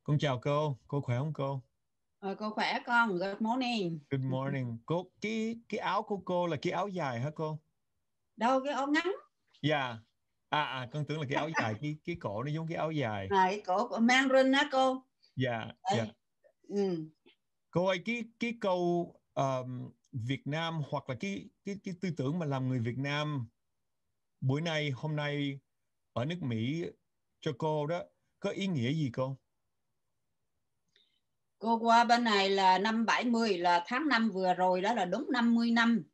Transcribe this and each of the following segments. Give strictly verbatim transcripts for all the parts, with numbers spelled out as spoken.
Con chào cô, cô khỏe không cô? Ờ, cô khỏe con, good morning. Good morning. Cô cái cái áo của cô là cái áo dài hả cô? Đâu cái áo ngắn Dạ. À à con tưởng là cái áo dài, cái cái cổ nó giống cái áo dài. này, cổ của mang rinh á cô. Dạ, dạ. Đây. Ừ. Cô ơi cái cái câu um, Việt Nam hoặc là cái cái cái tư tưởng mà làm người Việt Nam buổi nay hôm nay ở nước Mỹ cho cô đó có ý nghĩa gì cô? Cô qua bên này là năm bảy mươi, là tháng năm vừa rồi đó là đúng năm mươi năm.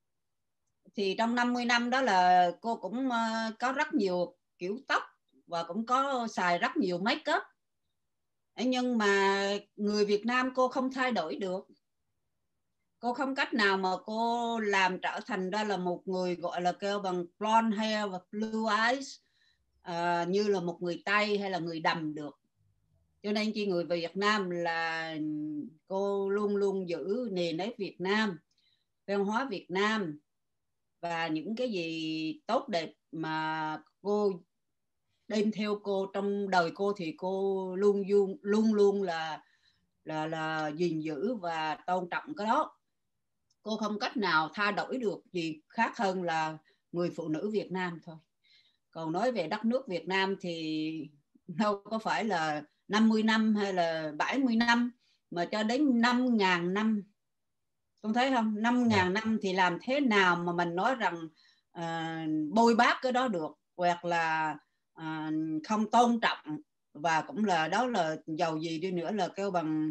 Thì trong năm mươi năm đó là cô cũng ờ, có rất nhiều kiểu tóc và cũng có xài rất nhiều make up. Nhưng mà người Việt Nam cô không thay đổi được. Cô không cách nào mà cô làm trở thành ra là một người gọi là kêu bằng blonde hair và blue eyes, à, như là một người Tây hay là người đầm được. Cho nên chi người Việt Nam là cô luôn luôn giữ nền nếp Việt Nam, văn hóa Việt Nam, và những cái gì tốt đẹp mà cô đem theo cô trong đời cô thì cô luôn luôn luôn luôn là là là gìn giữ và tôn trọng cái đó. Cô không cách nào thay đổi được gì khác hơn là người phụ nữ Việt Nam thôi. Còn nói về đất nước Việt Nam thì đâu có phải là năm mươi năm hay là bảy mươi năm, mà cho đến năm ngàn năm. Con thấy không, năm Dạ. ngàn năm thì làm thế nào mà mình nói rằng à, bôi bác cái đó được, hoặc là à, không tôn trọng. Và cũng là đó là giàu gì đi nữa là kêu bằng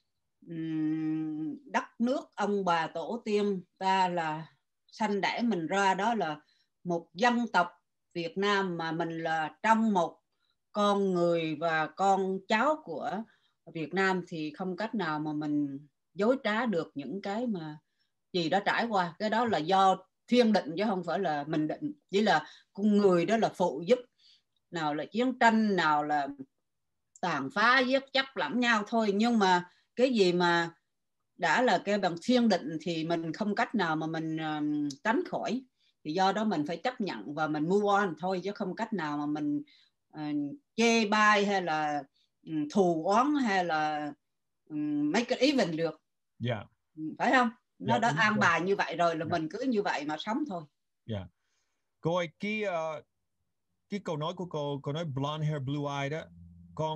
um, đất nước ông bà tổ tiên ta là sanh đẻ mình ra, đó là một dân tộc Việt Nam, mà mình là trong một con người và con cháu của Việt Nam, thì không cách nào mà mình dối trá được những cái mà gì đã trải qua. Cái đó là do thiên định chứ không phải là mình định, chỉ là con người đó là phụ giúp, nào là chiến tranh, nào là tàn phá giết chấp lẫn nhau thôi. Nhưng mà cái gì mà đã là cái bằng thiên định thì mình không cách nào mà mình uh, tránh khỏi. Thì do đó mình phải chấp nhận và mình move on thôi, chứ không cách nào mà mình uh, chê bai hay là um, thù oán hay là um, make it even được. Dạ. Phải không? Nó Dạ đã đúng rồi an cô. bài như vậy rồi là Dạ. mình cứ như vậy mà sống thôi. Dạ. Cô ơi cái ờ, cái câu nói của cô, câu nói blonde hair blue eye đó, con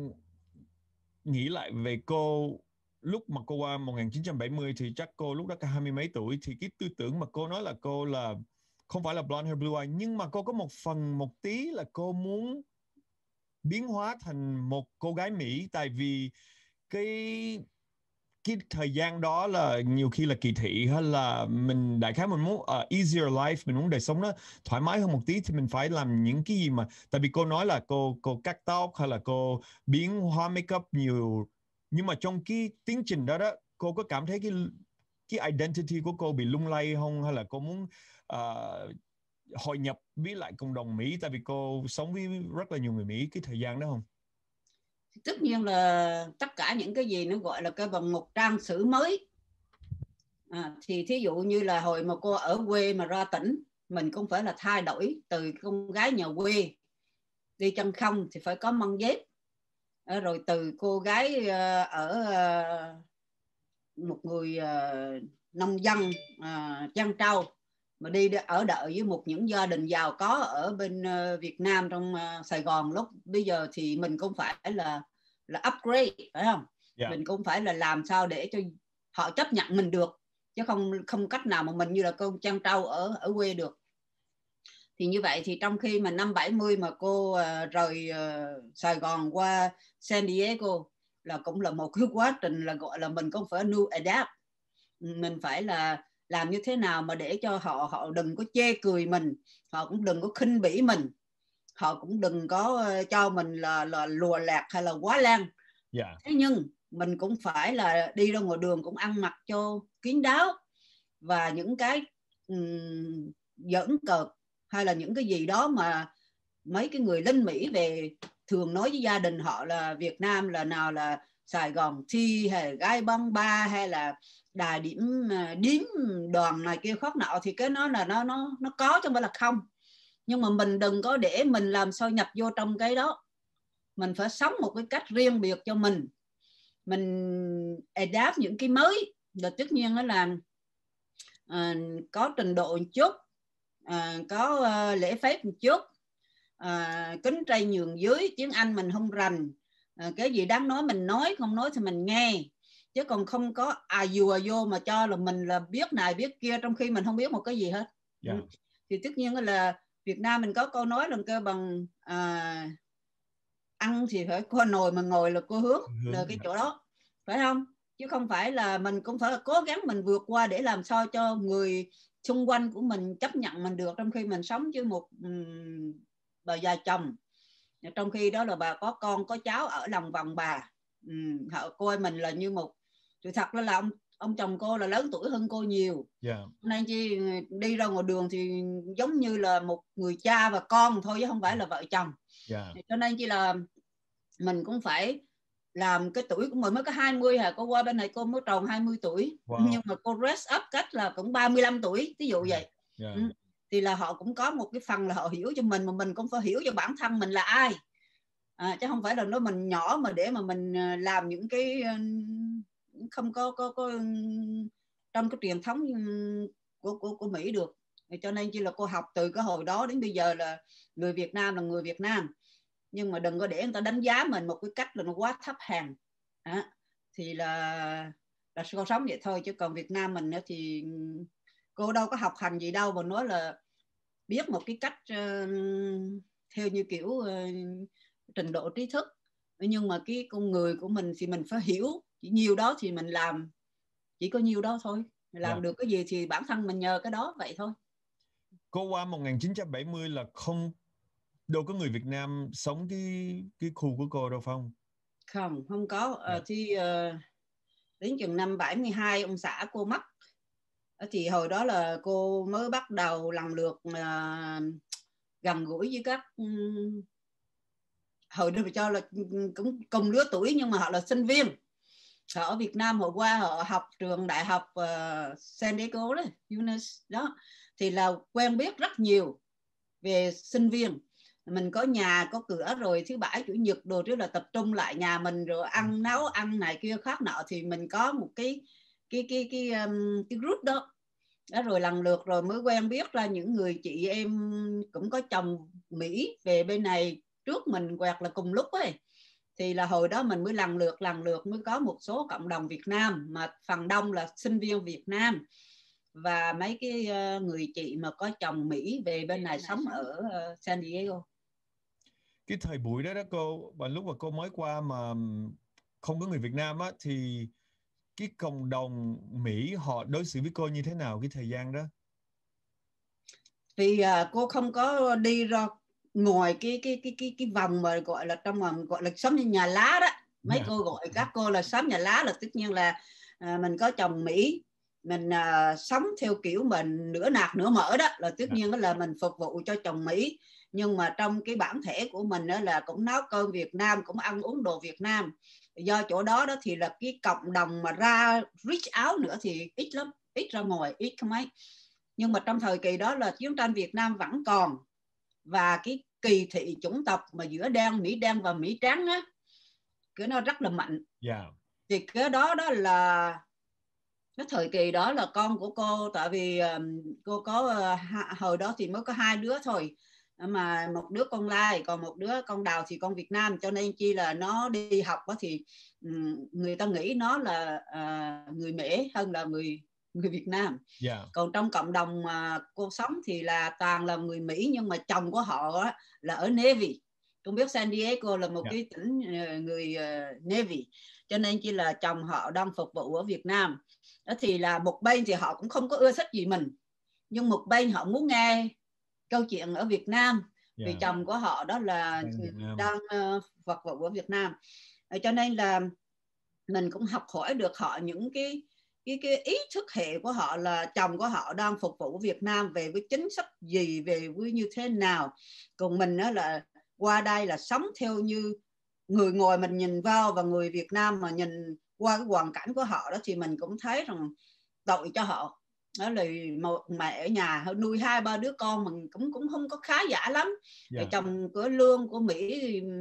nghĩ lại về cô lúc mà cô qua một nghìn chín trăm bảy mươi thì chắc cô lúc đó cả hai mươi mấy tuổi, thì cái tư tưởng mà cô nói là cô là không phải là blonde hair blue eye, nhưng mà cô có một phần một tí là cô muốn biến hóa thành một cô gái Mỹ, tại vì cái cái thời gian đó là nhiều khi là kỳ thị, hay là mình đại khái mình muốn uh, easier life, mình muốn đời sống nó thoải mái hơn một tí, thì mình phải làm những cái gì mà, tại vì cô nói là cô cô cắt tóc hay là cô biến hóa makeup nhiều, nhưng mà trong cái tiến trình đó đó cô có cảm thấy cái cái identity của cô bị lung lay không, hay là cô muốn uh, hội nhập với lại cộng đồng Mỹ, tại vì cô sống với rất là nhiều người Mỹ cái thời gian đó không? Tất nhiên là tất cả những cái gì nó gọi là cái bằng một trang sử mới. À, thì thí dụ như là hồi mà cô ở quê mà ra tỉnh, mình cũng phải là thay đổi từ con gái nhà quê đi chân không thì phải có măng dép. À, rồi từ cô gái uh, ở uh, một người uh, nông dân uh, chăn trâu mà đi ở đợi với một những gia đình giàu có ở bên uh, Việt Nam trong uh, Sài Gòn lúc bây giờ, thì mình cũng phải là là upgrade, phải không? Dạ. Mình cũng phải là làm sao để cho họ chấp nhận mình được, chứ không không cách nào mà mình như là con chăn trâu ở ở quê được. Thì như vậy thì trong khi mà năm bảy mươi mà cô uh, rời uh, Sài Gòn qua San Diego, là cũng là một cái quá trình là gọi là mình cũng phải new adapt. Mình phải là làm như thế nào mà để cho họ họ đừng có chê cười mình, họ cũng đừng có khinh bỉ mình, họ cũng đừng có cho mình là là lùa lạc hay là quá lan. Dạ. Thế nhưng mình cũng phải là đi ra ngoài đường cũng ăn mặc cho kín đáo, và những cái um, giỡn cợt hay là những cái gì đó mà mấy cái người linh Mỹ về thường nói với gia đình họ là Việt Nam là nào là Sài Gòn thi hay gái băng ba hay là đài điểm điếm đoàn này kia khác nọ, thì cái nó là nó nó nó có chứ không phải là không. Nhưng mà mình đừng có để mình làm sao nhập vô trong cái đó, mình phải sống một cái cách riêng biệt cho mình, mình adapt những cái mới. Rồi tất nhiên đó là à, có trình độ một chút, à, có uh, lễ phép một chút, à, kính trai nhường dưới, tiếng Anh mình không rành, à, cái gì đáng nói mình nói, không nói thì mình nghe, chứ còn không có à dù à vô mà cho là mình là biết này biết kia trong khi mình không biết một cái gì hết. Yeah. Ừ. Thì tất nhiên là Việt Nam mình có câu nói là kêu bằng à, ăn thì phải coi nồi mà ngồi là cô hướng, hướng là cái yeah. chỗ đó, phải không? Chứ không phải là mình cũng phải là cố gắng mình vượt qua để làm sao cho người xung quanh của mình chấp nhận mình được, trong khi mình sống với một um, bà già chồng, trong khi đó là bà có con có cháu ở lòng vòng bà, um, họ coi mình là như một, sự thật là ông ông chồng cô là lớn tuổi hơn cô nhiều, yeah. nên chi đi ra ngoài đường thì giống như là một người cha và con thôi chứ không phải là vợ chồng. Yeah. Cho nên chỉ là mình cũng phải làm, cái tuổi của mình mới có hai mươi hả, cô qua bên này cô mới tròn hai mươi tuổi, wow. Nhưng mà cô dress up cách là cũng ba mươi lăm tuổi, ví dụ vậy. Yeah. Ừ. Thì là họ cũng có một cái phần là họ hiểu cho mình, mà mình cũng phải hiểu cho bản thân mình là ai, à, chứ không phải là nói mình nhỏ mà để mà mình làm những cái không có có, có trong cái truyền thống của, của, của Mỹ được. Cho nên chỉ là cô học từ cái hồi đó đến bây giờ là người Việt Nam là người Việt Nam, nhưng mà đừng có để người ta đánh giá mình một cái cách là nó quá thấp hèn, à, thì là là cô sống vậy thôi. Chứ còn Việt Nam mình thì cô đâu có học hành gì đâu mà nói là biết một cái cách uh, theo như kiểu uh, trình độ trí thức, nhưng mà cái con người của mình thì mình phải hiểu, chỉ nhiều đó thì mình làm, chỉ có nhiều đó thôi, làm yeah. được cái gì thì bản thân mình nhờ cái đó vậy thôi. Cô qua một nghìn chín trăm bảy mươi là không đâu có người Việt Nam sống cái cái khu của cô đâu phải không? Không, không có. Yeah. Uh, thì uh, đến chừng năm bảy mươi hai ông xã cô mất, thì hồi đó là cô mới bắt đầu lần lượt uh, gần gũi với các um, hồi đó cho là cũng cùng lứa tuổi nhưng mà họ là sinh viên. Họ ở Việt Nam hồi qua họ học trường đại học uh, San Diego đó, đó, thì là quen biết rất nhiều về sinh viên. Mình có nhà có cửa rồi, thứ bảy chủ nhật đồ trước là tập trung lại nhà mình rồi ăn nấu ăn này kia khác nọ, thì mình có một cái cái cái cái um, cái group đó. Đó rồi lần lượt rồi mới quen biết ra những người chị em cũng có chồng Mỹ về bên này trước mình, hoặc là cùng lúc ấy, thì là hồi đó mình mới lần lượt lần lượt mới có một số cộng đồng Việt Nam, mà phần đông là sinh viên Việt Nam và mấy cái người chị mà có chồng Mỹ về bên này sống ở San Diego. Cái thời buổi đó đó cô, và lúc mà cô mới qua mà không có người Việt Nam á, thì cái cộng đồng Mỹ họ đối xử với cô như thế nào cái thời gian đó? Vì uh, cô không có đi ra ngoài cái cái cái cái cái vòng mà gọi là trong mà gọi là sống như nhà lá đó. Mấy yeah. cô gọi các cô là sống nhà lá, là tất nhiên là uh, mình có chồng Mỹ, mình uh, sống theo kiểu mình nửa nạc nửa mỡ đó, là tất nhiên đó là mình phục vụ cho chồng Mỹ, nhưng mà trong cái bản thể của mình đó là cũng nấu cơm Việt Nam, cũng ăn uống đồ Việt Nam. Do chỗ đó đó thì là cái cộng đồng mà ra reach out nữa thì ít lắm, ít ra ngoài, ít không mấy. Nhưng mà trong thời kỳ đó là chiến tranh Việt Nam vẫn còn, và cái kỳ thị chủng tộc mà giữa đen Mỹ đen và Mỹ trắng á, cái nó rất là mạnh. Yeah. Thì cái đó đó là cái thời kỳ đó là con của cô, tại vì um, cô có uh, hồi đó thì mới có hai đứa thôi, mà một đứa con Lai còn một đứa con Đào thì con Việt Nam, cho nên chi là nó đi học đó thì um, người ta nghĩ nó là uh, người Mễ hơn là người người Việt Nam. Yeah. Còn trong cộng đồng mà cô sống thì là toàn là người Mỹ, nhưng mà chồng của họ á, là ở Navy. Không biết San Diego là một yeah. cái tỉnh người uh, Navy, cho nên chỉ là chồng họ đang phục vụ ở Việt Nam. Đó thì là một bên thì họ cũng không có ưa thích gì mình, nhưng một bên họ muốn nghe câu chuyện ở Việt Nam, yeah. vì chồng của họ đó là đang uh, phục vụ ở Việt Nam. Cho nên là mình cũng học hỏi được họ những cái cái cái ý thức hệ của họ, là chồng của họ đang phục vụ Việt Nam về với chính sách gì, về với như thế nào. Còn mình đó là qua đây là sống theo như người ngoài mình nhìn vào, và người Việt Nam mà nhìn qua cái hoàn cảnh của họ đó thì mình cũng thấy rằng tội cho họ. Đó là một mẹ ở nhà nuôi hai ba đứa con mình cũng cũng không có khá giả lắm. Yeah. Chồng của lương của Mỹ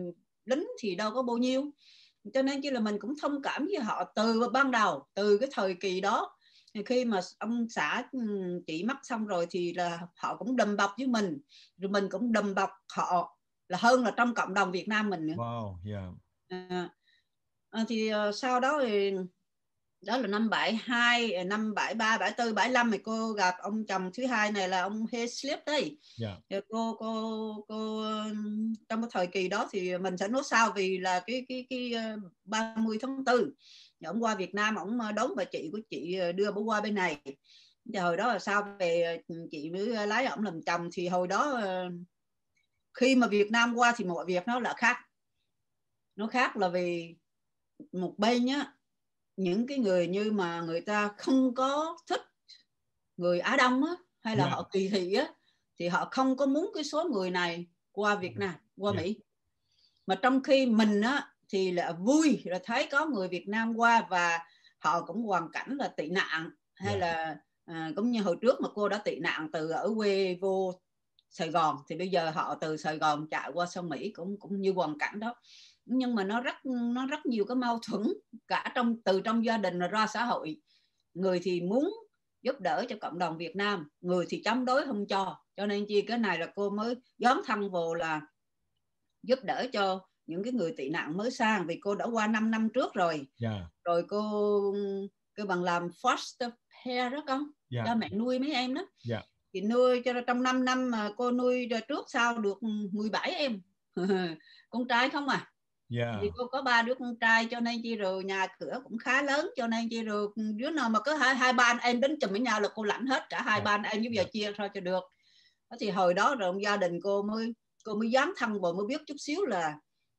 lính thì đâu có bao nhiêu, cho nên chỉ là mình cũng thông cảm với họ từ ban đầu, từ cái thời kỳ đó. Thì khi mà ông xã chị mất xong rồi thì là họ cũng đùm bọc với mình, rồi mình cũng đùm bọc họ, là hơn là trong cộng đồng Việt Nam mình nữa. Wow, yeah. À, à, thì uh, sau đó thì đó là năm bảy hai, năm bảy ba, bảy tư, bảy lăm thì cô gặp ông chồng thứ hai này là ông Heaslip đấy. Yeah. Cô cô cô trong cái thời kỳ đó thì mình sẽ nói sao, vì là cái cái cái ba mươi tháng tư ông qua Việt Nam, ông đón bà chị của chị đưa bà qua bên này. Giờ hồi đó là sao về chị mới lấy ông làm chồng. Thì hồi đó khi mà Việt Nam qua thì mọi việc nó là khác. Nó khác là vì một bên nhá, những cái người như mà người ta không có thích người Á Đông á, hay là yeah. họ kỳ thị á, thì họ không có muốn cái số người này qua Việt Nam, qua yeah. Mỹ. Mà trong khi mình á thì là vui là thấy có người Việt Nam qua, và họ cũng hoàn cảnh là tị nạn, hay yeah. là à, cũng như hồi trước mà cô đã tị nạn từ ở quê vô Sài Gòn, thì bây giờ họ từ Sài Gòn chạy qua sông Mỹ cũng cũng như hoàn cảnh đó. Nhưng mà nó rất nó rất nhiều cái mâu thuẫn cả trong từ trong gia đình ra xã hội. Người thì muốn giúp đỡ cho cộng đồng Việt Nam, người thì chống đối không cho. Cho nên chi cái này là cô mới dấn thân vào là giúp đỡ cho những cái người tị nạn mới sang, vì cô đã qua năm năm trước rồi. Yeah. Rồi cô cô bằng làm foster care đó con, yeah. cho mẹ nuôi mấy em đó. Yeah. Thì nuôi cho trong năm năm mà cô nuôi trước sau được mười bảy em con trai không à. Yeah. Thì cô có ba đứa con trai, cho nên chi rồi nhà cửa cũng khá lớn, cho nên chi rồi đứa nào mà có hai hai ba anh em đến chùm với nhau là cô lãnh hết cả hai yeah. ba anh em, giúp giờ yeah. chia ra cho được. Đó thì hồi đó rồi gia đình cô mới cô mới dám thân vào, mới biết chút xíu là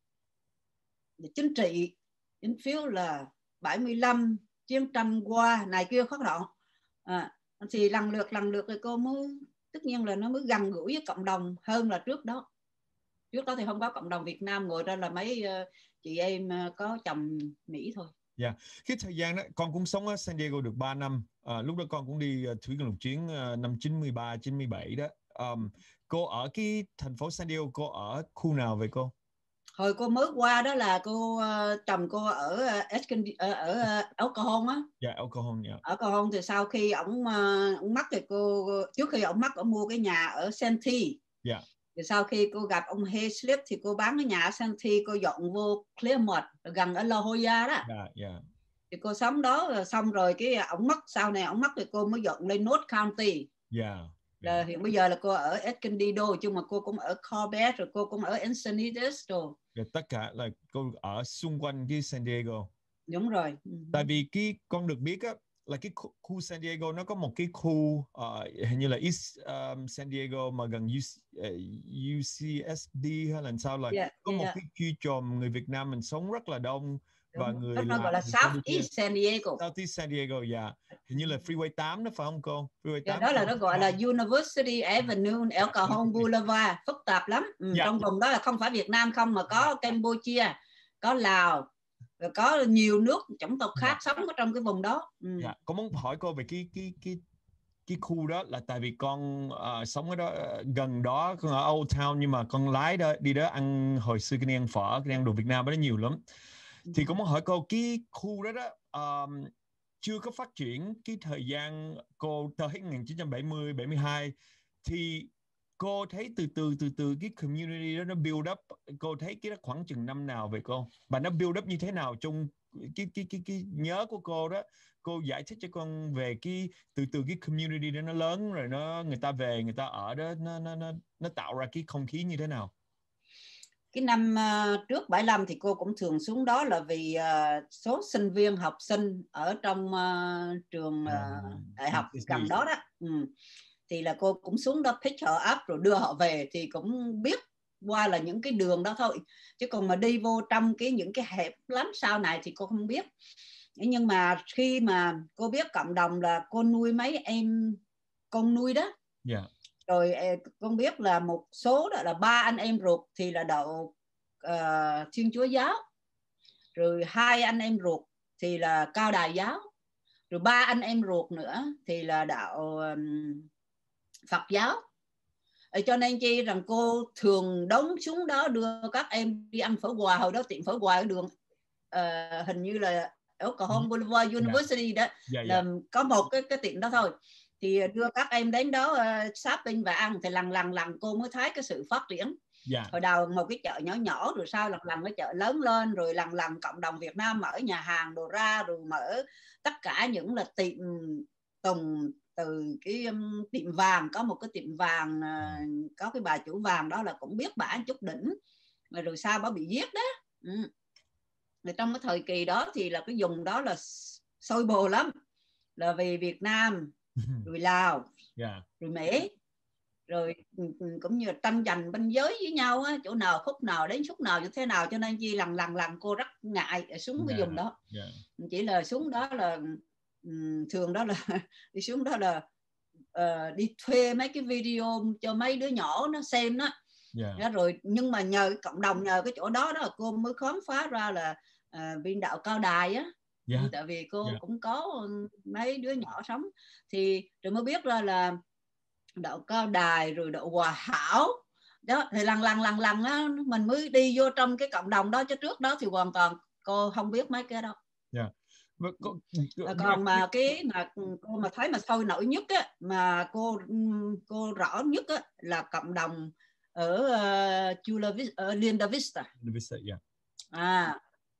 chính trị, chính phiếu là bảy mươi lăm, chiến tranh qua này kia khác đoạn. À, thì lần lượt lần lượt thì cô mới tất nhiên là nó mới gần gũi với cộng đồng hơn là trước đó. Trước đó thì không có cộng đồng Việt Nam, ngồi ra là mấy uh, chị em uh, có chồng Mỹ thôi. Dạ, yeah. Cái thời gian đó con cũng sống ở San Diego được ba năm. À, lúc đó con cũng đi uh, thủy lục chiến uh, năm chín mươi ba, chín mươi bảy đó. Um, cô ở cái thành phố San Diego, cô ở khu nào vậy cô? Hồi cô mới qua đó là cô uh, chồng cô ở uh, ở, ở uh, El Cajon á. Dạ, yeah, El Cajon, dạ. Yeah. Ở Cajon thì sau khi ổng uh, ổng mất thì cô, trước khi ổng mất ổng mua cái nhà ở Santee. Dạ. Yeah. Thì sau khi cô gặp ông Heaslip thì cô bán cái nhà ở Santee, cô dọn vô Clearmont gần ở La Jolla đó. Dạ, yeah, yeah. Thì cô sống đó rồi xong rồi cái ổng mất, sau này ổng mất thì cô mới dọn lên North County. Dạ. Yeah. Là yeah. hiện bây giờ là cô ở Escondido, nhưng mà cô cũng ở Corbett, rồi cô cũng ở Encinitas rồi. Rồi tất cả là cô ở xung quanh cái San Diego. Đúng rồi. Tại vì cái con được biết á, là cái khu, khu San Diego nó có một cái khu uh, hình như là East um, San Diego mà gần U, uh, U C S D hay là sao, là yeah, có yeah, một yeah. cái區chòm người Việt Nam mình sống rất là đông. Đúng. Và người nó gọi là South East San Diego. South East San Diego, dạ. Yeah. Hình như là Freeway tám đó phải không cô? Freeway tám. Yeah, đó là nó gọi là University Avenue, El Cajon Boulevard, phức tạp lắm. Ừ, yeah. Trong vùng đó là không phải Việt Nam không, mà có yeah. Campuchia, có Lào, rồi có nhiều nước chủng tộc khác yeah. sống ở trong cái vùng đó. Ừ. Yeah. Con muốn hỏi cô về cái cái cái cái khu đó, là tại vì con uh, sống ở đó uh, gần đó, con ở Old Town, nhưng mà con lái đó đi đó ăn hồi xưa cái ăn phở, cái ăn đồ Việt Nam đó nhiều lắm. Thì con muốn hỏi cô, cái khu đó đó um, chưa có phát triển cái thời gian cô tới hết một nghìn chín trăm bảy mươi, bảy mươi hai, thì cô thấy từ từ từ từ cái community đó nó build up, cô thấy cái đó khoảng chừng năm nào vậy cô? Và nó build up như thế nào trong cái cái cái cái nhớ của cô đó? Cô giải thích cho con về cái từ từ cái community đó nó lớn rồi, nó người ta về, người ta ở đó, nó nó nó nó tạo ra cái không khí như thế nào? Cái năm uh, trước bảy lăm thì cô cũng thường xuống đó là vì uh, số sinh viên học sinh ở trong uh, trường uh, đại học gần đó đó. Ừ. Thì là cô cũng xuống đó pick họ up rồi đưa họ về, thì cũng biết qua là những cái đường đó thôi, chứ còn mà đi vô trong cái những cái hẹp lắm sau này thì cô không biết. Nhưng mà khi mà cô biết cộng đồng là cô nuôi mấy em con nuôi đó, yeah. Rồi con biết là một số đó là ba anh em ruột thì là đạo uh, Thiên Chúa giáo, rồi hai anh em ruột thì là Cao Đài giáo, rồi ba anh em ruột nữa thì là đạo um, Phật giáo, Cho nên chi rằng cô thường đóng xuống đó đưa các em đi ăn phở quà. Hồi đó tiệm phở quà ở đường uh, hình như là ở Oklahoma Boulevard University đó, yeah, là yeah. có một cái cái tiệm đó thôi. Thì đưa các em đến đó uh, shopping và ăn. Thì lần lần lần cô mới thấy cái sự phát triển. Yeah. Hồi đầu một cái chợ nhỏ nhỏ, rồi sau lần lần cái chợ lớn lên, rồi lần lần cộng đồng Việt Nam mở nhà hàng đồ ra, rồi mở tất cả những là tiệm tùng, từ cái um, tiệm vàng, có một cái tiệm vàng uh, có cái bà chủ vàng đó là cũng biết bà chút đỉnh, rồi, rồi sau bà bị giết đó. Ừ. Rồi trong cái thời kỳ đó thì là cái vùng đó là sôi bồ lắm, là vì Việt Nam rồi Lào, yeah. rồi Mỹ, rồi cũng như tranh giành biên giới với nhau á, chỗ nào khúc nào đến khúc nào như thế nào, cho nên chi lần lần lần cô rất ngại xuống cái yeah, vùng đó. yeah. Chỉ là xuống đó là um, thường đó là đi xuống đó là uh, đi thuê mấy cái video cho mấy đứa nhỏ nó xem đó. Yeah. Rồi nhưng mà nhờ cộng đồng, nhờ cái chỗ đó đó cô mới khám phá ra là uh, biên đạo Cao Đài á. Yeah. Tại vì cô yeah. cũng có mấy đứa nhỏ sống, thì rồi mới biết ra là đạo Cao Đài rồi đạo Hòa Hảo đó. Thì lần lần lần lần á mình mới đi vô trong cái cộng đồng đó, chứ trước đó thì hoàn toàn cô không biết mấy cái đó. Yeah. But, cô, cô, còn mà cái mà cô mà thấy mà sôi nổi nhất á, mà cô cô rõ nhất á là cộng đồng ở uh, Chula Vista, uh, Linda Vista. Linda Vista, yeah. À,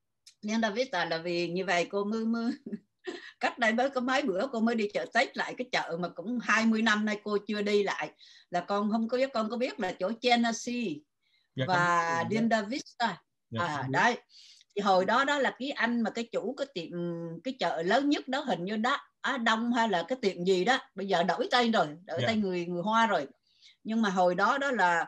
Linda Vista là vì như vậy cô mới mới cách đây mới có mấy bữa cô mới đi chợ Tết lại, cái chợ mà cũng hai mươi năm nay cô chưa đi lại, là con không có biết, con có biết là chỗ Tennessee yeah, và Linda Vista. Yeah, à đấy, thì hồi đó đó là cái anh mà cái chủ cái tiệm cái chợ lớn nhất đó, hình như đó Á Đông hay là cái tiệm gì đó, bây giờ đổi tên rồi, đổi yeah. tên người người Hoa rồi. Nhưng mà hồi đó đó là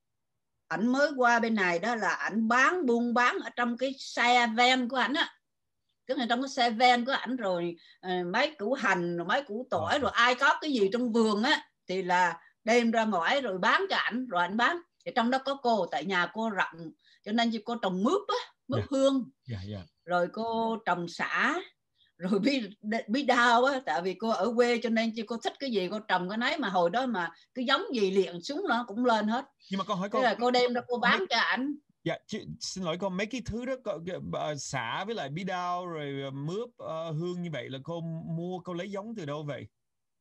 ảnh mới qua bên này đó, là ảnh bán buôn bán ở trong cái xe van của ảnh á, tức là trong cái xe van của ảnh, rồi uh, mấy củ hành, rồi mấy củ tỏi, rồi ai có cái gì trong vườn á thì là đem ra ngoài rồi bán cho ảnh, rồi ảnh bán. Thì trong đó có cô, tại nhà cô rộng cho nên cô trồng mướp á, mướp yeah. hương, yeah, yeah. rồi cô trồng sả, rồi bí, bí đao á, tại vì cô ở quê cho nên cô thích cái gì cô trồng cái nấy, mà hồi đó mà cái giống gì liền xuống nó cũng lên hết. Nhưng mà con hỏi cô, là cô đem ra cô bán mấy... cho ảnh. Dạ, chị, xin lỗi con, mấy cái thứ đó có, uh, xả với lại bí đao rồi uh, mướp uh, hương như vậy là cô mua, cô lấy giống từ đâu vậy?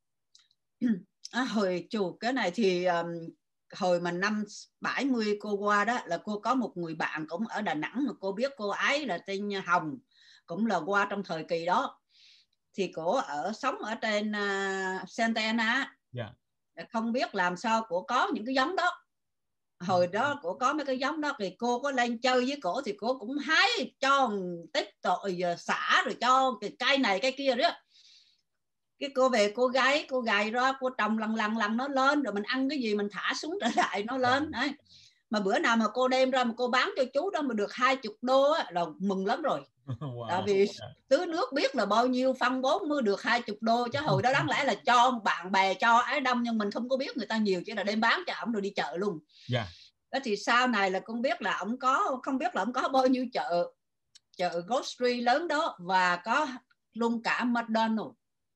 À, hồi chủ cái này thì um, hồi mà năm bảy mươi cô qua đó là cô có một người bạn cũng ở Đà Nẵng mà cô biết, cô ấy là tên Hồng, cũng là qua trong thời kỳ đó. Thì cô ở sống ở trên uh, Santa Ana, yeah. không biết làm sao cô có những cái giống đó. Hồi đó cô có mấy cái giống đó thì cô có lên chơi với cổ thì cô cũng hái cho tích tội xả, rồi cho cái cây này cây kia đó. Cái cô về cô gái, cô gài ra, cô trồng lần lần lần nó lên, rồi mình ăn cái gì mình thả xuống trở lại nó lên đấy. Mà bữa nào mà cô đem ra mà cô bán cho chú đó mà được hai chục đô á, là mừng lắm rồi. Wow. Tại vì tưới nước biết là bao nhiêu phân bón mới được hai chục đô, chứ hồi đó đáng lẽ là cho bạn bè, cho ái đông, nhưng mình không có biết người ta nhiều, chỉ là đem bán cho ổng rồi đi chợ luôn. Yeah. Đó thì sau này là con biết là ổng có, không biết là ổng có bao nhiêu chợ, chợ grocery lớn đó, và có luôn cả McDonald's.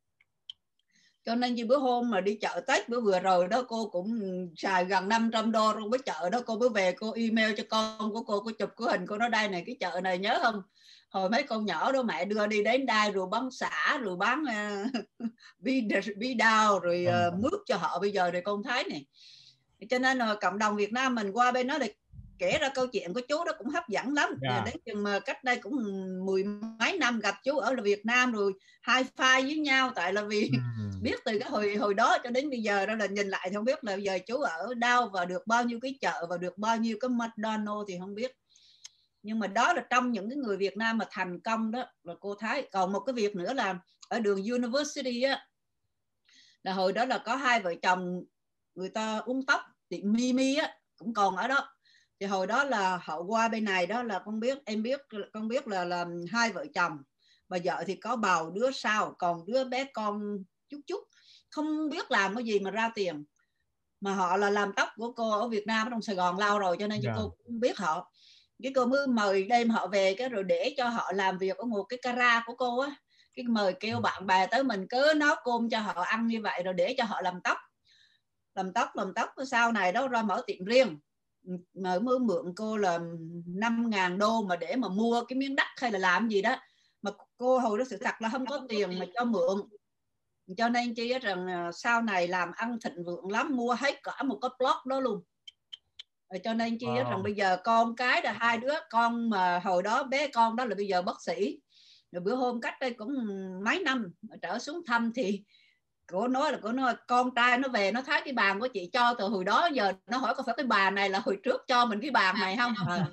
Cho nên như bữa hôm mà đi chợ Tết bữa vừa rồi đó, cô cũng xài gần năm trăm đô trong cái chợ đó. Cô mới về cô email cho con của cô, cô chụp cái hình cô nói đây này, cái chợ này nhớ không, hồi mấy con nhỏ đó mẹ đưa đi đến đây rồi bán xả, rồi bán uh, bí, bí đao, rồi uh, mướp cho họ bây giờ, rồi con thấy này. Cho nên là cộng đồng Việt Nam mình qua bên đó thì kể ra câu chuyện của chú đó cũng hấp dẫn lắm. Yeah. Đến chừng mà cách đây cũng mười mấy năm gặp chú ở Việt Nam rồi high five với nhau, tại là vì mm. biết từ cái hồi hồi đó cho đến bây giờ đó là nhìn lại thì không biết là bây giờ chú ở đâu và được bao nhiêu cái chợ và được bao nhiêu cái McDonald's thì không biết. Nhưng mà đó là trong những cái người Việt Nam mà thành công đó là cô thấy. Còn một cái việc nữa là ở đường University á, là hồi đó là có hai vợ chồng người ta uống tóc, tiệm Mimi á cũng còn ở đó. Thì hồi đó là họ qua bên này đó là con biết, em biết, con biết là là hai vợ chồng, bà vợ thì có bầu đứa sau, còn đứa bé con chút chút không biết làm cái gì mà ra tiền. Mà họ là làm tóc của cô ở Việt Nam, ở trong Sài Gòn lâu rồi, cho nên yeah. cô cũng biết họ. Cái cô mới mời đem họ về cái rồi để cho họ làm việc ở một cái cara của cô á, cái mời kêu bạn bè tới mình cứ nấu cơm cho họ ăn như vậy rồi để cho họ làm tóc. làm tóc làm tóc sau này đó ra mở tiệm riêng, mà mới mượn cô là năm ngàn đô mà để mà mua cái miếng đất hay là làm gì đó, mà cô hồi đó sự thật là không có tiền mà cho mượn, cho nên chi rằng sau này làm ăn thịnh vượng lắm, mua hết cả một cái block đó luôn. Cho nên chi wow. rằng bây giờ con cái là hai đứa con mà hồi đó bé con đó là bây giờ bác sĩ, rồi bữa hôm cách đây cũng mấy năm trở xuống thăm thì cô nói là cô nói con trai nó về nó thấy cái bàn của chị cho từ hồi đó giờ, nó hỏi có phải cái bàn này là hồi trước cho mình cái bàn này không à.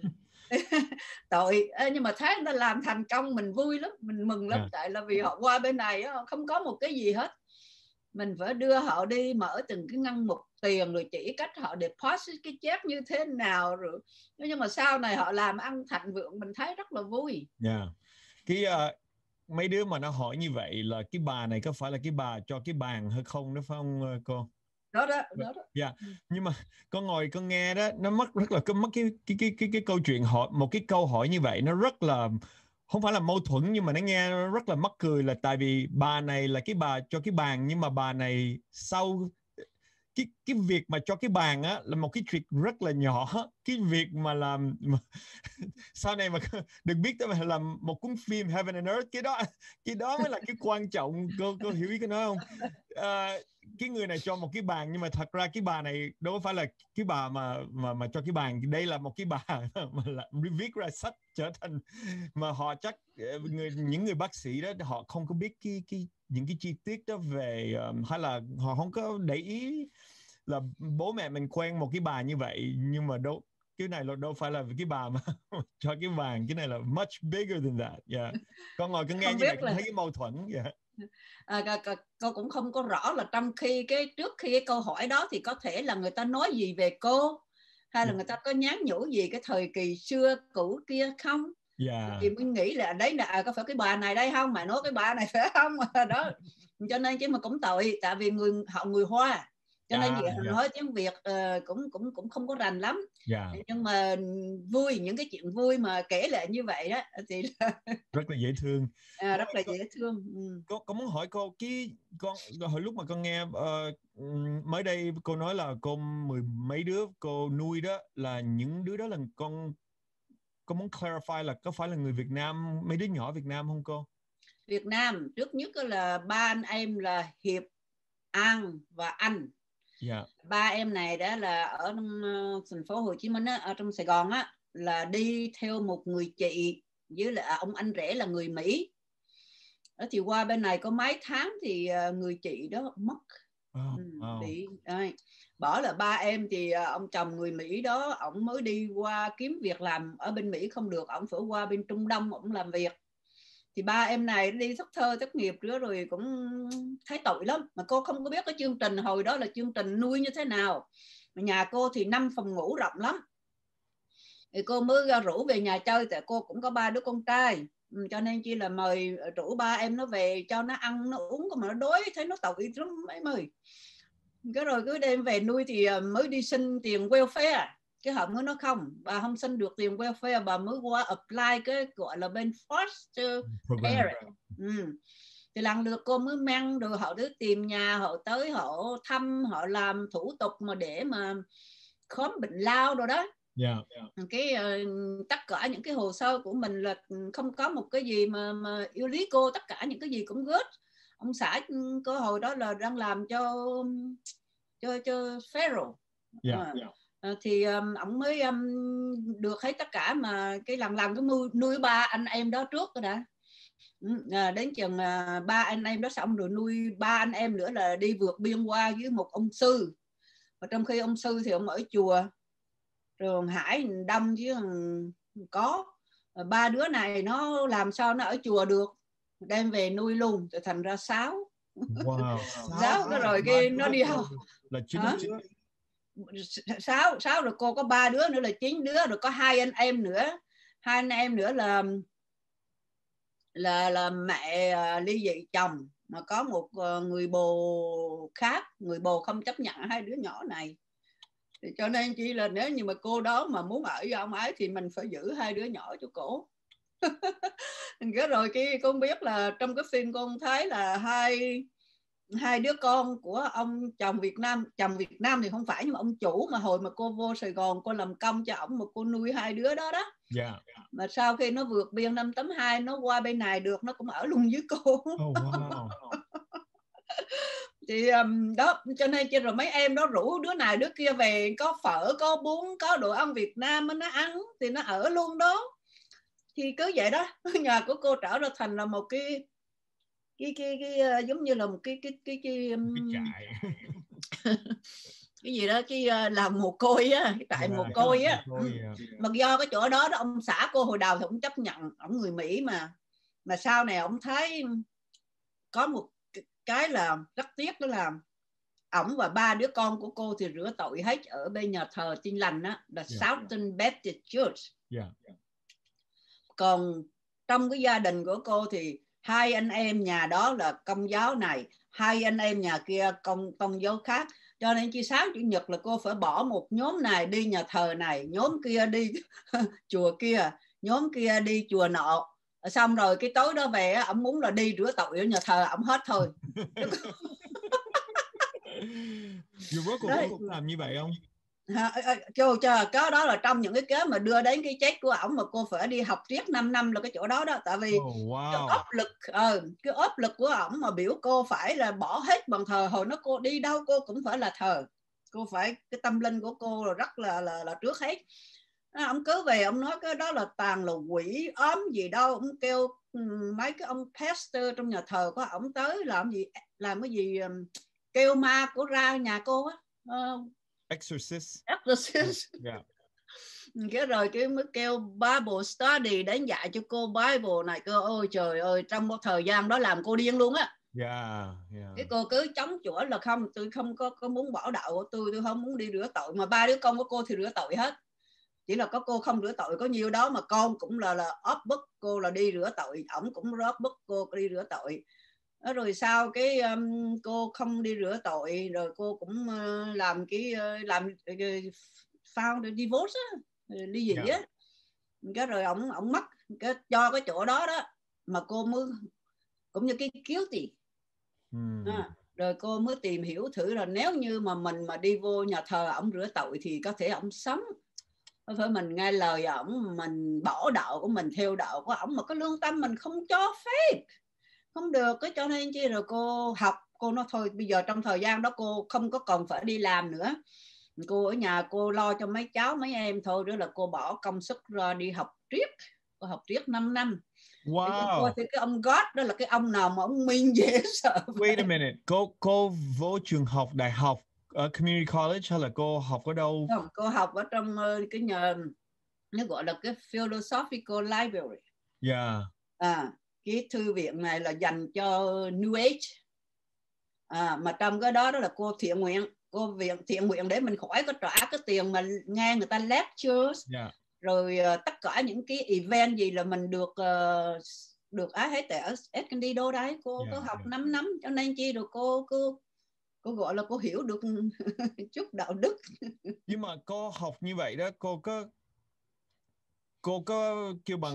Tội, nhưng mà thấy nó làm thành công mình vui lắm, mình mừng lắm. Yeah. Tại là vì họ qua bên này không có một cái gì hết, mình phải đưa họ đi mở từng cái ngân mục tiền, rồi chỉ cách họ deposit cái check như thế nào, rồi nhưng mà sau này họ làm ăn thịnh vượng mình thấy rất là vui. Yeah. Cái uh, mấy đứa mà nó hỏi như vậy là cái bà này có phải là cái bà cho cái bàn hay không đó phải không uh, cô? Đó đó, đó đó. Yeah. Nhưng mà con ngồi con nghe đó, nó mất rất là mất cái cái cái cái cái câu chuyện hỏi một cái câu hỏi như vậy, nó rất là không phải là mâu thuẫn, nhưng mà nó nghe rất là mắc cười, là tại vì bà này là cái bà cho cái bàn, nhưng mà bà này sau cái cái việc mà cho cái bàn á là một cái chuyện rất là nhỏ, cái việc mà làm mà, sau này mà được biết tới mà làm một cuốn phim Heaven and Earth, cái đó cái đó mới là cái quan trọng. Cô cô hiểu ý cái nói không? À, cái người này cho một cái bàn, nhưng mà thật ra cái bà này đâu phải là cái bà mà mà mà cho cái bàn, đây là một cái bà mà là viết ra sách trở thành, mà họ chắc người những người bác sĩ đó họ không có biết cái cái những cái chi tiết đó về, um, hay là họ không có để ý là bố mẹ mình quen một cái bà như vậy, nhưng mà đâu cái này là đâu phải là cái bà mà cho cái bàn, cái này là much bigger than that. Yeah. Con ngồi con nghe không như vậy là... thấy cái mâu thuẫn. Yeah. À, cô cũng không có rõ là trong khi cái trước khi cái câu hỏi đó thì có thể là người ta nói gì về cô, hay là người ta có nhắn nhủ gì cái thời kỳ xưa cũ kia không. Yeah. Thì mình nghĩ là đấy là à, có phải cái bà này đây không, mà nói cái bà này phải không đó. Cho nên chứ mà cũng tội, tại vì người họ người Hoa, cho nên yeah, yeah. nói tiếng Việt uh, cũng cũng cũng không có rành lắm. Yeah. Nhưng mà vui, những cái chuyện vui mà kể lại như vậy đó thì rất là dễ thương. À, rất là dễ thương. Ừ. Cô, cô muốn hỏi cô cái con hồi lúc mà con nghe uh, mới đây cô nói là cô mười mấy đứa cô nuôi đó là những đứa đó là con, cô muốn clarify là có phải là người Việt Nam, mấy đứa nhỏ Việt Nam không cô? Việt Nam, trước nhất là ba anh em là Hiệp, An và Anh. Yeah. Ba em này đó là ở uh, thành phố Hồ Chí Minh á, ở trong Sài Gòn á, là đi theo một người chị với lại ông anh rể là người Mỹ. Đó thì qua bên này có mấy tháng thì uh, người chị đó mất. Oh, wow. Bị đây. Bỏ là ba em thì uh, ông chồng người Mỹ đó, ổng mới đi qua kiếm việc làm ở bên Mỹ không được, ổng phải qua bên Trung Đông ổng làm việc. Thì ba em này đi thất thơ thất nghiệp nữa rồi cũng thấy tội lắm. Mà cô không có biết cái chương trình hồi đó là chương trình nuôi như thế nào. Nhà cô thì năm phòng ngủ rộng lắm. Thì cô mới rủ về nhà chơi, tại cô cũng có ba đứa con trai. Cho nên chỉ là mời rủ ba em nó về cho nó ăn nó uống, mà nó đói thấy nó tội lắm mấy mời. Cái rồi cứ đem về nuôi thì mới đi xin tiền welfare. Cái họ mới nói không, bà không xin được tiền welfare, bà mới qua apply cái gọi là bên foster care. Ừ. Thì lần lượt cô mới mang được họ tới tìm nhà, họ tới họ thăm, họ làm thủ tục mà để mà khóm bệnh lao rồi đó. Yeah. Cái uh, tất cả những cái hồ sơ của mình là không có một cái gì mà, mà yêu lý cô, tất cả những cái gì cũng good. Ông xã cô hồi đó là đang làm cho cho cho federal. Yeah. Uh, yeah. Thì um, ông mới um, được hết tất cả, mà cái lần lần cái nuôi, nuôi ba anh em đó trước rồi đã. À, đến chừng uh, ba anh em đó xong rồi nuôi ba anh em nữa là đi vượt biên qua với một ông sư. Và trong khi ông sư thì ông ở chùa Trường Hải Đông chứ có. Ba đứa này nó làm sao nó ở chùa được, đem về nuôi luôn rồi thành ra sáu. Wow. Sáu cái rồi cái nó đi học là chín đứa. Sáu sáu rồi cô có ba đứa nữa là chín đứa, rồi có hai anh em nữa, hai anh em nữa là là là mẹ ly dị chồng, mà có một người bồ khác, người bồ không chấp nhận hai đứa nhỏ này. Thì cho nên chỉ là nếu như mà cô đó mà muốn ở với ông ấy thì mình phải giữ hai đứa nhỏ cho cổ. Cái rồi cái con biết là trong cái phim con thấy là hai hai đứa con của ông chồng Việt Nam, chồng Việt Nam thì không phải, nhưng mà ông chủ mà hồi mà cô vô Sài Gòn cô làm công cho ổng mà cô nuôi hai đứa đó đó. Dạ. Mà sau khi nó vượt biên năm tám hai nó qua bên này được, nó cũng ở luôn với cô. Oh wow. Thì um, đó cho nên chứ rồi mấy em đó rủ đứa này đứa kia về, có phở có bún có đồ ăn Việt Nam nó ăn thì nó ở luôn đó. Thì cứ vậy đó, nhà của cô trở ra thành là một cái cái cái, cái, cái giống như là một cái cái cái cái, um, Cái trại. cái gì đó, cái uh, làm mồ côi á, cái trại Yeah, mồ côi á. mồ côi, yeah. Mà do cái chỗ đó đó, ông xã cô hồi đầu thì ông chấp nhận, ông người Mỹ mà mà sau này ông thấy có một cái là rất tiếc, đó là ổng và ba đứa con của cô thì rửa tội hết ở bên nhà thờ Tin Lành á, là Yeah. Southern Baptist Church. Yeah. Còn trong cái gia đình của cô thì hai anh em nhà đó là công giáo này, hai anh em nhà kia công công giáo khác, cho nên chi sáng chủ nhật là cô phải bỏ một nhóm này đi nhà thờ này, nhóm kia đi chùa kia, nhóm kia đi chùa nọ. Xong rồi cái tối đó về ổng muốn là đi rửa tội ở nhà thờ ổng hết thôi. Dù rốt cuộc có cũng làm như vậy không? Cho cho cái đó là trong những cái kế mà đưa đến cái chết của ổng, mà cô phải đi học triết năm năm là cái chỗ đó đó. Tại vì oh, wow. cái áp lực ờ, cái áp lực của ổng mà biểu cô phải là bỏ hết bằng thờ. Hồi nó cô đi đâu cô cũng phải là thờ, cô phải cái tâm linh của cô là rất là là, là trước hết. Ông cứ về ông nói cái đó là toàn là quỷ ốm gì đâu. Ông kêu mấy cái ông pastor trong nhà thờ của ổng tới làm gì, làm cái gì kêu ma của ra nhà cô á. Uh, Exorcist. Exorcist. Yeah. Cái rồi cái mới kêu Bible study đến dạy cho cô Bible này. Cô ôi trời ơi, trong một thời gian đó làm cô điên luôn á. Yeah, yeah. Cái cô cứ chống chủa là không, tôi không có, có muốn bỏ đạo của tôi, tôi không muốn đi rửa tội. Mà ba đứa con của cô thì rửa tội hết, chỉ là có cô không rửa tội có nhiêu đó. Mà con cũng là là ốp bức cô là đi rửa tội, ổng cũng ốp bức cô đi rửa tội. Rồi sau cái um, cô không đi rửa tội, rồi cô cũng uh, làm cái uh, làm uh, found divorce á, ly dị á. Cái rồi ổng ổng mất cái do cái chỗ đó đó mà cô mới cũng như cái guilty. Hmm. À, rồi cô mới tìm hiểu thử là nếu như mà mình mà đi vô nhà thờ ổng rửa tội thì có thể ổng sống, không phải mình nghe lời ổng, mình bỏ đạo của mình theo đạo của ổng mà có lương tâm mình không cho phép, không được. Cái cho nên chi rồi cô học, cô nói thôi bây giờ trong thời gian đó cô không có còn phải đi làm nữa, cô ở nhà cô lo cho mấy cháu mấy em thôi. Đó là cô bỏ công sức ra đi học triết, cô học triết năm năm. Wow. Thì cái ông God đó là cái ông nào mà ông minh dễ sợ. Wait a minute, cô cô vô trường học đại học ở community college hay là cô học ở đâu? Không, cô học ở trong cái nhà nó gọi là cái philosophical library. Yeah. À, cái thư viện này là dành cho New Age. À, mà trong cái đó đó là cô thiện nguyện, cô viện thiện nguyện để mình khỏi có trả cái tiền mà nghe người ta lectures. Yeah. Rồi uh, tất cả những cái event gì là mình được uh, được á hết tại ở Escondido đấy. Cô Yeah, có học yeah. năm năm cho nên chi rồi cô cô cô gọi là cô hiểu được chút đạo đức. Nhưng mà cô học như vậy đó, cô có cô có kêu bằng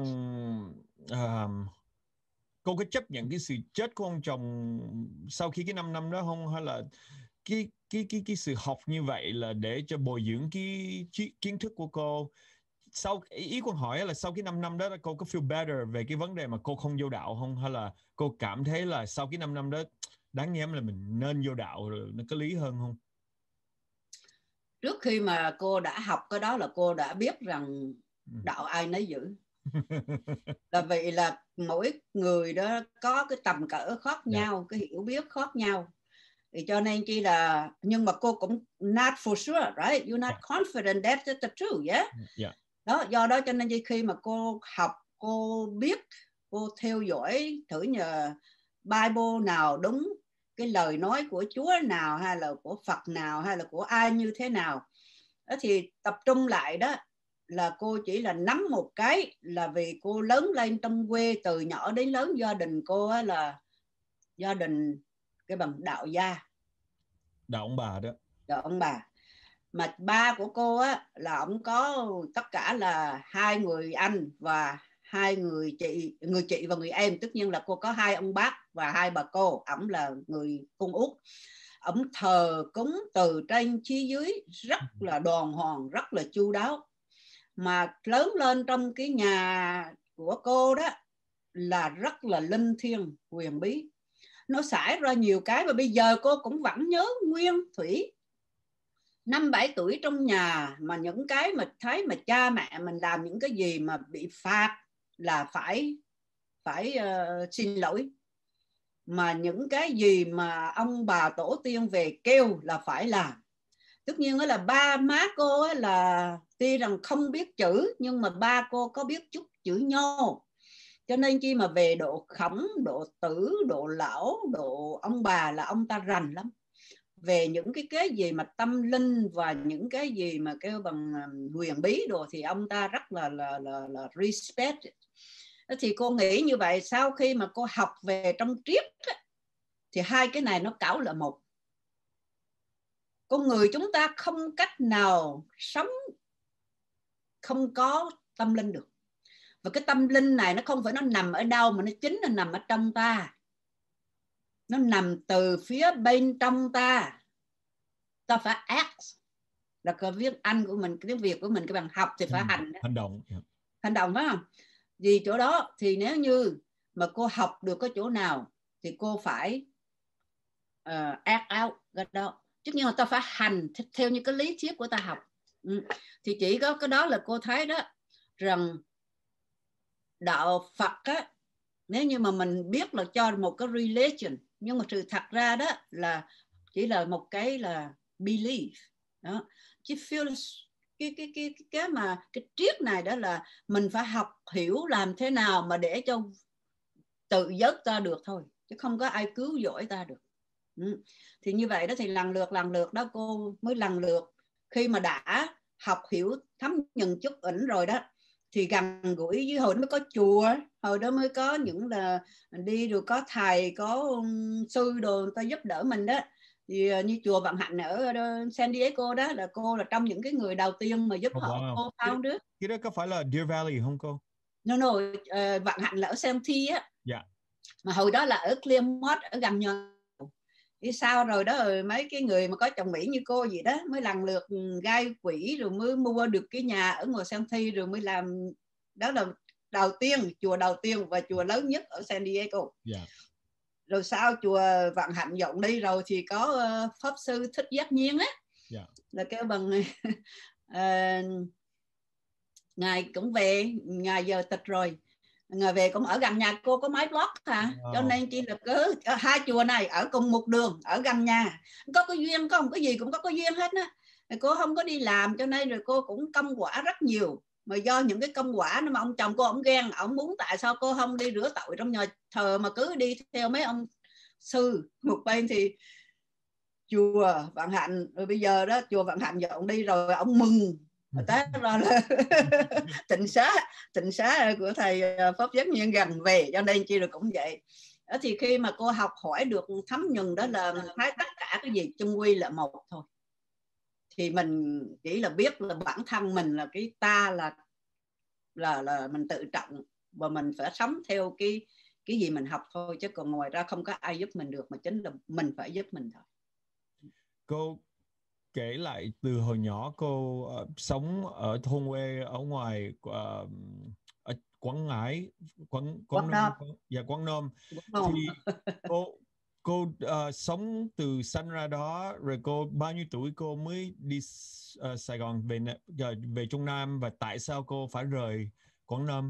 uh, cô có chấp nhận cái sự chết của ông chồng sau khi cái năm năm đó không, hay là cái cái cái cái sự học như vậy là để cho bồi dưỡng cái kiến thức của cô? Sau ý con hỏi là sau cái năm năm đó cô có feel better về cái vấn đề mà cô không vô đạo không, hay là cô cảm thấy là sau cái năm năm đó đáng nhẽ là mình nên vô đạo rồi nó có lý hơn không? Trước khi mà cô đã học cái đó là cô đã biết rằng đạo ai nấy giữ. Là vậy là mỗi người đó có cái tầm cỡ khác nhau, yeah. Cái hiểu biết khác nhau. Thì cho nên chi là, nhưng mà cô cũng not for sure, right? You're not yeah. confident that's the truth, yeah? Yeah. Đó, do đó cho nên khi mà cô học, cô biết, cô theo dõi thử nhờ Bible nào đúng, cái lời nói của Chúa nào, hay là của Phật nào, hay là của ai như thế nào. Đó thì tập trung lại đó là cô chỉ là nắm một cái, là vì cô lớn lên trong quê từ nhỏ đến lớn, gia đình cô là gia đình cái bằng đạo gia, đạo ông bà đó, đạo ông bà. Mà ba của cô á là ông có tất cả là hai người anh và hai người chị, người chị và người em. Tất nhiên là cô có hai ông bác và hai bà cô. Ổng là người Cung Út. Ổng thờ cúng từ trên chí dưới rất là đàng hoàng, rất là chu đáo. Mà lớn lên trong cái nhà của cô đó là rất là linh thiêng, huyền bí. Nó xảy ra nhiều cái mà bây giờ cô cũng vẫn nhớ nguyên thủy. Năm bảy tuổi trong nhà mà những cái mà thấy mà cha mẹ mình làm những cái gì mà bị phạt là phải phải uh, xin lỗi. Mà những cái gì mà ông bà tổ tiên về kêu là phải làm. Tất nhiên là ba má cô là tuy rằng không biết chữ, nhưng mà ba cô có biết chút chữ Nho. Cho nên chi mà về độ khổng, độ tử, độ lão, độ ông bà là ông ta rành lắm. Về những cái cái gì mà tâm linh và những cái gì mà kêu bằng huyền bí đồ thì ông ta rất là là là, là respect. Thì cô nghĩ như vậy, sau khi mà cô học về trong triết thì hai cái này nó cảo là một. Con người chúng ta không cách nào sống không có tâm linh được. Và cái tâm linh này nó không phải nó nằm ở đâu, mà nó chính là nằm ở trong ta. Nó nằm từ phía bên trong ta. Ta phải act. Là cái viết Anh của mình, cái tiếng Việt của mình, cái bằng học thì phải hành. Hành động. Yeah. Hành động phải không? Vì chỗ đó thì nếu như mà cô học được cái chỗ nào thì cô phải uh, act out cái đó. Tất nhiên là ta phải hành theo như cái lý thuyết của ta học. Ừ. Thì chỉ có cái đó là cô thấy đó, rằng đạo Phật á, nếu như mà mình biết là cho một cái religion, nhưng mà sự thật ra đó là chỉ là một cái là belief đó. Chứ feel cái cái cái cái cái mà cái triết này đó là mình phải học hiểu làm thế nào mà để cho tự vớt ta được thôi, chứ không có ai cứu giỏi ta được. Ừ. Thì như vậy đó thì lần lượt lần lượt đó cô mới lần lượt khi mà đã học hiểu thấm nhận chút ẩn rồi đó thì gần gũi với, hồi đó mới có chùa, hồi đó mới có những là đi rồi có thầy có sư đồ người ta giúp đỡ mình đó. Thì như chùa Vạn Hạnh ở San Diego đó là cô là trong những cái người đầu tiên mà giúp Oh, họ wow. cô founder. Cái đó có phải là Deer Valley không cô? No, no, uh, Vạn Hạnh là ở Santee á. Dạ. Yeah. Mà hồi đó là ở Clearmont, ở gần nhà. Đi sau rồi đó rồi mấy cái người mà có chồng Mỹ như cô gì đó mới lần lượt gai quỹ rồi mới mua được cái nhà ở ngoài Santee rồi mới làm. Đó là đầu tiên, chùa đầu tiên và chùa lớn nhất ở San Diego. Yeah. Rồi sau chùa Vạn Hạnh dọn đi rồi thì có uh, Pháp Sư Thích Giác Nhiên á. Yeah. Là kêu bằng uh, ngài cũng về, ngài giờ tịch rồi. Ngài về cũng ở gần nhà cô có mấy block hả? Wow. Cho nên chỉ là cứ hai chùa này ở cùng một đường, ở gần nhà. Có cái duyên, có không có gì cũng có cái duyên hết á. Cô không có đi làm cho nên rồi cô cũng công quả rất nhiều. Mà do những cái công quả mà ông chồng cô ông ghen, ông muốn tại sao cô không đi rửa tội trong nhà thờ mà cứ đi theo mấy ông sư. Một bên thì chùa Vạn Hạnh, rồi bây giờ đó chùa Vạn Hạnh dọn đi rồi ông mừng. Tới rồi là tịnh xá tịnh xá của thầy Pháp Giác Nhiên gần về, cho nên chi rồi cũng vậy. Đó thì khi mà cô học hỏi được thấm nhuần đó là mình thấy tất cả cái gì chung quy là một thôi. Thì mình chỉ là biết là bản thân mình là cái ta là là là mình tự trọng và mình phải sống theo cái cái gì mình học thôi, chứ còn ngoài ra không có ai giúp mình được, mà chính là mình phải giúp mình thôi. Cô kể lại từ hồi nhỏ cô uh, sống ở thôn quê ở ngoài uh, ở Quảng Ngãi, Quảng Quảng Nôm, dạ Quảng Nôm. Thì cô cô uh, sống từ sanh ra đó, rồi cô bao nhiêu tuổi cô mới đi uh, Sài Gòn về về Trung Nam, và tại sao cô phải rời Quảng Nôm?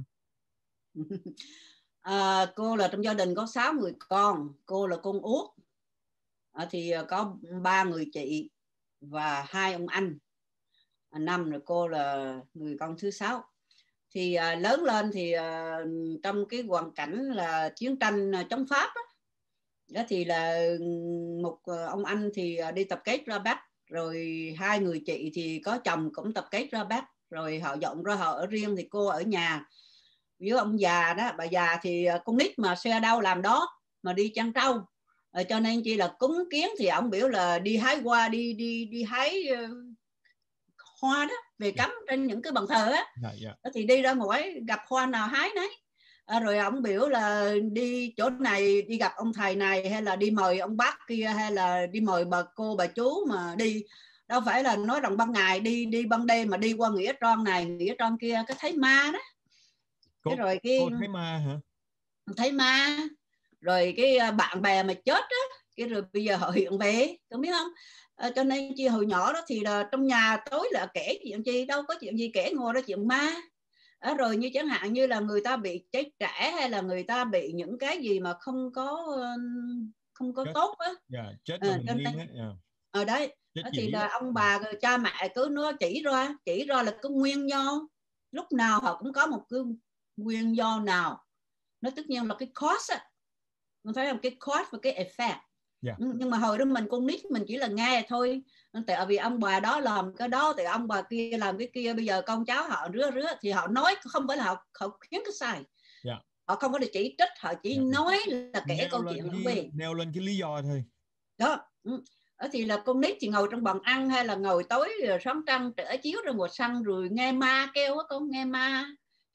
À, cô là trong gia đình có sáu người con, cô là con út. À, thì có ba người chị và hai ông anh. À, năm rồi cô là người con thứ sáu. Thì à, lớn lên thì à, trong cái hoàn cảnh là chiến tranh chống Pháp á, đó thì là một ông anh thì đi tập kết ra Bắc, rồi hai người chị thì có chồng cũng tập kết ra Bắc, rồi họ dọn ra họ ở riêng, thì cô ở nhà với ông già đó. Bà già thì con nít mà xe đâu làm đó, mà đi chăn trâu, cho nên chỉ là cúng kiến thì ông biểu là đi hái hoa, đi đi đi hái uh, hoa đó, về cắm trên những cái bàn thờ á. Yeah, yeah. Thì đi ra ngoài gặp hoa nào hái nấy. À, rồi ông biểu là đi chỗ này đi gặp ông thầy này, hay là đi mời ông bác kia, hay là đi mời bà cô bà chú mà đi, đâu phải là nói rằng ban ngày đi đi ban đêm mà đi qua nghĩa trang này nghĩa trang kia, cái thấy ma đó. Cô, cái rồi cái cô thấy ma hả? Thấy ma, rồi cái bạn bè mà chết á, cái rồi bây giờ họ hiện về, không biết không? À, cho nên chi hồi nhỏ đó thì là trong nhà tối là kể chuyện chi, đâu có chuyện gì kể, ngồi đó chuyện ma. À, rồi như chẳng hạn như là người ta bị chết trẻ, hay là người ta bị những cái gì mà không có không có chết, tốt á, yeah, chết à, mà bình yên á, yeah. Ở đấy chết thì là á. ông bà cha mẹ cứ nó chỉ ra chỉ ra là cái nguyên do, lúc nào họ cũng có một cái nguyên do nào, nó tất nhiên là cái cause á, mình thấy không, cái cause và cái effect. Yeah. Nhưng mà hồi đó mình con nít mình chỉ là nghe thôi, tại vì ông bà đó làm cái đó, tại ông bà kia làm cái kia, bây giờ con cháu họ rứa rứa thì họ nói, không phải là họ, họ khuyến cái sai. Yeah. Họ không có để chỉ trích, họ chỉ yeah. nói là kể nêu câu chuyện cái, về nêu lên cái lý do thôi đó. Ở thì là con nít thì ngồi trong bàn ăn, hay là ngồi tối rồi sáng trăng trở chiếu rồi ngồi săn rồi nghe ma kêu á, con nghe ma.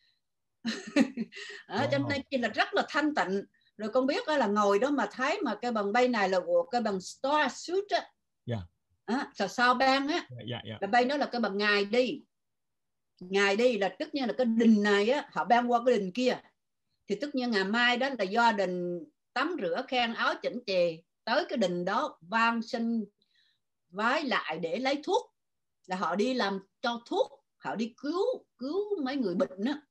Ở, wow. Cho nên chỉ là rất là thanh tịnh. Rồi con biết là ngồi đó mà thấy mà cái bằng bay này là của cái bằng star suit á, yeah. à, sao sao ban á, yeah, yeah, yeah. là bay đó là cái bằng ngài đi, ngài đi là tất nhiên là cái đình này á, họ ban qua cái đình kia, thì tất nhiên ngày mai đó là gia đình tắm rửa khen áo chỉnh chề tới cái đình đó van xin vái lại để lấy thuốc, là họ đi làm cho thuốc, họ đi cứu cứu mấy người bệnh á.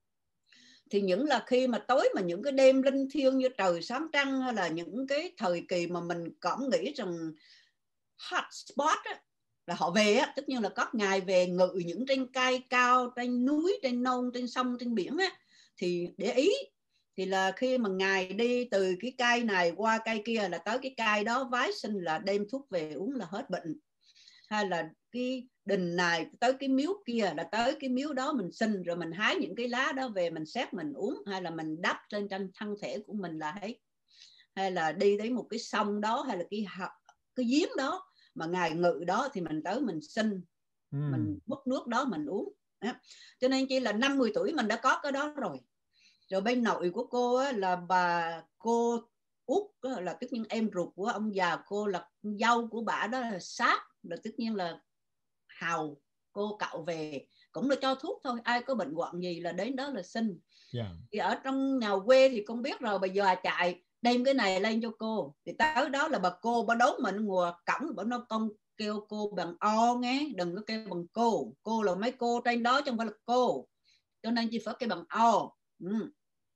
Thì những là khi mà tối mà những cái đêm linh thiêng như trời sáng trăng, hay là những cái thời kỳ mà mình cảm nghĩ rằng hot spot á, là họ về á, tất nhiên là có ngày về ngự những trên cây cao, trên núi, trên nông, trên sông, trên biển á, thì để ý thì là khi mà ngài đi từ cái cây này qua cây kia là tới cái cây đó vái xin là đem thuốc về uống là hết bệnh, hay là cái đình này tới cái miếu kia là tới cái miếu đó mình xin, rồi mình hái những cái lá đó về mình xếp mình uống, hay là mình đắp trên trên thân thể của mình là hết, hay là đi đến một cái sông đó, hay là cái cái giếng đó mà ngài ngự đó thì mình tới mình xin, mm. mình múc nước đó mình uống. Cho nên chỉ là năm mươi tuổi mình đã có cái đó rồi. Rồi bên nội của cô á, là bà cô Út á, là tất nhiên em ruột của ông già cô, là dâu của bà đó là sát, là tất nhiên là hầu cô cậu về cũng là cho thuốc thôi, ai có bệnh hoạn gì là đến đó là xin. Yeah. Thì ở trong nhà quê thì con biết rồi, bây giờ chạy đem cái này lên cho cô, thì tới đó là bà cô bà đón mình ngồi cổng, bà nói con kêu cô bằng o nghe, đừng có kêu bằng cô, cô là mấy cô trên đó chứ không phải là cô, cho nên chỉ phải kêu bằng o. Ừ.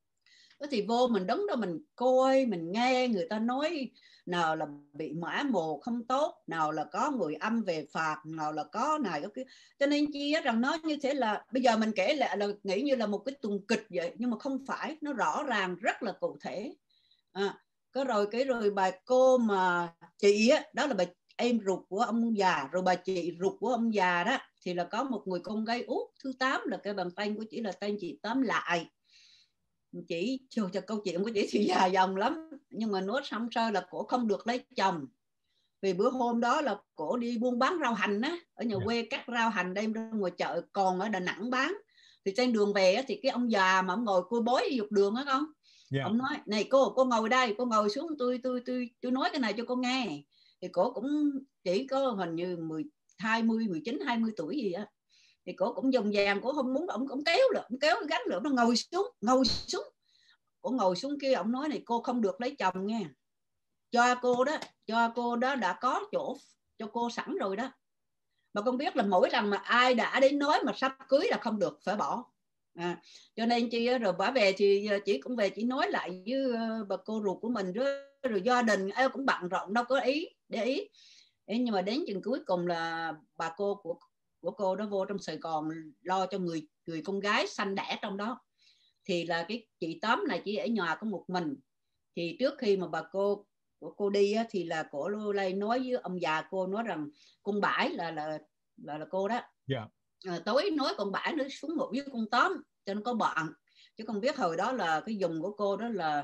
Thì vô mình đứng đó mình coi, mình nghe người ta nói nào là bị mã mồ không tốt, nào là có người âm về phạt, nào là có này có kia. Cho nên chi rằng nó như thế là bây giờ mình kể lại là nghĩ như là một cái tuồng kịch vậy, nhưng mà không phải, nó rõ ràng rất là cụ thể. À, có rồi cái rồi bà cô mà chị á, đó là bà em ruột của ông già, rồi bà chị ruột của ông già đó thì là có một người con gái út thứ tám, là cái bàn tay của chị là tên chị Tám Lại. Chị cho cho câu chuyện của chị thì dài dòng lắm, nhưng mà nói xong sơ là cổ không được lấy chồng, vì bữa hôm đó là cổ đi buôn bán rau hành á, ở nhà yeah. quê cắt rau hành đem ra ngoài chợ, còn ở Đà Nẵng bán. Thì trên đường về á, thì cái ông già mà ông ngồi cua bối dọc đường á con, yeah. ông nói này cô cô ngồi đây, cô ngồi xuống, tôi tôi tôi tôi nói cái này cho cô nghe. Thì cổ cũng chỉ có hình như mười hai mươi mười chín hai mươi tuổi gì á, thì cổ cũng dùng vàng, cổ không muốn, ông cũng kéo được, ông kéo gắn được, nó ngồi xuống, ngồi xuống, cổ ngồi xuống kia, ông nói này cô không được lấy chồng nghe, cho cô đó, cho cô đó đã có chỗ cho cô sẵn rồi đó, mà con biết là mỗi lần mà ai đã đến nói mà sắp cưới là không được, phải bỏ. À, cho nên chi rồi bà về thì chỉ cũng về chỉ nói lại với bà cô ruột của mình, rồi, rồi gia đình ai cũng bận rộn đâu có ý để ý. Thế nhưng mà đến chừng cuối cùng là bà cô của của cô đó vô trong Sài Gòn lo cho người người con gái sanh đẻ trong đó, thì là cái chị Tóm này chỉ ở nhà có một mình. Thì trước khi mà bà cô của cô đi á, thì là cổ lây nói với ông già cô, nói rằng con Bãi là là là, là cô đó, yeah. à, tối nói con Bãi nó xuống ngủ với con Tóm cho nó có bạn, chứ không biết hồi đó là cái dùng của cô đó là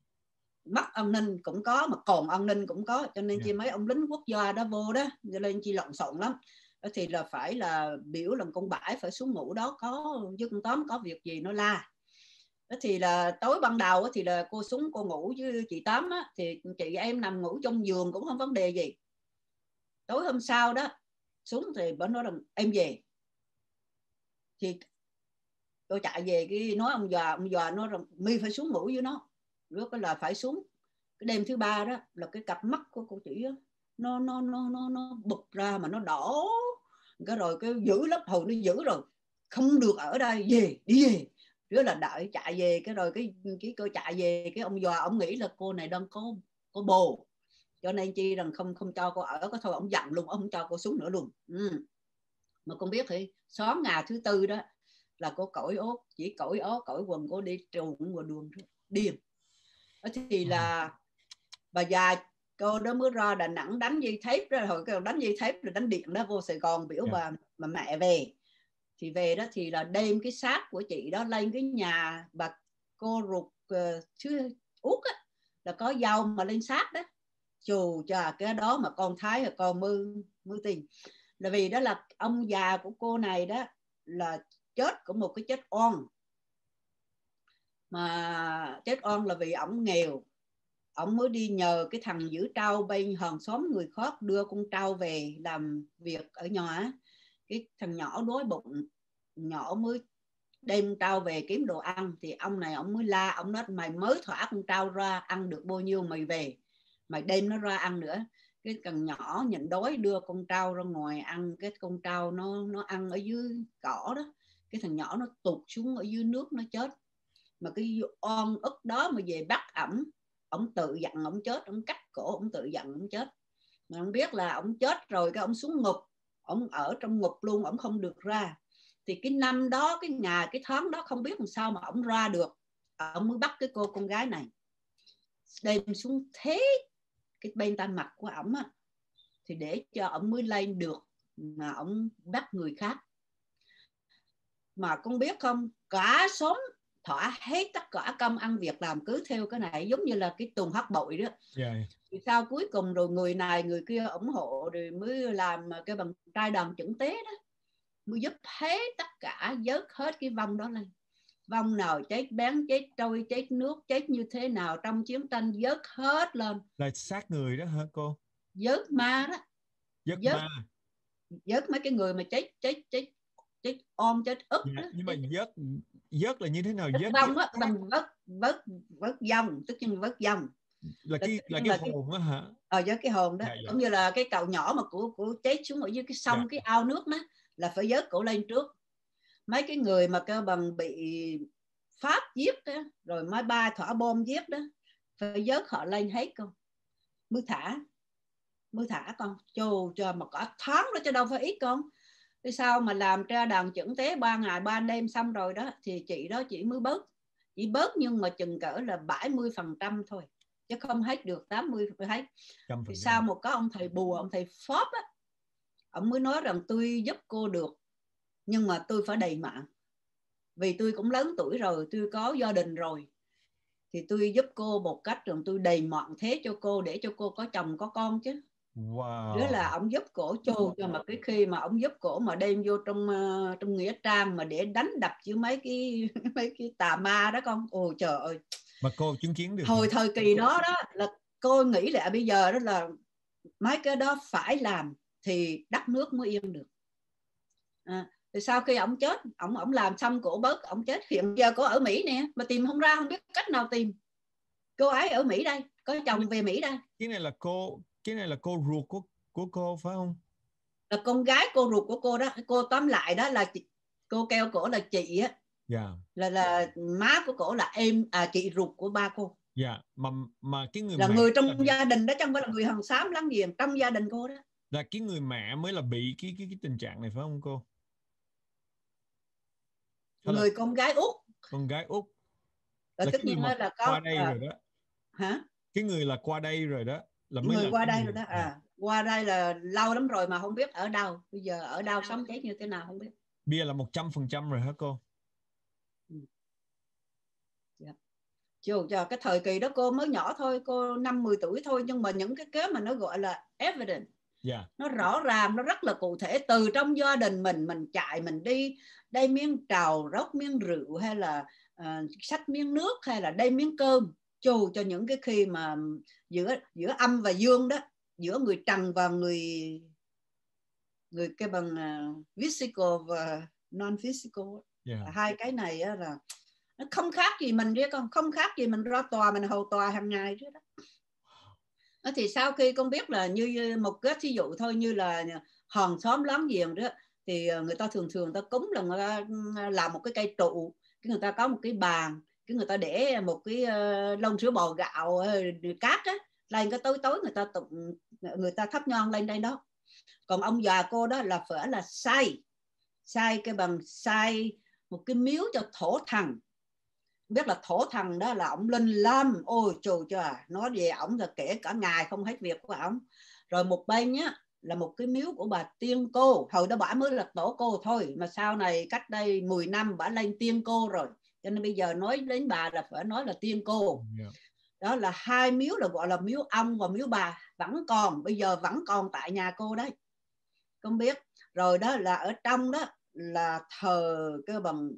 mất an ninh cũng có mà còn an ninh cũng có, cho nên yeah. chi mấy ông lính quốc gia đó vô đó cho nên chi lộn xộn lắm. đó thì là phải là biểu là con Bãi phải xuống ngủ đó, có với con Tóm có việc gì nó la. Đó thì là tối ban đầu thì là cô xuống cô ngủ với chị Tóm á, thì chị em nằm ngủ trong giường cũng không vấn đề gì. Tối hôm sau đó xuống thì bà nói rằng em về, thì tôi chạy về cái nói ông già, ông già nói rằng mi phải xuống ngủ với nó. Lúc đó là phải xuống. Cái đêm thứ ba đó là cái cặp mắt của cô chị đó, nó nó nó nó nó bụt ra mà nó đỏ, cái rồi cái giữ lắm, hồi nó giữ rồi không được ở đây, về đi về. Đó là đợi chạy về, cái rồi cái cái cô chạy về, cái ông già ông nghĩ là cô này đang có có bồ, cho nên chi rằng không không cho cô ở, có thôi ông giận luôn, ông không cho cô xuống nữa luôn. Ừ. Mà con biết thì sáng ngày thứ tư đó là cô cởi ốt, chỉ cởi ốt cởi quần cô đi trùn vào đường điên. Đó thì là bà già cô đó mới ra Đà Nẵng đánh dây thép ra, hồi cái đánh dây thép rồi đánh điện đó vô Sài Gòn biểu yeah. bà mà mẹ về thì về đó thì là đem cái xác của chị đó lên cái nhà bà cô ruột uh, chứ Út á, là có dâu mà lên xác đó. Chù chà, cái đó mà con thấy là con mơ mơ tình, là vì đó là ông già của cô này đó là chết của một cái chết oan, mà chết oan là vì ổng nghèo, ổng mới đi nhờ cái thằng giữ trâu bên hàng xóm người khác đưa con trâu về làm việc ở nhà. Cái thằng nhỏ đói bụng, nhỏ mới đem trâu về kiếm đồ ăn, thì ông này ông mới la, ông nói mày mới thỏa con trâu ra ăn được bao nhiêu mày về, mày đem nó ra ăn nữa. Cái thằng nhỏ nhịn đói đưa con trâu ra ngoài ăn, cái con trâu nó nó ăn ở dưới cỏ đó, cái thằng nhỏ nó tụt xuống ở dưới nước nó chết. Mà cái oan ức đó mà về bắt ổng, ổng tự giận ổng chết, ổng cắt cổ ổng tự giận ổng chết. Mà ổng biết là ổng chết rồi, cái ổng xuống ngục, ổng ở trong ngục luôn, ổng không được ra. Thì cái năm đó, cái ngày, cái tháng đó không biết làm sao mà ổng ra được, ổng mới bắt cái cô con gái này đem xuống thế cái bên tay mặt của ổng á, thì để cho ổng mới lên được, mà ổng bắt người khác. Mà con biết không, cả xóm thỏa hết tất cả công ăn việc làm cứ theo cái này, giống như là cái tuần hắc bội đó. Yeah. Thì sao cuối cùng rồi người này người kia ủng hộ rồi mới làm cái bằng trai đàn chẩn tế đó, mới giúp hết tất cả, vớt hết cái vong đó lên. Vong nào chết bén, chết trôi, chết nước, chết như thế nào trong chiến tranh vớt hết lên. Là xác người đó hả cô? Vớt ma đó. Vớt ma. Vớt mấy cái người mà chết chết chết chết ôm chết ức dạ, đó. Nhưng mà vớt vớt là như thế nào? Vớt vong á, bằng vớt vớt vớt vong, tức là vớt vong. Là cái là cái hồn á hả? Ờ, với cái hồn đó. Dạ, dạ. Cũng như là cái cậu nhỏ mà của của chết xuống ở dưới cái sông, dạ. Cái ao nước đó là phải vớt cổ lên trước. Mấy cái người mà cơ bằng bị Pháp giết đó, rồi máy bay thỏa bom giết đó, phải vớt họ lên hết con, mới thả mới thả con. Chô cho mà cả tháng đó chứ đâu phải ít con. Thế sao mà làm ra đàn chẩn tế ba ngày ba đêm xong rồi đó, thì chị đó chị mới bớt, chỉ bớt nhưng mà chừng cỡ là bảy mươi phần trăm thôi, chứ không hết được tám mươi hết. Thì sao một có ông thầy bùa, ông thầy Pháp á, ông mới nói rằng tôi giúp cô được, nhưng mà tôi phải đầy mạng, vì tôi cũng lớn tuổi rồi, tôi có gia đình rồi, thì tôi giúp cô một cách rằng tôi đầy mạng thế cho cô, để cho cô có chồng có con chứ. Wow. Đó là ông giúp cổ chô cho, mà cái khi mà ông giúp cổ mà đem vô trong uh, trong nghĩa trang mà để đánh đập chứ mấy cái mấy cái tà ma đó con. Ồ trời ơi. Mà cô chứng kiến được hồi hả? Thời kỳ đó đó là cô nghĩ lại bây giờ đó là mấy cái đó phải làm thì đất nước mới yên được. À, thì sau khi ông chết, ông ông làm xong cổ bớt, ông chết. Hiện giờ cổ ở Mỹ nè, mà tìm không ra, không biết cách nào tìm. Cô ấy ở Mỹ đây, có chồng về Mỹ đây. Cái này là cô, cái này là cô ruột của của cô phải không? Là con gái cô ruột của cô đó. Cô tóm lại đó là chị, cô kêu cổ là chị á. Yeah. Là là má của cổ là em à, chị ruột của ba cô. Dạ, yeah. mà mà cái người là mẹ người trong là bị... gia đình đó, trong là người hàng xóm láng giềng trong gia đình cô đó. Là cái người mẹ mới là bị cái cái cái tình trạng này phải không cô? Hay người là... con gái út. Con gái út. Là, là tất nhiên là, là có qua đây à, rồi đó. Hả? Cái người là qua đây rồi đó. Là mới người là qua đây người... rồi đó. À, à, qua đây là lâu lắm rồi mà không biết ở đâu. Bây giờ ở đâu sống chết như thế nào không biết. Bây giờ là một trăm phần trăm rồi hả cô? Ừ. Yeah. Chứ giờ cái thời kỳ đó cô mới nhỏ thôi, cô năm mười tuổi thôi, nhưng mà những cái kế mà nó gọi là evidence, Yeah. Nó rõ ràng, nó rất là cụ thể. Từ trong gia đình mình, mình chạy, mình đi đây miếng trầu, rót miếng rượu, hay là uh, xách miếng nước, hay là đây miếng cơm, chù cho những cái khi mà giữa giữa âm và dương đó, giữa người trần và người người cái bằng uh, physical và non physical. Yeah. Hai cái này á, là nó không khác gì mình chứ con, không khác gì mình ra tòa, mình hầu tòa hàng ngày chứ đó. Thì sau khi con biết là như một cái thí dụ thôi, như là hàng xóm láng giềng đó, thì người ta thường thường ta cúng là người ta làm một cái cây trụ, cái người ta có một cái bàn, cái người ta để một cái uh, lông sữa bò gạo uh, cát á, lên cái tối tối người ta tụng, người ta thắp nhang lên đây đó. Còn ông già cô đó là phải là xây xây cái bằng xây một cái miếu cho thổ thần. Biết là thổ thần đó là ông linh lâm, ôi trời trời, nói về ổng là kể cả ngày không hết việc của ổng. Rồi một bên nhá là một cái miếu của bà Tiên Cô, hồi đó bà mới là tổ cô thôi, mà sau này cách đây mười năm bà lên Tiên Cô rồi, cho nên bây giờ nói đến bà là phải nói là Tiên Cô. Yeah. Đó là hai miếu, là gọi là miếu ông và miếu bà, vẫn còn, bây giờ vẫn còn tại nhà cô đấy, không biết. Rồi đó là ở trong đó là thờ cái bằng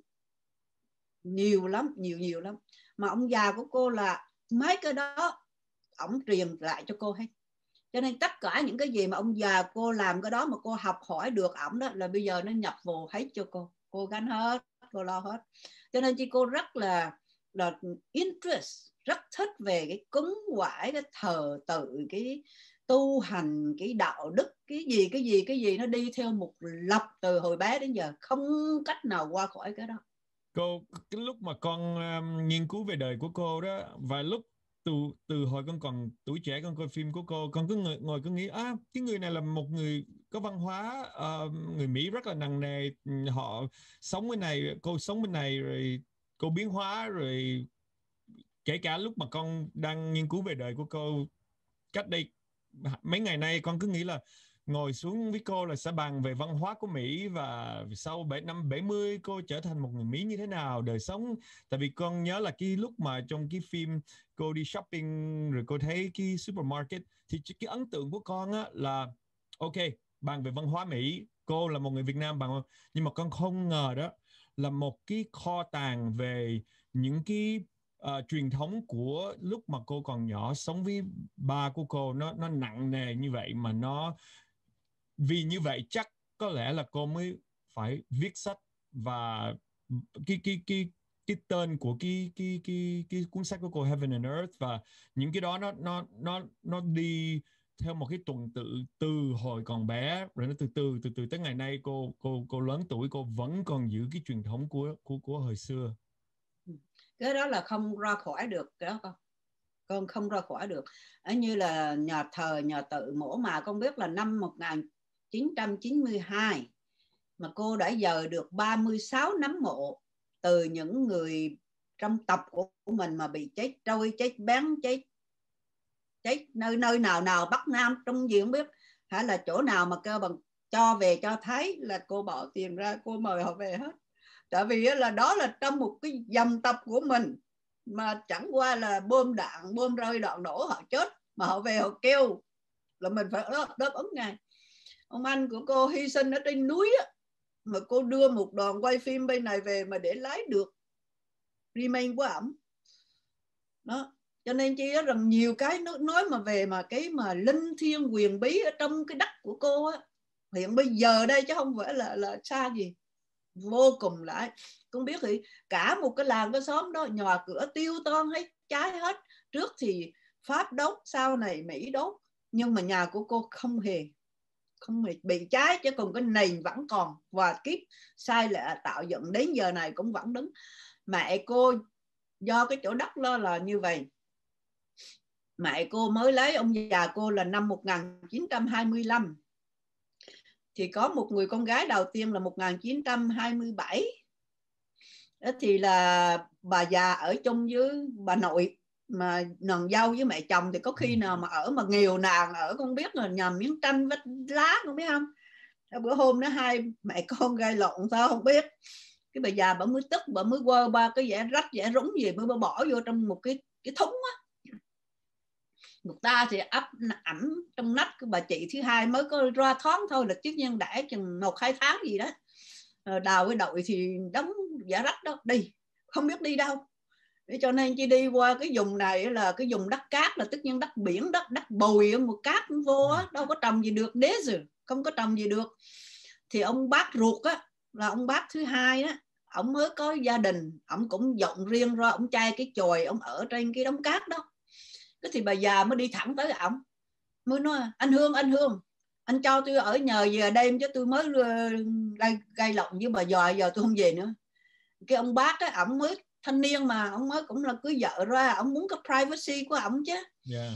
nhiều lắm, nhiều nhiều lắm. Mà ông già của cô là mấy cái đó ổng truyền lại cho cô hết. Cho nên tất cả những cái gì mà ông già cô làm cái đó mà cô học hỏi được ổng đó, là bây giờ nó nhập vô hết cho cô. Cô gánh hết, cô lo hết. Cho nên chị cô rất là là interest, rất thích về cái cúng quải, cái thờ tự, cái tu hành, cái đạo đức, cái gì cái gì cái gì nó đi theo một lập từ hồi bé đến giờ, không cách nào qua khỏi cái đó. Cô, cái lúc mà con um, nghiên cứu về đời của cô đó, và lúc từ từ hồi con còn tuổi trẻ, con coi phim của cô, con cứ ngồi, ngồi cứ nghĩ à, cái người này là một người có văn hóa, uh, người Mỹ rất là nặng nề, họ sống bên này, cô sống bên này, rồi cô biến hóa, rồi kể cả lúc mà con đang nghiên cứu về đời của cô cách đây mấy ngày nay, con cứ nghĩ là ngồi xuống với cô là sẽ bàn về văn hóa của Mỹ, và sau bảy năm bảy mươi cô trở thành một người Mỹ như thế nào, đời sống. Tại vì con nhớ là cái lúc mà trong cái phim cô đi shopping rồi cô thấy cái supermarket, thì cái ấn tượng của con á là ok, bàn về văn hóa Mỹ, cô là một người Việt Nam bằng, nhưng mà con không ngờ đó là một cái kho tàng về những cái Uh, truyền thống của lúc mà cô còn nhỏ, sống với ba của cô, nó nó nặng nề như vậy. Mà nó vì như vậy chắc có lẽ là cô mới phải viết sách, và cái cái cái cái tên của cái cái cái cái cuốn sách của cô Heaven and Earth, và những cái đó nó nó nó nó đi theo một cái tuần tự từ hồi còn bé, rồi nó từ từ từ từ tới ngày nay cô cô cô lớn tuổi, cô vẫn còn giữ cái truyền thống của của của hồi xưa. Cái đó là không ra khỏi được, cái đó con con không ra khỏi được. Ở như là nhà thờ, nhà tự mổ mà con biết là năm một nghìn chín trăm chín mươi hai mà cô đã dời được ba mươi sáu nấm mộ từ những người trong tộc của mình mà bị chết trôi, chết bén, chết chết nơi nơi nào nào Bắc Nam trong gì không biết, hay là chỗ nào mà cơ bằng cho về cho thấy là cô bỏ tiền ra, cô mời họ về hết. Tại vì là đó là trong một cái dòng tộc của mình, mà chẳng qua là bom đạn, bom rơi đạn nổ họ chết, mà họ về họ kêu là mình phải đáp ứng ngay. Ông anh của cô hy sinh ở trên núi á, mà cô đưa một đoàn quay phim bên này về mà để lái được remain của ổng đó. Cho nên chỉ rằng nhiều cái nói mà về mà cái mà linh thiêng quyền bí ở trong cái đất của cô á, hiện bây giờ đây chứ không phải là là xa gì, vô cùng lại. Không biết thì cả một cái làng cái xóm đó nhà cửa tiêu toan hết, cháy hết. Trước thì Pháp đốt, sau này Mỹ đốt, nhưng mà nhà của cô không hề không hề bị cháy, chứ còn cái nền vẫn còn, và kiếp sai lệ tạo dựng đến giờ này cũng vẫn đứng. Mẹ cô do cái chỗ đất đó là như vậy, mẹ cô mới lấy ông già cô là năm một nghìn chín trăm hai mươi lăm, thì có một người con gái đầu tiên là một nghìn chín trăm hai mươi bảy. Đó thì là bà già ở chung với bà nội, mà nàng dâu với mẹ chồng thì có khi nào mà ở mà nghèo nàn ở, không biết là nhầm miếng tranh vách lá, không biết không. Bữa hôm đó hai mẹ con gây lộn sao không biết, cái bà già bà mới tức, bà mới quơ ba cái dẻ rách dẻ rúng gì mới bỏ vô trong một cái cái thúng á. Người ta thì ấp ẩm trong nách của bà chị thứ hai mới có ra thoáng thôi, là trước nhiên đã chừng một hai tháng gì đó. Đào với đội thì đóng giả rách đó, đi không biết đi đâu. Cho nên chỉ đi qua cái vùng này là cái vùng đất cát, là tất nhiên đất biển, đất đất bồi, một cát vô á, đâu có trồng gì được, đế rồi không có trồng gì được. Thì ông bác ruột á, là ông bác thứ hai á, ông mới có gia đình, ông cũng dọn riêng ra, ông chai cái chòi, ông ở trên cái đống cát đó. Cái thì bà già mới đi thẳng tới ổng, mới nói: anh Hương, anh Hương, anh cho tôi ở nhờ về đêm chứ tôi mới gây, gây lộn với bà già, giờ tôi không về nữa. Cái ông bác á, ổng mới thanh niên mà, ông mới cũng là cưới vợ ra, ông muốn có privacy của ổng chứ. Yeah.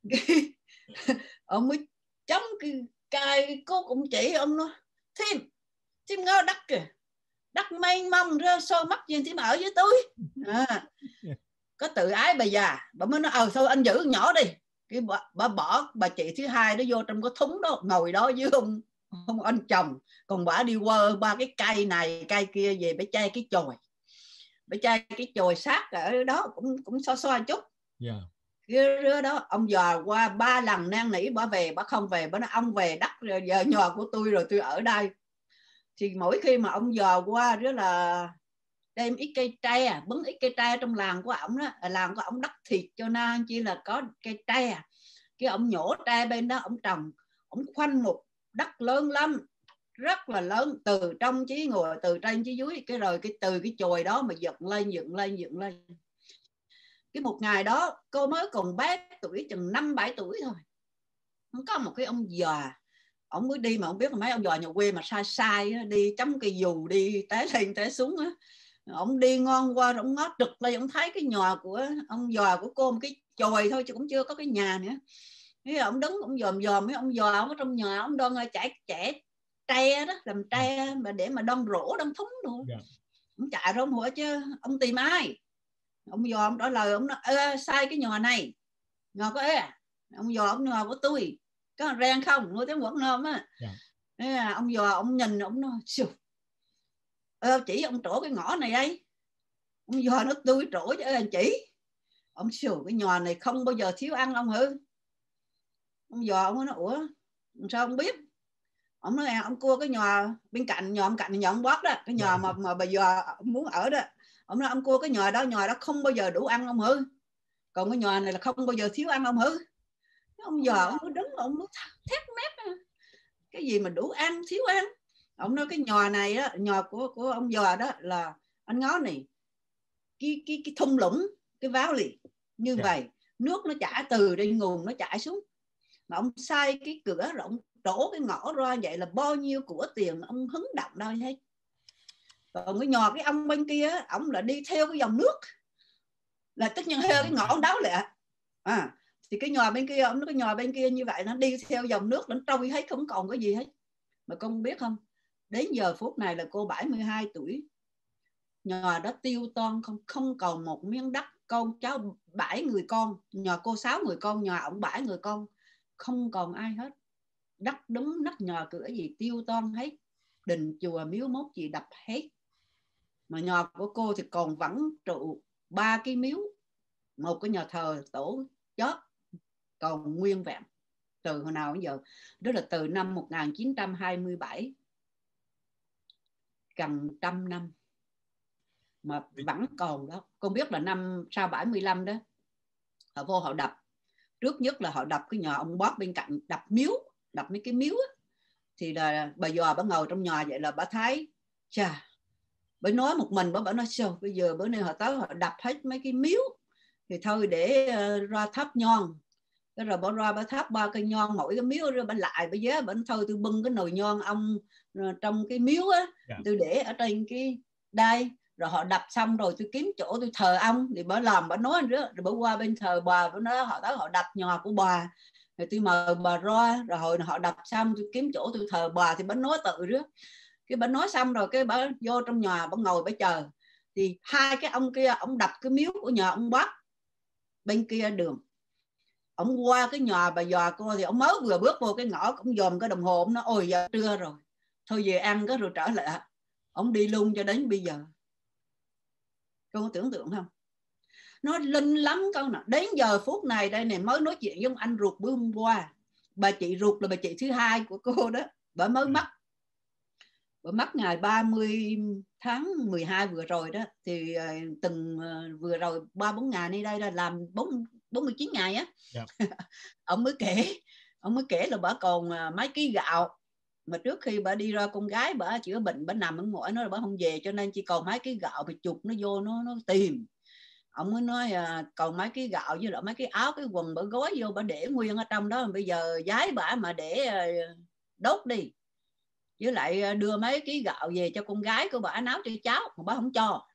Ông mới chống cái cài, cô cũng chỉ ông nói: Thím, thím ngó đất kìa, đất mênh mông rơ sôi mắt gì thím ở với tôi. À, có tự ái bà già, bà mới nói: ờ thôi anh giữ nhỏ đi. Cái bà, bà bỏ bà chị thứ hai nó vô trong cái thúng đó, ngồi đó với ông, ông anh chồng. Còn bà đi qua ba cái cây này cây kia về, bà chai cái chòi, bà chai cái chòi sát ở đó cũng cũng so so chút. Yeah. Cái đó ông già qua ba lần năn nỉ bà về, bà không về. Bà nói: ông về đất rồi, giờ nhà của tôi rồi, tôi ở đây. Thì mỗi khi mà ông già qua đó là đem ít cây tre, bứng ít cây tre trong làng của ổng đó, làng của ổng đất thịt cho nên chỉ là có cây tre. Cái ông nhổ tre bên đó, ông trồng, ông khoanh một đất lớn lắm, rất là lớn, từ trong chí ngồi, từ trên chí dưới. Cái rồi cái từ cái chòi đó mà dựng lên dựng lên dựng lên. Cái một ngày đó cô mới còn bé tuổi, chừng năm bảy tuổi thôi, không có một cái ông già, ông mới đi mà không biết là mấy ông già nhà quê mà sai sai đi chấm cây dù, đi té lên té xuống á. Ông đi ngon qua, ông ngó trực lên, ông thấy cái nhà của ông già của cô một cái chòi thôi chứ cũng chưa có cái nhà nữa. Thế ông đứng, ông dòm dòm mấy ông già, ông ở trong nhà, ông đoan chảy chẻ tre đó, làm tre mà để mà đoan rổ đoan thúng luôn. Yeah. Ông chạy ra ông hỏi chứ ông tìm ai? Ông già ông trả lời, ông nói: ơ, sai cái nhà này, nhà có ế à? Ông già ông nhà của tôi, có rang không, nuôi tiếng Quảng Nam á. Yeah. Ông già ông nhìn, ông nói: siêu, ơ, chỉ ông trổ cái ngõ này ấy. Ông già nó: tôi trổ chứ anh chỉ. Ông siêu, cái nhà này không bao giờ thiếu ăn ông hư. Ông già ông nói: ủa sao ông biết? Ông nói: ông cua cái nhà bên cạnh, nhà ông cạnh nhà ông bóp đó, cái nhà mà mà bà già muốn ở đó. Ông nói: ông cua cái nhà đó, nhà đó không bao giờ đủ ăn ông hư, còn cái nhà này là không bao giờ thiếu ăn ông hư. Ông già ông cứ đứng, ông cứ thét mép, cái gì mà đủ ăn thiếu ăn. Ông nói: cái nhà này đó, nhà của của ông già đó là anh ngó này, cái cái cái thung lũng, cái váo lì như yeah. vậy, nước nó chảy từ trên nguồn nó chảy xuống, mà ông sai cái cửa rồi ông đổ cái ngõ ra, vậy là bao nhiêu của tiền ông hứng động đâu hết. Còn cái nhà cái ông bên kia, ông là đi theo cái dòng nước, là tất nhiên theo cái ngõ đó lẹ. À, thì cái nhà bên kia, ông nói cái nhà bên kia như vậy, nó đi theo dòng nước, nó trôi hết, không còn cái gì hết. Mà con biết không, đến giờ phút này là cô bảy mươi hai tuổi, nhà đó tiêu toan, không không còn một miếng đất. Con cháu bảy người con, nhà cô sáu người con, nhà ông bảy người con, không còn ai hết. Đất đúng nắp nhà cửa gì tiêu toan hết, đình chùa miếu mốt gì đập hết. Mà nhà của cô thì còn vẫn trụ ba cái miếu, một cái nhà thờ tổ chót còn nguyên vẹn từ hồi nào đến giờ. Đó là từ năm một nghìn chín trăm hai mươi bảy, gần trăm năm mà vẫn còn đó. Con biết là năm sau bảy mươi lăm đó, họ vô họ đập. Trước nhất là họ đập cái nhà ông bóp bên cạnh, đập miếu, đập mấy cái miếu á. Thì là bà già bà ngồi trong nhà vậy là bà thấy, chà, bà nói một mình, bà, bà nói sao bây giờ bữa nay họ tới họ đập hết mấy cái miếu, thì thôi để uh, ra thắp nhon. Cái rồi bà ra bà thắp ba cây nhon mỗi cái miếu, rồi bà lại bà giá, bà thôi tôi bưng cái nồi nhon ông uh, trong cái miếu á, yeah. tôi để ở trên cái đây, rồi họ đập xong rồi tôi kiếm chỗ tôi thờ ông. Thì bà làm, bà nói nữa, rồi bà qua bên thờ bà, bà nói họ tới họ đập nhà của bà, rồi tôi mời bà ra, rồi hồi họ đập xong tôi kiếm chỗ tôi thờ bà. Thì bà nói tự rứa. Cái bà nói xong rồi cái bà vô trong nhà, bà ngồi bà chờ. Thì hai cái ông kia, ông đập cái miếu của nhà ông bác bên kia đường. Ông qua cái nhà bà già cô, thì ông mới vừa bước vô cái ngõ, ông dòm cái đồng hồ, ông nói ôi giờ trưa rồi, thôi về ăn cái rồi trở lại. Ông đi luôn cho đến bây giờ. Cô có tưởng tượng không? nó linh lắm con nè. Đến giờ phút này đây này mới nói chuyện với ông anh ruột bữa hôm qua. Bà chị ruột là bà chị thứ hai của cô đó, bà mới mất. Bà mất ngày ba mươi tháng mười hai vừa rồi đó. Thì uh, từng uh, vừa rồi ba bốn ngày nay đây là làm bốn mươi chín ngày á. Yeah. Ông mới kể, ông mới kể là bà còn uh, mấy ký gạo. Mà trước khi bà đi ra, con gái bà chữa bệnh, bà nằm ở ngoại, nói là bà không về, cho nên chỉ còn mấy cái gạo, bà chụp nó vô nó nó tìm. Ông mới nói à, còn mấy cái gạo với lại mấy cái áo cái quần bà gói vô, bà để nguyên ở trong đó, bây giờ giái bà mà để đốt đi, với lại đưa mấy ký gạo về cho con gái của bà nấu cho cháu, mà bà không cho.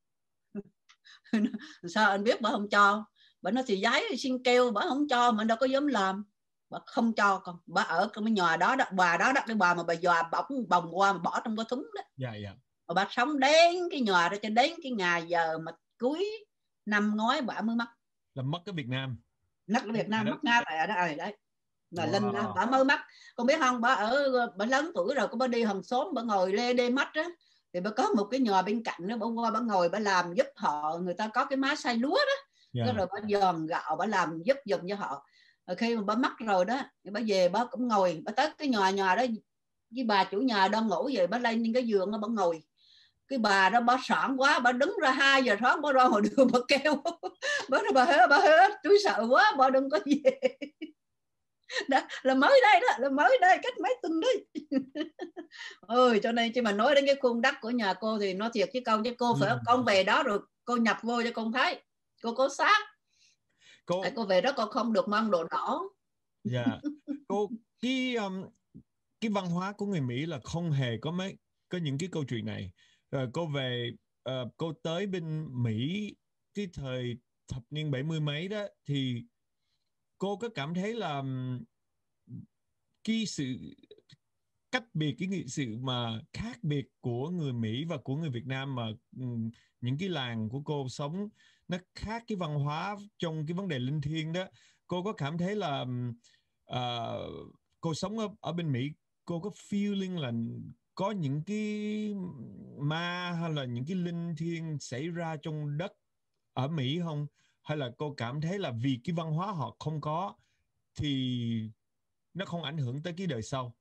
Sao anh biết bà không cho? Bà nói thì giái xin kêu, bà không cho, mà đâu có dám làm. Bà không cho con, bà ở cái nhà đó đó, bà đó đó, cái bà mà bà dò bỗng bồng qua mà bỏ trong cái thúng đó. Dạ dạ. Mà bà sống đến cái nhà đó cho đến cái ngày giờ mà cuối năm ngoái bà mới mất. Là mất ở Việt Nam. Mất ở Việt Nam, mất Nga tại đó rồi đấy. Là wow. Linh đó, bà mới mất. Con biết không, bà ở bà lớn tuổi rồi, có bà đi hàng xóm, bà ngồi lê đê mắt á, thì bà có một cái nhà bên cạnh đó, bà qua bà ngồi bà làm giúp họ, người ta có cái má xay lúa đó. Yeah. Rồi bà giòn gạo, bà làm giúp giùm cho họ. Rồi khi mà bà mất rồi đó, thì bà về bà cũng ngồi, bà tới cái nhà nhà đó với bà chủ nhà đang ngủ vậy, bà lên trên cái giường đó bà ngồi. Cái bà đó bà sẵn quá, bà đứng ra hai giờ sáng bà ra hồi đường bà kêu bà nói bà hết, bà hết, tôi sợ quá, bà đừng có về. Đó, là mới đây đó, là mới đây, cách mấy tuần đấy. Ôi, cho nên chứ mà nói đến cái khuôn đất của nhà cô thì nói thiệt chứ câu chứ cô phải ừ. Con về đó rồi cô nhập vô cho con thấy, cô có xác. Cô, cô về đó cô không được mang đồ đỏ. Dạ. Yeah. Cô cái um, cái văn hóa của người Mỹ là không hề có mấy có những cái câu chuyện này. Rồi cô về uh, cô tới bên Mỹ cái thời thập niên bảy mươi mấy đó, thì cô có cảm thấy là cái sự cách biệt, cái sự mà khác biệt của người Mỹ và của người Việt Nam, mà um, những cái làng của cô sống nó khác cái văn hóa trong cái vấn đề linh thiêng đó, cô có cảm thấy là uh, cô sống ở, ở bên Mỹ, cô có feeling là có những cái ma hay là những cái linh thiêng xảy ra trong đất ở Mỹ không? Hay là cô cảm thấy là vì cái văn hóa họ không có thì nó không ảnh hưởng tới cái đời sau?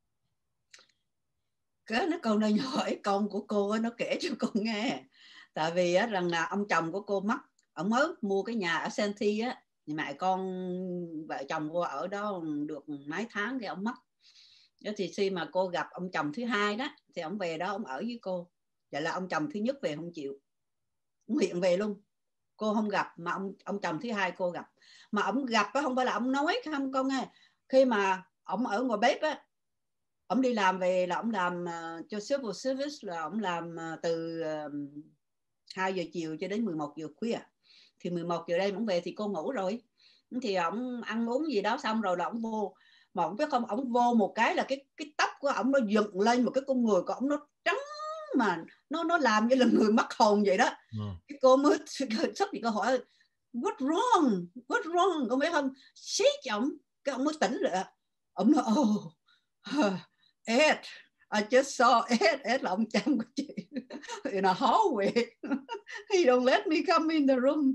Cái nó câu này hỏi con của cô nó kể cho con nghe. Tại vì á, rằng là ông chồng của cô mất, ông mới mua cái nhà ở Santee á, mẹ con vợ chồng cô ở đó được mấy tháng thì ông mất. Đó thì khi mà cô gặp ông chồng thứ hai đó, thì ông về đó ông ở với cô. Vậy là ông chồng thứ nhất về không chịu, ông hiện về luôn, cô không gặp, mà ông ông chồng thứ hai cô gặp. Mà ông gặp đó không phải là ông nói không con nghe. Khi mà ông ở ngoài bếp á, ông đi làm về là ông làm uh, cho civil service, là ông làm uh, từ uh, hai giờ chiều cho đến mười một giờ khuya. Thì mười một giờ đây ông về thì cô ngủ rồi, thì ông ăn uống gì đó xong rồi là ông vô. Mà ông biết không, ông vô một cái là cái cái tóc của ông nó dựng lên một cái con người của ông nó trắng, mà nó nó làm như là người mất hồn vậy đó. Ừ. Cái cô mới sắp gì cô hỏi what wrong, what wrong, cô biết không, xí chồng. Cái ông mới tỉnh lại, ông nói oh Ed, I just saw Ed. Ed là ông chồng của chị in a hallway. He don't let me come in the room.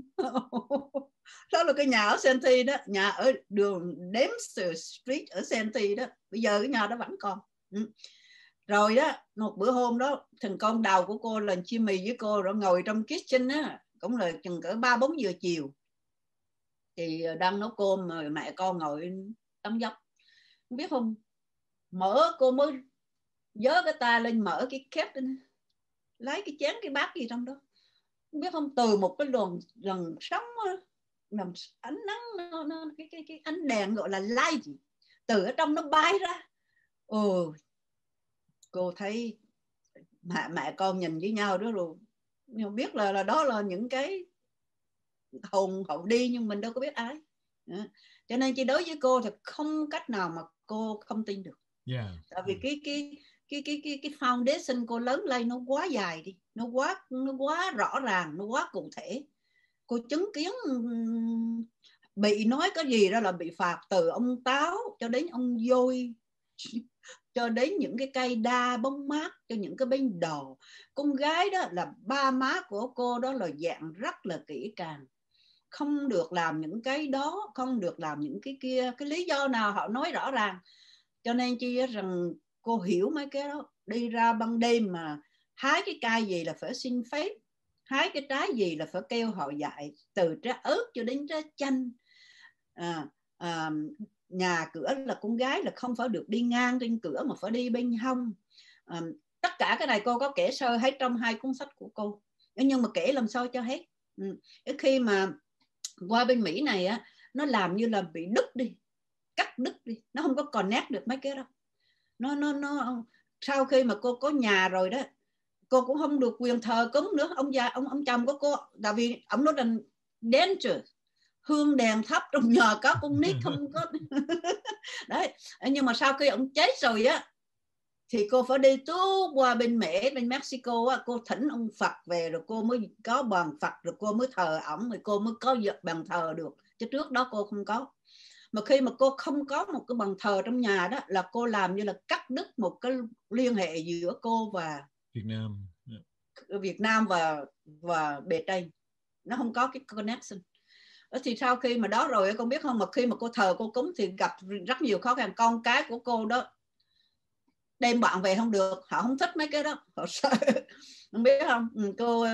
Đó là cái nhà ở Santee đó, nhà ở đường Dempster Street ở Santee đó. Bây giờ cái nhà đó vẫn còn. Ừ. Rồi đó, một bữa hôm đó, thằng con đầu của cô là chia mì với cô, rồi ngồi trong kitchen á, cũng là chừng cỡ ba bốn giờ chiều. Thì đang nấu cơm mà mẹ con ngồi tắm dốc. Không biết không, mở cô mới dớ cái tay lên mở cái kép lên, lấy cái chén cái bát gì trong đó. Không biết không, từ một cái luồng lần sóng làm ánh nắng nó, nó, cái, cái, cái ánh đèn gọi là light từ ở trong nó bay ra. Ồ, cô thấy mẹ, mẹ con nhìn với nhau đó rồi, nhưng biết là, là đó là những cái hồn hậu đi, nhưng mình đâu có biết ai. Đó. Cho nên chỉ đối với cô thì không cách nào mà cô không tin được. Yeah. Tại vì cái cái cái cái cái cái foundation cô lớn lên nó quá dài đi, nó quá nó quá rõ ràng, nó quá cụ thể. Cô chứng kiến bị nói cái gì đó là bị phạt, từ ông táo cho đến ông dôi, cho đến những cái cây đa bóng mát, cho những cái bánh đồ. Con gái đó là ba má của cô đó là dạng rất là kỹ càng, không được làm những cái đó, không được làm những cái kia, cái lý do nào họ nói rõ ràng. Cho nên chi rằng cô hiểu mấy cái đó. Đi ra ban đêm mà hái cái cây gì là phải xin phép, hái cái trái gì là phải kêu họ dạy, từ trái ớt cho đến trái chanh. à, à, Nhà cửa là con gái là không phải được đi ngang trên cửa mà phải đi bên hông. à, Tất cả cái này cô có kể sơ hết trong hai cuốn sách của cô, nhưng mà kể làm sao cho hết. ừ. Khi mà qua bên Mỹ này á, nó làm như là bị đứt đi, cắt đứt đi, nó không có connect được mấy cái đó. Nó nó nó sau khi mà cô có nhà rồi đó, cô cũng không được quyền thờ cúng nữa. Ông già ông ông chồng của cô, tại vì ông nói rằng danger, hương đèn thấp trong nhà có con nít không có đấy. Nhưng mà sau khi ông chết rồi á, thì cô phải đi tuốt qua bên Mỹ, bên Mexico á, cô thỉnh ông Phật về rồi cô mới có bàn Phật, rồi cô mới thờ ổng, rồi cô mới có bàn thờ được, chứ trước đó cô không có. Mà khi mà cô không có một cái bàn thờ trong nhà đó, là cô làm như là cắt đứt một cái liên hệ giữa cô và Việt Nam, yeah. Việt Nam và và bề Tây, nó không có cái connection. Thì sau khi mà đó rồi, con biết không, mà khi mà cô thờ cô cúng thì gặp rất nhiều khó khăn. Con cái của cô đó đem bạn về không được, họ không thích mấy cái đó, họ sợ. Không biết không, cô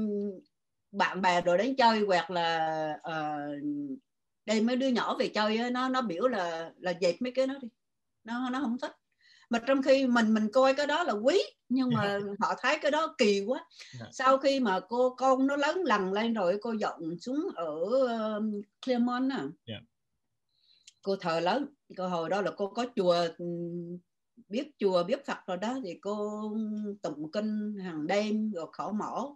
bạn bè rồi đến chơi hoặc là uh, đem mấy đứa nhỏ về chơi, nó nó biểu là là dẹp mấy cái đó đi, nó nó không thích. Mà trong khi mình mình coi cái đó là quý, nhưng mà yeah. họ thấy cái đó kỳ quá. yeah. Sau khi mà cô con nó lớn lần lên rồi, cô dọn xuống ở uh, Clermont à. yeah. Cô thờ lớn, cô hồi đó là cô có chùa, biết chùa biết Phật rồi đó, thì cô tụng kinh hàng đêm rồi khẩu mẫu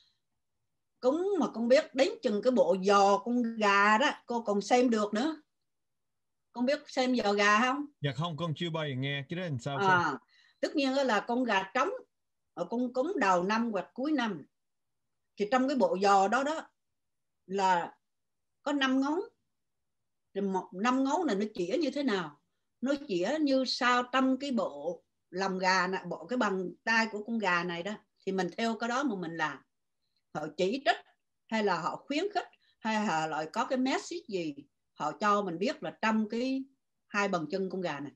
cúng. Mà con biết đến chừng cái bộ giò con gà đó cô còn xem được nữa. Con biết xem giò gà không? Dạ không, con chưa bao giờ nghe cái đó làm sao. À, tất nhiên là con gà trống ở con cúng đầu năm hoặc cuối năm, thì trong cái bộ giò đó đó là có năm ngón. Thì một năm ngón này nó chĩa như thế nào? Nó chĩa như sao trong cái bộ lòng gà này, bộ cái bàn tay của con gà này đó, thì mình theo cái đó mà mình làm. Họ chỉ trích hay là họ khuyến khích hay là lại có cái message gì, họ cho mình biết là trong cái hai bàn chân con gà này.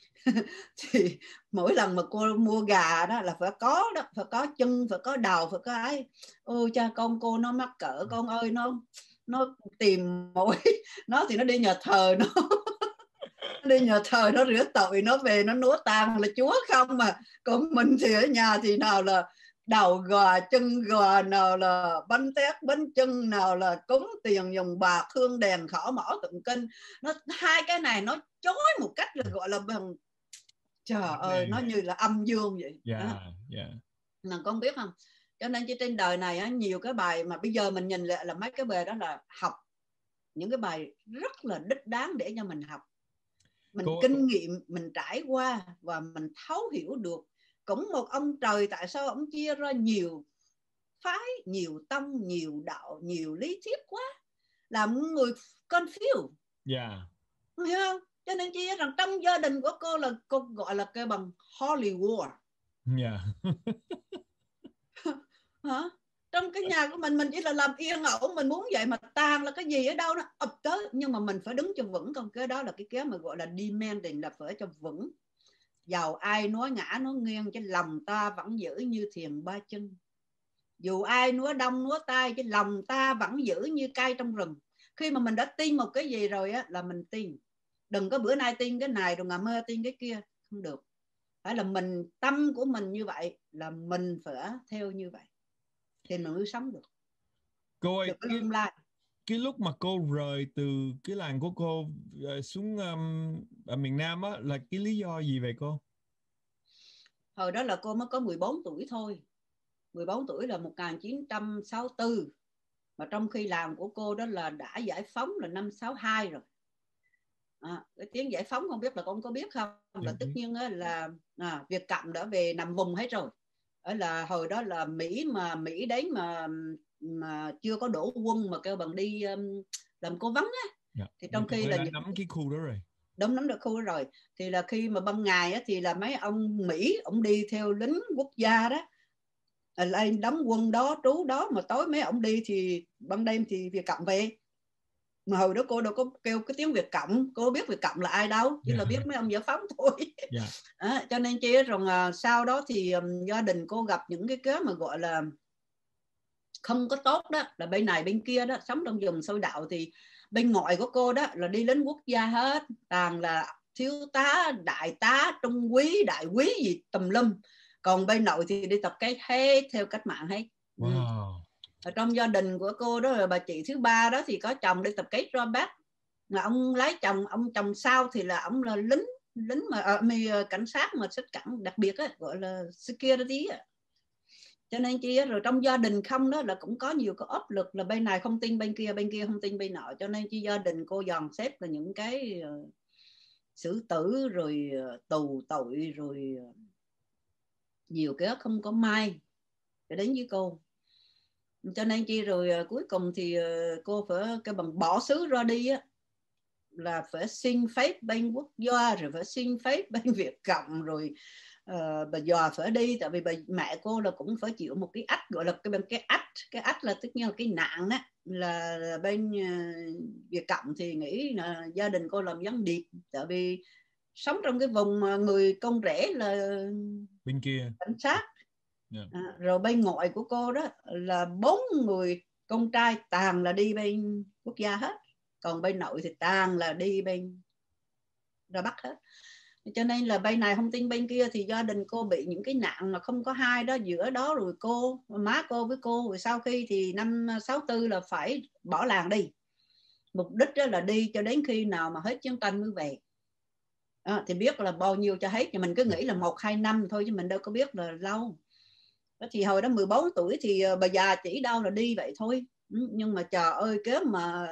Thì mỗi lần mà cô mua gà đó là phải có đó, phải có chân, phải có đầu, phải có ấy. Ôi cha, con cô nó mắc cỡ, con ơi, nó nó tìm mỗi nó thì nó đi nhà thờ, nó đi nhà thờ nó rửa tội, nó về nó núa tang là Chúa không mà. Còn mình thì ở nhà thì nào là đầu gà, chân gà, nào là bánh tét, bánh chưng, nào là cúng tiền dùng bạc, hương đèn, khỏ mỏ tụng kinh. Nó hai cái này nó chối một cách là gọi là bằng, trời ơi, nó như là âm dương vậy. Yeah, yeah. Mà con biết không, cho nên trên đời này á, nhiều cái bài mà bây giờ mình nhìn lại là mấy cái bài đó là học, những cái bài rất là đích đáng để cho mình học. Mình cô... kinh nghiệm, mình trải qua và mình thấu hiểu được. Cũng một ông trời, tại sao ông chia ra nhiều phái, nhiều tông, nhiều đạo, nhiều lý thuyết quá, làm người confused. Yeah. Hiểu không? Cho nên chia rằng trong gia đình của cô là cô gọi là cái bằng Hollywood. Yeah. Hả? Trong cái nhà của mình, mình chỉ là làm yên ổn, mình muốn vậy mà tàn là cái gì ở đâu nó ập tới. Nhưng mà mình phải đứng cho vững. Còn cái đó là cái kéo mà gọi là demanding, là phải cho vững. Dầu ai nói ngã nói nghiêng, chứ lòng ta vẫn giữ như thiền ba chân. Dù ai nói đông nói tay, chứ lòng ta vẫn giữ như cây trong rừng. Khi mà mình đã tin một cái gì rồi á, là mình tin. Đừng có bữa nay tin cái này rồi ngày mai tin cái kia, không được. Phải là mình, tâm của mình như vậy, là mình phải theo như vậy thì mình mới sống được. Cô ơi, cái, cái lúc mà cô rời từ cái làng của cô uh, xuống um, ở miền Nam á, là cái lý do gì vậy cô? Hồi đó là cô mới có mười bốn tuổi thôi. mười bốn tuổi là một nghìn chín trăm sáu mươi tư. Mà trong khi làng của cô đó là đã giải phóng là năm sáu hai rồi. À, cái tiếng giải phóng không biết là con có biết không? Là tất nhiên là à, Việt Cộng đã về nằm vùng hết rồi. Ở là hồi đó là Mỹ mà Mỹ đến mà mà chưa có đổ quân mà kêu bằng đi um, làm cố vấn á. Yeah. Thì trong khi là nắm cái khu đó rồi. Đúng, nắm được khu đó rồi. Thì là khi mà ban ngày á, thì là mấy ông Mỹ ông đi theo lính quốc gia đó, lên đóng quân đó, trú đó, mà tối mấy ông đi thì ban đêm thì Việt Cộng về. Mà hồi đó cô đâu có kêu cái tiếng Việt Cộng, cô biết Việt Cộng là ai đâu, chỉ là biết mấy ông giải phóng thôi. Yeah. À, cho nên chi rồi à, sau đó thì um, gia đình cô gặp những cái cái mà gọi là không có tốt đó, là bên này bên kia đó, sống trong vùng sôi đạo. Thì bên ngoại của cô đó là đi lính quốc gia hết, toàn là thiếu tá, đại tá, trung quý, đại quý gì tùm lum. Còn bên nội thì đi tập cái hết theo cách mạng hết. Wow. Ừ. Ở trong gia đình của cô đó là bà chị thứ ba đó thì có chồng đi tập kết ra Bắc, mà ông lấy chồng, ông chồng sau thì là ông là lính lính mà à, cảnh sát mà xuất cảnh đặc biệt á, gọi là security á. Cho nên chi rồi trong gia đình không đó là cũng có nhiều cái áp lực, là bên này không tin bên kia, bên kia không tin bên nọ. Cho nên chi gia đình cô dàn xếp là những cái uh, xử tử rồi uh, tù tội rồi uh, nhiều cái không có may để đến với cô. Cho nên chi rồi uh, cuối cùng thì uh, cô phải cái bằng bỏ xứ ra đi á, là phải xin phép bên quốc gia, rồi phải xin phép bên Việt Cộng, rồi uh, bà dò phải đi. Tại vì bà, mẹ cô là cũng phải chịu một cái ách, gọi là cái cái ách cái ách là tất nhiên là cái nạn đó, là, là bên uh, Việt Cộng thì nghĩ là gia đình cô làm gián điệp, tại vì sống trong cái vùng mà người con rể là bên kia cảnh sát. Yeah. À, rồi bên ngoại của cô đó là bốn người con trai toàn là đi bên quốc gia hết, còn bên nội thì toàn là đi bên ra Bắc hết. Cho nên là bên này không tin bên kia, thì gia đình cô bị những cái nạn mà không có hai đó giữa đó. Rồi cô, má cô với cô, rồi sau khi thì năm sáu tư là phải bỏ làng đi. Mục đích đó là đi cho đến khi nào mà hết chiến tranh mới về. À, thì biết là bao nhiêu cho hết, nhưng mình cứ nghĩ là một hai năm thôi, chứ mình đâu có biết là lâu. Thì hồi đó mười bốn tuổi thì bà già chỉ đâu là đi vậy thôi. Nhưng mà trời ơi, cái mà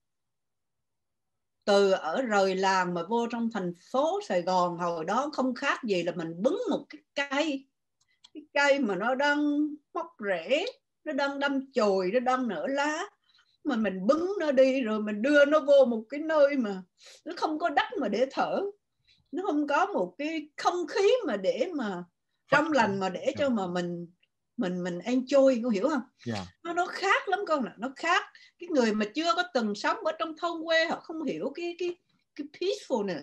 từ ở rời làng mà vô trong thành phố Sài Gòn hồi đó không khác gì là mình bứng một cái cây, cái cây mà nó đang mọc rễ, nó đang đâm chồi, nó đang nở lá, mà mình bứng nó đi rồi mình đưa nó vô một cái nơi mà nó không có đất mà để thở, nó không có một cái không khí mà để mà trong lành mà để cho mà mình mình mình enjoy, cô hiểu không? Yeah. Nó nó khác lắm con nè, nó khác. Cái người mà chưa có từng sống ở trong thôn quê họ không hiểu cái cái cái peacefulness.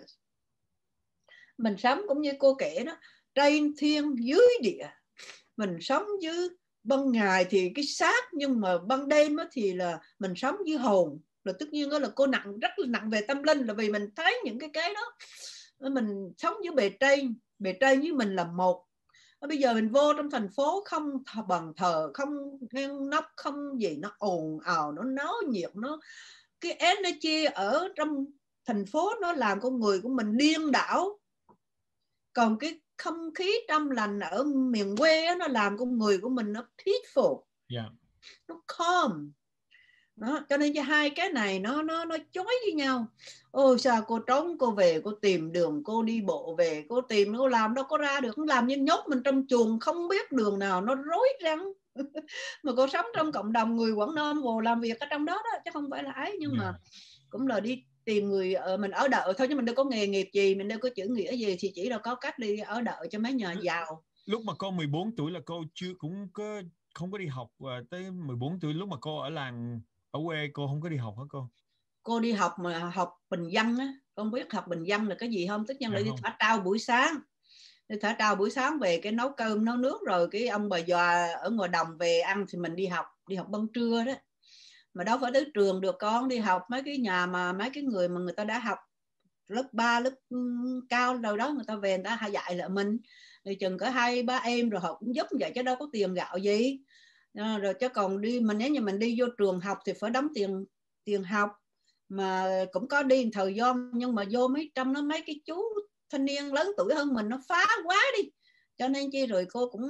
Mình sống cũng như cô kể đó, trên thiên dưới địa. Mình sống dưới ban ngày thì cái xác, nhưng mà ban đêm thì là mình sống dưới hồn. Rồi tất nhiên đó là cô nặng, rất là nặng về tâm linh, là vì mình thấy những cái cái đó. Mình sống dưới bề trên, bề trên với mình là một. Bây giờ mình vô trong thành phố không bằng thờ, không ngăn nắp, không gì, nó ồn ào, nó náo nhiệt, nó cái energy ở trong thành phố nó làm con người của mình điên đảo. Còn cái không khí trong lành ở miền quê nó làm con người của mình nó peaceful, yeah. Nó calm. Đó, cho nên cho hai cái này nó nó nó chối với nhau. Ôi sao cô trốn, cô về, cô tìm đường, cô đi bộ về, cô tìm, cô làm đâu có ra được, cô làm như nhốt mình trong chuồng, không biết đường nào, nó rối răng. Mà cô sống trong cộng đồng người Quảng Nam, vô làm việc ở trong đó đó, chứ không phải là ấy. Nhưng yeah. mà cũng là đi tìm người ở, mình ở đợi thôi, chứ mình đâu có nghề nghiệp gì, mình đâu có chữ nghĩa gì, thì chỉ là có cách đi ở đợi cho mấy nhà giàu. Lúc mà cô mười bốn tuổi là cô chưa cũng có không có đi học, tới mười bốn tuổi lúc mà cô ở làng ở quê cô không có đi học hả cô? Cô đi học mà học bình dân á, con biết học bình dân là cái gì không? Tất nhiên là đi thả trao buổi sáng, đi thả trao buổi sáng về cái nấu cơm nấu nước, rồi cái ông bà già ở ngoài đồng về ăn thì mình đi học, đi học ban trưa đó. Mà đâu phải tới trường được con, đi học mấy cái nhà mà mấy cái người mà người ta đã học lớp ba, lớp cao đâu đó, người ta về người ta dạy lại mình, rồi chừng có hai ba em rồi họ cũng giúp vậy, chứ đâu có tiền gạo gì. À, rồi chứ còn đi mình nếu như mình đi vô trường học thì phải đóng tiền tiền học, mà cũng có đi thời gian, nhưng mà vô mấy trong nó mấy cái chú thanh niên lớn tuổi hơn mình nó phá quá đi, cho nên chi rồi cô cũng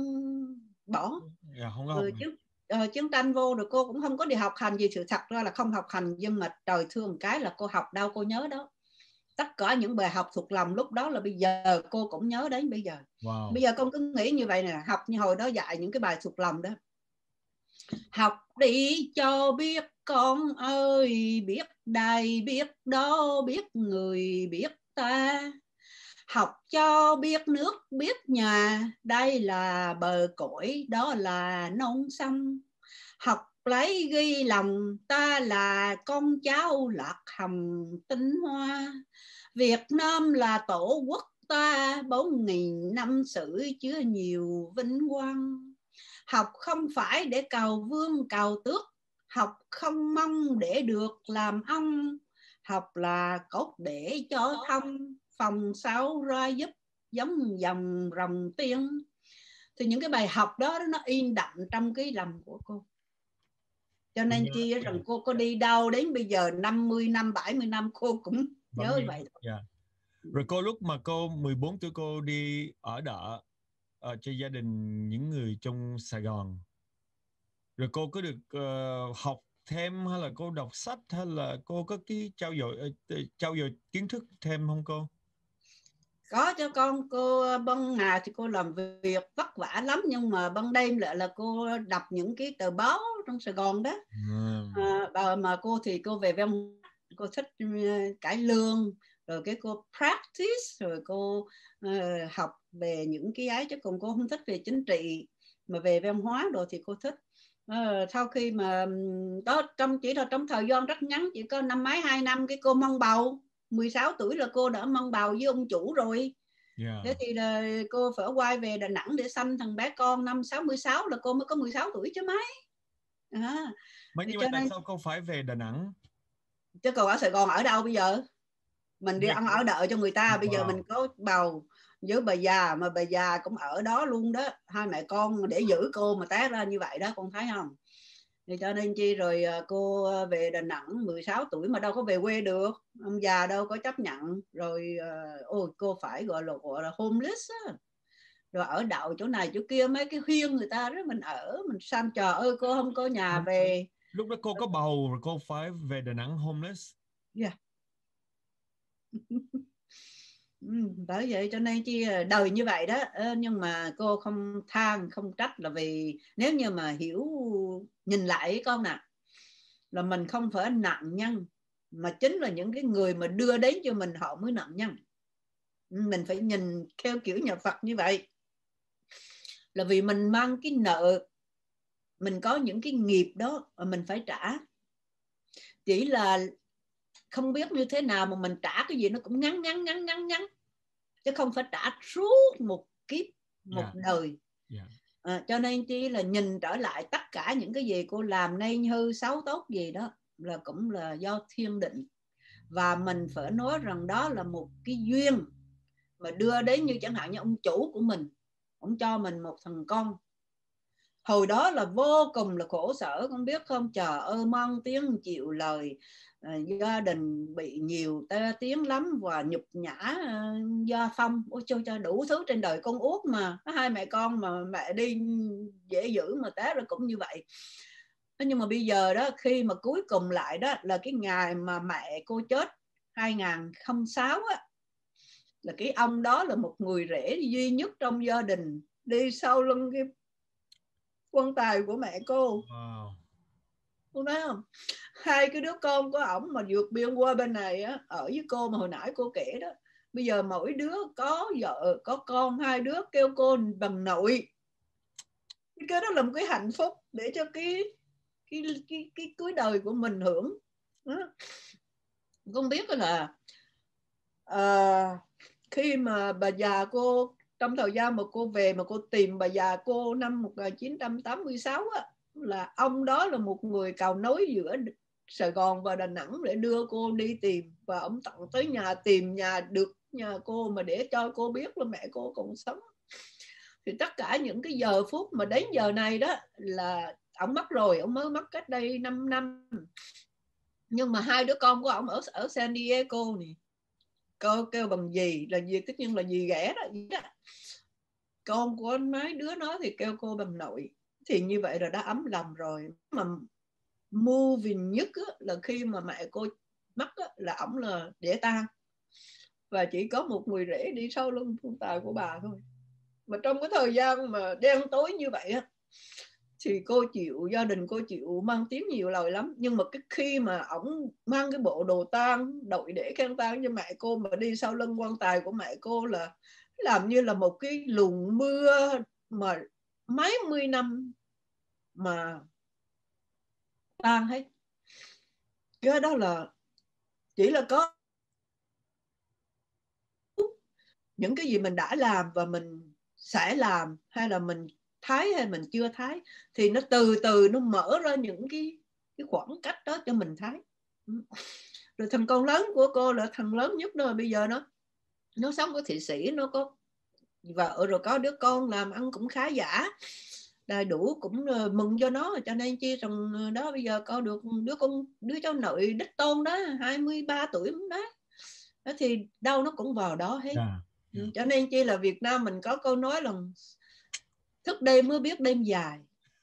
bỏ. Yeah, không có rồi học. Chứ uh, chiến tranh vô rồi cô cũng không có đi học hành gì, sự thật ra là không học hành, nhưng mà trời thương cái là cô học đâu cô nhớ đó. Tất cả những bài học thuộc lòng lúc đó là bây giờ cô cũng nhớ đến bây giờ. Wow. Bây giờ con cứ nghĩ như vậy nè, học như hồi đó dạy những cái bài thuộc lòng đó. Học đi cho biết con ơi, biết đây biết đó, biết người biết ta. Học cho biết nước biết nhà, đây là bờ cõi, đó là non sông. Học lấy ghi lòng ta là con cháu lạc hầm tinh hoa. Việt Nam là tổ quốc ta bốn nghìn năm sử chứa nhiều vinh quang. Học không phải để cầu vương cầu tước, học không mong để được làm ông, học là cốt để cho thông, phòng sáu ra giúp giống dòng rồng tiên. Thì những cái bài học đó nó in đậm trong cái lòng của cô. Cho nên chi rằng cô có đi đâu đến bây giờ năm mươi năm, bảy mươi năm cô cũng nhớ Vẫn vậy. yeah. Rồi cô lúc mà cô mười bốn tuổi cô đi ở đợ uh, cho gia đình những người trong Sài Gòn. Rồi cô có được uh, học thêm hay là cô đọc sách hay là cô có cái trao dồi uh, trao dồi kiến thức thêm không cô? Có cho con. Cô ban ngày thì cô làm việc vất vả lắm, nhưng mà ban đêm lại là cô đọc những cái tờ báo trong Sài Gòn đó. À, bà, mà cô thì cô về văn, cô thích cải lương, rồi cái cô practice, rồi cô uh, học về những cái ấy, chứ còn cô không thích về chính trị, mà về văn hóa đồ thì cô thích. Uh, sau khi mà đó, trong chỉ là trong thời gian rất ngắn, chỉ có năm mấy hai năm, cái cô mang bầu. Mười sáu tuổi là cô đã mang bầu với ông chủ rồi. Yeah. Thế thì là cô phải quay về Đà Nẵng để sanh thằng bé con. Năm sáu mươi sáu là cô mới có mười sáu tuổi chứ mấy. À, Mấy như vậy tại nên... sao cô phải về Đà Nẵng? Chứ còn ở Sài Gòn ở đâu bây giờ? Mình đi ăn ở đợi cho người ta. Bây wow. giờ mình có bầu với bà già, mà bà già cũng ở đó luôn đó. Hai mẹ con để giữ cô mà té ra như vậy đó, con thấy không? Thì cho nên chi rồi cô về Đà Nẵng mười sáu tuổi mà đâu có về quê được, ông già đâu có chấp nhận. Rồi ôi cô phải gọi là gọi là homeless á, rồi ở đậu chỗ này chỗ kia, mấy cái khuyên người ta đó mình ở, mình xăm trời ơi cô không có nhà về. Lúc đó cô có bầu rồi cô phải về Đà Nẵng homeless. Yeah. Bởi vậy cho nên chi đời như vậy đó. Nhưng mà cô không than không trách, là vì nếu như mà hiểu nhìn lại con nè, là mình không phải nạn nhân, mà chính là những cái người mà đưa đến cho mình họ mới nạn nhân. Mình phải nhìn theo kiểu nhà Phật như vậy, là vì mình mang cái nợ, mình có những cái nghiệp đó mà mình phải trả. Chỉ là không biết như thế nào mà mình trả cái gì nó cũng ngắn ngắn ngắn ngắn ngắn, chứ không phải trả suốt một kiếp, một yeah. đời. Yeah. À, cho nên chỉ là nhìn trở lại tất cả những cái gì cô làm nên hư xấu tốt gì đó là cũng là do thiên định. Và mình phải nói rằng đó là một cái duyên mà đưa đến, như chẳng hạn như ông chủ của mình, ông cho mình một thằng con. Hồi đó là vô cùng là khổ sở, con biết không? Trời ơi, mang tiếng chịu lời, à, gia đình bị nhiều tê tiếng lắm, và nhục nhã à, gia phong. Ôi trời trời, đủ thứ trên đời con út mà. Hai mẹ con mà mẹ đi dễ dữ mà té rồi cũng như vậy. Nhưng mà bây giờ đó, khi mà cuối cùng lại đó là cái ngày mà mẹ cô chết hai nghìn không trăm lẻ sáu á, là cái ông đó là một người rể duy nhất trong gia đình đi sau lưng cái quan tài của mẹ cô. Wow. Cô thấy không? Hai cái đứa con của ổng mà vượt biên qua bên này á, ở với cô mà hồi nãy cô kể đó, bây giờ mỗi đứa có vợ có con, hai đứa kêu cô bằng nội. Cái đó là một cái hạnh phúc để cho cái cái cái cái cuối đời của mình hưởng. Con biết là à, khi mà bà già cô, trong thời gian mà cô về mà cô tìm bà già cô năm một nghìn chín trăm tám mươi sáu á, là ông đó là một người cầu nối giữa Sài Gòn và Đà Nẵng để đưa cô đi tìm, và ông tận tới nhà tìm nhà được nhà cô mà để cho cô biết là mẹ cô còn sống. Thì tất cả những cái giờ phút mà đến giờ này đó là ông mất rồi, ông mới mất cách đây năm năm. Nhưng mà hai đứa con của ông ở ở San Diego này, cô kêu bằng gì là gì, tất nhiên là gì ghẻ đó, gì đó. Con của mấy đứa nó thì kêu cô bằng nội. Thì như vậy là đã ấm lòng rồi. Mà moving nhất á, là khi mà mẹ cô mất á, là ổng là để tang, và chỉ có một người rể đi sau lưng quan tài của bà thôi. Mà trong cái thời gian mà đen tối như vậy á, thì cô chịu, gia đình cô chịu mang tiếng nhiều lời lắm. Nhưng mà cái khi mà ổng mang cái bộ đồ tang, đội để khăn tang cho mẹ cô mà đi sau lưng quan tài của mẹ cô, là làm như là một cái luồng mưa mà mấy mươi năm mà tan hết. Cái đó là chỉ là có những cái gì mình đã làm và mình sẽ làm, hay là mình thấy hay mình chưa thấy, thì nó từ từ nó mở ra những cái, cái khoảng cách đó cho mình thấy. Rồi thằng con lớn của cô là thằng lớn nhất đó, bây giờ nó nó sống ở Thụy Sĩ, nó có vợ rồi có đứa con làm ăn cũng khá giả, đầy đủ, cũng mừng cho nó. Cho nên chi rằng đó bây giờ có được đứa con, đứa cháu nội đích tôn đó, hai mươi ba tuổi đó. Đó thì đâu nó cũng vào đó hết. Yeah. Yeah. Cho nên chi là Việt Nam mình có câu nói là thức đêm mới biết đêm dài,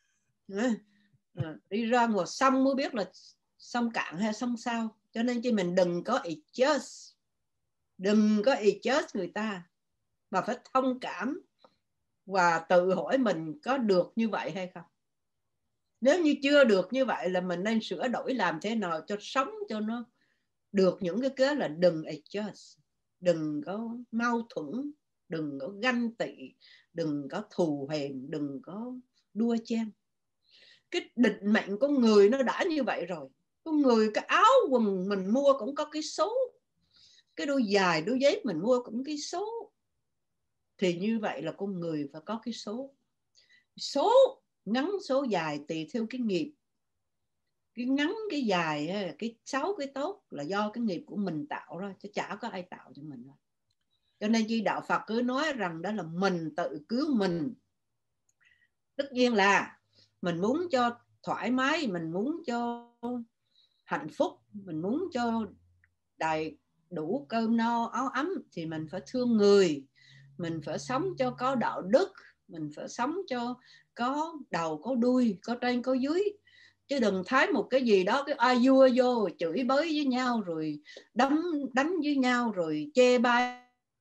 à, đi ra ngoài sông mới biết là sông cạn hay sông sao. Cho nên chi mình đừng có adjust, đừng có adjust người ta, mà phải thông cảm và tự hỏi mình có được như vậy hay không. Nếu như chưa được như vậy là mình nên sửa đổi, làm thế nào cho sống cho nó được những cái kế là đừng adjust, đừng có mâu thuẫn, đừng có ganh tị, đừng có thù hèn, đừng có đua chen. Cái định mệnh con người nó đã như vậy rồi. Con người, cái áo quần mình mua cũng có cái số, cái đôi giày đôi dép mình mua cũng cái số. Thì như vậy là con người phải có cái số. Số ngắn số dài tùy theo cái nghiệp. Cái ngắn cái dài, cái xấu cái tốt là do cái nghiệp của mình tạo ra, chứ chả có ai tạo cho mình. Cho nên chi đạo Phật cứ nói rằng đó là mình tự cứu mình. Tất nhiên là mình muốn cho thoải mái, mình muốn cho hạnh phúc, mình muốn cho đầy đủ cơm no áo ấm, thì mình phải thương người, mình phải sống cho có đạo đức, mình phải sống cho có đầu có đuôi, có trên có dưới. Chứ đừng thấy một cái gì đó cái ai vua vô chửi bới với nhau, rồi đấm đánh với nhau, rồi chê bai.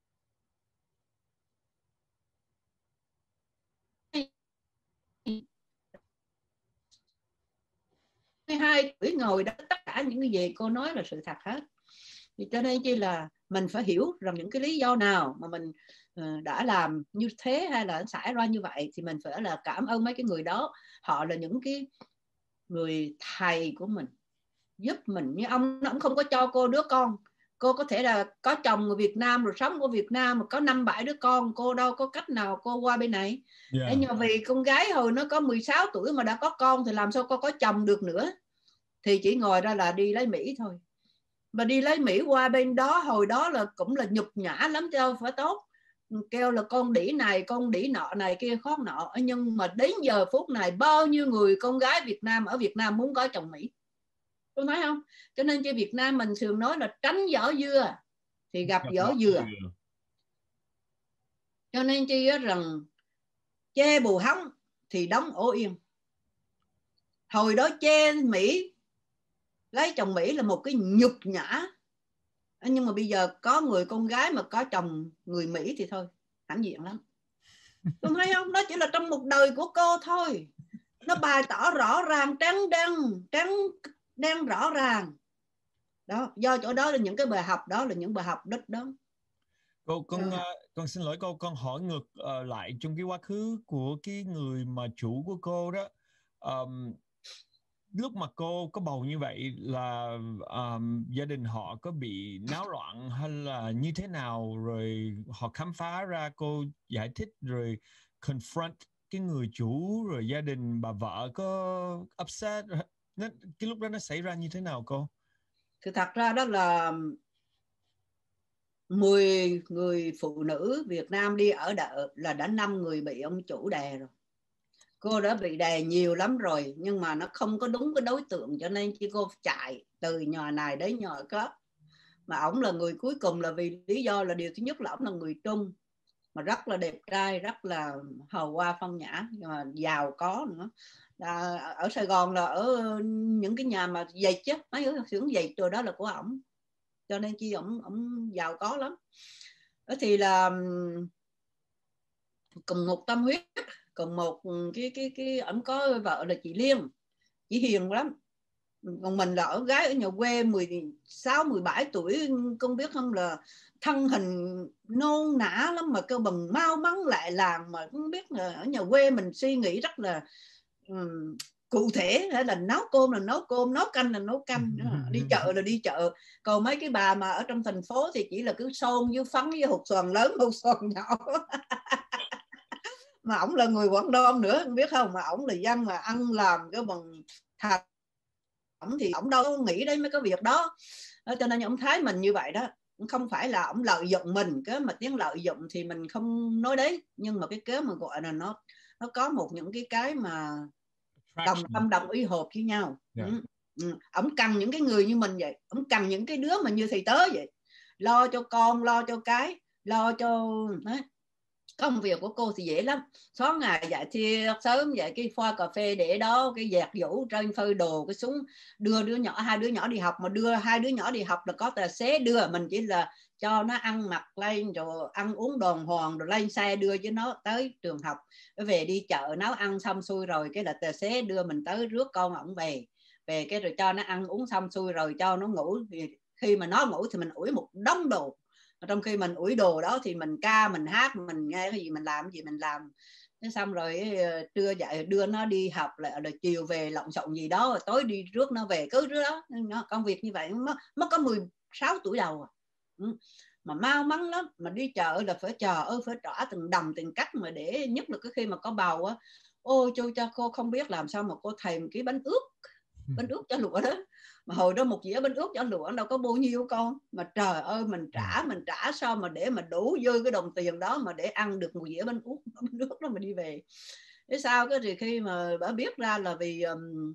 Hai tuổi ngồi đó, tất cả những cái gì cô nói là sự thật hết. Thì cho nên chỉ là mình phải hiểu rằng những cái lý do nào mà mình đã làm như thế hay là xảy ra như vậy, thì mình phải là cảm ơn mấy cái người đó. Họ là những cái người thầy của mình, giúp mình. Như ông, ông không có cho cô đứa con, cô có thể là có chồng người Việt Nam rồi sống ở Việt Nam mà có năm bảy đứa con, cô đâu có cách nào cô qua bên này. Yeah. Nhưng vì con gái hồi nó có mười sáu tuổi mà đã có con thì làm sao cô có chồng được nữa. Thì chỉ ngồi ra là đi lấy Mỹ thôi. Mà đi lấy Mỹ qua bên đó hồi đó là cũng là nhục nhã lắm chứ đâu phải tốt. Kêu là con đĩ này, con đĩ nọ này kia khó nọ. Nhưng mà đến giờ phút này bao nhiêu người con gái Việt Nam ở Việt Nam muốn có chồng Mỹ. Tôi nói không? Cho nên cho Việt Nam mình thường nói là tránh vỏ dưa thì gặp vỏ dừa. Cho nên chi rằng chê bù hóng thì đóng ổ yên. Hồi đó chê Mỹ, lấy chồng Mỹ là một cái nhục nhã. Nhưng mà bây giờ có người con gái mà có chồng người Mỹ thì thôi, hãnh diện lắm. Tôi thấy không? Nó chỉ là trong một đời của cô thôi. Nó bày tỏ rõ ràng, trắng đen, trắng đen rõ ràng. Đó, do chỗ đó là những cái bài học đó là những bài học đích đó. Cô, con, uh, con xin lỗi cô, con hỏi ngược uh, lại trong cái quá khứ của cái người mà chủ của cô đó. Um, lúc mà cô có bầu như vậy là um, gia đình họ có bị náo loạn hay là như thế nào, rồi họ khám phá ra, cô giải thích rồi confront cái người chủ, rồi gia đình bà vợ có upset, nó, cái lúc đó nó xảy ra như thế nào cô? Thì thật ra đó là mười người phụ nữ Việt Nam đi ở đợ là đã năm người bị ông chủ đè rồi. Cô đã bị đè nhiều lắm rồi, nhưng mà nó không có đúng cái đối tượng, cho nên chỉ cô chạy từ nhà này đến nhà khác. Mà ổng là người cuối cùng là vì lý do là điều thứ nhất là ổng là người Trung, mà rất là đẹp trai, rất là hào hoa phong nhã, mà giàu có nữa. À, ở Sài Gòn là ở những cái nhà mà dệt chứ, mấy cái xưởng dệt rồi đó là của ổng. Cho nên chi ổng ổng giàu có lắm. Đó thì là cùng một tâm huyết, còn một cái cái cái ổng có vợ là chị Liên, chị hiền lắm. Còn mình là ở gái ở nhà quê mười sáu mười bảy tuổi, con biết không, là thân hình nôn nã lắm, mà kêu bằng mau mắn lại làng, mà không biết là ở nhà quê mình suy nghĩ rất là um, cụ thể, hay là nấu cơm là nấu cơm, nấu canh là nấu canh, đi chợ là đi chợ. Còn mấy cái bà mà ở trong thành phố thì chỉ là cứ xôn với phấn với hột xoàn lớn hột xoàn nhỏ. Mà ổng là người Quảng Đông nữa, không biết không, mà ổng là dân mà ăn làm cái bằng thật, ổng thì ổng đâu có nghĩ đến mấy cái việc đó. Cho nên ông thấy mình như vậy đó, không phải là ổng lợi dụng mình, cái mà tiếng lợi dụng thì mình không nói đấy, nhưng mà cái kế mà gọi là nó nó có một những cái cái mà đồng tâm đồng ý hợp với nhau. Yeah. Ừ. Ừ. Ổng cần những cái người như mình vậy, ổng cần những cái đứa mà như thầy tớ vậy, lo cho con, lo cho cái, lo cho đấy. Công việc của cô thì dễ lắm, sáng ngày dậy thiệt sớm, dậy cái pha cà phê để đó, cái dạt dũ trên phơi đồ, cái súng đưa đứa nhỏ, hai đứa nhỏ đi học, mà đưa hai đứa nhỏ đi học là có tài xế đưa, mình chỉ là cho nó ăn mặc lên rồi ăn uống đàng hoàng rồi lên xe đưa với nó tới trường học, về đi chợ nấu ăn xong xuôi rồi cái là tài xế đưa mình tới rước con ổng về, về cái rồi cho nó ăn uống xong xuôi rồi cho nó ngủ, thì khi mà nó ngủ thì mình ủi một đống đồ. Trong khi mình ủi đồ đó thì mình ca, mình hát, mình nghe cái gì mình làm cái gì mình làm. Thế xong rồi trưa dậy đưa nó đi học lại, rồi chiều về lộng xộng gì đó, rồi tối đi rước nó về, cứ rước đó. Nó, công việc như vậy nó, nó có mười sáu tuổi đầu à. Ừ. Mà mau mắn lắm, mà đi chợ là phải chờ ơi, phải trả từng đồng từng cắt, mà để nhất là cái khi mà có bầu á. Ôi chú cha, cô không biết làm sao mà cô thèm cái bánh ướt, bánh ướt cho lụa đó. Mà hồi đó một dĩa bánh ướt cho lụa đâu có bao nhiêu con, mà trời ơi mình trả mình trả sao mà để mà đủ dư cái đồng tiền đó mà để ăn được một dĩa bánh ướt bánh ướt đó mà đi về. Thế sao cái thì khi mà bà biết ra là vì um,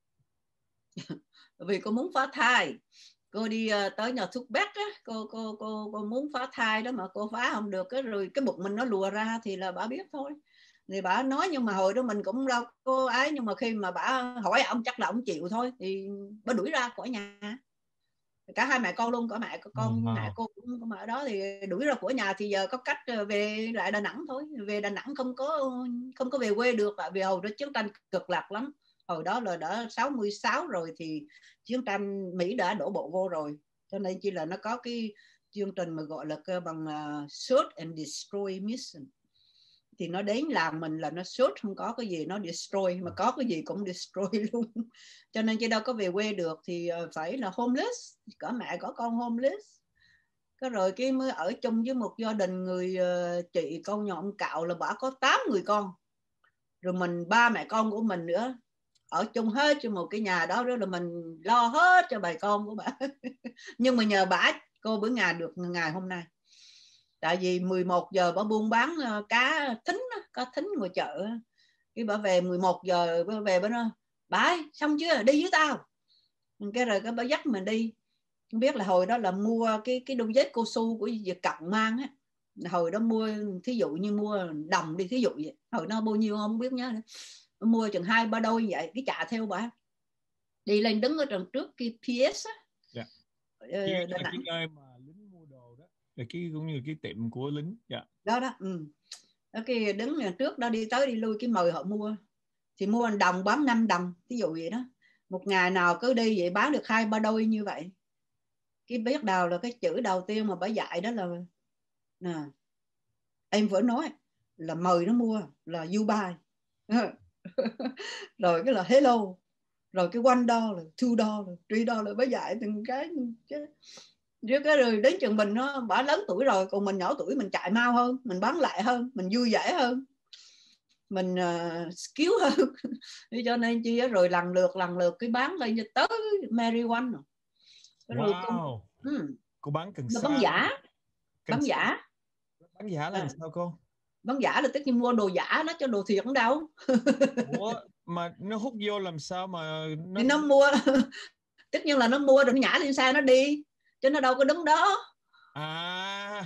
vì cô muốn phá thai, cô đi uh, tới nhà thuốc bắc á, cô cô cô cô muốn phá thai đó mà cô phá không được, cái rồi cái bụng mình nó lùa ra thì là bà biết thôi. Thì bà nói, nhưng mà hồi đó mình cũng đâu có ấy, nhưng mà khi mà bà hỏi ông chắc là ông chịu thôi, thì bà đuổi ra khỏi nhà, cả hai mẹ con luôn, cả mẹ con wow. Mẹ cô cũng ở đó thì đuổi ra khỏi nhà. Thì giờ có cách về lại Đà Nẵng thôi, về Đà Nẵng không có không có về quê được, tại vì hồi đó chiến tranh cực lạc lắm, hồi đó là đã sáu mươi sáu rồi thì chiến tranh Mỹ đã đổ bộ vô rồi, cho nên chỉ là nó có cái chương trình mà gọi là cơ bằng uh, Search and Destroy Mission. Thì nó đến làm mình là nó sốt, không có cái gì nó destroy, mà có cái gì cũng destroy luôn. Cho nên chứ đâu có về quê được, thì phải là homeless, có mẹ có con homeless. Cái rồi cái mới ở chung với một gia đình người chị con nhỏ ông Cạo là bà có tám người con, rồi mình ba mẹ con của mình nữa ở chung hết trong một cái nhà đó, đó là mình lo hết cho bà con của bà. Nhưng mà nhờ bà cô bữa ngày được ngày hôm nay. Tại vì mười một giờ bà buôn bán cá thính, cá thính ngoài chợ. Cái bà về mười một giờ bà về bà nói, bà ơi, xong chưa, đi với tao. Cái rồi cái bà dắt mình đi. Không biết là hồi đó là mua cái cái đôi dép cô su của Việt Cộng mang á. Hồi đó mua, thí dụ như mua đồng đi, thí dụ vậy. Hồi đó bao nhiêu không biết nhớ nữa. Mua chừng hai ba đôi vậy, cái chạ theo bà. Đi lên đứng ở đằng trước cái pê ét á. Dạ. Yeah. Cái, cái nơi mà lính mua đồ đó. Cái cũng như cái tiệm của lính. Dạ. Yeah. Đó đó, ừ. Đó, cái đứng trước đó đi tới đi lui cái mời họ mua. Thì mua một đồng bán năm đồng, ví dụ vậy đó. Một ngày nào cứ đi vậy bán được hai ba đôi như vậy. Cái biết đầu là cái chữ đầu tiên mà bà dạy đó là nè, em vừa nói là mời nó mua là you buy. Rồi cái là hello, rồi cái one dollar, two dollar, three dollar, bà dạy từng cái chứ. Cái rồi đến chừng mình nó bà lớn tuổi rồi, còn mình nhỏ tuổi mình chạy mau hơn, mình bán lại hơn, mình vui vẻ hơn, mình uh, skill hơn. Cho nên chi rồi lần lượt lần lượt cái bán lên cho tới Mary One rồi. Rồi wow. Cô, ừ. cô bán cần sa. Bán giả. Cần bán giả. Bán giả là à. sao cô? Bán giả là tất nhiên mua đồ giả nó cho đồ thiệt không đâu. Ủa, mà nó hút vô làm sao mà nó... Thì nó mua, tất nhiên là nó mua rồi nó nhả lên xe nó đi, chứ nó đâu có đứng đó. À.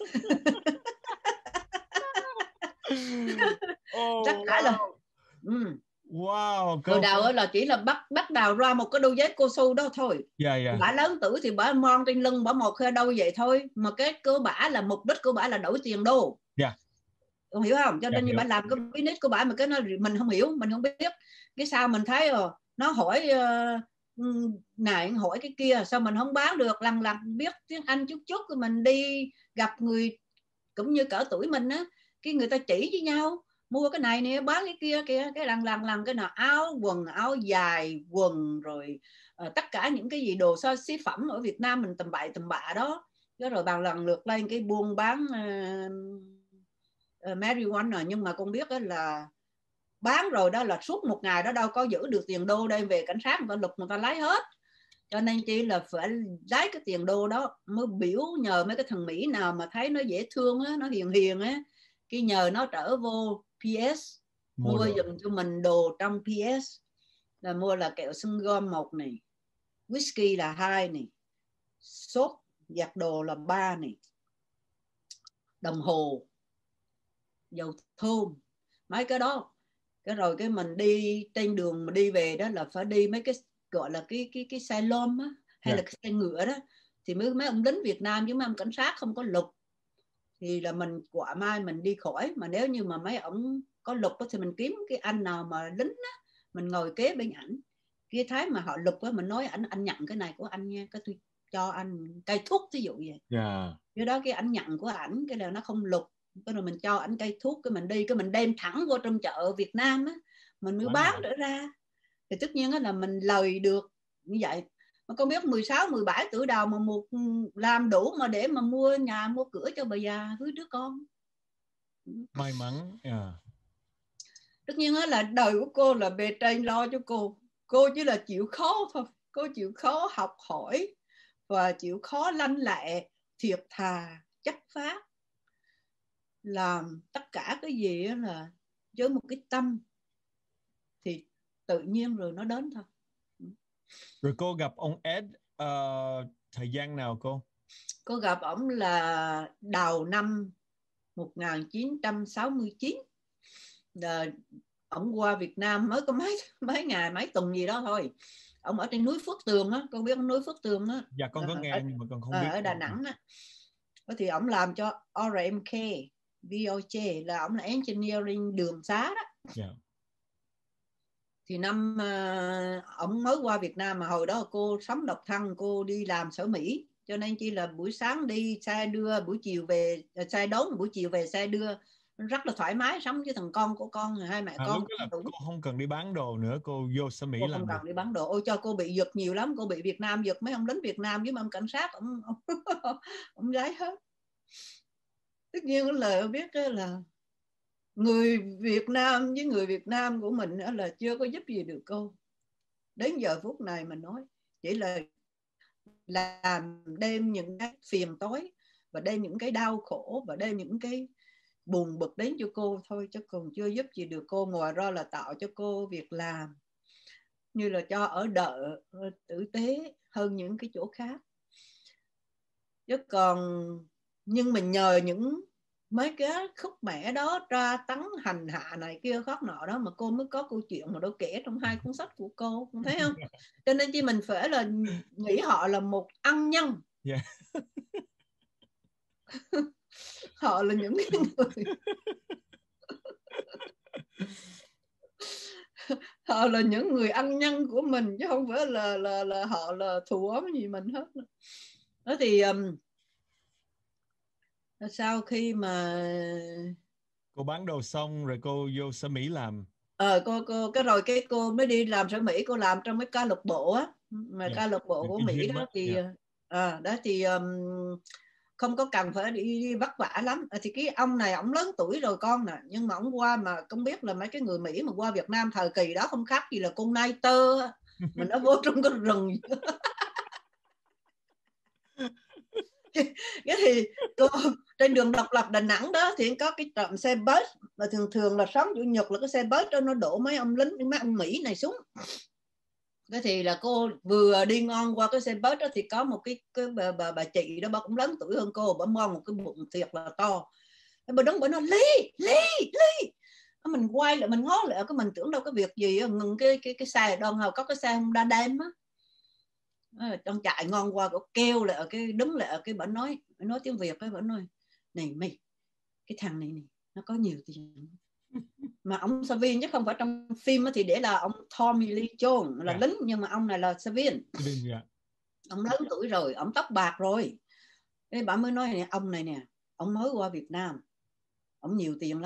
Oh, chắc phải wow. là ừ. Wow, hồi đầu là chỉ là bắt bắt đào ra một cái đôi dép cô su đó thôi. Yeah, yeah. Bà lớn tuổi thì bà mon trên lưng bà một hai đôi vậy thôi, mà cái của bà là mục đích của bà là đổi tiền đô. Yeah. Không hiểu không? Cho nên yeah, như bà làm cái business của bà mà cái nó mình không hiểu, mình không biết. Cái sao mình thấy rồi nó hỏi uh, này hỏi cái kia, sao mình không bán được, lần lần biết tiếng Anh chút chút rồi mình đi gặp người cũng như cỡ tuổi mình á, cái người ta chỉ với nhau, mua cái này nè, bán cái kia kìa, cái lần lần lần cái nào áo quần, áo dài, quần, rồi uh, tất cả những cái gì đồ xo xí phẩm ở Việt Nam mình tầm bậy tầm bạ đó. Cái rồi bằng lần lượt lên cái buôn bán uh, uh, marijuana. Nhưng mà con biết đó là bán rồi đó là suốt một ngày đó đâu có giữ được tiền đô, đem về cảnh sát người ta lục người ta lấy hết. Cho nên chỉ là phải lấy cái tiền đô đó mới biểu nhờ mấy cái thằng Mỹ nào mà thấy nó dễ thương á, nó hiền hiền á, cái nhờ nó trở vô pê ét mua, mua giùm cho mình đồ trong pê ét. Là mua là kẹo xương gom một này, whisky là hai này, sốt giặt đồ là ba này, đồng hồ, dầu thơm, mấy cái đó. Cái rồi cái mình đi trên đường mà đi về đó là phải đi mấy cái gọi là cái cái cái xe lôm á, hay yeah. là cái xe ngựa đó, thì mấy mấy ông lính Việt Nam với mấy ông cảnh sát không có lục thì là mình quả mai mình đi khỏi. Mà nếu như mà mấy ông có lục đó, thì mình kiếm cái anh nào mà lính á, mình ngồi kế bên ảnh, kia thấy mà họ lục á, mình nói ảnh anh nhận cái này của anh nha, cái tôi cho anh cây thuốc ví dụ vậy. Yeah. Cái đó cái ảnh nhận của ảnh, cái là nó không lục, cái rồi mình cho ảnh cây thuốc, cái mình đi, cái mình đem thẳng vô trong chợ Việt Nam á, mình mới wow. bán trở ra. Thì tất nhiên là mình lời được như vậy. Mà con biết mười sáu, mười bảy tuổi đầu mà một làm đủ mà để mà mua nhà, mua cửa cho bà già với đứa con. May mắn. Yeah. Tất nhiên là đời của cô là bề trên lo cho cô. Cô chỉ là chịu khó thôi. Cô chịu khó học hỏi và chịu khó lanh lẹ, thiệt thà, chất phác. Làm tất cả cái gì là với một cái tâm thì tự nhiên rồi nó đến thôi. Rồi cô gặp ông Ed uh, thời gian nào cô? Cô gặp ông là đầu năm một nghìn chín trăm sáu mươi chín. Là ông qua Việt Nam mới có mấy mấy ngày, mấy tuần gì đó thôi. Ông ở trên núi Phước Tường á, con biết núi Phước Tường á? Dạ con có nghe ở, nhưng mà con không ở, biết. Ở Đà Nẵng á. Thì ông làm cho rờ em ca, vê o giê, là ông là engineering đường xá đó. Yeah. Thì năm uh, ông mới qua Việt Nam, mà hồi đó cô sống độc thân, cô đi làm sở Mỹ, cho nên chỉ là buổi sáng đi xe đưa, buổi chiều về xe đón, buổi chiều về xe đưa, rất là thoải mái sống với thằng con của con, hai mẹ à, con. Lúc đó là cô không cần đi bán đồ nữa, cô vô sở Mỹ cô làm không được. cần đi bán đồ. Ôi cho cô bị giật nhiều lắm, cô bị Việt Nam giật, mấy ông lính Việt Nam với mấy ông cảnh sát ông ông, ông gái hết. Tất nhiên là biết là người Việt Nam với người Việt Nam của mình là chưa có giúp gì được cô. Đến giờ phút này mình nói chỉ là làm đem những cái phiền toái và đem những cái đau khổ và đem những cái buồn bực đến cho cô thôi, chứ còn chưa giúp gì được cô, ngoài ra là tạo cho cô việc làm, như là cho ở đợ tử tế hơn những cái chỗ khác. Chứ còn nhưng mình nhờ những mấy cái khúc mẹ đó tra tấn hành hạ này kia khác nọ đó mà cô mới có câu chuyện mà đâu kể trong hai cuốn sách của cô, con thấy không? Cho nên chi mình phải là nghĩ họ là một ân nhân. Yeah. Họ là những người họ là những người ân nhân của mình, chứ không phải là là là họ là thù ốm gì mình hết. Đó thì um, sau khi mà cô bán đồ xong rồi cô vô sở Mỹ làm. Ờ cô cô cái rồi cái cô mới đi làm sở Mỹ, cô làm trong mấy câu lạc bộ á, mà yeah. câu lạc bộ của Mỹ đó thì yeah. à, đó thì um, không có cần phải đi, đi vất vả lắm. À, thì cái ông này ông lớn tuổi rồi con nè, nhưng mà ông qua mà không biết là mấy cái người Mỹ mà qua Việt Nam thời kỳ đó không khác gì là con nai tơ mình nó vô trong cái rừng. Cái thì cô trên đường độc lập Đà Nẵng đó thì có cái trạm xe bus mà thường thường là sáng chủ nhật là cái xe bus đó nó đổ mấy ông lính, mấy ông Mỹ này xuống. Cái thì là cô vừa đi ngon qua cái xe bus đó thì có một cái, cái bà, bà, bà chị đó, bà cũng lớn tuổi hơn cô, bà mon một cái bụng thiệt là to. Bà đứng bà nói Ly, Ly, Ly. Mình quay lại mình ngó lại, cái mình tưởng đâu cái việc gì, ngừng cái cái cái xe đơn hầu có cái xe Honda đem á. Trong chạy ngon qua, cô kêu lại ở cái đứng lại ở cái bà nói, bà nói tiếng Việt ấy, bà nói này mày, cái thằng này, này nó có nhiều tiền mà ông Savin chứ không phải trong phim thì để là ông Tommy Lee Jones là yeah. lính, nhưng mà ông này là Savin. Yeah. Ông lớn tuổi rồi, ông tóc bạc rồi. Cái bà mới nói này, ông này nè, ông mới qua Việt Nam, ông nhiều tiền lắm,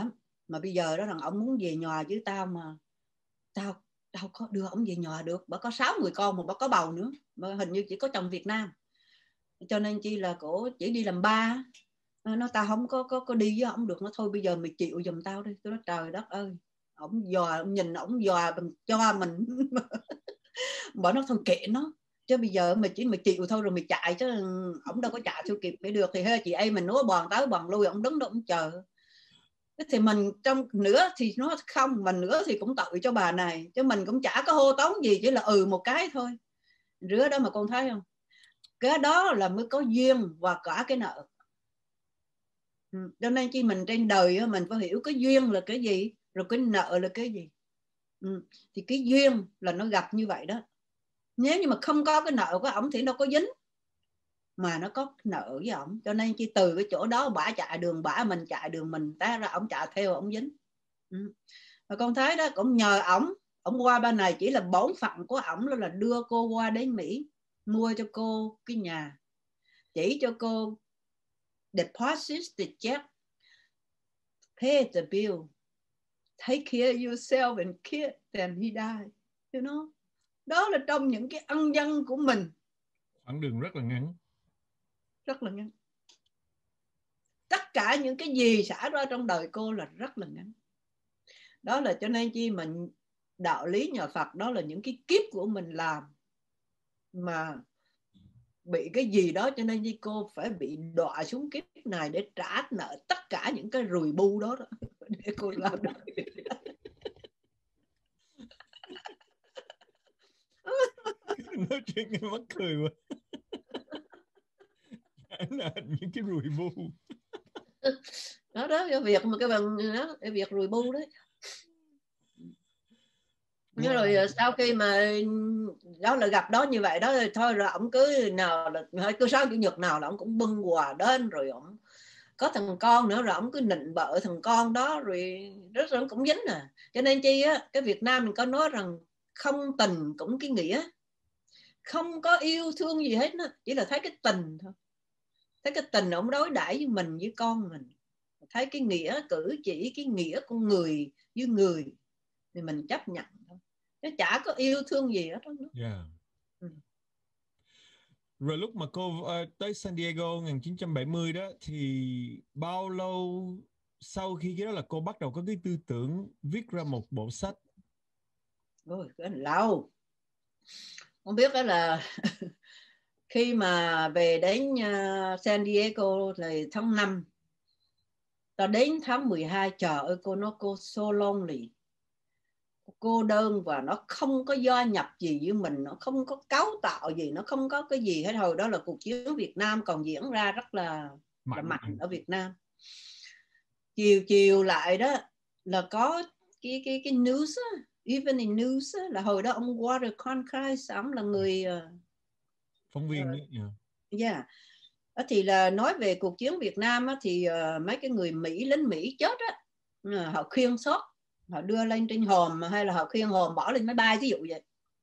Mà bây giờ đó rằng ông muốn về nhà với tao mà tao đâu có đưa ông về nhà được, bà có sáu người con mà bà có bầu nữa, mà hình như chỉ có chồng Việt Nam, cho nên chi là cổ chỉ đi làm ba. Nó tao không có có có đi với ông được, nó thôi bây giờ mày chịu giùm tao đi. Tôi nói trời đất ơi, ổng dò, ông nhìn ổng dò cho mình bỏ nó thôi kệ nó, chứ bây giờ mày chỉ mày chịu thôi rồi mày chạy, chứ ổng đâu có chạy theo kịp để được. Thì hơi chị em mình nói bòn tới bòn lui, ổng đứng đó ổng chờ. Thì mình trong nửa thì nó không, mà nửa thì cũng tội cho bà này, chứ mình cũng chả có hô tống gì, chỉ là ừ một cái thôi. Rứa đó mà con thấy không, cái đó là mới có duyên và cả cái nợ. Ừ. Cho nên khi mình trên đời mình phải hiểu cái duyên là cái gì, rồi cái nợ là cái gì. Ừ. Thì cái duyên là nó gặp như vậy đó. Nếu như mà không có cái nợ của ổng thì đâu có dính, mà nó có nợ với ổng, cho nên chỉ từ cái chỗ đó bả chạy đường bả, mình chạy đường mình, té ra ổng chạy theo ổng dính. Ừ. Và con thấy đó, cũng nhờ ổng, ổng qua bên này chỉ là bổn phận của ổng là đưa cô qua đến Mỹ, mua cho cô cái nhà, chỉ cho cô deposit the check, pay the bill, take care of yourself and kid, then he died. You know? Đó là trong những cái ân dân của mình. Khoảng đường rất là ngắn. Rất là ngắn. Tất cả những cái gì xảy ra trong đời cô là rất là ngắn. Đó là cho nên chi mình đạo lý nhà Phật đó là những cái kiếp của mình làm mà bị cái gì đó, cho nên chi cô phải bị đọa xuống kiếp này để trả nợ tất cả những cái rùi bu đó, đó để cô làm được. Nói chuyện nghe mắc cười quá. Là những cái rùi bu đó đó cái việc mà cái bằng đó, cái việc rùi bu đấy. Wow. Rồi sau khi mà đó là gặp đó như vậy đó, rồi thôi rồi ổng cứ nào là cứ sáng chủ nhật nào là ổng cũng bưng quà đến, rồi ổng có thằng con nữa, rồi ổng cứ nịnh bợ thằng con đó, rồi rất là cũng dính à. Cho nên chi á, cái Việt Nam mình có nói rằng không tình cũng cái nghĩa, không có yêu thương gì hết đó, chỉ là thấy cái tình thôi, thấy cái tình ổng đối đãi với mình với con mình, thấy cái nghĩa cử chỉ, cái nghĩa con người với người thì mình chấp nhận thôi, chứ chả có yêu thương gì hết đó. Yeah. Ừ. Rồi lúc mà cô uh, tới San Diego một nghìn chín trăm bảy mươi đó thì bao lâu sau khi cái đó là cô bắt đầu có cái tư tưởng viết ra một bộ sách? Ôi, cái lâu. Không biết đó là khi mà về đến uh, San Diego thì tháng năm, ta đến tháng mười hai, trời ơi cô nói cô so lonely, cô đơn và nó không có do nhập gì với mình, nó không có cấu tạo gì, nó không có cái gì hết. Hồi đó là cuộc chiến Việt Nam còn diễn ra rất là mạnh, là mạnh ở Việt Nam. Chiều chiều lại đó là có cái cái cái news á, Evening News á, là hồi đó ông Walter Cronkite, ông là người uh, phóng viên đấy. Uh, yeah. Đó thì là nói về cuộc chiến Việt Nam á, thì uh, mấy cái người Mỹ, lính Mỹ chết á, uh, họ khiêng xót, họ đưa lên trên hòm, hay là họ khiêng hòm bỏ lên máy bay, ví dụ vậy.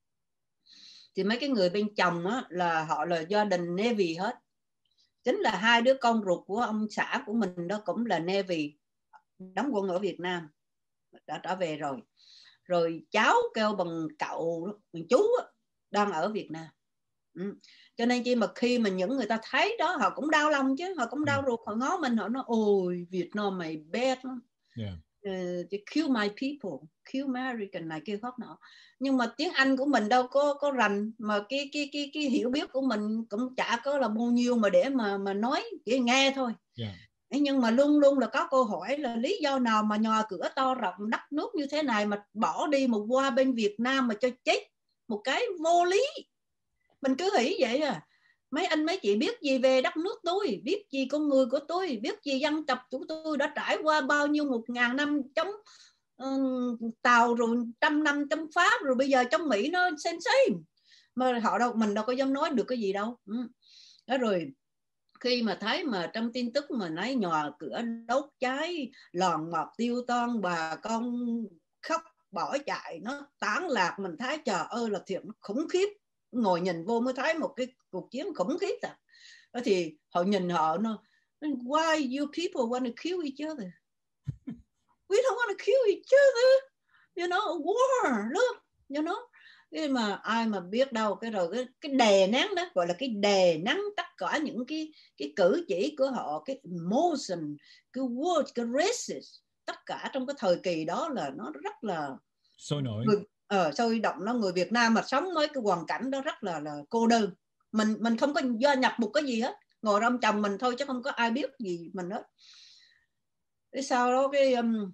Thì mấy cái người bên chồng á, là họ là gia đình Navy hết, chính là hai đứa con ruột của ông xã của mình đó cũng là Navy, đóng quân ở Việt Nam, đã trở về rồi. Rồi cháu kêu bằng cậu, bằng chú á, đang ở Việt Nam. Ừ. Cho nên chi mà khi mà những người ta thấy đó, họ cũng đau lòng chứ, họ cũng đau ruột, họ ngó mình, họ nói ôi Việt Nam mày bad lắm. Yeah. Uh, kill my people, kill my American này kia khác nọ. Nhưng mà tiếng Anh của mình đâu có có rành, mà cái cái cái cái hiểu biết của mình cũng chả có là bao nhiêu mà để mà mà nói, chỉ nghe thôi. Yeah. Nhưng mà luôn luôn là có câu hỏi là lý do nào mà nhà cửa to rộng, đất nước như thế này mà bỏ đi một qua bên Việt Nam mà cho chết một cái vô lý. Mình cứ nghĩ vậy à, mấy anh mấy chị biết gì về đất nước tôi, biết gì con người của tôi, biết gì dân tộc của tôi đã trải qua bao nhiêu một ngàn năm chống uh, Tàu, rồi trăm năm chống Pháp, rồi bây giờ chống Mỹ, nó same same. Mà họ đâu, mình đâu có dám nói được cái gì đâu. Ừ. Đó rồi khi mà thấy mà trong tin tức mà nói nhà cửa đốt cháy, lòn mọt tiêu toan, bà con khóc bỏ chạy, nó tán lạc, mình thấy trời ơi là thiệt khủng khiếp. Ngồi nhìn vô mới thấy một cái cuộc chiến khủng khiếp à. Đó thì họ nhìn họ nó, why you people want to kill each other? We don't kill each other, you know, war, look, you know. Cái mà ai mà biết đâu cái rồi cái cái đè nén đó, gọi là cái đè nén tất cả những cái cái cử chỉ của họ, cái emotion, cái word, cái racist, tất cả trong cái thời kỳ đó là nó rất là sôi nổi, người, ờ, sôi động. Nó người Việt Nam mà sống với cái hoàn cảnh đó rất là là cô đơn. Mình mình không có do nhập một cái gì hết, ngồi trong chồng mình thôi chứ không có ai biết gì mình hết. Thế sau đó cái um,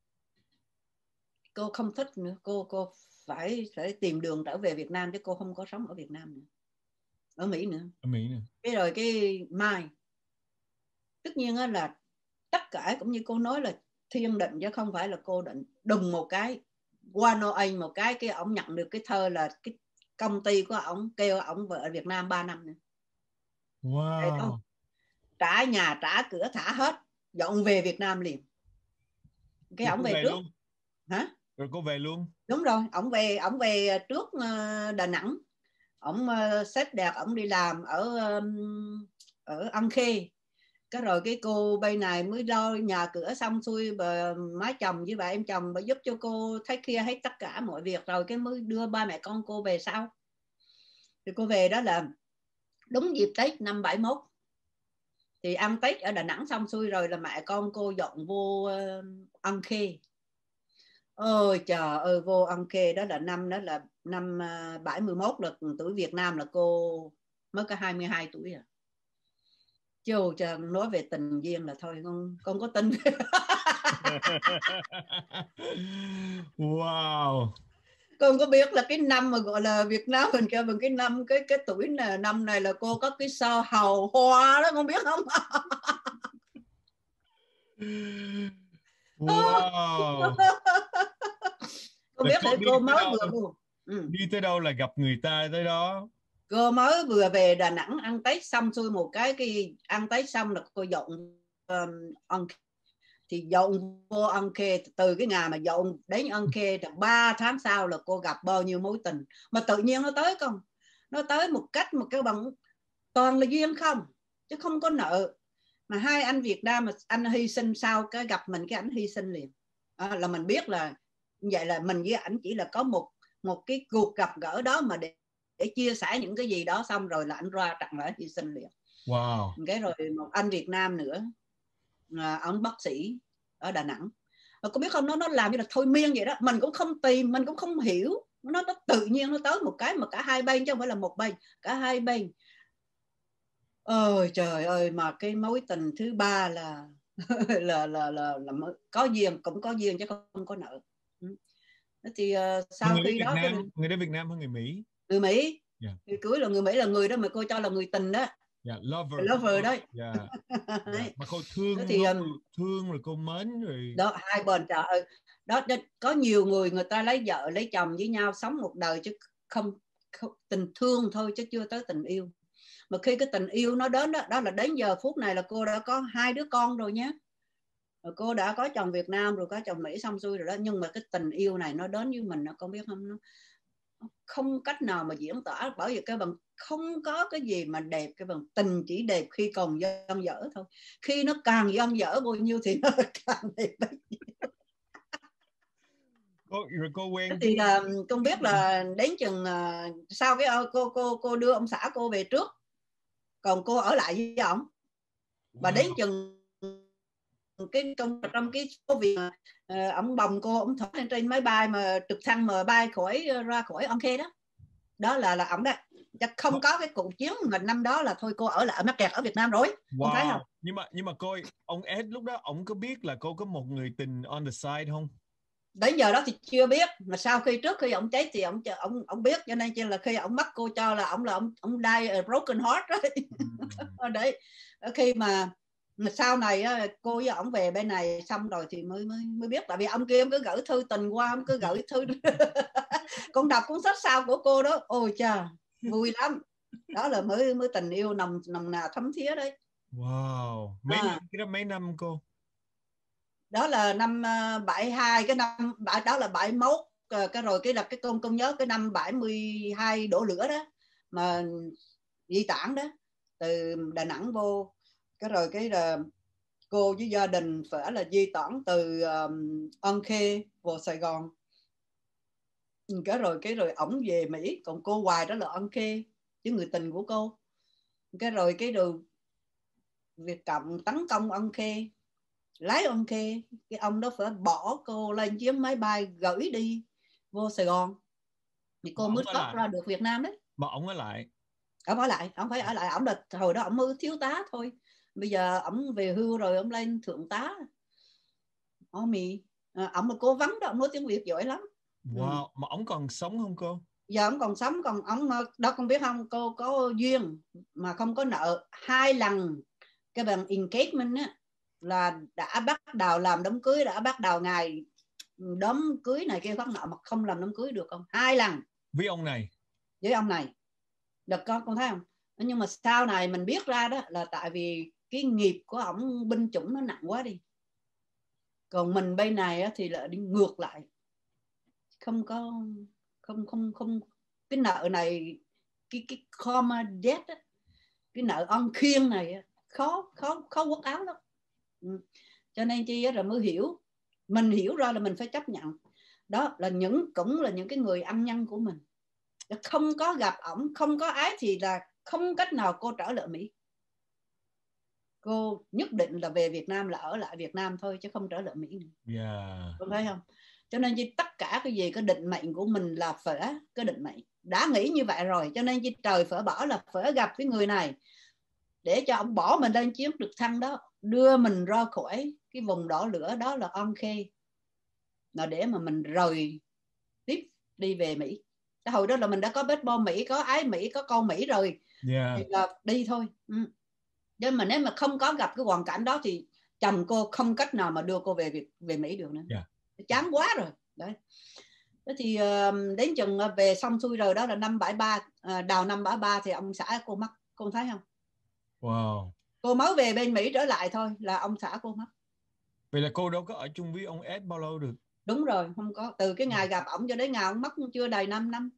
cô không thích nữa, cô cô phải phải tìm đường trở về Việt Nam chứ cô không có sống ở Việt Nam nữa, ở Mỹ nữa. ở Mỹ nữa. Cái rồi cái Mai, tất nhiên là tất cả cũng như cô nói là thiên định chứ không phải là cô định. Đùng một cái qua Noel một cái cái ổng nhận được cái thơ là cái công ty của ổng kêu ổng ở Việt Nam ba năm nữa. Wow. Trả nhà trả cửa thả hết, dọn về Việt Nam liền. Cái ổng về, về trước luôn. Hả? Rồi cô về luôn. Đúng rồi, ổng về ổng về trước uh, Đà Nẵng. Ổng uh, xếp đẹp, ổng đi làm ở um, ở An Khê. Cái rồi cái cô bên này mới lo nhà cửa xong xuôi, bà, má chồng với bà em chồng bà giúp cho cô thấy kia hết tất cả mọi việc, rồi cái mới đưa ba mẹ con cô về sau. Thì cô về đó là đúng dịp Tết năm bảy mốt. Thì ăn Tết ở Đà Nẵng xong xuôi rồi là mẹ con cô dọn vô uh, An Khê. Ôi trời ơi, vô An Khê đó là năm đó là năm uh, bảy mươi mốt, là tuổi Việt Nam là cô mới có hai mươi hai tuổi à. Chứ trời, nói về tình duyên là thôi con con có tin. Wow. Con có biết là cái năm mà gọi là Việt Nam mình kêu bằng cái năm cái cái tuổi này, năm này là cô có cái sao hào hoa đó, con biết không? Wow. Con biết là cô mới vừa buồn. Ừ. Đi tới đâu là gặp người ta tới đó. Cô mới vừa về Đà Nẵng ăn Tết xong xuôi một cái cái ăn Tết xong là cô dọn um, ăn thì dọn vô An Khê. Từ cái ngày mà dọn đến An Khê là ba tháng sau là cô gặp bao nhiêu mối tình mà tự nhiên nó tới. Con nó tới một cách một cái bằng toàn là duyên không chứ không có nợ. Mà hai anh Việt Nam mà anh hy sinh sau cái gặp mình cái ảnh hy sinh liền à, là mình biết là vậy là mình với ảnh chỉ là có một một cái cuộc gặp gỡ đó mà để để chia sẻ những cái gì đó, xong rồi là anh ra trận lại hy sinh liền. Wow. Cái rồi một anh Việt Nam nữa, à, ông bác sĩ ở Đà Nẵng. Và có biết không, nó nó làm như là thôi miên vậy đó, mình cũng không tìm, mình cũng không hiểu, nó nó tự nhiên nó tới một cái mà cả hai bên chứ không phải là một bên, cả hai bên. Ôi trời ơi, mà cái mối tình thứ ba là là, là là là có duyên, cũng có duyên chứ không có nợ. Thì uh, sau người khi đó Nam, cái... người đến Việt Nam hay người Mỹ? Người Mỹ. Yeah. Người cưới là người Mỹ, là người đó mà cô cho là người tình đó. Yeah, lover. Lover đấy. Yeah. Yeah. Mà cô thương, thì, cô, um, thương rồi cô mến rồi. Đó, hai bên trời ơi. Đó, đó, có nhiều người người ta lấy vợ lấy chồng với nhau sống một đời chứ không, không tình thương thôi chứ chưa tới tình yêu. Mà khi cái tình yêu nó đến đó, đó là đến giờ phút này là cô đã có hai đứa con rồi nhé. Rồi cô đã có chồng Việt Nam rồi có chồng Mỹ xong xuôi rồi đó. Nhưng mà cái tình yêu này nó đến với mình, nó con biết không, nó không cách nào mà diễn tả. Bởi vì cái bằng không có cái gì mà đẹp, cái bằng tình chỉ đẹp khi còn dang dở thôi. Khi nó càng dang dở bao nhiêu thì nó càng đẹp bấy nhiêu. Cô, rồi cô quen thì là con biết là đến chừng uh, sau cái uh, cô cô cô đưa ông xã cô về trước, còn cô ở lại với ông. Và wow. Đến chừng cái trong trong cái số việc uh, ông bồng cô, ông thở lên trên máy bay mà trực thăng mà bay khỏi ra khỏi An Khê đó, đó là là ông đó. Chắc không có cái cuộc chiến mà năm đó là thôi cô ở lại mắc kẹt ở Việt Nam rồi. Wow. Ông thấy không? Nhưng mà nhưng mà cô, ông Ed lúc đó ông có biết là cô có một người tình on the side không? Đến giờ đó thì chưa biết, mà sau khi trước khi ông chết thì ông ông ông biết, cho nên là khi ông mất cô cho là ông là ông ông die a broken heart đấy. Mm. Đấy, khi mà mà sau này cô với ông về bên này xong rồi thì mới mới mới biết, tại vì ông kia ông cứ gửi thư tình qua, ông cứ gửi thư. Con đọc cuốn sách sau của cô đó, ôi trời, vui lắm. Đó là mới mới tình yêu nồng nồng nà thấm thía đấy. Wow, mấy à. năm cái đó mấy năm cô? Đó là năm uh, bảy hai, cái năm đó là bảy mốt, uh, cái rồi cái là cái con con nhớ cái năm bảy mươi hai đổ lửa đó mà di tản đó, từ Đà Nẵng vô, cái rồi cái là cô với gia đình phải là di tản từ um, An Khê vào Sài Gòn. Cái rồi cái rồi ổng về Mỹ, còn cô hoài đó là An Khê chứ người tình của cô. Cái rồi cái đường Việt Cộng tấn công An Khê, lái An Khê, cái ông đó phải bỏ cô lên chuyến máy bay gửi đi vô Sài Gòn thì cô mới thoát ra được Việt Nam đấy. Mà ổng ở lại. Ông ở lại, ông phải ở lại, ổng là hồi đó ổng mới thiếu tá thôi. Bây giờ ổng về hưu rồi, ổng lên thượng tá. Ông mì, ổng là cố vấn đó, ổng nói tiếng Việt giỏi lắm. Wow, ừ. Mà ổng còn sống không cô? Giờ ổng còn sống, còn ổng đó con biết không, cô có duyên mà không có nợ. Hai lần cái bằng engagement á là đã bắt đầu làm đám cưới, đã bắt đầu ngày đám cưới này kia phát nợ mà không làm đám cưới được không? Hai lần. Với ông này? Với ông này. Được con, con thấy không? Nhưng mà sau này mình biết ra đó là tại vì cái nghiệp của ổng binh chủng nó nặng quá đi. Còn mình bên này á, thì lại đi ngược lại. Không có không không không cái nợ này, cái cái karma debt á, cái nợ ân khiên này á, khó khó khó quốc áo lắm. Ừ. Cho nên chi á, rồi mới hiểu, mình hiểu ra là mình phải chấp nhận. Đó là những cũng là những cái người ăn nhân của mình. Không có gặp ổng, không có ái thì là không cách nào cô trở lại Mỹ. Cô nhất định là về Việt Nam, là ở lại Việt Nam thôi chứ không trở lại Mỹ. Yeah. Cô thấy không? Cho nên chi tất cả cái gì cái định mệnh của mình là phải cái định mệnh. Đã nghĩ như vậy rồi, cho nên chi trời phải bảo là phải gặp cái người này để cho ông bỏ mình lên chuyến trực thăng đó, đưa mình ra khỏi cái vùng đỏ lửa đó là An Khê, là để mà mình rời tiếp đi về Mỹ. Cái hồi đó là mình đã có baseball Mỹ, có ái Mỹ, có con Mỹ rồi. Yeah. Thì là đi thôi. Ừ. Nhưng mà nếu mà không có gặp cái hoàn cảnh đó thì chồng cô không cách nào mà đưa cô về Việt, về Mỹ được nữa. Yeah. Chán quá rồi. Đấy. Thế thì uh, đến chừng về xong xuôi rồi đó là năm bảy ba, uh, đầu năm bảy ba thì ông xã cô mất, cô thấy không? Wow. Cô mới về bên Mỹ trở lại thôi là ông xã cô mất. Vậy là cô đâu có ở chung với ông Ed bao lâu được? Đúng rồi, không có. Từ cái ngày gặp ổng cho đến ngày ổng mất chưa đầy năm năm.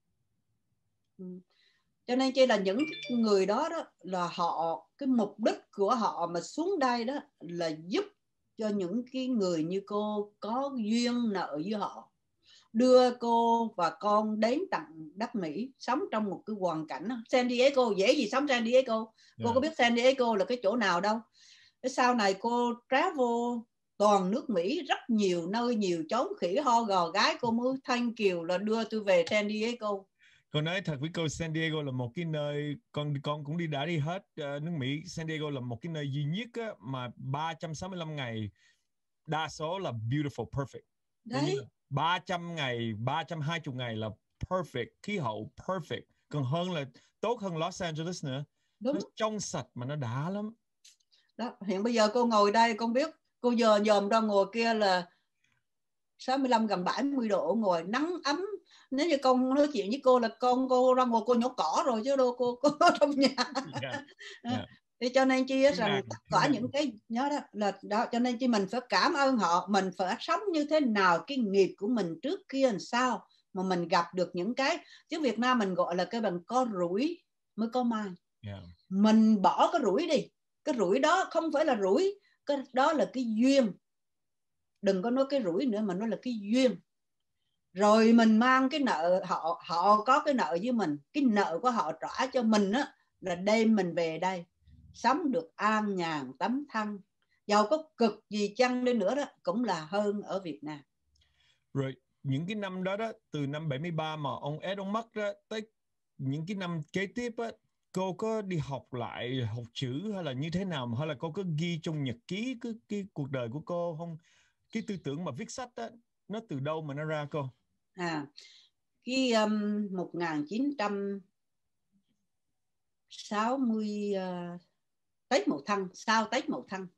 Ừ. Cho nên chỉ là những người đó đó là họ, cái mục đích của họ mà xuống đây đó là giúp cho những cái người như cô có duyên nợ với họ, đưa cô và con đến tận đất Mỹ, sống trong một cái hoàn cảnh đó. San Diego dễ gì sống San Diego. Yeah. Cô có biết San Diego là cái chỗ nào đâu. Sau này cô travel toàn nước Mỹ, rất nhiều nơi, nhiều chốn khỉ ho gò gái, cô mới thank you là đưa tôi về San Diego. Cô nói thật với cô, San Diego là một cái nơi con con cũng đi đã đi hết uh, nước Mỹ. San Diego là một cái nơi duy nhất á, mà ba trăm sáu mươi lăm ngày đa số là beautiful, perfect. Đấy. ba trăm ngày, ba trăm hai mươi ngày là perfect, khí hậu perfect. Còn hơn là tốt hơn Los Angeles nữa. Đúng. Nó trong sạch mà nó đã lắm. Đó, hiện bây giờ cô ngồi đây con biết, cô giờ dòm ra ngồi kia là sáu mươi lăm gần bảy mươi độ, ngồi nắng ấm. Nếu như con nói chuyện với cô là con cô ra ngồi cô nhổ cỏ rồi chứ đâu cô có trong nhà. Yeah. Yeah. Thì cho nên chi rằng tất cả những cái nhớ đó là đó, cho nên chi mình phải cảm ơn họ, mình phải sống như thế nào, cái nghiệp của mình trước kia làm sao mà mình gặp được những cái, chứ Việt Nam mình gọi là cái bằng có rủi mới có may. Yeah. Mình bỏ cái rủi đi, cái rủi đó không phải là rủi, cái đó là cái duyên. Đừng có nói cái rủi nữa mà nói là cái duyên. Rồi mình mang cái nợ, họ họ có cái nợ với mình, cái nợ của họ trả cho mình á, là đem mình về đây sống được an nhàn tấm thân, giàu có cực gì chăng đi nữa đó cũng là hơn ở Việt Nam. Rồi những cái năm đó đó, từ năm bảy mươi ba mà ông Ed ông mất đó, tới những cái năm kế tiếp á, cô có đi học lại học chữ hay là như thế nào, hay là cô có ghi trong nhật ký cái, cái cuộc đời của cô không? Cái tư tưởng mà viết sách đó, nó từ đâu mà nó ra cô? À, cái um, một nghìn chín trăm sáu mươi uh, Tết Mậu Thân, sau Tết Mậu Thân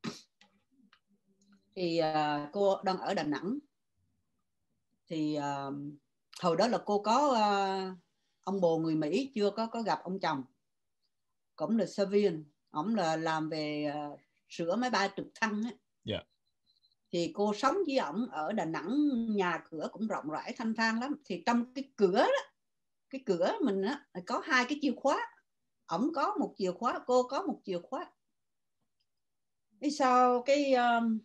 thì uh, cô đang ở Đà Nẵng. Thì uh, hồi đó là cô có uh, ông bồ người Mỹ, chưa có có gặp ông chồng, cũng là service viên, ổng là làm về uh, sửa máy bay trực thăng á. Yeah. Thì cô sống với ổng ở Đà Nẵng, nhà cửa cũng rộng rãi thanh thang lắm. Thì trong cái cửa đó, cái cửa mình á, có hai cái chìa khóa. Ổng có một chìa khóa, cô có một chìa khóa. cái sau cái um,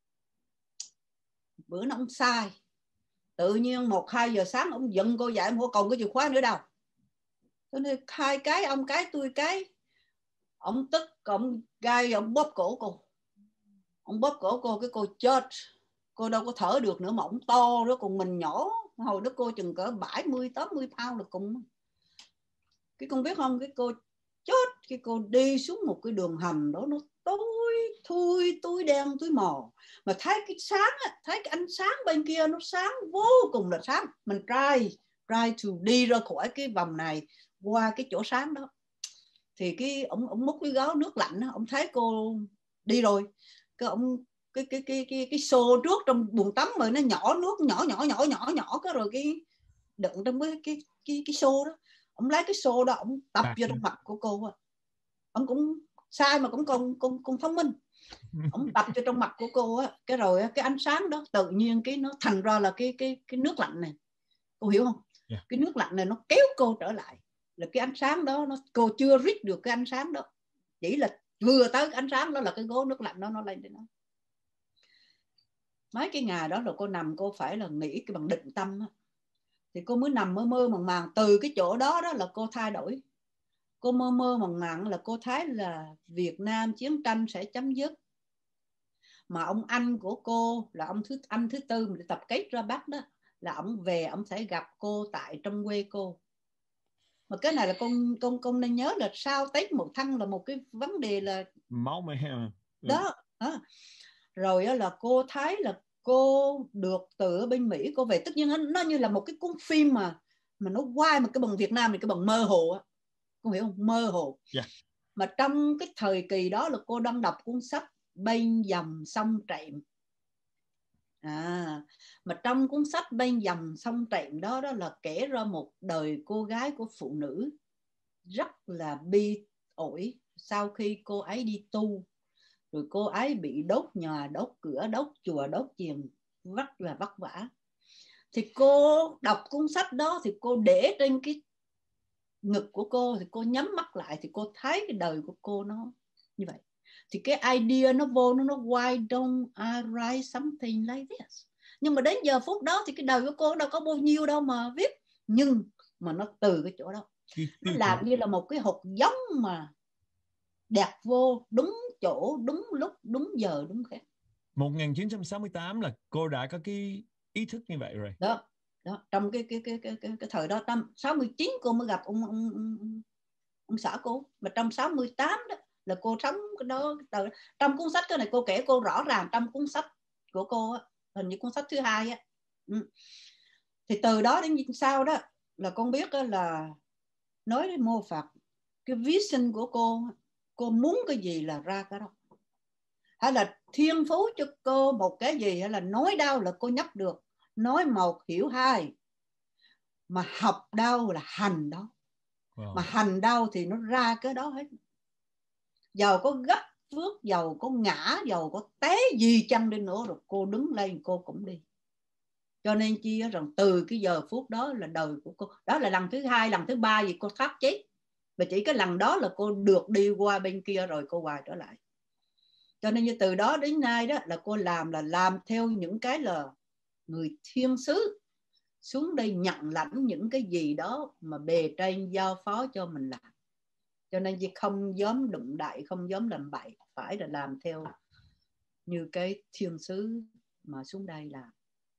bữa nó ông sai, tự nhiên một hai giờ sáng ông giận cô dạy, ông còn cái chìa khóa nữa đâu. Cho nên hai cái, ông cái tôi cái, ông tức, ông gai, ông bóp cổ cô, ông bóp cổ cô, cái cô chết, cô đâu có thở được nữa, mà ông to đó, còn mình nhỏ, hồi đó cô chừng cỡ bảy mươi tám mươi pound là cùng. Cái con biết không, cái cô chết, cái cô đi xuống một cái đường hầm đó, nó tối thui, túi đen túi màu, mà thấy cái sáng á, thấy cái ánh sáng bên kia nó sáng vô cùng là sáng. Mình try try to đi ra khỏi cái vòng này qua cái chỗ sáng đó, thì cái ông ông múc cái gáo nước lạnh đó, ông thấy cô đi rồi, cái ông cái cái cái cái cái xô trước trong buồng tắm mà nó nhỏ nước nhỏ nhỏ nhỏ nhỏ nhỏ cái rồi cái đựng trong cái cái cái cái xô đó, ông lấy cái xô đó ông tập vô trong mặt của cô á. Ông cũng sai mà cũng còn còn còn thông minh, ông tập vô trong mặt của cô á, cái rồi cái ánh sáng đó tự nhiên cái nó thành ra là cái cái cái nước lạnh này, cô hiểu không? Yeah. Cái nước lạnh này nó kéo cô trở lại, là cái ánh sáng đó nó cô chưa reach được cái ánh sáng đó, chỉ là vừa tới cái ánh sáng đó là cái gố nước lạnh đó nó lên đến đó. Mấy cái ngày đó là cô nằm, cô phải là nghĩ cái bằng định tâm á, thì cô mới nằm mơ mơ màng màng. Từ cái chỗ đó đó là cô thay đổi, cô mơ mơ màng màng là cô thấy là Việt Nam chiến tranh sẽ chấm dứt, mà ông anh của cô là ông thứ anh thứ tư mà tập kết ra Bắc đó, là ông về ông sẽ gặp cô tại trong quê cô. Mà cái này là con con con nên nhớ là sau Tết Mậu Thân là một cái vấn đề là máu mê heo đó, đó. Rồi là cô thấy là cô được từ bên Mỹ cô về, tất nhiên nó như là một cái cuốn phim mà mà nó quay một cái bằng Việt Nam thì cái bằng mơ hồ á, cô hiểu không? Mơ hồ. Yeah. Mà trong cái thời kỳ đó là cô đang đọc cuốn sách Bên dòng sông Trệm. À, mà trong cuốn sách Bên dòng sông Trệm đó đó là kể ra một đời cô gái của phụ nữ rất là bi ổi sau khi cô ấy đi tu, rồi cô ấy bị đốt nhà, đốt cửa, đốt chùa, đốt chiền, rất là vất vả. Thì cô đọc cuốn sách đó thì cô để trên cái ngực của cô, thì cô nhắm mắt lại thì cô thấy cái đời của cô nó như vậy. Thì cái idea nó vô nó nó why don't I write something like this. Nhưng mà đến giờ phút đó thì cái đời của cô đâu có bao nhiêu đâu mà viết, nhưng mà nó từ cái chỗ đó, nó làm như là một cái hột giống mà đẹp vô đúng chỗ, đúng lúc, đúng giờ, đúng khác. một nghìn chín trăm sáu mươi tám là cô đã có cái ý thức như vậy rồi. Đó, đó trong cái cái cái cái cái, cái thời đó, năm sáu mươi chín cô mới gặp ông ông ông, ông xã cô, mà trong sáu mươi tám đó là cô sống cái đó. Trong cuốn sách cái này cô kể cô rõ ràng, trong cuốn sách của cô á, hình như cuốn sách thứ hai á. Ừ. Thì từ đó đến sau đó là con biết đó là nói đến mô Phật, cái vision của cô, cô muốn cái gì là ra cái đó, hay là thiên phú cho cô một cái gì, hay là nói đâu là cô nhấp được, nói một hiểu hai, mà học đâu là hành đó. Wow. Mà hành đâu thì nó ra cái đó hết, giàu có gấp phước, giàu có ngã, giàu có té gì chăng đi nữa, rồi cô đứng lên cô cũng đi. Cho nên chi rằng từ cái giờ phút đó là đời của cô, đó là lần thứ hai, lần thứ ba gì cô thoát chết, và chỉ cái lần đó là cô được đi qua bên kia rồi cô hoài trở lại. Cho nên như từ đó đến nay đó là cô làm là làm theo những cái là người thiên sứ xuống đây nhận lãnh những cái gì đó mà bề trên giao phó cho mình làm. Cho nên chị không dám đụng đại, không dám làm bậy, phải là làm theo như cái thiên sứ mà xuống đây làm.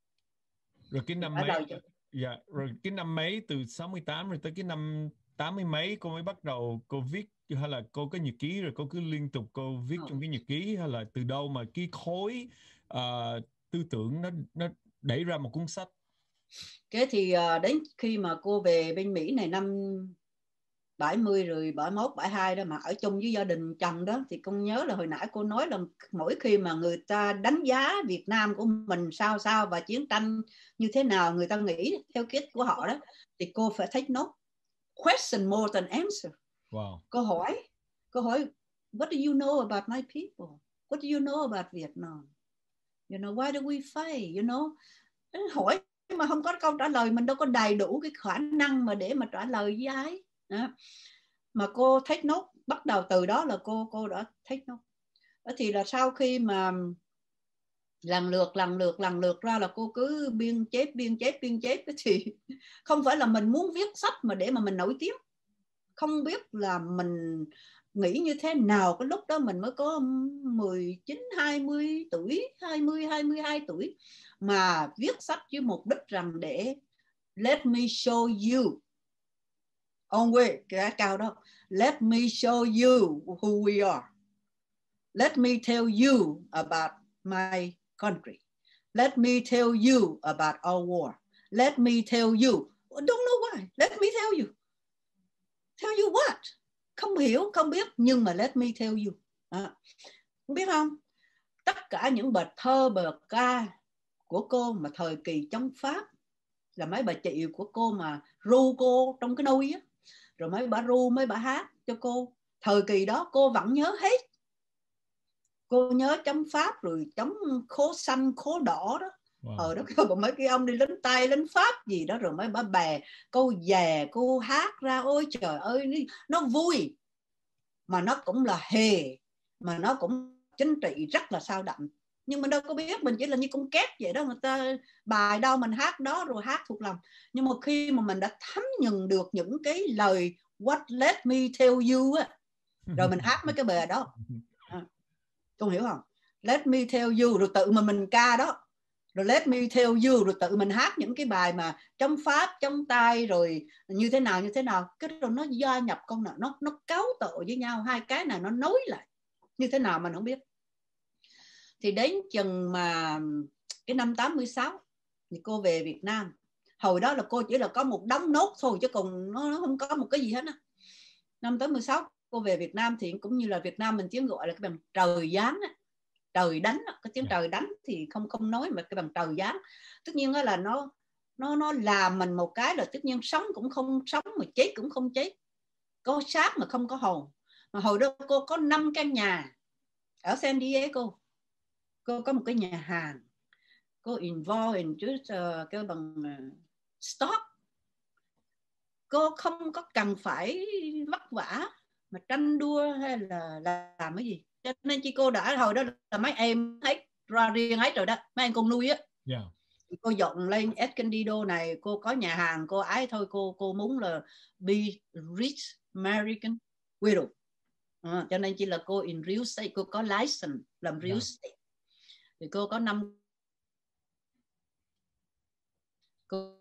Rồi cái năm mấy, dạ, rồi cái năm mấy từ sáu mươi tám rồi tới cái năm tám mươi mấy cô mới bắt đầu cô viết, hay là cô có nhật ký rồi cô cứ liên tục cô viết ừ. trong cái nhật ký, hay là từ đâu mà cái khối uh, tư tưởng nó nó đẩy ra một cuốn sách? Cái thì uh, đến khi mà cô về bên Mỹ này năm bảy mươi rồi bảy mốt, bảy hai đó, mà ở chung với gia đình chồng đó, thì con nhớ là hồi nãy cô nói là mỗi khi mà người ta đánh giá Việt Nam của mình sao sao và chiến tranh như thế nào, người ta nghĩ theo cách của họ đó, thì cô phải take note, question more than answer. Wow. Cô hỏi, cô hỏi what do you know about my people? What do you know about Vietnam? You know, why do we fight? You know, hỏi mà không có câu trả lời, mình đâu có đầy đủ cái khả năng mà để mà trả lời với ai. Đó. Mà cô take note, bắt đầu từ đó là cô cô đã take note. Thì là sau khi mà lần lượt lần lượt lần lượt ra là cô cứ biên chép biên chép biên chép thì không phải là mình muốn viết sách mà để mà mình nổi tiếng, không biết là mình nghĩ như thế nào. Cái lúc đó mình mới có mười chín hai mươi tuổi, hai mươi hai mươi hai tuổi mà viết sách với mục đích rằng để let me show you. Ông quê cái cao đó, let me show you who we are, let me tell you about my country, let me tell you about our war, let me tell you, don't know why, let me tell you. Tell you what? Không hiểu, không biết, nhưng mà let me tell you. À, biết không? Tất cả những bài thơ, bài ca của cô mà thời kỳ chống Pháp là mấy bà chị của cô mà ru cô trong cái nôi á, rồi mấy bà ru, mấy bà hát cho cô. Thời kỳ đó cô vẫn nhớ hết. Cô nhớ chống Pháp rồi chống khố xanh, khố đỏ đó. Wow. Ờ đó, còn mấy cái ông đi lính Tây, lính Pháp gì đó, rồi mấy bà bè cô về, cô hát ra, ôi trời ơi, nó vui. Mà nó cũng là hề, mà nó cũng chính trị rất là sao đậm. Nhưng mình đâu có biết, mình chỉ là như con két vậy đó. Người ta bài đâu mình hát đó, rồi hát thuộc lòng. Nhưng mà khi mà mình đã thấm nhuần được những cái lời what let me tell you á, rồi mình hát mấy cái bài đó. À, con hiểu không? Let me tell you, rồi tự mà mình ca đó. Rồi let me tell you, rồi tự mình hát những cái bài mà chống Pháp, chống Tây, rồi như thế nào như thế nào. Cái rồi nó gia nhập con nào, nó nó cấu tội với nhau, hai cái này nó nối lại như thế nào mình không biết. Thì đến chừng mà cái năm tám mươi sáu thì cô về Việt Nam. Hồi đó là cô chỉ là có một đống nốt thôi, chứ còn nó, nó không có một cái gì hết á. Năm tám mươi sáu cô về Việt Nam thì cũng như là Việt Nam mình tiếng gọi là cái bằng trời giáng á. Trời đánh, cái tiếng trời đánh thì không không nói, mà cái bằng trời giáng. Tất nhiên là nó nó nó làm mình một cái là tất nhiên sống cũng không sống, mà chết cũng không chết, có xác mà không có hồn. Mà hồi đó cô có năm căn nhà ở San Diego. Cô có một cái nhà hàng, cô involve in just uh, cái bằng uh, stock. Cô không có cần phải vất vả mà tranh đua hay là làm cái gì. Cho nên chị cô đã hồi đó là mấy em hết ra riêng hết rồi đó, mấy em con nuôi á. Yeah. Cô dọn lên Escondido này, cô có nhà hàng, cô ái thôi, cô cô muốn là be rich American widow. À, cho nên chỉ là cô in real estate, cô có license làm real estate. Thì cô có năm cô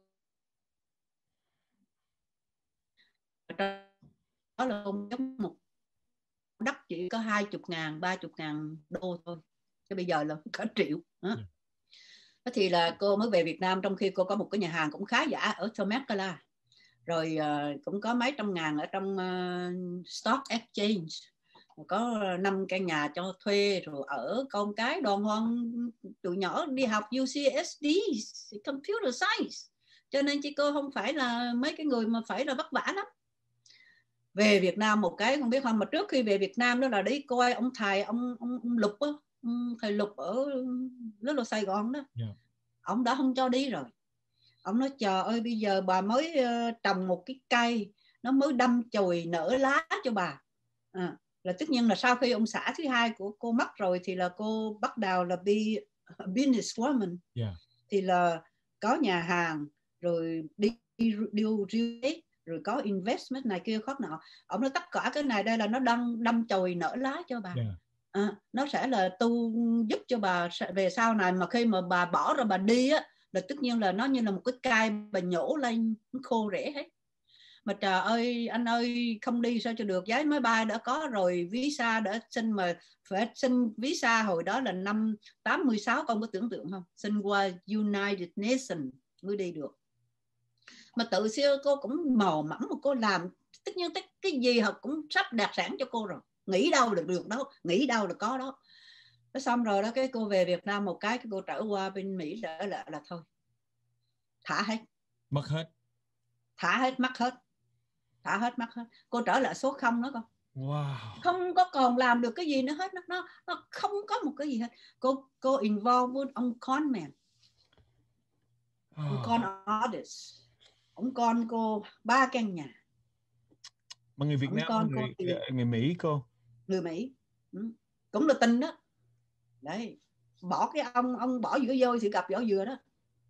đó là không giống một đất chỉ có hai chục ngàn, ba chục ngàn đô thôi. Chứ bây giờ là cả triệu. Đó. Yeah. Thì là cô mới về Việt Nam trong khi cô có một cái nhà hàng cũng khá giả ở Temecula. Rồi uh, cũng có mấy trăm ngàn ở trong uh, Stock Exchange. Có năm căn nhà cho thuê, rồi ở con cái đoàn hoan, tụi nhỏ đi học u xê ét đê, Computer Science. Cho nên chị cô không phải là mấy cái người mà phải là vất vả lắm. Về Việt Nam một cái không biết không, mà trước khi về Việt Nam đó là đi coi ông thầy, ông, ông, ông Lục á, thầy Lục ở lớp là Sài Gòn đó. Yeah. Ông đã không cho đi rồi. Ông nói trời ơi, bây giờ bà mới uh, trồng một cái cây, nó mới đâm chồi nở lá cho bà. À, là tất nhiên là sau khi ông xã thứ hai của cô mất rồi thì là cô bắt đầu là be business woman. Yeah. Thì là có nhà hàng, rồi đi điều rồi có investment này kia khác nọ. Ông nói tất cả cái này đây là nó đâm đâm chồi nở lá cho bà. Yeah. À, nó sẽ là tu giúp cho bà về sau này, mà khi mà bà bỏ ra bà đi á, là tất nhiên là nó như là một cái cây bà nhổ lên khô rễ hết. Mà trời ơi anh ơi, không đi sao cho được, giấy máy bay đã có rồi, visa đã xin, mà phải xin visa hồi đó là năm tám mươi sáu, con có tưởng tượng không, xin qua United Nations mới đi được. Mà tự xưa cô cũng mò mẫm mà cô làm, tất nhiên cái gì họ cũng sắp đạt sẵn cho cô rồi, nghĩ đâu là được đâu, nghĩ đâu là có đó. Nó xong rồi đó, cái cô về Việt Nam một cái, cái cô trở qua bên Mỹ là là, là thôi, thả hết, mất hết, thả hết, mất hết, thả hết, mất hết. Cô trở lại số không đó con. Wow. Không có còn làm được cái gì nữa hết, nó nó, nó không có một cái gì hết. Cô cô involve với ông conman, ông con artist, ông con cô ba căn nhà. Mà người Việt ông Nam, con người, cô, người, người Mỹ cô? Người Mỹ. Ừ. cũng là tin đó. Đấy, bỏ cái ông ông bỏ giữa vôi thì gặp vỏ dừa đó.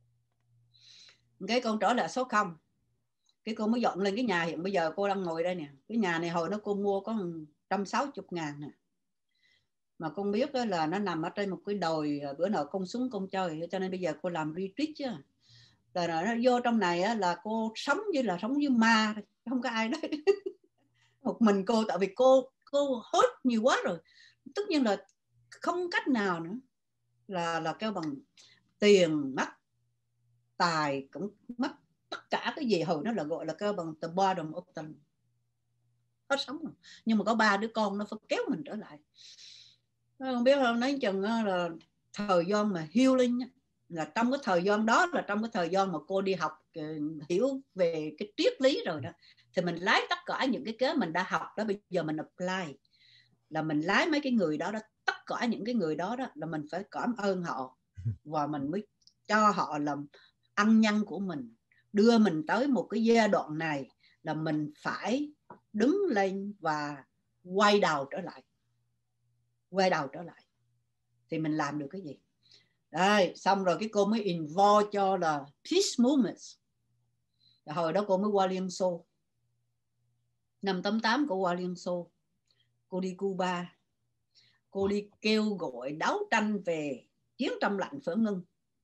Cái con trở lại số không. Cái cô mới dọn lên cái nhà hiện bây giờ cô đang ngồi đây nè. Cái nhà này hồi đó cô mua có một trăm sáu mươi ngàn nè. Mà con biết đó là nó nằm ở trên một cái đồi, bữa nào con xuống con chơi, cho nên bây giờ cô làm retreat chứ. Rồi nó vô trong này á, là cô sống như là sống như ma, không có ai đấy. Một mình cô, tại vì cô cô hốt nhiều quá rồi, tất nhiên là không cách nào nữa, là là kêu bằng tiền mất, tài cũng mất, tất cả cái gì hồi nó là gọi là kêu bằng the bottom of the hết sống rồi. Nhưng mà có ba đứa con nó phải kéo mình trở lại. Không biết không, nói chừng là thời gian mà healing là trong cái thời gian đó, là trong cái thời gian mà cô đi học hiểu về cái triết lý rồi đó, thì mình lấy tất cả những cái kế mình đã học đó, bây giờ mình apply, là mình lấy mấy cái người đó đó, tất cả những cái người đó đó là mình phải cảm ơn họ, và mình mới cho họ làm ân nhân của mình, đưa mình tới một cái giai đoạn này là mình phải đứng lên và quay đầu trở lại, quay đầu trở lại thì mình làm được cái gì. Đây, xong rồi cái cô mới involve cho là peace movements. Hồi đó cô mới qua Liên Xô, năm tám tám cô qua Liên Xô, cô đi Cuba, cô đi kêu gọi đấu tranh về chiến tranh lạnh phở ngưng.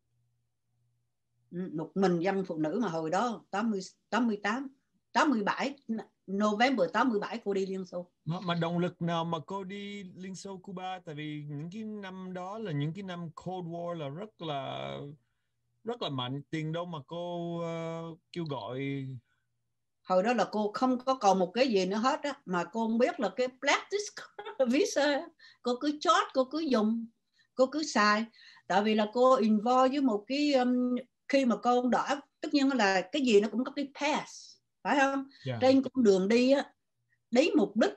Một mình dân phụ nữ mà hồi đó tám mươi, tám mươi tám, tám mươi bảy, November tám mươi bảy cô đi Liên Xô. Mà, mà động lực nào mà cô đi Liên Xô Cuba? Tại vì những cái năm đó là những cái năm Cold War, là rất là rất là mạnh, tiền đâu mà cô uh, kêu gọi. Hồi đó là cô không có còn một cái gì nữa hết á, mà cô không biết là cái Black Visa cô cứ chót, cô cứ dùng, cô cứ xài. Tại vì là cô involve với một cái um, khi mà cô đã, tất nhiên là cái gì nó cũng có cái pass, phải không? Yeah. Trên con đường đi á, đến mục đích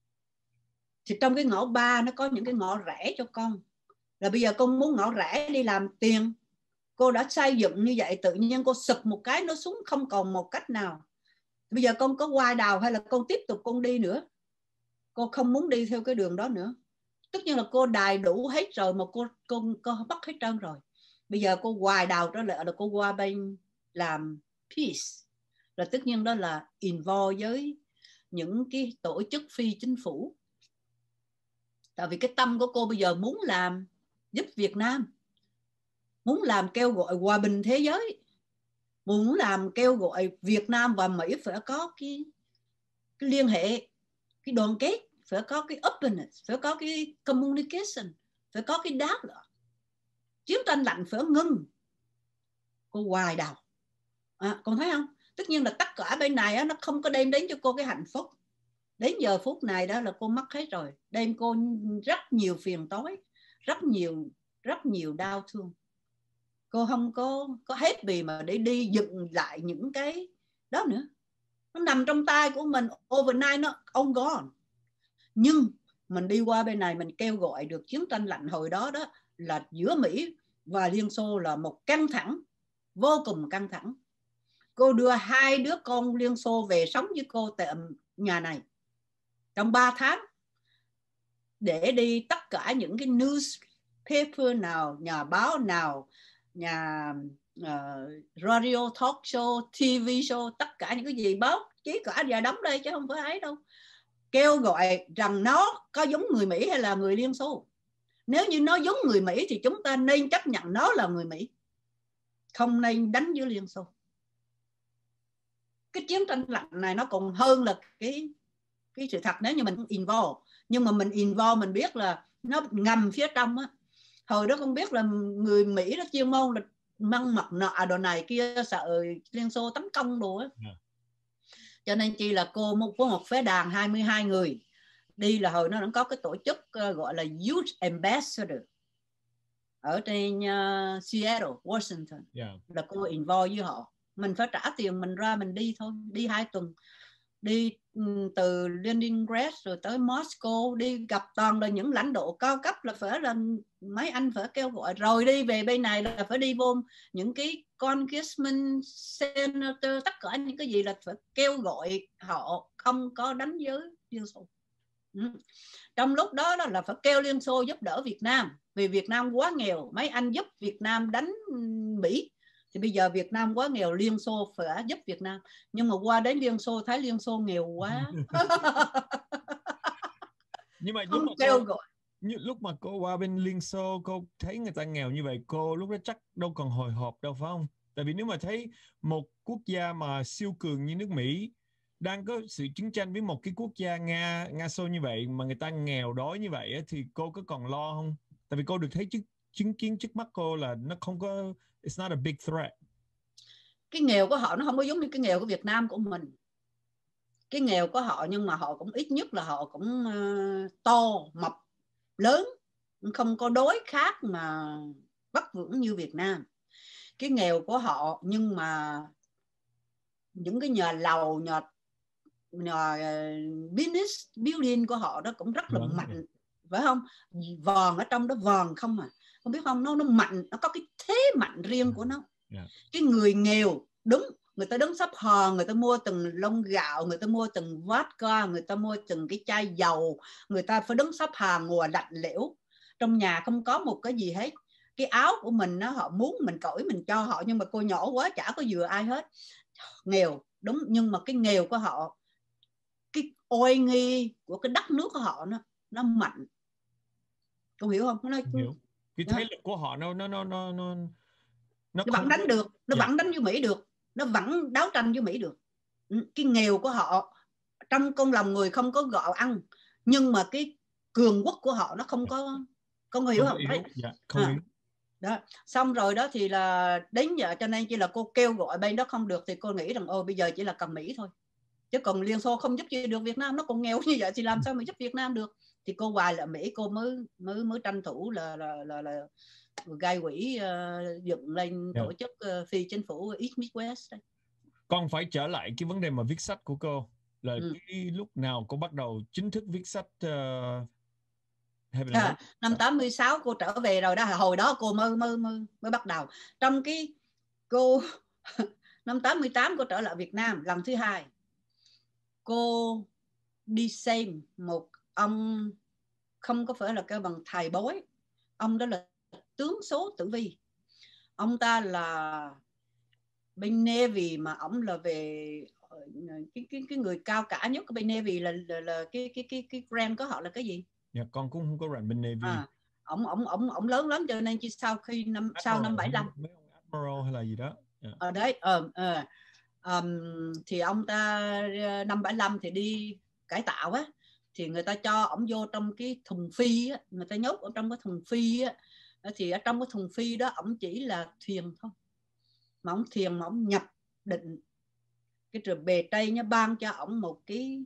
thì trong cái ngõ ba nó có những cái ngõ rẽ cho con. Là bây giờ con muốn ngõ rẽ đi làm tiền, cô đã xây dựng như vậy, tự nhiên cô sụp một cái nó xuống không còn một cách nào. Bây giờ con có quay đầu hay là con tiếp tục con đi nữa? Cô không muốn đi theo cái đường đó nữa. Tất nhiên là cô đài đủ hết rồi, mà cô, cô, cô bắt hết trơn rồi. Bây giờ cô hoài đào trở lại là cô qua bên làm peace. Là tất nhiên đó là involve với những cái tổ chức phi chính phủ. Tại vì cái tâm của cô bây giờ muốn làm giúp Việt Nam, muốn làm kêu gọi hòa bình thế giới, muốn làm kêu gọi Việt Nam và Mỹ phải có cái, cái liên hệ, cái đoàn kết, phải có cái openness, phải có cái communication, phải có cái đáp lại. Chiến tranh lạnh phải ngưng. Cô hoài đầu. À, con thấy không? Tất nhiên là tất cả bên này á, nó không có đem đến cho cô cái hạnh phúc. Đến giờ phút này đó là cô mất hết rồi. Đem cô rất nhiều phiền toái, rất nhiều, rất nhiều đau thương. Cô không có, có hết bì mà để đi dựng lại những cái đó nữa. Nó nằm trong tay của mình, overnight nó all gone. Nhưng mình đi qua bên này mình kêu gọi được chiến tranh lạnh hồi đó đó là giữa Mỹ và Liên Xô là một căng thẳng, vô cùng căng thẳng. Cô đưa hai đứa con Liên Xô về sống với cô tại nhà này trong ba tháng, để đi tất cả những cái newspaper nào, nhà báo nào, nhà uh, radio talk show, ti vi show, tất cả những cái gì báo chí cả giờ đóng đây chứ không phải ấy đâu, kêu gọi rằng nó có giống người Mỹ hay là người Liên Xô. Nếu như nó giống người Mỹ thì chúng ta nên chấp nhận nó là người Mỹ, không nên đánh với Liên Xô. Cái chiến tranh lạnh này nó còn hơn là cái, cái sự thật nếu như mình involve. Nhưng mà mình involve mình biết là nó ngầm phía trong á. Hồi đó không biết là người Mỹ nó chuyên môn là mang mặt nạ đồ này kia, sợ Liên Xô tấn công đồ á. Yeah. Cho nên chỉ là cô một, có một phái đàn hai mươi hai người đi, là hồi nó cũng có cái tổ chức uh, gọi là Youth Ambassador ở trên uh, Seattle, Washington. Yeah. Là cô involve với họ. Mình phải trả tiền mình ra mình đi thôi, đi hai tuần, đi um, từ Leningrad rồi tới Moscow, đi gặp toàn là những lãnh đạo cao cấp, là phải là mấy anh phải kêu gọi, rồi đi về bên này là phải đi vô những cái congressman, senator, tất cả những cái gì là phải kêu gọi họ không có đánh giới Liên Xô. Ừ. Trong lúc đó, đó là phải kêu Liên Xô giúp đỡ Việt Nam, vì Việt Nam quá nghèo, mấy anh giúp Việt Nam đánh Mỹ. Thì bây giờ Việt Nam quá nghèo, Liên Xô phải giúp Việt Nam. Nhưng mà qua đến Liên Xô thấy Liên Xô nghèo quá. Nhưng mà lúc Không mà kêu cô, gọi. như, lúc mà cô qua bên Liên Xô, cô thấy người ta nghèo như vậy, cô lúc đó chắc đâu còn hồi hộp đâu phải không? Tại vì nếu mà thấy một quốc gia mà siêu cường như nước Mỹ đang có sự chiến tranh với một cái quốc gia Nga, Nga Xô như vậy, mà người ta nghèo đói như vậy thì cô có còn lo không? Tại vì cô được thấy chứng, chứng kiến trước mắt cô là nó không có, it's not a big threat. Cái nghèo của họ nó không có giống như cái nghèo của Việt Nam của mình. Cái nghèo của họ nhưng mà họ cũng ít nhất là họ cũng uh, to, mập, lớn, không có đói khát mà vất vưởng như Việt Nam. Cái nghèo của họ nhưng mà những cái nhà lầu, nhà, nhà uh, business building của họ đó cũng rất là Vâng. mạnh, phải không? Vàng ở trong đó vàng không mà, không biết không, nó nó mạnh, nó có cái thế mạnh riêng của nó. Yeah. Cái người nghèo đúng, người ta đứng sắp hò, người ta mua từng lon gạo, người ta mua từng vodka, người ta mua từng cái chai dầu, người ta phải đứng sắp hàng mùa lạnh lẽo, trong nhà không có một cái gì hết. Cái áo của mình nó họ muốn mình cởi mình cho họ, nhưng mà cô nhỏ quá chả có vừa ai hết. Nghèo đúng, nhưng mà cái nghèo của họ, cái oai nghi của cái đất nước của họ nó nó mạnh. Cô hiểu không? Nó Hiểu. Cái thế lực của họ nó nó nó nó nó nó vẫn đánh được, nó yeah. vẫn đánh với Mỹ được, nó vẫn đấu tranh với Mỹ được. Cái nghèo của họ trong con lòng người không có gạo ăn, nhưng mà cái cường quốc của họ nó không có, con hiểu không? Yếu. Dạ, không à. yếu. Đó. Xong rồi đó thì là đến giờ cho nên chỉ là cô kêu gọi bên đó không được thì cô nghĩ rằng ôi bây giờ chỉ là cần Mỹ thôi, chứ còn Liên Xô không giúp gì được Việt Nam, nó còn nghèo như vậy thì làm sao mà giúp Việt Nam được. Thì cô hoài là Mỹ, cô mới mới mới tranh thủ là là là, là gai quỹ uh, dựng lên tổ yeah. chức uh, phi chính phủ East Midwest. Con phải trở lại cái vấn đề mà viết sách của cô là ừ. cái lúc nào cô bắt đầu chính thức viết sách? Uh, à, năm tám mươi sáu cô trở về rồi đó, hồi đó cô mới mới mới, mới bắt đầu. Trong cái cô năm tám mươi tám cô trở lại Việt Nam lần thứ hai, cô đi xem một ông không có phải là cái bằng thầy bói, ông đó là tướng số Tử Vi. Ông ta là bên Navy mà ông là về cái cái cái người cao cả nhất của bên Navy là là, là cái cái cái cái rank của họ là cái gì? Dạ con cũng không có rank bên Navy. À, ông ông ông ông lớn lắm cho nên chỉ sau khi năm Admiral, sau năm bảy lăm mấy ông Admiral hay là gì đó. Yeah. Ở đấy ờ ờ um, thì ông ta năm bảy lăm thì đi cải tạo á, thì người ta cho ổng vô trong cái thùng phi á, người ta nhốt ở trong cái thùng phi á, thì ở trong cái thùng phi đó ổng chỉ là thuyền thôi, mà ổng thiền mà ổng nhập định, cái rồi bề Tây nó ban cho ổng một cái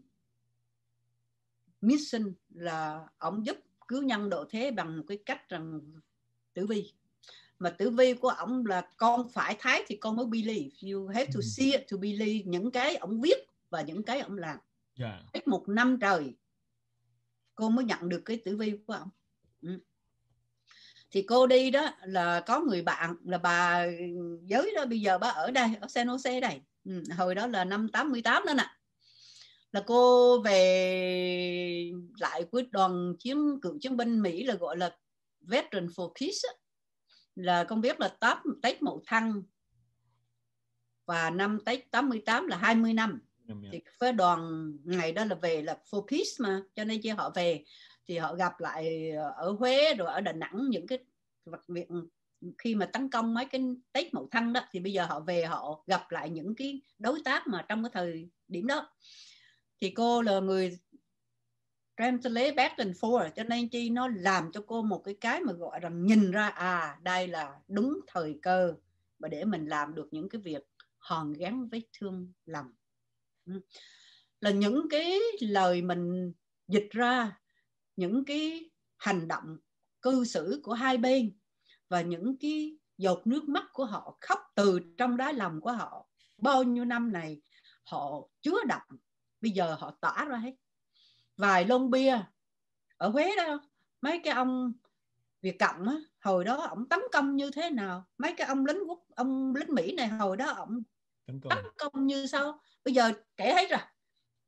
mission là ổng giúp cứu nhân độ thế bằng một cái cách rằng tử vi. Mà tử vi của ổng là con phải thấy thì con mới believe, you have to see it to believe những cái ổng viết và những cái ổng làm. Yeah. Hết một năm trời cô mới nhận được cái tử vi của ổng. Ừ. Thì cô đi đó là có người bạn là bà giới đó, bây giờ bà ở đây ở San Jose đây. Ừ. Hồi đó là năm tám mươi tám đó nè, là cô về lại với đoàn chiến cựu chiến binh Mỹ là gọi là Veteran for Peace, là con biết là Tết, Tết Mậu Thân và năm Tết tám mươi tám là hai mươi năm. Yeah. Thì với đoàn ngày đó là về là for peace mà, cho nên khi họ về thì họ gặp lại ở Huế rồi ở Đà Nẵng những cái việc khi mà tấn công mấy cái Tết Mậu Thân đó, thì bây giờ họ về họ gặp lại những cái đối tác mà trong cái thời điểm đó. Thì cô là người translate back and forth, cho nên chi nó làm cho cô một cái cái mà gọi rằng nhìn ra à đây là đúng thời cơ mà để mình làm được những cái việc hòn gắn vết thương lòng. Là những cái lời mình dịch ra, những cái hành động cư xử của hai bên và những cái giọt nước mắt của họ khóc từ trong đáy lòng của họ bao nhiêu năm này họ chứa đậm, bây giờ họ tỏa ra hết. Vài lon bia ở Huế đó, mấy cái ông Việt Cộng á, hồi đó ổng tấn công như thế nào, mấy cái ông lính quốc ông lính Mỹ này hồi đó ổng tấn công như sao, bây giờ kể hết rồi.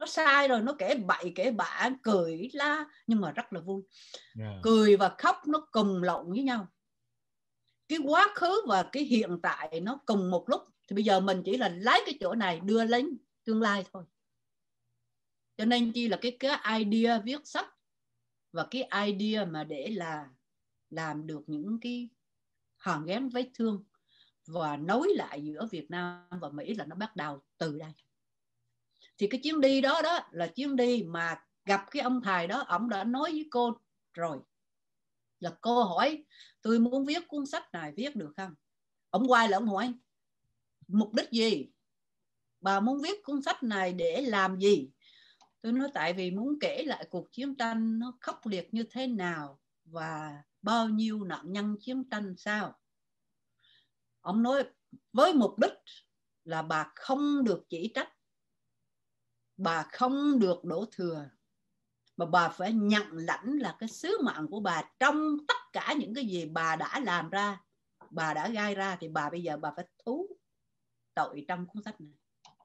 nó sai rồi, nó kể bậy kể bạ, cười la, nhưng mà rất là vui. Yeah. Cười và khóc nó cùng lộn với nhau. Cái quá khứ và cái hiện tại nó cùng một lúc. Thì bây giờ mình chỉ là lấy cái chỗ này đưa lên tương lai thôi. Cho nên chi là cái, cái idea viết sách và cái idea mà để là làm được những cái hàn gắn vết thương và nối lại giữa Việt Nam và Mỹ là nó bắt đầu từ đây. Thì cái chuyến đi đó đó là chuyến đi mà gặp cái ông thầy đó, ông đã nói với cô rồi. Là cô hỏi tôi muốn viết cuốn sách này viết được không? Ông quay lại ông hỏi mục đích gì? Bà muốn viết cuốn sách này để làm gì? Tôi nói tại vì muốn kể lại cuộc chiến tranh nó khốc liệt như thế nào và bao nhiêu nạn nhân chiến tranh sao. Ông nói với mục đích là bà không được chỉ trách, bà không được đổ thừa, mà bà phải nhận lãnh là cái sứ mạng của bà trong tất cả những cái gì bà đã làm ra, bà đã gây ra, thì bà bây giờ bà phải thú tội trong cuốn sách này.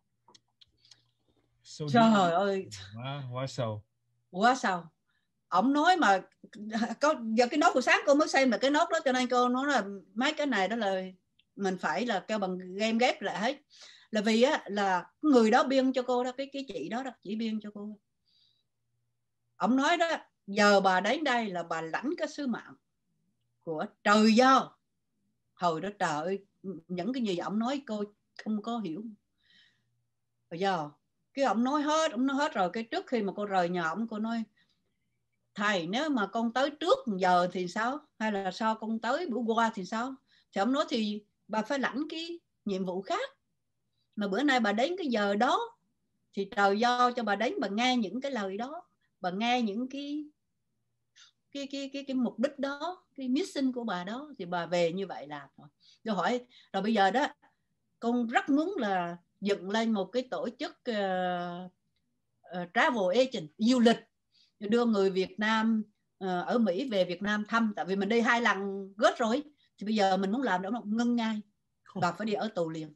So trời deep. Ơi, wow, quá sâu, quá sâu. Ông nói mà có giờ cái nốt buổi sáng cô mới xem là cái nốt đó, cho nên cô nói là mấy cái này đó là mình phải là kêu bằng game ghép lại hết. Là vì á là người đó biên cho cô đó, cái cái chị đó đó chỉ biên cho cô. Ông nói đó, giờ bà đến đây là bà lãnh cái sứ mạng của trời giao. Hồi đó trời ơi, những cái gì ông nói cô không có hiểu. Bây giờ cái ông nói hết, ông nói hết rồi. Cái trước khi mà cô rời nhà ông, cô nói thầy nếu mà con tới trước giờ thì sao? Hay là sao con tới bữa qua thì sao? Thì ông nói thì bà phải lãnh cái nhiệm vụ khác. Mà bữa nay bà đến cái giờ đó thì trời giao cho bà đến, bà nghe những cái lời đó, bà nghe những cái cái cái cái cái mục đích đó, cái mission của bà đó, thì bà về như vậy làm thôi. Tôi hỏi rồi bây giờ đó con rất muốn là dựng lên một cái tổ chức uh, uh, travel agent, du lịch, đưa người Việt Nam uh, ở Mỹ về Việt Nam thăm, tại vì mình đi hai lần gớt rồi, thì bây giờ mình muốn làm đó, ngưng ngay, bà phải đi ở tù liền.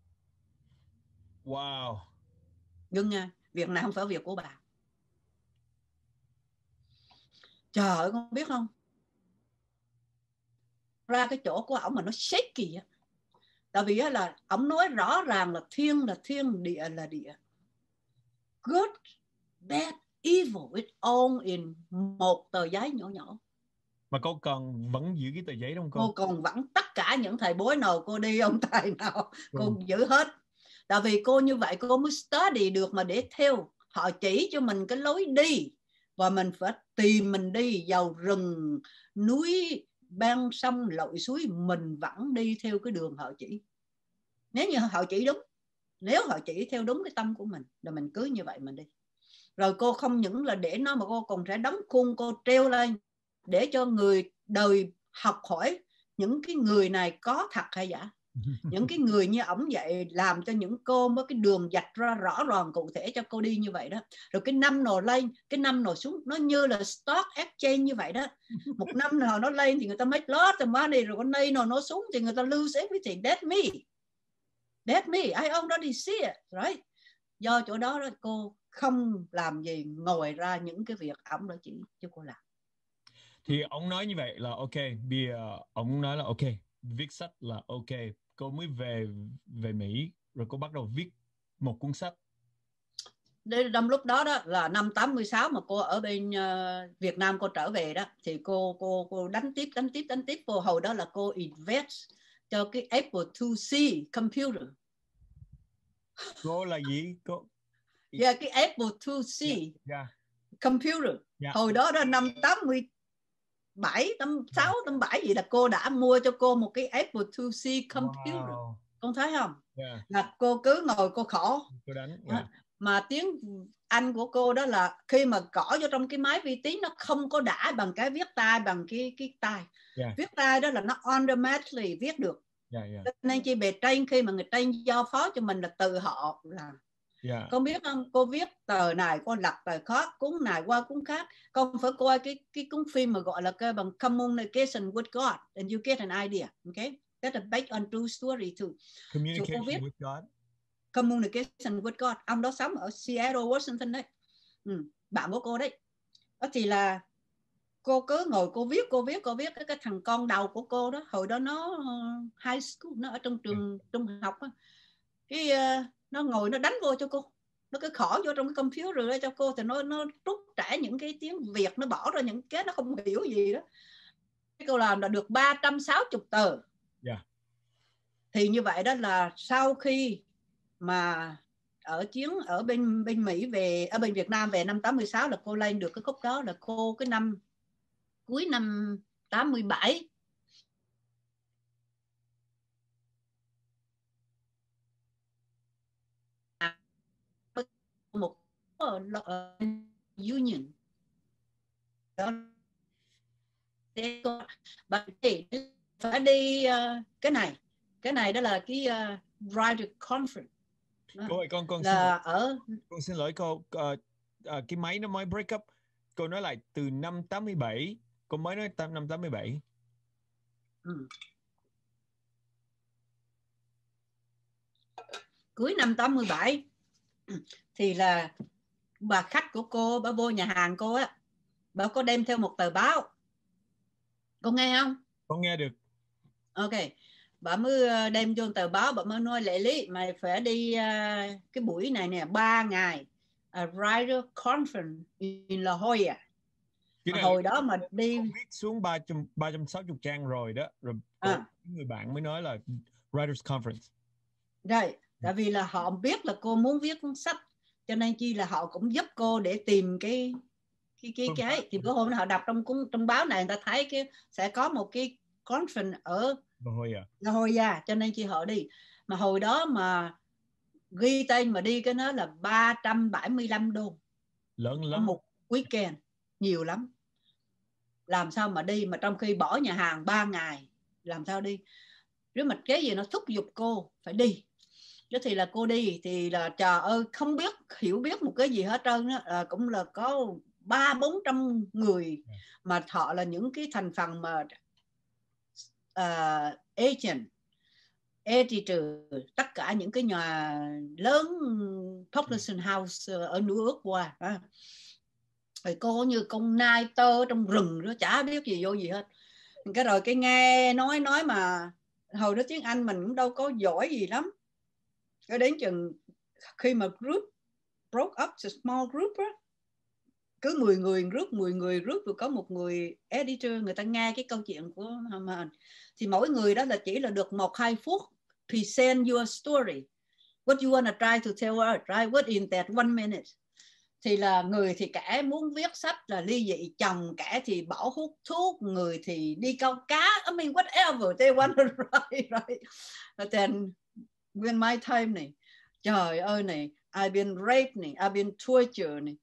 Wow. Ngưng ngay, việc này không phải việc của bà. Trời ơi, con biết không, ra cái chỗ của ổng mà nó shaky á. Tại vì là ổng nói rõ ràng là thiên là thiên, địa là địa. Good, bad, evil, it's all in một tờ giấy nhỏ nhỏ. Mà cô còn vẫn giữ cái tờ giấy đúng không cô? Cô còn vẫn tất cả những thầy bói nào cô đi, ông thầy nào ừ. cô giữ hết. Tại vì cô như vậy cô mới study được mà để theo. Họ chỉ cho mình cái lối đi và mình phải tìm mình đi, vào rừng, núi, ban sông, lội suối, mình vẫn đi theo cái đường họ chỉ. Nếu như họ chỉ đúng, nếu họ chỉ theo đúng cái tâm của mình, là mình cứ như vậy mình đi. Rồi cô không những là để nó mà cô còn sẽ đóng khung, cô treo lên để cho người đời học hỏi những cái người này có thật hay giả. Những cái người như ổng vậy làm cho những cô mới cái đường dạch ra rõ ràng cụ thể cho cô đi như vậy đó. Rồi cái năm nào lên, cái năm nào xuống, nó như là stock exchange như vậy đó. Một năm nào nó lên thì người ta make lot of money, rồi cái nay nào nó xuống thì người ta lose everything. That's me. That's me. I already see it, right? Do chỗ đó đó cô không làm gì ngồi ra những cái việc ổng đã chỉ cho cô làm. Thì ông nói như vậy là ok, bây giờ ông nói là ok, viết sách là ok, cô mới về về Mỹ rồi cô bắt đầu viết một cuốn sách. Trong lúc đó đó là năm tám mươi sáu mà cô ở bên uh, Việt Nam cô trở về đó, thì cô cô cô đánh tiếp đánh tiếp đánh tiếp cô hồi đó là cô invest cho cái Apple two C computer. Cô là gì? Cô Yeah, cái Apple two C yeah, yeah. computer. Yeah. Hồi đó đó năm tám mươi bảy, tám sáu, tám bảy gì là cô đã mua cho cô một cái Apple two C computer. Wow. Con thấy không? Yeah. Là cô cứ ngồi cô khổ. Cô đánh. Yeah. Mà tiếng Anh của cô đó là khi mà gõ vô trong cái máy vi tính nó không có đã bằng cái viết tay, bằng cái cái tay. Yeah. Viết tay đó là nó automatically viết được. Yeah, yeah. Nên chỉ bề trên khi mà người trên giao phó cho mình là từ họ làm. Yeah. Con biết không, cô viết tờ này, con lật tờ khác, cuốn này qua cuốn khác. Con phải coi cái cái cuốn phim mà gọi là cái bằng Communication with God and you get an idea, okay? That's based on true story too. Communication so with God. Communication with God. Ông đó sống ở Seattle, Washington đấy. Ừ, bạn của cô đấy. Đó thì là cô cứ ngồi cô viết, cô viết, cô viết cái, cái thằng con đầu của cô đó, hồi đó nó uh, high school, nó ở trong trường trung học đó. Cái uh, nó ngồi nó đánh vô cho cô, nó cứ khỏ vô trong cái computer ra cho cô, thì nó nó trút trải những cái tiếng Việt, nó bỏ ra những cái nó không hiểu gì đó. Cái cô làm là được ba trăm sáu mươi tờ. Yeah. Thì như vậy đó là sau khi mà ở chiến ở bên bên Mỹ về, ở bên Việt Nam về năm tám mươi sáu là cô lên được cái khúc đó, là cô cái năm cuối năm tám mươi bảy một union đó, bạn phải đi uh, cái này cái này đó là cái uh, writer conference đó. Cô ơi, con con là xin lỗi. ở Con xin lỗi cô, uh, uh, cái máy nó mới break up. Cô nói lại từ năm tám mươi bảy. Cô mới nói năm tám mươi bảy. ừ. Cuối năm tám mươi bảy thì là bà khách của cô, bà vô nhà hàng cô á, bà có đem theo một tờ báo. Cô nghe không? Con nghe được. Ok, bà mới đem vô tờ báo, bà mới nói Lệ Lý, mày phải đi uh, cái buổi này nè, ba ngày a writer conference in La Jolla. Mà hồi đó mà đi viết xuống ba trăm sáu mươi trang rồi đó, rồi à. người bạn mới nói là writers conference. Rồi, tại vì là họ biết là cô muốn viết cuốn sách, cho nên chi là họ cũng giúp cô để tìm cái cái cái cái thì bữa hôm họ đọc trong trong báo này, người ta thấy cái sẽ có một cái conference ở La Jolla, cho nên chi họ đi. Mà hồi đó mà ghi tên mà đi cái nó là ba trăm bảy mươi lăm đô. Lớn lắm. Một weekend, nhiều lắm. Làm sao mà đi, mà trong khi bỏ nhà hàng ba ngày, làm sao đi. Nếu mà cái gì nó thúc giục cô phải đi. Chứ thì là cô đi thì là trời ơi, không biết hiểu biết một cái gì hết trơn á, à, cũng là có ba bốn trăm người mà họ là những cái thành phần mà uh, agent, editor, tất cả những cái nhà lớn publishing house ở New York qua. À. Rồi cô như con nai tơ trong rừng đó, chả biết gì vô gì hết. Cái rồi cái nghe nói nói mà hồi đó tiếng Anh mình cũng đâu có giỏi gì lắm. Cái đến chừng khi mà group broke up to small group á, cứ mười người group, mười người group rồi có một người editor, người ta nghe cái câu chuyện của mình. Thì mỗi người đó là chỉ là được một hai phút present your story. What you wanna try to tell us, right? What in that one minute? Thì là người thì kẻ muốn viết sách là ly dị chồng, kẻ thì bỏ hút thuốc, người thì đi câu cá, I mean whatever they want to write, right? And then when my time này, trời ơi này, I've been raped này, I've been tortured này.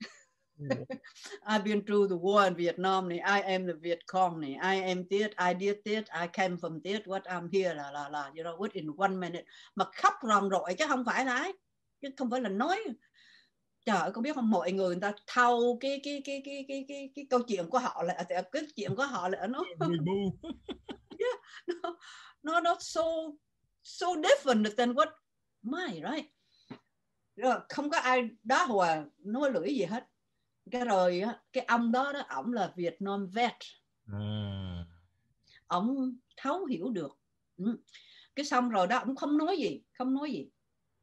I've been through the war in Vietnam này, I am the Viet Cong này, I am this, I did this, I came from this, what I'm here là là là, you know, what in one minute. Mà khóc ròng rội chứ không phải là ấy, chứ không phải là nói. Trời ơi, con biết không, mọi người người ta thâu cái cái cái cái cái cái cái câu chuyện của họ là cái chuyện của họ là nó yeah, nó nó nó so so different than what my right. Rồi không có ai đó hòa nói lưỡi gì hết. Cái rồi cái ông đó đó, ổng là Vietnam vet. À. Ổng thấu hiểu được. Ừ. Cái xong rồi đó, ổng không nói gì, không nói gì.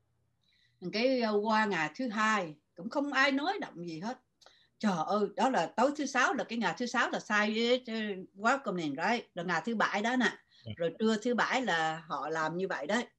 Cái qua ngày thứ hai cũng không ai nói động gì hết. Trời ơi, đó là tối thứ sáu, là cái ngày thứ sáu là sai quá comment right, là ngày thứ bảy đó nè. Rồi trưa thứ bảy là họ làm như vậy đấy.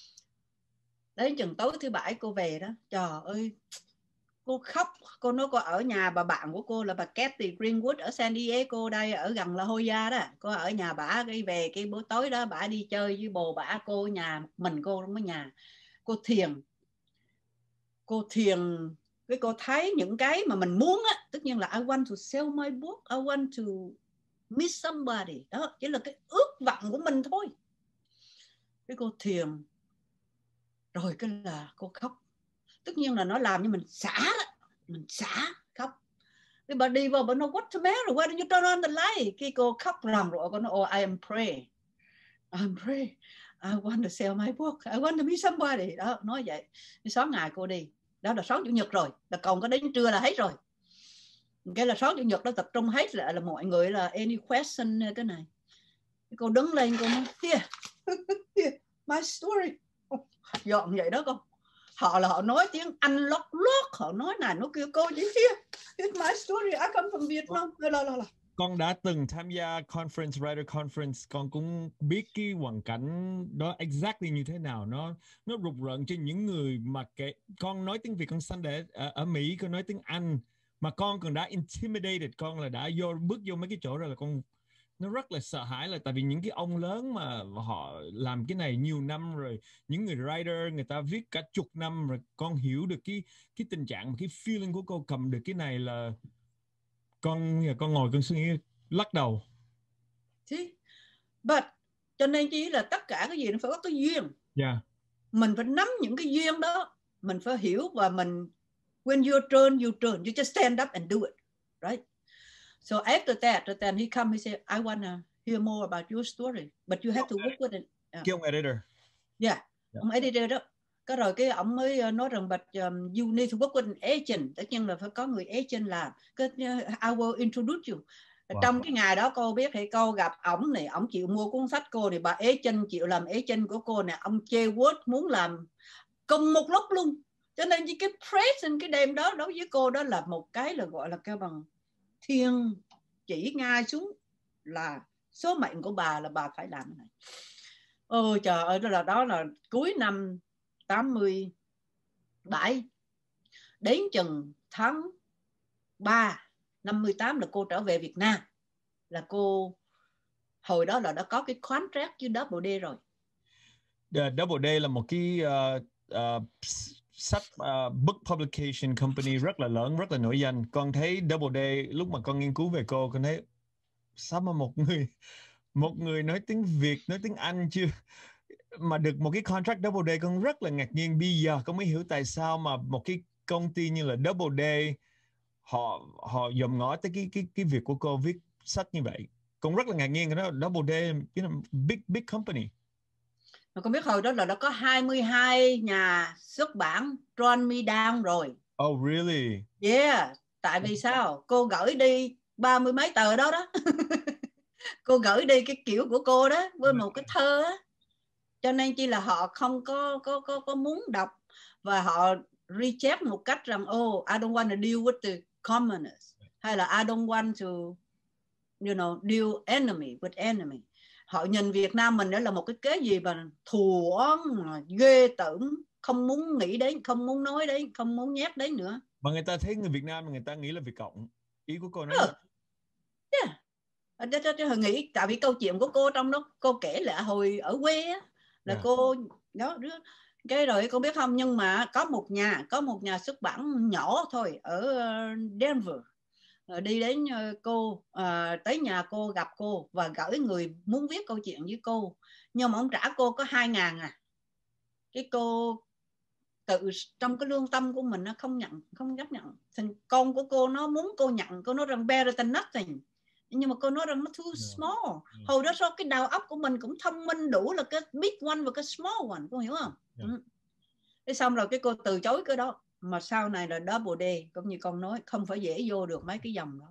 Đến chừng tối thứ bảy cô về đó, trời ơi, cô khóc. Cô nói cô ở nhà bà bạn của cô là bà Kathy Greenwood ở San Diego đây, ở gần La Jolla đó. Cô ở nhà bả, cái về cái buổi tối đó bả đi chơi với bồ bả, cô ở nhà mình, cô trong cái nhà. Cô thiền. Cô thiền, cái cô thấy những cái mà mình muốn á, tất nhiên là I want to sell my book, I want to meet somebody. Đó chỉ là cái ước vọng của mình thôi. Cái cô thiền rồi cái là cô khóc. Tất nhiên là nó làm cho mình xả đó. Mình xả khóc. Cái bà đi vào bà nói what's the matter, why don't you turn on the light? Cái cô khóc ròng rộ, cô nói oh I am praying. I'm free. I want to sell my book. I want to meet somebody. Đó, nói vậy. Sáu ngày cô đi. Đó là sáng chủ nhật rồi. Là còn có đến trưa là hết rồi. Cái là sáng chủ nhật đó tập trung hết lại là mọi người là any question cái này. Cô đứng lên cô nói here, here, my story. Dọn vậy đó con. Họ là họ nói tiếng Anh lót lót, họ nói này nó kêu cô chỉ here, it's my story, I come from Vietnam. Là, là, là. Con đã từng tham gia conference, writer conference, con cũng biết cái hoàn cảnh đó exactly như thế nào. Nó nó rục rợn cho những người mà kể, con nói tiếng Việt, con sinh để ở, ở Mỹ, con nói tiếng Anh, mà con còn đã intimidated, con là đã vô bước vô mấy cái chỗ rồi là con nó rất là sợ hãi, là tại vì những cái ông lớn mà họ làm cái này nhiều năm rồi, những người writer người ta viết cả chục năm rồi, con hiểu được cái cái tình trạng, cái feeling của cô cầm được cái này là con con ngồi con suy nghĩ lắc đầu. See? But cho nên chỉ là tất cả cái gì nó phải có cái duyên. Yeah. Mình phải nắm những cái duyên đó, mình phải hiểu và mình when your turn, you turn, you just stand up and do it, right? So after that, then he come, he said, I wanna hear more about your story, but you have to work with it. Yeah. Cái ông editor. Yeah, yeah. Ông editor đó. Cái rồi cái ông mới nói rằng but um, you need to work with an agent. Tất nhiên là phải có người agent làm. Cái uh, I will introduce you. Wow. Trong cái ngày đó cô biết thì cô gặp ổng này, ổng chịu mua cuốn sách cô này, bà agent chịu làm agent của cô nè, ông Jay Wood muốn làm cùng một lúc luôn. Cho nên cái present cái đêm đó đối với cô đó là một cái là gọi là cái bằng thiên chỉ ngay xuống là số mệnh của bà là bà phải làm cái này. Ôi trời ơi, đó là đó là cuối năm tám mươi bảy, đến chừng tháng ba năm mươi tám là cô trở về Việt Nam. Là cô hồi đó là đã có cái contract với Double D rồi. The Double D là một cái uh, uh, sách uh, book publication company rất là lớn, rất là nổi danh. Con thấy Double D lúc mà con nghiên cứu về cô, con thấy sao mà một người một người nói tiếng Việt, nói tiếng Anh chưa mà được một cái contract Double D, con rất là ngạc nhiên. Bây giờ con mới hiểu tại sao mà một cái công ty như là Double D họ họ dòm ngó tới cái cái cái việc của cô viết sách như vậy. Con rất là ngạc nhiên, đó Double D, you know, big big company. Mà con biết hồi đó là nó có hai mươi hai nhà xuất bản run me down rồi. Oh really? Yeah, tại vì sao? Cô gửi đi ba mươi mấy tờ đó đó. Cô gửi đi cái kiểu của cô đó với một cái thơ á. Cho nên chỉ là họ không có có có có muốn đọc và họ reject một cách rằng oh I don't want to deal with the commoners, hay là I don't want to you know deal enemy with enemy. Họ nhìn Việt Nam mình đó là một cái kế gì mà thù oán ghê tởm, không muốn nghĩ đến, không muốn nói đến, không muốn nhắc đến nữa. Mà người ta thấy người Việt Nam người ta nghĩ là Việt Cộng. Ý của cô nói ừ. Yeah. Tôi nghĩ tại vì câu chuyện của cô trong đó cô kể lại hồi ở quê á, là yeah. cô đó cái rồi cô biết không, nhưng mà có một nhà có một nhà xuất bản nhỏ thôi ở Denver đi đến cô à, tới nhà cô gặp cô và gửi người muốn viết câu chuyện với cô, nhưng mà ông trả cô có hai ngàn à. Cái cô tự trong cái lương tâm của mình nó không nhận, không chấp nhận. Thành con của cô nó muốn cô nhận, cô nói rằng better than nothing, nhưng mà cô nói rằng nó too small. Yeah. Hồi đó sao cái đầu óc của mình cũng thông minh đủ là cái big one và cái small one, cô hiểu không? Yeah. Ừ. Thế xong rồi cái cô từ chối cái đó, mà sau này là Double D cũng như con nói không phải dễ vô được mấy cái dòng đó.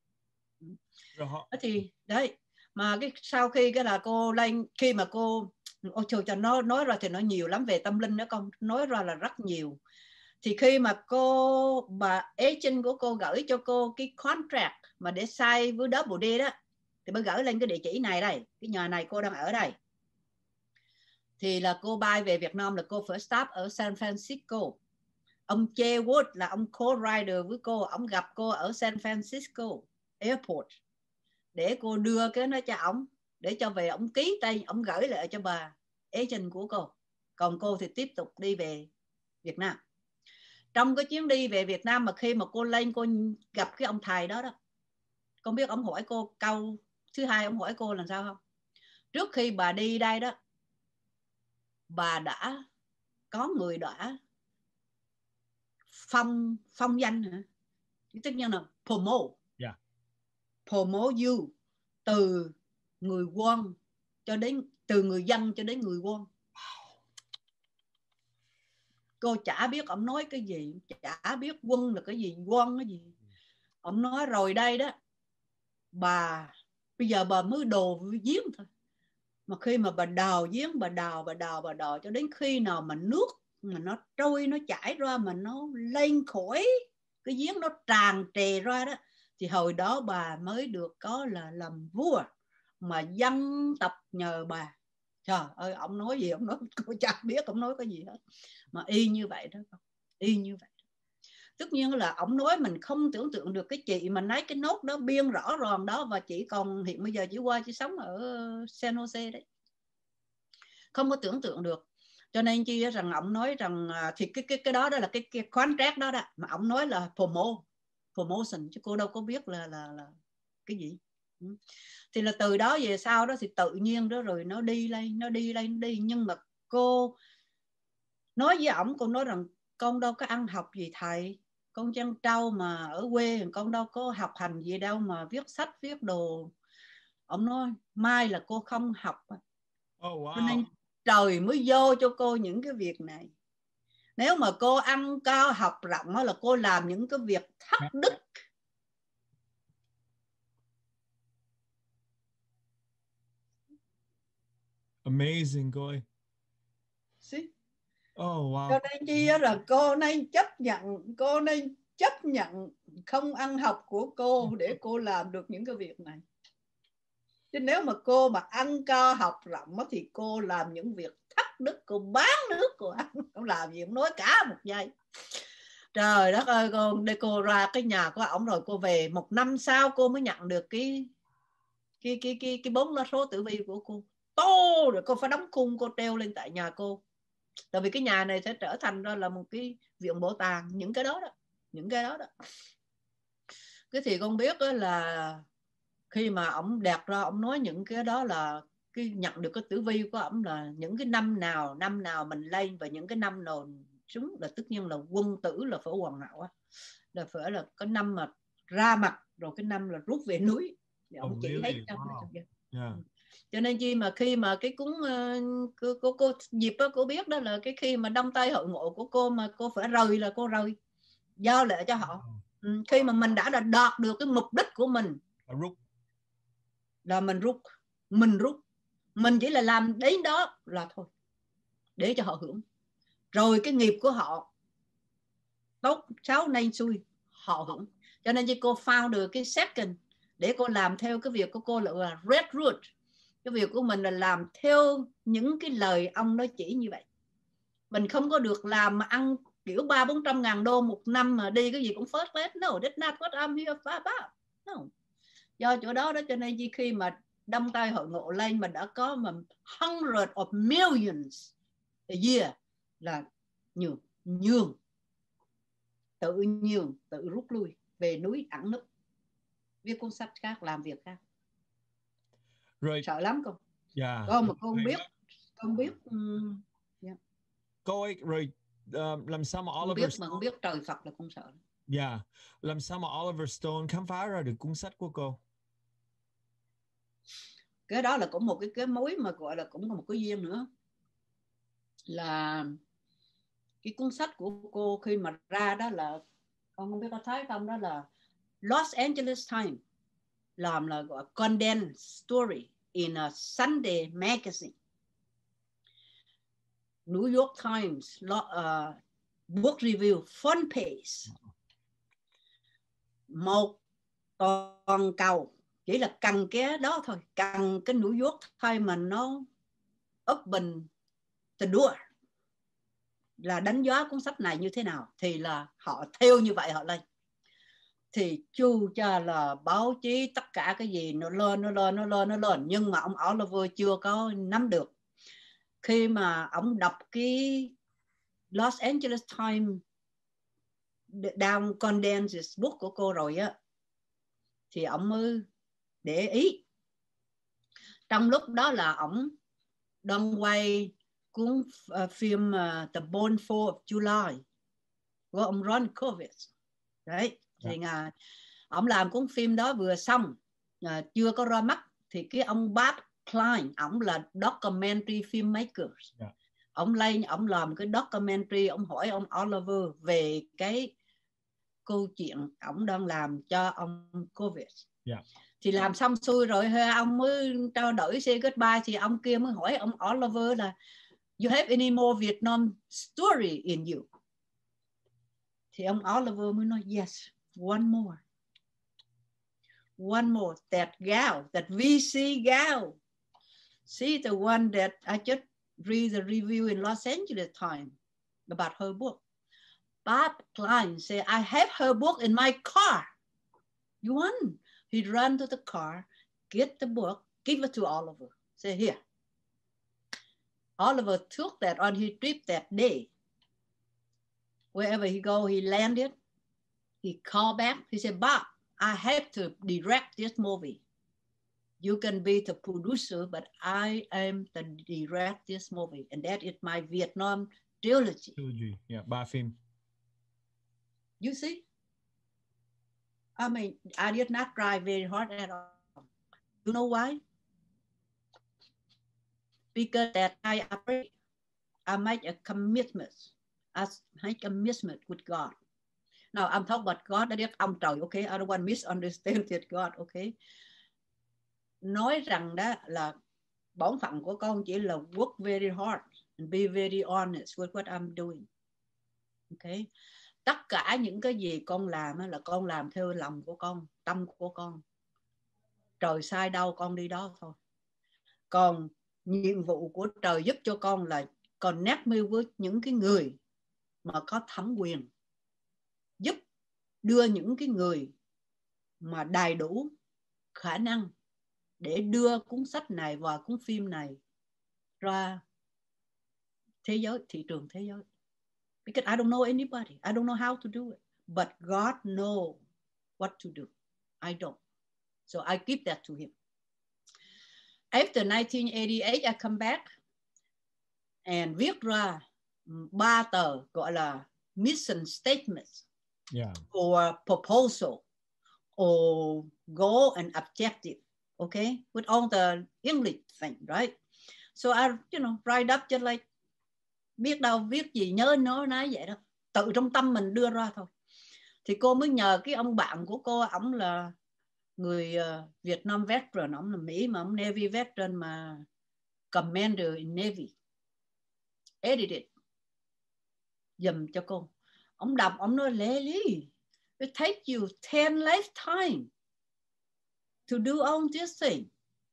Rồi thì đấy, mà cái sau khi cái là cô lên, khi mà cô ôi trời cho nó nói ra thì nó nhiều lắm về tâm linh đó con, nói ra là rất nhiều. Thì khi mà cô bà agent của cô gửi cho cô cái contract mà để sign với Double D đó, thì mới gửi lên cái địa chỉ này đây, cái nhà này cô đang ở đây. Thì là cô bay về Việt Nam là cô phải stop ở San Francisco. Ông Jay Wood là ông co-writer với cô, ông gặp cô ở San Francisco Airport để cô đưa cái nó cho ông, để cho về ông ký tay, ông gửi lại cho bà agent của cô. Còn cô thì tiếp tục đi về Việt Nam. Trong cái chuyến đi về Việt Nam mà khi mà cô lên cô gặp cái ông thầy đó đó, con biết ông hỏi cô câu thứ hai, ông hỏi cô làm sao không? Trước khi bà đi đây đó, bà đã có người đã phong phong danh hả? Tức như là promote, yeah. promote you từ người quân cho đến từ người dân cho đến người quan. Cô chả biết ông nói cái gì, chả biết quân là cái gì, quan cái gì. Ông nói rồi đây đó, bà bây giờ bà mới đồ giếng thôi, mà khi mà bà đào giếng, bà đào bà đào bà đào cho đến khi nào mà nước mà nó trôi, nó chảy ra, mà nó lên khỏi cái giếng, nó tràn trề ra đó, thì hồi đó bà mới được có là làm vua, mà dân tộc nhờ bà. Trời ơi, ông nói gì ông nói cô chả biết ông nói cái gì hết, mà y như vậy đó, y như vậy. Tất nhiên là ông nói mình không tưởng tượng được cái chị mà lấy cái nốt đó biên rõ ràng đó, và chị còn hiện bây giờ chỉ qua chỉ sống ở San Jose đấy, không có tưởng tượng được. Cho nên chi rằng ông nói rằng thì cái cái cái đó đó là cái, cái contract đó đó, mà ông nói là promo, promotion, chứ cô đâu có biết là là là cái gì. Thì là từ đó về sau đó thì tự nhiên đó rồi nó đi lên, nó đi lên, nó đi. Nhưng mà cô nói với ổng, cô nói rằng con đâu có ăn học gì thầy, con chân trâu mà ở quê, con đâu có học hành gì đâu mà viết sách viết đồ. Ông nói mai là cô không học. Oh, wow. Cho nên trời mới vô cho cô những cái việc này. Nếu mà cô ăn cao học rộng là cô làm những cái việc thất đức. Amazing cô ơi. See? Oh, wow. Cho nên chi là cô nên chấp nhận, cô nên chấp nhận không ăn học của cô để cô làm được những cái việc này. Chứ nếu mà cô mà ăn cao học rộng thì cô làm những việc thất đức, cô bán nước cô ăn, không làm gì không nói cả một giây. Trời đất ơi, con đây cô ra cái nhà của ổng rồi cô về một năm sau cô mới nhận được cái cái cái cái cái bốn lá số tử vi của cô. Tô rồi cô phải đóng khung, cô treo lên tại nhà cô. Tại vì cái nhà này sẽ trở thành ra là một cái viện bảo tàng, những cái đó đó, những cái đó đó. Cái thì con biết đó là khi mà ổng đẹp ra, ổng nói những cái đó là cái nhận được cái tử vi của ổng là những cái năm nào năm nào mình lên, và những cái năm nào chúng là tất nhiên là quân tử là phải hoàn hảo á, là phải là cái năm mà ra mặt, rồi cái năm là rút về núi thì ông Oh, chỉ really? hết trong Wow. đó. Yeah. Cho nên chi mà khi mà cái cúng uh, cô, cô, cô dịp đó, cô biết đó là cái khi mà đông tay hội ngộ của cô mà cô phải rời là cô rời giao lại cho họ. Ừ, khi mà mình đã, đã đạt được cái mục đích của mình Rút. là mình rút, mình rút, mình chỉ là làm đến đó là thôi, để cho họ hưởng. Rồi cái nghiệp của họ tốt xấu nên xui họ hưởng. Cho nên chứ cô found được cái second để cô làm theo cái việc của cô là red root. Cái việc của mình là làm theo những cái lời ông nói chỉ như vậy. Mình không có được làm mà ăn kiểu ba bốn trăm ngàn đô một năm mà đi cái gì cũng first class. No, that's not what I'm here about. No. Do chỗ đó đó cho nên khi mà đông tay hội ngộ lên mình đã có mà hundred of millions a year là nhường, nhường, tự nhường, tự rút lui về núi ẩn nấp, viết cuốn sách khác, làm việc khác. Rồi. Sợ lắm con. Yeah. Con mà con biết, con biết. Um, yeah. Cô ơi, rồi uh, làm sao mà con Oliver biết, mà con biết trời Phật là con sợ. Yeah. Làm sao mà Oliver Stone khám phá ra được cuốn sách của cô? Cái đó là cũng một cái cái mối mà gọi là cũng một cái duyên nữa. Là cái cuốn sách của cô khi mà ra đó là con không biết có thấy không, đó là Los Angeles Times làm là gọi condensed story in a Sunday magazine. New York Times uh, book review front page, một toàn cầu, chỉ là cần cái đó thôi, cần cái New York Times mà nó open the door là đánh giá cuốn sách này như thế nào thì là họ theo như vậy họ lên. Thì chu cho là báo chí tất cả cái gì nó lên nó lên nó lên nó lên, nhưng mà ông Oliver chưa có nắm được. Khi mà ông đọc cái Los Angeles Times down condensed book của cô rồi á, thì ông mới để ý. Trong lúc đó là ông đang quay cuốn uh, phim uh, The Born fourth of July của ông Ron Kovics đấy. Thì yeah. uh, ông làm cuốn phim đó vừa xong, uh, chưa có ra mắt thì cái ông Bob Klein, ổng là documentary filmmaker. Yeah. Ông lên, ông làm cái documentary, ông hỏi ông Oliver về cái câu chuyện ông đang làm cho ông Covid. Yeah. Thì làm xong xuôi rồi, ông mới trao đổi say goodbye, thì ông kia mới hỏi ông Oliver là you have any more Vietnam story in you? Thì ông Oliver mới nói yes, one more. One more, that gal, that vê xê gal. See the one that I just read the review in Los Angeles Times about her book. Bob Klein said, I have her book in my car. You want? He'd run to the car, get the book, give it to Oliver. Say, here. Oliver took that on his trip that day. Wherever he go, he landed. He called back. He said, Bob, I have to direct this movie. You can be the producer, but I am the direct this movie. And that is my Vietnam trilogy. Trilogy, yeah, ba phim. You see? I mean, I did not try very hard at all. You know why? Because that I pray, I make a commitment. I make a commitment with God. Now I'm talking about God, that is ông trời, okay? I don't want to misunderstand that God, okay? Nói rằng đó là bổn phận của con chỉ là work very hard and be very honest with what I'm doing. Okay? Tất cả những cái gì con làm là con làm theo lòng của con, tâm của con. Trời sai đâu con đi đó thôi. Còn nhiệm vụ của trời giúp cho con là connect me với những cái người mà có thẩm quyền, giúp đưa những cái người mà đầy đủ khả năng để đưa cuốn sách này và cuốn phim này ra thế giới, thị trường thế giới. Because I don't know anybody. I don't know how to do it. But God knows what to do. I don't. So I give that to him. After nineteen eighty-eight, I come back and viết ra ba tờ gọi là mission statements Yeah. or proposal or goal and objective. Okay? With all the English thing, right? So I, you know, write up just like biết đâu viết gì nhớ nói nói vậy đó, tự trong tâm mình đưa ra thôi. Thì cô mới nhờ cái ông bạn của cô, ổng là người uh, Việt Nam veteran, ổng là Mỹ mà ổng Navy veteran mà commander in Navy, edited dùm cho cô. Ông đọc, ông nói Lely, it take you ten lifetime to do all this thing.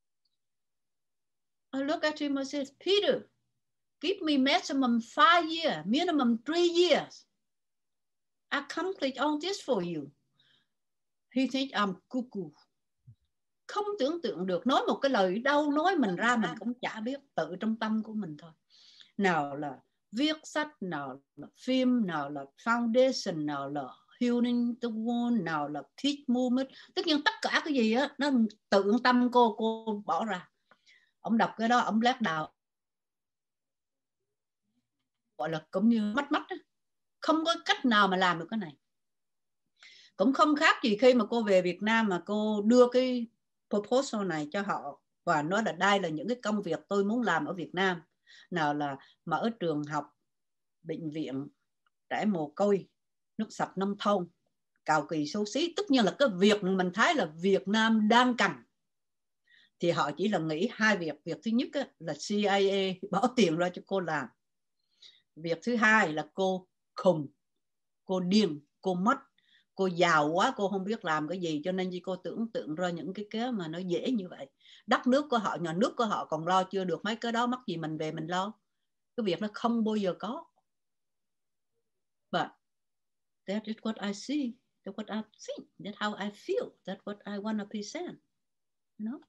I look at him and said, Peter, give me maximum five years, minimum three years. I complete all this for you. He think I'm cuckoo. Không tưởng tượng được, nói một cái lời đâu nói mình ra mình cũng chả biết, tự trong tâm của mình thôi. Nào là viết sách, nào là phim, nào là foundation, nào là healing the wound, nào là teach movement. Tất nhiên tất cả cái gì á, nó tự tâm cô, cô bỏ ra. Ông đọc cái đó, ông lát đào. Gọi là cũng như mắt mắt đó. Không có cách nào mà làm được cái này. Cũng không khác gì khi mà cô về Việt Nam mà cô đưa cái proposal này cho họ và nói là đây là những cái công việc tôi muốn làm ở Việt Nam. Nào là mở trường học, bệnh viện, trẻ mồ côi, nước sạch nông thôn, cào kỳ xấu xí. Tất nhiên là cái việc mình thấy là Việt Nam đang cần. Thì họ chỉ là nghĩ hai việc. Việc thứ nhất là C I A bỏ tiền ra cho cô làm. Việc thứ hai là cô khùng, cô điên, cô mất, cô giàu quá, cô không biết làm cái gì, cho nên cô tưởng tượng ra những cái kế mà nó dễ như vậy. Đất nước của họ, nhà nước của họ còn lo chưa được mấy cái đó, mắc gì mình về mình lo. Cái việc nó không bao giờ có. But that is what I see, that's what I think, that's how I feel, that's what I want to present. You know?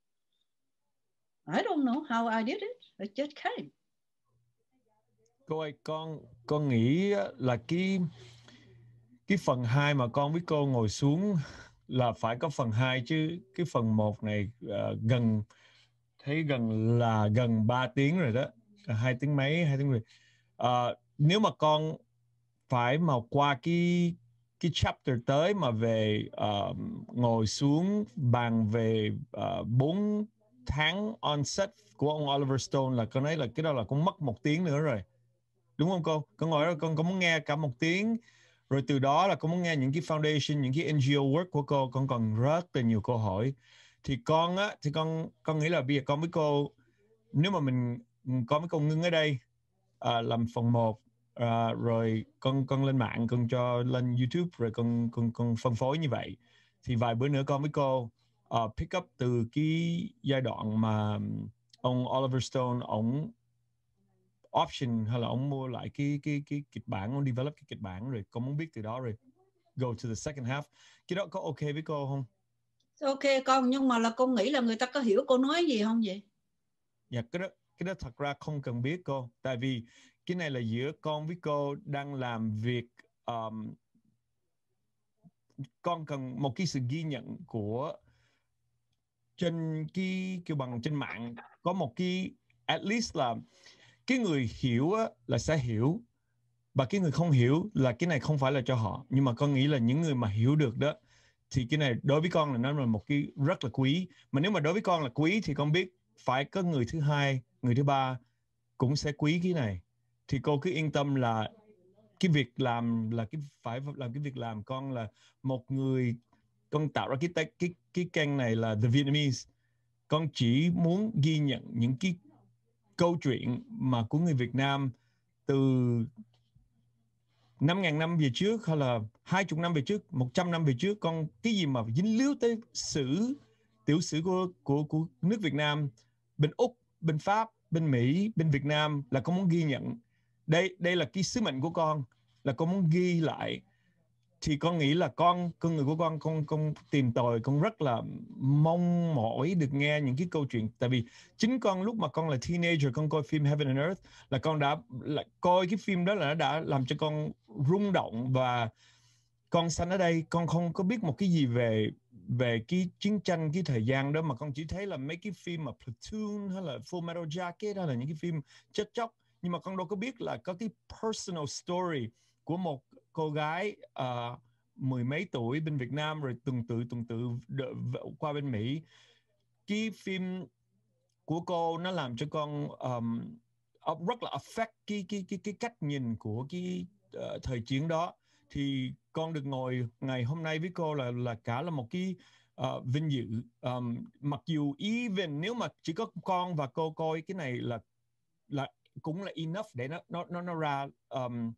I don't know how I did it, it just came. Cô ơi, con con nghĩ là cái cái phần hai mà con với cô ngồi xuống là phải có phần hai chứ. Cái phần một này uh, gần thấy gần là gần ba tiếng rồi đó, hai tiếng mấy, hai tiếng rưỡi. Uh, nếu mà con phải mà qua cái cái chapter tới mà về uh, ngồi xuống bàn về uh, bốn tháng on set của ông Oliver Stone là con ấy là cái đó là con mất một tiếng nữa rồi, đúng không cô? Con ngồi đó con có muốn nghe cả một tiếng, rồi từ đó là con muốn nghe những cái foundation, những cái en giê ô work của cô, con còn rất là nhiều câu hỏi. Thì con á, thì con con nghĩ là bây giờ con với cô, nếu mà mình có mấy con ngưng ở đây à, làm phần một à, rồi con con lên mạng, con cho lên YouTube, rồi con con con phân phối như vậy, thì vài bữa nữa con với cô uh, pick up từ cái giai đoạn mà ông Oliver Stone ông option hay là ông mua lại cái cái cái kịch bản, ông develop cái kịch bản, rồi con muốn biết từ đó rồi go to the second half. Cái đó có ok với cô không? Ok con, nhưng mà là con nghĩ là người ta có hiểu cô nói gì không vậy? Dạ, cái đó cái đó thật ra không cần biết cô, tại vì cái này là giữa con với cô đang làm việc. Um, con cần một cái sự ghi nhận của trên cái kêu bằng trên mạng, có một cái at least là cái người hiểu á, là sẽ hiểu, và cái người không hiểu là cái này không phải là cho họ. Nhưng mà con nghĩ là những người mà hiểu được đó, thì cái này đối với con là nó là một cái rất là quý. Mà nếu mà đối với con là quý thì con biết phải có người thứ hai, người thứ ba cũng sẽ quý cái này. Thì cô cứ yên tâm là cái việc làm là cái phải làm cái việc làm con là một người, con tạo ra cái cái cái kênh này là The Vietnamese. Con chỉ muốn ghi nhận những cái câu chuyện mà của người Việt Nam từ năm ngàn năm về trước, hay là hai mươi năm về trước, một trăm năm về trước. Con cái gì mà dính líu tới sử, tiểu sử của, của, của nước Việt Nam, bên Úc, bên Pháp, bên Mỹ, bên Việt Nam, là con muốn ghi nhận. Đây, đây là cái sứ mệnh của con, là con muốn ghi lại. Thì con nghĩ là con, con người của con, con, con tìm tòi, con rất là mong mỏi được nghe những cái câu chuyện. Tại vì chính con lúc mà con là teenager, con coi phim Heaven and Earth, là con đã là coi cái phim đó là nó đã làm cho con rung động. Và con sanh ở đây, con không có biết một cái gì về về cái chiến tranh, cái thời gian đó, mà con chỉ thấy là mấy cái phim mà Platoon hay là Full Metal Jacket, hay là những cái phim chết chóc. Nhưng mà con đâu có biết là có cái personal story của một cô gái uh, mười mấy tuổi bên Việt Nam, rồi tuần tự tuần tự qua bên Mỹ. Cái phim của cô nó làm cho con um, rất là affect cái cái cái cái cách nhìn của cái uh, thời chiến đó. Thì con được ngồi ngày hôm nay với cô là là cả là một cái uh, vinh dự. Um, mặc dù even nếu mà chỉ có con và cô coi cái này là là cũng là enough để nó nó nó nó ra. Um,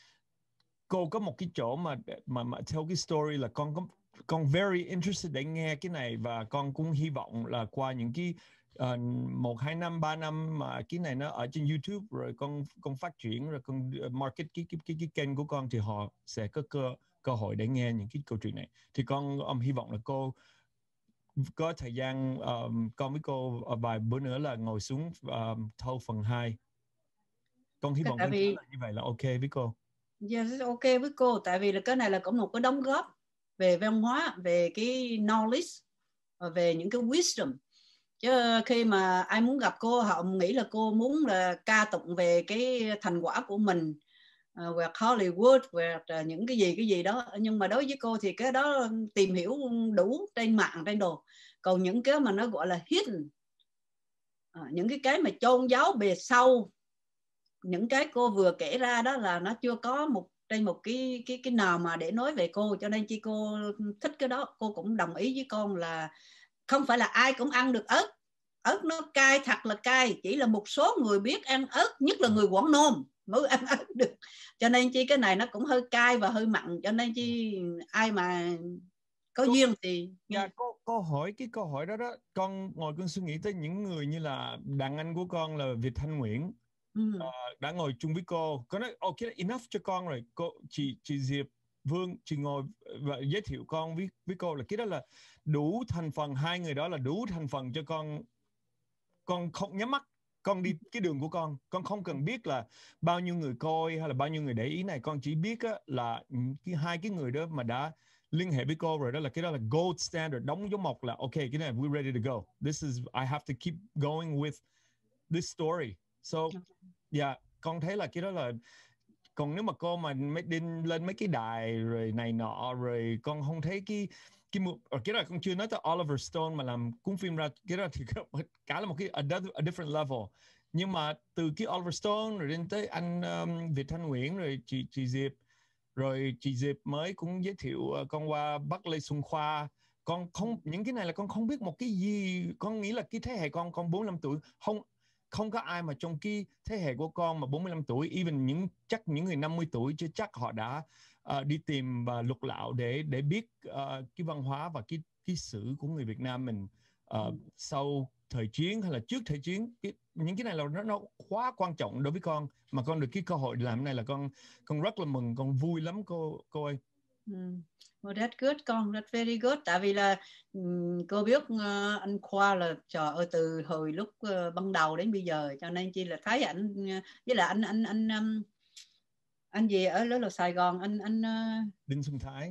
cô có một cái chỗ mà mà mà theo cái story là con có con very interested để nghe cái này. Và con cũng hy vọng là qua những cái uh, một hai năm ba năm mà cái này nó ở trên YouTube, rồi con con phát triển, rồi con market cái cái cái cái kênh của con, thì họ sẽ có cơ cơ hội để nghe những cái câu chuyện này. Thì con um, hy vọng là cô có thời gian, um, con với cô vài bữa nữa là ngồi xuống um, thâu phần hai. Con hy vọng Tại con vì trả lời như vậy là ok với cô. yes, ok với cô. Tại vì là cái này là cũng một cái đóng góp về văn hóa, về cái knowledge, về những cái wisdom. Chứ khi mà ai muốn gặp cô, họ nghĩ là cô muốn là ca tụng về cái thành quả của mình, về uh, Hollywood, về uh, những cái gì cái gì đó. Nhưng mà đối với cô thì cái đó tìm hiểu đủ trên mạng, trên đồ. Còn những cái mà nó gọi là hidden, uh, những cái cái mà chôn giấu bề sau, những cái cô vừa kể ra đó là nó chưa có một trên một cái cái cái nào mà để nói về cô. Cho nên chi cô thích cái đó. Cô cũng đồng ý với con là không phải là ai cũng ăn được ớt. Ớt nó cay, thật là cay. Chỉ là một số người biết ăn ớt, nhất là người Quảng Nôm mới ăn ớt được. Cho nên chi cái này nó cũng hơi cay và hơi mặn. Cho nên chi ai mà có cô, duyên thì dạ, cô, cô hỏi cái câu hỏi đó đó, con ngồi con suy nghĩ tới những người như là đàn anh của con là Việt Thanh Nguyễn. ừ. uh, đã ngồi chung với cô. Có nói ok, enough cho con rồi. Cô chị chị Diệp Vương, chị ngồi và giới thiệu con với với cô là cái đó là đủ thành phần. Hai người đó là đủ thành phần cho con. Con không nhắm mắt, con đi cái đường của con. Con không cần biết là bao nhiêu người coi hay là bao nhiêu người để ý này. Con chỉ biết á, là cái hai cái người đó mà đã liên hệ với cô rồi, đó là cái đó là gold standard, đóng dấu mộc là ok, cái này we're ready to go. This is, I have to keep going with this story. So yeah, con thấy là cái đó là còn nếu mà cô mà mới đi lên mấy cái đài rồi này nọ rồi con không thấy cái cái cái đó con chưa nói tới Oliver Stone mà làm cuốn phim ra, cái đó thì cả là một cái a, a different level. Nhưng mà từ cái Oliver Stone rồi đến tới anh um, Việt Thanh Nguyễn rồi chị chị Diệp, rồi chị Diệp mới cũng giới thiệu uh, con qua Bắc Lê Xuân Khoa. Con không, những cái này là con không biết một cái gì. Con nghĩ là cái thế hệ con con bốn mươi lăm tuổi không không có ai mà trong cái thế hệ của con mà bốn mươi lăm tuổi, even những chắc những người năm mươi tuổi chưa chắc họ đã uh, đi tìm và lục lạo để để biết uh, cái văn hóa và cái cái sử của người Việt Nam mình uh, ừ. sau thời chiến hay là trước thời chiến. Cái, những cái này là nó, nó quá quan trọng đối với con, mà con được cái cơ hội làm cái này là con con rất là mừng, con vui lắm cô cô ơi. Mm. Well, that's good con, that's very good. Tại vì là um, cô biết uh, anh Khoa là trời ơi từ hồi lúc uh, ban đầu đến bây giờ, cho nên chi là thấy ảnh uh, với là anh anh anh um, anh gì ở đó là Sài Gòn, anh anh uh... Đinh Xuân Thái.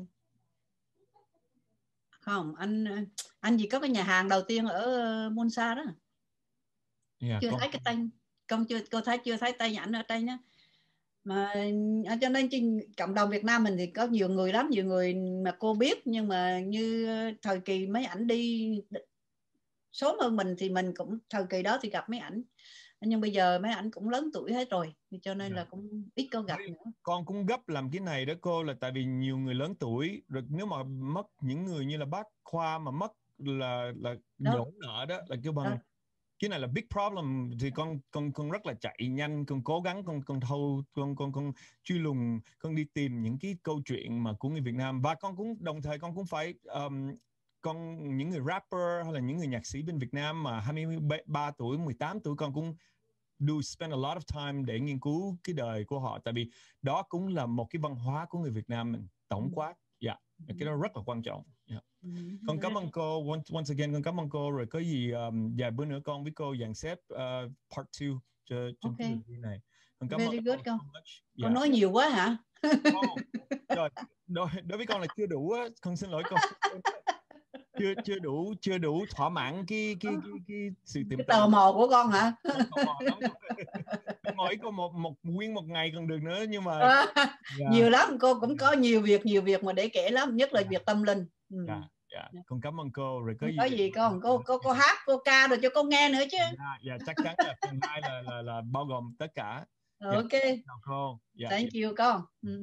Không, anh anh gì có cái nhà hàng đầu tiên ở uh, Monsa đó. Yeah, chưa con... thấy cái tên, con chưa cô thấy chưa thấy tay ảnh ở đây nhá. Mà cho nên cộng đồng Việt Nam mình thì có nhiều người lắm, nhiều người mà cô biết, nhưng mà như thời kỳ mấy ảnh đi sớm hơn mình thì mình cũng thời kỳ đó thì gặp mấy ảnh, nhưng bây giờ mấy ảnh cũng lớn tuổi hết rồi, cho nên yeah. là cũng ít có gặp nữa. Con cũng gấp làm cái này đó cô, là tại vì nhiều người lớn tuổi rồi, nếu mà mất những người như là bác Khoa mà mất là là nhổn nợ đó, là kêu bằng đó. Cái này là big problem, thì con con con rất là chạy nhanh, con cố gắng con con thâu con con con truy lùng, con đi tìm những cái câu chuyện mà của người Việt Nam, và con cũng đồng thời con cũng phải um, con những người rapper hay là những người nhạc sĩ bên Việt Nam mà hai mươi ba tuổi, mười tám tuổi, con cũng do spend a lot of time để nghiên cứu cái đời của họ, tại vì đó cũng là một cái văn hóa của người Việt Nam mình tổng quát. Dạ, yeah. Cái đó rất là quan trọng. Yeah. Con cảm ơn cô once, once again, con cảm ơn cô, rồi có gì um, vài bữa nữa con với cô dàn xếp uh, part two cho trên okay. cái video này. Con cảm Very ơn good, cô con. So much. Con yeah. nói nhiều quá hả? Oh, trời, đối, đối với con là chưa đủ á, con xin lỗi con. chưa chưa đủ chưa đủ thỏa mãn cái cái cái cái sự tiềm tò tò mò của con hả? Tò mò lắm. Mỗi có một một nguyên một ngày còn được nữa, nhưng mà à, yeah. nhiều lắm, cô cũng yeah. có nhiều việc nhiều việc mà để kể lắm, nhất là yeah. việc tâm linh. Ừ. Yeah. Yeah. Con cảm ơn cô, rồi có không gì có gì con cô cô cô hát cô ca rồi cho cô nghe nữa chứ. Dạ yeah, yeah, chắc chắn là phần hai là, là là bao gồm tất cả. Ok. Yeah. Chào cô. Yeah, Thank yeah. you con. Ừ.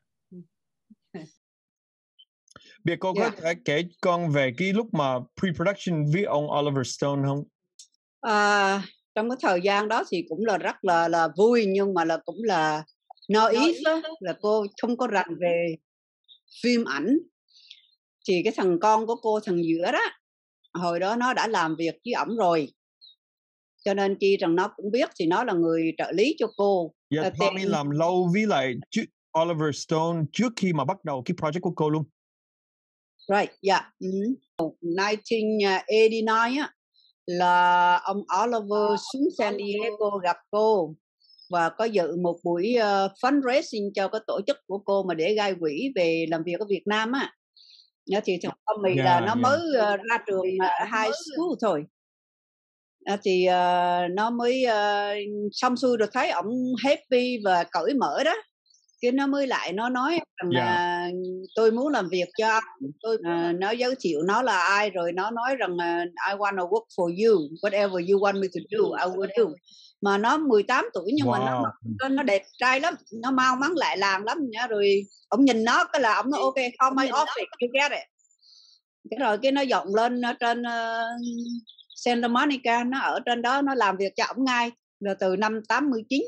Yeah. Bây giờ cô yeah. có thể kể con về cái lúc mà pre-production với ông Oliver Stone không? À, trong cái thời gian đó thì cũng là rất là là vui, nhưng mà là cũng là naive á, là cô không có rành về phim ảnh. Thì cái thằng con của cô, thằng giữa đó, hồi đó nó đã làm việc với ổng rồi, cho nên chi rằng nó cũng biết, thì nó là người trợ lý cho cô. Dạ, yeah, Tommy làm lâu với lại Oliver Stone trước khi mà bắt đầu cái project của cô luôn. Right, dạ. Yeah. Mm-hmm. nineteen eighty-nine á, là ông Oliver xuống San Diego gặp cô và có dự một buổi uh, fundraising cho cái tổ chức của cô mà để gai quỹ về làm việc ở Việt Nam á. Thì thằng Tommy yeah, là nó yeah. mới uh, ra trường uh, high school thôi. À, thì uh, nó mới uh, xong xuôi được, thấy ổng happy và cởi mở đó, cái nó mới lại nó nói rằng yeah. uh, tôi muốn làm việc cho tôi, uh, nó giới thiệu nó là ai, rồi nó nói rằng uh, I want to work for you, whatever you want me to do I will do. Mà nó mười tám tuổi nhưng wow. mà nó, nó nó đẹp trai lắm, nó mau mắn lại làng lắm nha. Rồi ông nhìn nó cái là ông nói ok, call my office, you get it. Cái rồi cái nó dọn lên ở trên uh, Santa Monica, nó ở trên đó, nó làm việc cho ổng ngay rồi từ năm tám mươi chín.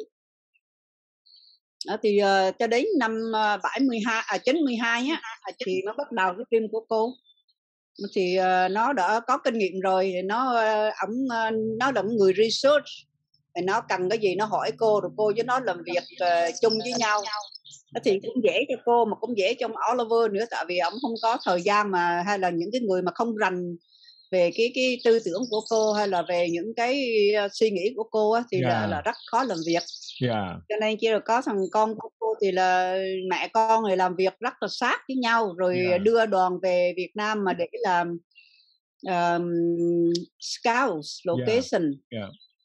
Đó, thì uh, cho đến năm uh, bảy mươi hai à chín mươi hai á, thì nó bắt đầu cái phim của cô. Thì uh, nó đã có kinh nghiệm rồi, nó uh, ổng uh, nó là một người research, thì nó cần cái gì nó hỏi cô, rồi cô với nó làm việc uh, chung với nhau. Đó, thì cũng dễ cho cô mà cũng dễ cho ông Oliver nữa, tại vì ổng không có thời gian mà, hay là những cái người mà không rành về cái cái tư tưởng của cô hay là về những cái uh, suy nghĩ của cô á, thì yeah. là là rất khó làm việc. Yeah. Cho nên chỉ là có thằng con của cô thì là mẹ con người làm việc rất là sát với nhau, rồi yeah. đưa đoàn về Việt Nam mà để làm um, scouts location. Yeah. Yeah.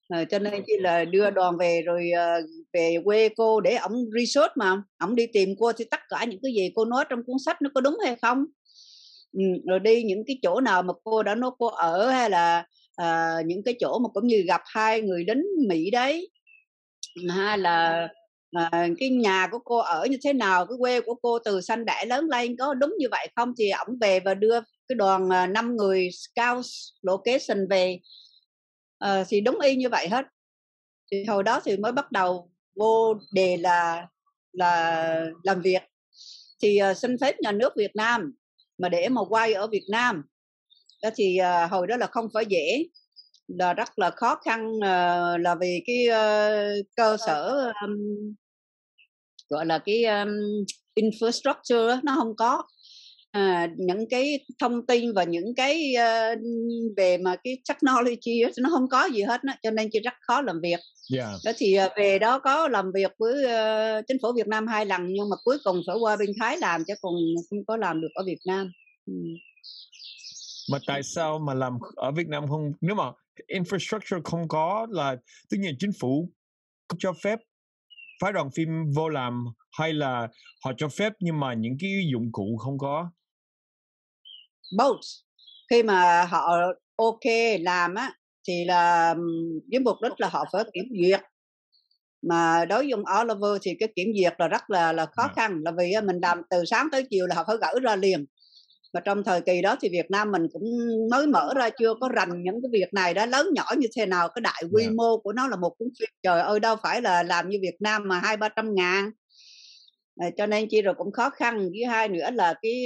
À, cho nên chỉ là đưa đoàn về rồi uh, về quê cô để ổng research mà ổng đi tìm cô thì tất cả những cái gì cô nói trong cuốn sách nó có đúng hay không. Ừ, rồi đi những cái chỗ nào mà cô đã nói cô ở, hay là uh, những cái chỗ mà cũng như gặp hai người lính Mỹ đấy, hay là uh, cái nhà của cô ở như thế nào, cái quê của cô từ sanh đẻ lớn lên có đúng như vậy không, thì ổng về và đưa cái đoàn uh, năm người scout location về. Uh, thì đúng y như vậy hết. Thì hồi đó thì mới bắt đầu vô đề là là làm việc. Thì uh, xin phép nhà nước Việt Nam mà để mà quay ở Việt Nam đó thì uh, hồi đó là không phải dễ, là rất là khó khăn, uh, là vì cái uh, cơ sở um, gọi là cái um, infrastructure đó, nó không có. À, những cái thông tin và những cái uh, về mà cái technology đó, nó không có gì hết đó, cho nên chỉ rất khó làm việc. Yeah. Đó thì uh, về đó có làm việc với uh, chính phủ Việt Nam hai lần, nhưng mà cuối cùng phải qua bên Thái làm, chứ còn không có làm được ở Việt Nam. Ừ. Mà tại sao mà làm ở Việt Nam không? Nếu mà infrastructure không có là tất nhiên chính phủ không cho phép phái đoàn phim vô làm, hay là họ cho phép nhưng mà những cái dụng cụ không có? Both. Khi mà họ ok làm á thì là với mục đích là họ phải kiểm duyệt. Mà đối với ông Oliver thì cái kiểm duyệt là rất là là khó khăn, là vì mình làm từ sáng tới chiều là họ phải gửi ra liền. Và trong thời kỳ đó thì Việt Nam mình cũng mới mở ra, chưa có rành những cái việc này đó, lớn nhỏ như thế nào, cái đại quy mô của nó là một cuốn phim, trời ơi đâu phải là làm như Việt Nam mà hai ba trăm ngàn. À, cho nên chi rồi cũng khó khăn. Với hai nữa là cái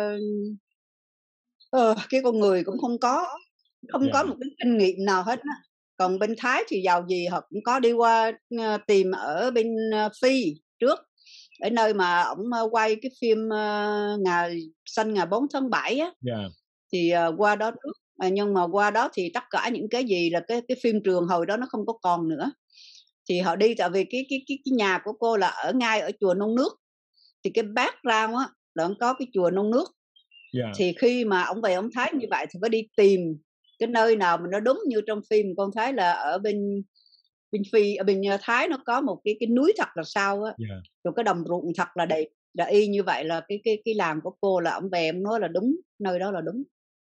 uh, uh, cái con người cũng không có không yeah. có một cái kinh nghiệm nào hết á. Còn bên Thái thì giàu gì họ cũng có đi qua uh, tìm ở bên uh, Phi trước, ở nơi mà ổng uh, quay cái phim uh, ngày sanh ngày bốn tháng bảy á. Yeah. Thì uh, qua đó trước, à, nhưng mà qua đó thì tất cả những cái gì là cái cái phim trường hồi đó nó không có còn nữa. Thì họ đi tại vì cái cái cái, cái nhà của cô là ở ngay ở chùa Nông Nước, thì cái background á là ổng có cái chùa Nông Nước. Yeah. Thì khi mà ổng về ổng thấy như vậy thì phải đi tìm cái nơi nào mà nó đúng như trong phim. Con thấy là ở bên bên Phi, ở bên Thái nó có một cái cái núi thật là sao á, yeah. Rồi cái đồng ruộng thật là đẹp, là y như vậy. Là cái cái cái làng của cô là ổng về ổng nói là đúng, nơi đó là đúng.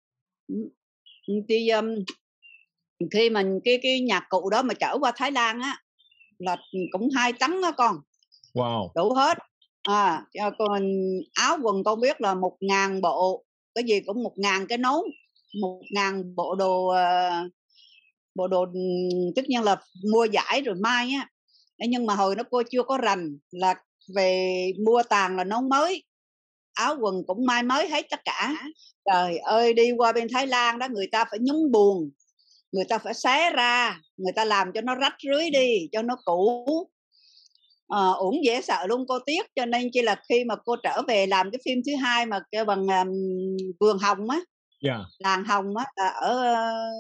Thì um, khi mình cái cái nhạc cụ đó mà chở qua Thái Lan á là cũng hai tấn đó con. Wow. Đủ hết. À, còn áo quần con biết là một ngàn bộ, cái gì cũng một ngàn cái nón, một ngàn bộ đồ uh, bộ đồ tất nhiên là mua giải rồi mai á. Nhưng mà hồi nó cô chưa có rành là về mua tàn là nón mới, áo quần cũng mai mới hết tất cả. Trời ơi, đi qua bên Thái Lan đó, người ta phải nhúng buồn, người ta phải xé ra, người ta làm cho nó rách rưới đi, cho nó cũ. À, uổng dễ sợ luôn, cô tiếc. Cho nên chỉ là khi mà cô trở về làm cái phim thứ hai mà kêu bằng um, Vườn Hồng á, yeah. Làng Hồng á, là ở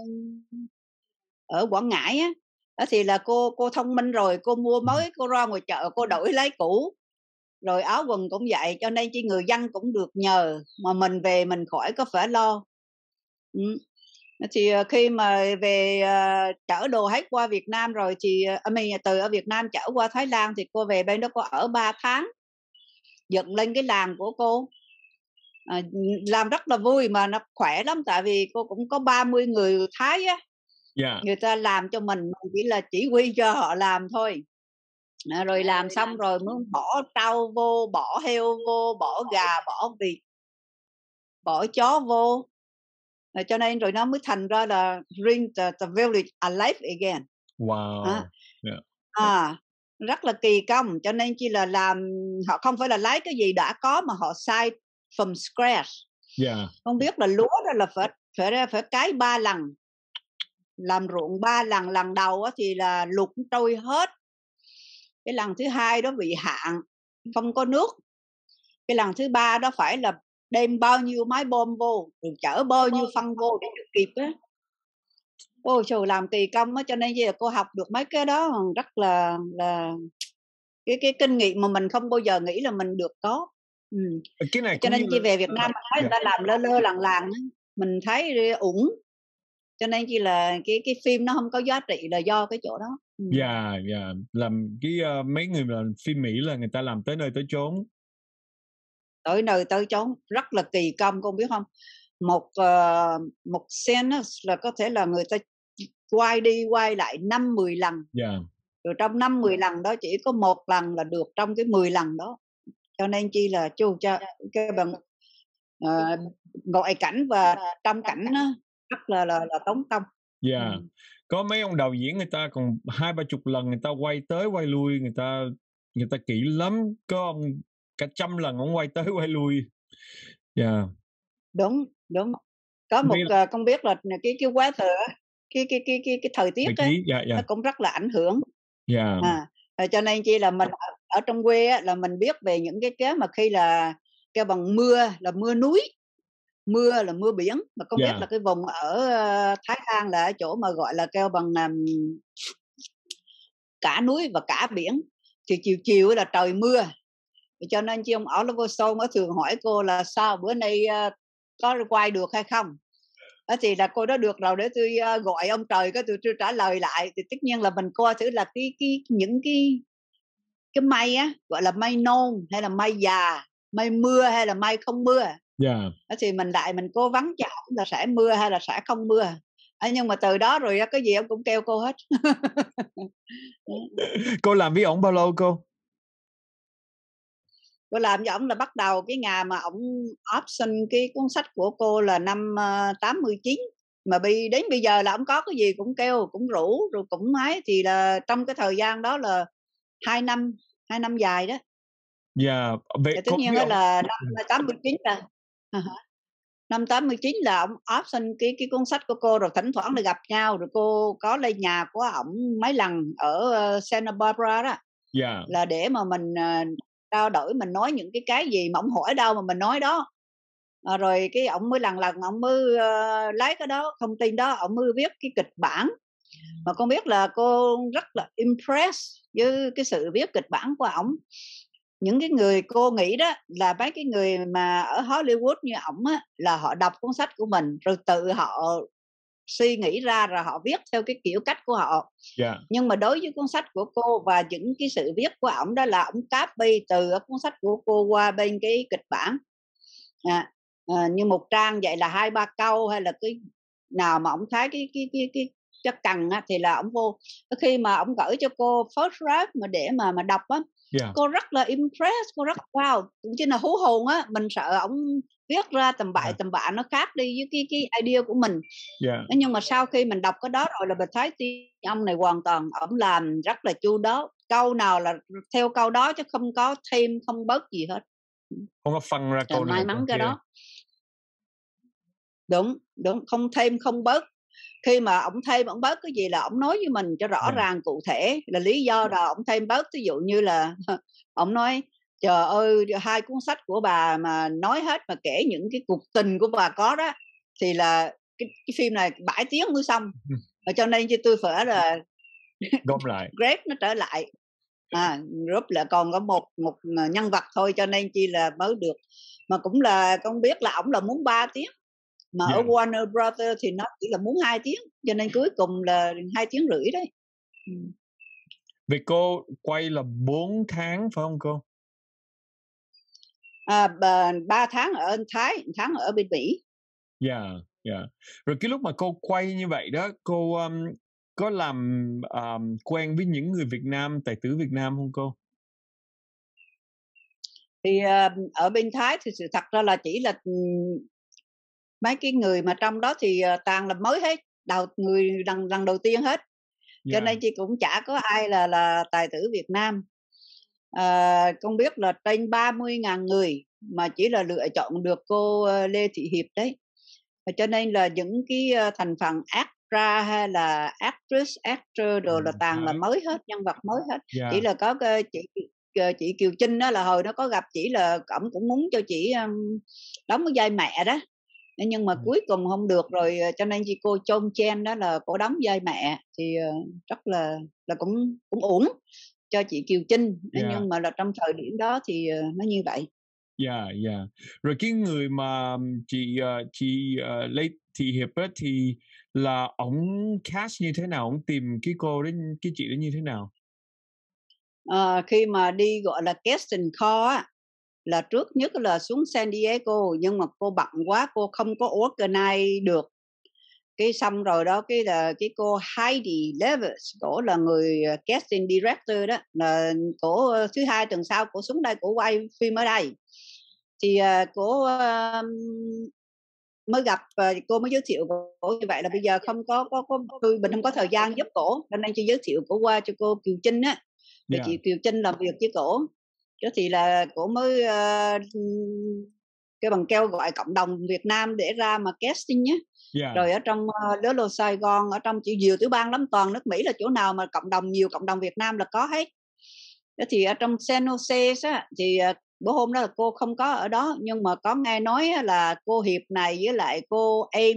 ở Quảng Ngãi á, đó thì là cô cô thông minh rồi, cô mua mới, cô ra ngoài chợ cô đổi lấy cũ, rồi áo quần cũng vậy. Cho nên chỉ người dân cũng được nhờ, mà mình về mình khỏi có phải lo. Ừ. Thì khi mà về uh, chở đồ hết qua Việt Nam rồi thì uh, mình từ ở Việt Nam chở qua Thái Lan, thì cô về bên đó cô ở ba tháng, dựng lên cái làng của cô. À, làm rất là vui mà nó khỏe lắm, tại vì cô cũng có ba mươi người Thái á. Yeah. Người ta làm cho mình, chỉ là chỉ huy cho họ làm thôi. À, rồi làm xong rồi mới bỏ trâu vô, bỏ heo vô, bỏ gà, bỏ vịt, bỏ chó vô. À, cho nên rồi nó mới thành ra là bring the, the village alive again. Wow. À, yeah. à, rất là kỳ công. Cho nên chỉ là làm, họ không phải là lấy cái gì đã có mà họ sai from scratch. Yeah. Không biết là lúa đó là phải phải phải cấy ba lần, làm ruộng ba lần. Lần đầu thì là lụt trôi hết. Cái lần thứ hai đó bị hạn, không có nước. Cái lần thứ ba đó phải là đem bao nhiêu máy bom vô, rồi chở bao nhiêu phân vô để được kịp á. Ôi trời, làm kỳ công á. Cho nên giờ cô học được mấy cái đó rất là là cái cái kinh nghiệm mà mình không bao giờ nghĩ là mình được có. Ừ. Cái này cho nên khi là... về Việt Nam thấy người ta làm lơ lơ làng làng, mình thấy ủng. cho nên chỉ là cái cái phim nó không có giá trị là do cái chỗ đó. Dạ, yeah, dạ. Yeah. Làm cái uh, mấy người làm phim Mỹ là người ta làm tới nơi tới chốn. Tới nơi tới chốn rất là kỳ công, con biết không? Một uh, một scene là có thể là người ta quay đi quay lại năm mười lần. Dạ. Yeah. Rồi trong năm mười lần đó chỉ có một lần là được trong cái mười lần đó. Cho nên chi là chu cho cái bằng uh, ngoại cảnh và trong cảnh nó rất là là, là tốn công. Dạ. Yeah. Ừ. Có mấy ông đạo diễn người ta còn hai ba chục lần người ta quay tới quay lui, người ta người ta kỹ lắm. Có ông cả trăm lần ông quay tới quay lui. Dạ. Yeah. Đúng, đúng. Có một uh, con biết là cái cái weather cái cái cái cái cái thời tiết ấy, yeah, yeah. nó cũng rất là ảnh hưởng. Dạ. Yeah. À, cho nên chi là mình ở, ở trong quê á, là mình biết về những cái cái mà khi là cái bằng mưa là mưa núi, mưa là mưa biển, mà con yeah. biết là cái vùng ở uh, Thái Lan là ở chỗ mà gọi là kêu bằng um, cả núi và cả biển, thì chiều chiều là trời mưa. Cho nên chị ông Oliver Stone mới thường hỏi cô là sao bữa nay uh, có quay được hay không. Đó thì là cô đó được rồi, để tôi uh, gọi ông trời cái tôi, tôi trả lời lại. Thì tất nhiên là mình coi thử là cái cái những cái cái mây á, gọi là mây nôn hay là mây già, mây mưa hay là mây không mưa. Yeah. Đó thì mình lại mình cố vấn cho ông là sẽ mưa hay là sẽ không mưa. À, nhưng mà từ đó rồi cái gì ông cũng kêu cô hết. Cô làm với ổng bao lâu cô? Cô làm với ổng là bắt đầu cái ngày mà ổng option cái cuốn sách của cô là năm uh, tám mươi chín, mà bị đến bây giờ là ổng có cái gì cũng kêu, cũng rủ rồi cũng hái, thì là trong cái thời gian đó là hai năm hai năm dài đó. Dạ. Yeah. Tất nhiên đó là năm tám mươi chín là uh-huh. Năm tám mươi chín là ông option cái cái cuốn sách của cô, rồi thỉnh thoảng là gặp nhau, rồi cô có lên nhà của ổng mấy lần ở uh, Santa Barbara đó. Yeah. Là để mà mình uh, trao đổi, mình nói những cái cái gì mà ổng hỏi đâu mà mình nói đó. À, rồi cái ổng mới lần lần ổng mới uh, lấy cái đó thông tin đó, ổng mới viết cái kịch bản. Mà con biết là cô rất là impressed với cái sự viết kịch bản của ổng. Những cái người cô nghĩ đó là mấy cái người mà ở Hollywood như ổng á, là họ đọc cuốn sách của mình rồi tự họ suy nghĩ ra, rồi họ viết theo cái kiểu cách của họ. Yeah. Nhưng mà đối với cuốn sách của cô và những cái sự viết của ổng đó là ổng copy từ cuốn sách của cô qua bên cái kịch bản. À, à, như một trang vậy là hai ba câu, hay là cái nào mà ổng thấy cái cái cái cái chắc cần á, thì là ổng vô. Khi mà ổng gửi cho cô first draft mà để mà mà đọc á, yeah. cô rất là impressed, cô rất wow, cũng như là hú hồn á. Mình sợ ổng viết ra tầm bậy yeah. tầm bạ nó khác đi với cái cái idea của mình. Yeah. Nhưng mà sau khi mình đọc cái đó rồi là mình thấy ông này hoàn toàn ổng làm rất là chu đáo, câu nào là theo câu đó chứ không có thêm không bớt gì hết. Không có phân ra câu này. May mắn cái đó. Đúng, đúng, không thêm không bớt. Khi mà ổng thêm ổng bớt cái gì là ổng nói với mình cho rõ yeah. ràng cụ thể là lý do là ổng thêm bớt. Ví dụ như là ổng nói trời ơi, hai cuốn sách của bà mà nói hết mà kể những cái cuộc tình của bà có đó thì là cái, cái phim này bảy tiếng mới xong. Và cho nên chứ tôi phải là gom lại, grab nó trở lại, à, group là còn có một một nhân vật thôi, cho nên chi là mới được. Mà cũng là con biết là ổng là muốn ba tiếng, mà yeah. ở Warner Brothers thì nó chỉ là muốn hai tiếng, cho nên cuối cùng là hai tiếng rưỡi đấy. Vì cô quay là bốn tháng phải không cô? À, ba tháng ở Thái, tháng ở bên Mỹ. Dạ, yeah, dạ. Yeah. Rồi cái lúc mà cô quay như vậy đó, cô um, có làm um, quen với những người Việt Nam, tài tử Việt Nam không cô? Thì uh, ở bên Thái thì sự thật ra là chỉ là um, mấy cái người mà trong đó thì uh, toàn là mới hết, đầu người lần lần đầu tiên hết. Cho yeah. nên chị cũng chả có ai là là tài tử Việt Nam. À, con biết là trên ba mươi ngàn người mà chỉ là lựa chọn được cô uh, Lê Thị Hiệp đấy. Và cho nên là những cái uh, thành phần actra hay là actress, actor đồ là toàn là mới hết, nhân vật mới hết. Yeah. Chỉ là có uh, chị uh, chị Kiều Trinh đó là hồi nó có gặp chị là ổng cũng muốn cho chị um, đóng cái vai mẹ đó. Nhưng mà ừ. cuối cùng không được rồi, cho nên chị cô Chon Chen đó là cô đóng vai mẹ thì uh, rất là là cũng cũng ổn cho chị Kiều Trinh. Yeah. Nhưng mà là trong thời điểm đó thì uh, nó như vậy. Dạ, yeah, dạ. Yeah. Rồi cái người mà chị uh, chị uh, Lê Thị Hiệp á, thì là ổng cast như thế nào, ổng tìm cái cô đến cái chị đó như thế nào? À, khi mà đi gọi là casting call á, là trước nhất là xuống San Diego, nhưng mà cô bận quá, cô không có organize được. Cái xong rồi đó, cái là cái cô Heidi Levis, cổ là người casting director đó, là cổ thứ hai tuần sau cổ xuống đây, cổ quay phim ở đây. Thì uh, cổ uh, mới gặp uh, cô mới giới thiệu cổ như vậy, là bây giờ không có có có tôi mình không có thời gian giúp cổ, cho nên chỉ giới thiệu cổ qua cho cô Kiều Trinh á. Rồi Yeah. chị Kiều Trinh làm việc với cổ, đó thì là cổ mới uh, cái bằng kêu gọi cộng đồng Việt Nam để ra mà casting nhé. Yeah. Rồi ở trong uh, Lô Sài Gòn, ở trong chịu nhiều tiểu bang lắm, toàn nước Mỹ là chỗ nào mà cộng đồng nhiều cộng đồng Việt Nam là có hết. Đó thì ở trong San Jose á, thì uh, bữa hôm đó là cô không có ở đó, nhưng mà có nghe nói là cô Hiệp này với lại cô em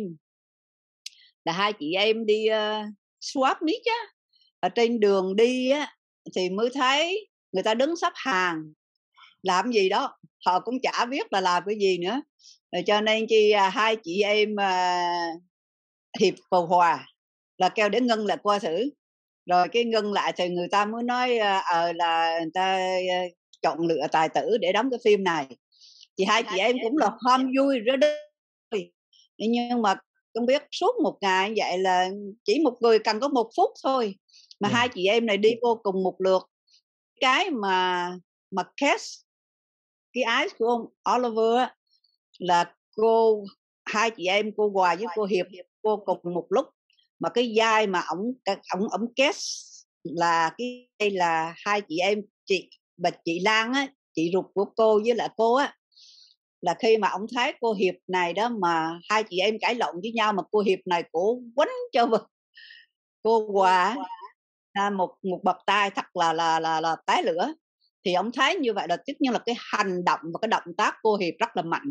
là hai chị em đi uh, swap meet á, ở trên đường đi á thì mới thấy người ta đứng sắp hàng làm gì đó, họ cũng chả biết là làm cái gì nữa. Rồi cho nên chi uh, hai chị em uh, Hiệp cầu hòa là kêu để ngưng lại qua thử, rồi cái ngưng lại thì người ta mới nói ờ uh, là người ta uh, chọn lựa tài tử để đóng cái phim này. Thì hai chị em cũng là ham vui rất đấy, nhưng mà không biết suốt một ngày vậy là chỉ một người cần có một phút thôi mà yeah. hai chị em này đi vô cùng một lượt. Cái mà mà cast cái ái của ông Oliver á, là cô hai chị em cô Hòa với cô Hiệp cô cùng một lúc, mà cái vai mà ổng ổng ổng cast là cái đây là hai chị em chị bà chị Lan á, chị ruột của cô với lại cô á, là khi mà ổng thấy cô Hiệp này đó mà hai chị em cãi lộn với nhau, mà cô Hiệp này cổ quánh cho cô Hòa là một một bậc tai thật là là là là té lửa. Thì ổng thấy như vậy là tất nhiên là cái hành động và cái động tác cô Hiệp rất là mạnh,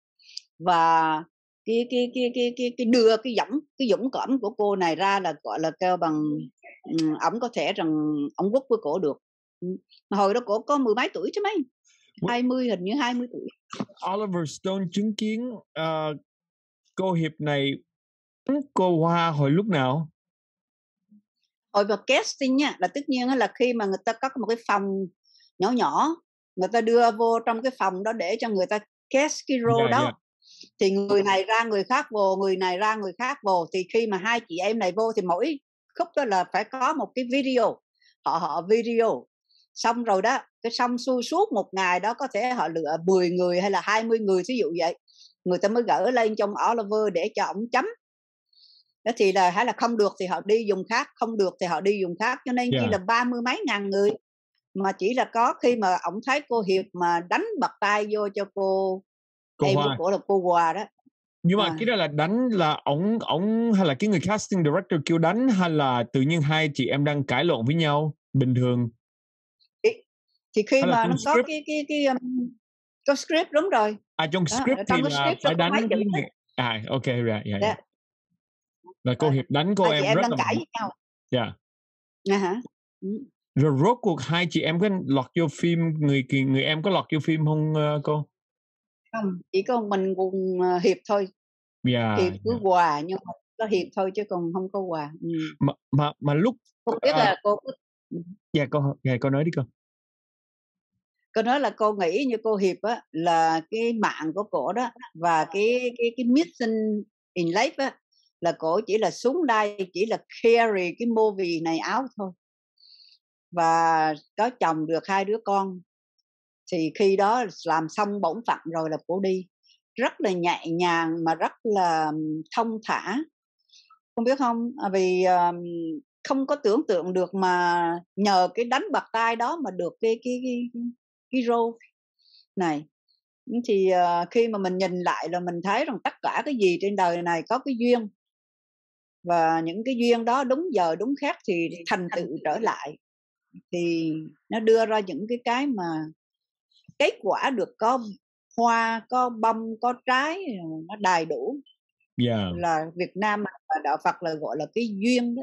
và cái cái cái cái cái, cái đưa cái dũng cái dũng cảm của cô này ra là gọi là kêu bằng ổng có thể rằng ổng quất với cổ được. Mà hồi đó cổ có mười mấy tuổi chứ mấy, hai mươi, hình như hai mươi tuổi. Oliver Stone chứng kiến uh, cô Hiệp này cô Hoa hồi lúc nào? Hồi vào casting nha, là tất nhiên là khi mà người ta có một cái phòng nhỏ nhỏ, người ta đưa vô trong cái phòng đó để cho người ta cast cái role yeah, đó yeah. Thì người này ra người khác vô, người này ra người khác vô. Thì khi mà hai chị em này vô thì mỗi khúc đó là phải có một cái video, họ họ video xong rồi đó, cái xong xuôi suốt một ngày đó có thể họ lựa mười người hay là hai mươi người ví dụ vậy, người ta mới gửi lên trong Oliver để cho ổng chấm. Đó thì là hay là không được thì họ đi dùng khác, không được thì họ đi dùng khác, cho nên yeah. chỉ là ba mươi mấy ngàn người, mà chỉ là có khi mà ổng thấy cô Hiệp mà đánh bật tay vô cho cô, cô em của cổ là cô Hòa đó. Nhưng mà à. cái đó là đánh là ổng ổng hay là cái người casting director kêu đánh, hay là tự nhiên hai chị em đang cãi lộn với nhau bình thường? Thì, thì khi hay mà nó có cái cái cái um, có script, đúng rồi. À trong đó, script thì là script phải đánh cái người... À ok right, yeah, yeah. Là cô Hiệp đánh cô hai em, chị em rất đang là cãi với nhau. Dạ. Yeah. À, hả? Ừ. Rồi rốt cuộc hai chị em có lọt vô phim, người người em có lọt vô phim không uh, cô? Không, chỉ có mình cùng uh, Hiệp thôi. Yeah, Hiệp cứ yeah. Hòa, nhưng mà có Hiệp thôi chứ còn không có Hòa. Ừ. Mà mà mà lúc cô biết uh, là cô Dạ yeah, cô dạ yeah, cô nói đi cô. Cô nói là cô nghĩ như cô Hiệp á, là cái mạng của cổ đó và cái cái cái mission in life á, là cổ chỉ là xuống đây chỉ là carry cái movie này out thôi, và có chồng được hai đứa con. Thì khi đó làm xong bổn phận rồi là cổ đi rất là nhẹ nhàng mà rất là thông thả, không biết không, vì um, không có tưởng tượng được mà nhờ cái đánh bật tay đó mà được cái cái cái, cái role này. Thì uh, khi mà mình nhìn lại là mình thấy rằng tất cả cái gì trên đời này có cái duyên, và những cái duyên đó đúng giờ đúng khác thì thành tựu trở lại, thì nó đưa ra những cái cái mà kết quả được có hoa, có bông, có trái, nó đầy đủ. Yeah. Là Việt Nam và đạo Phật là gọi là cái duyên đó.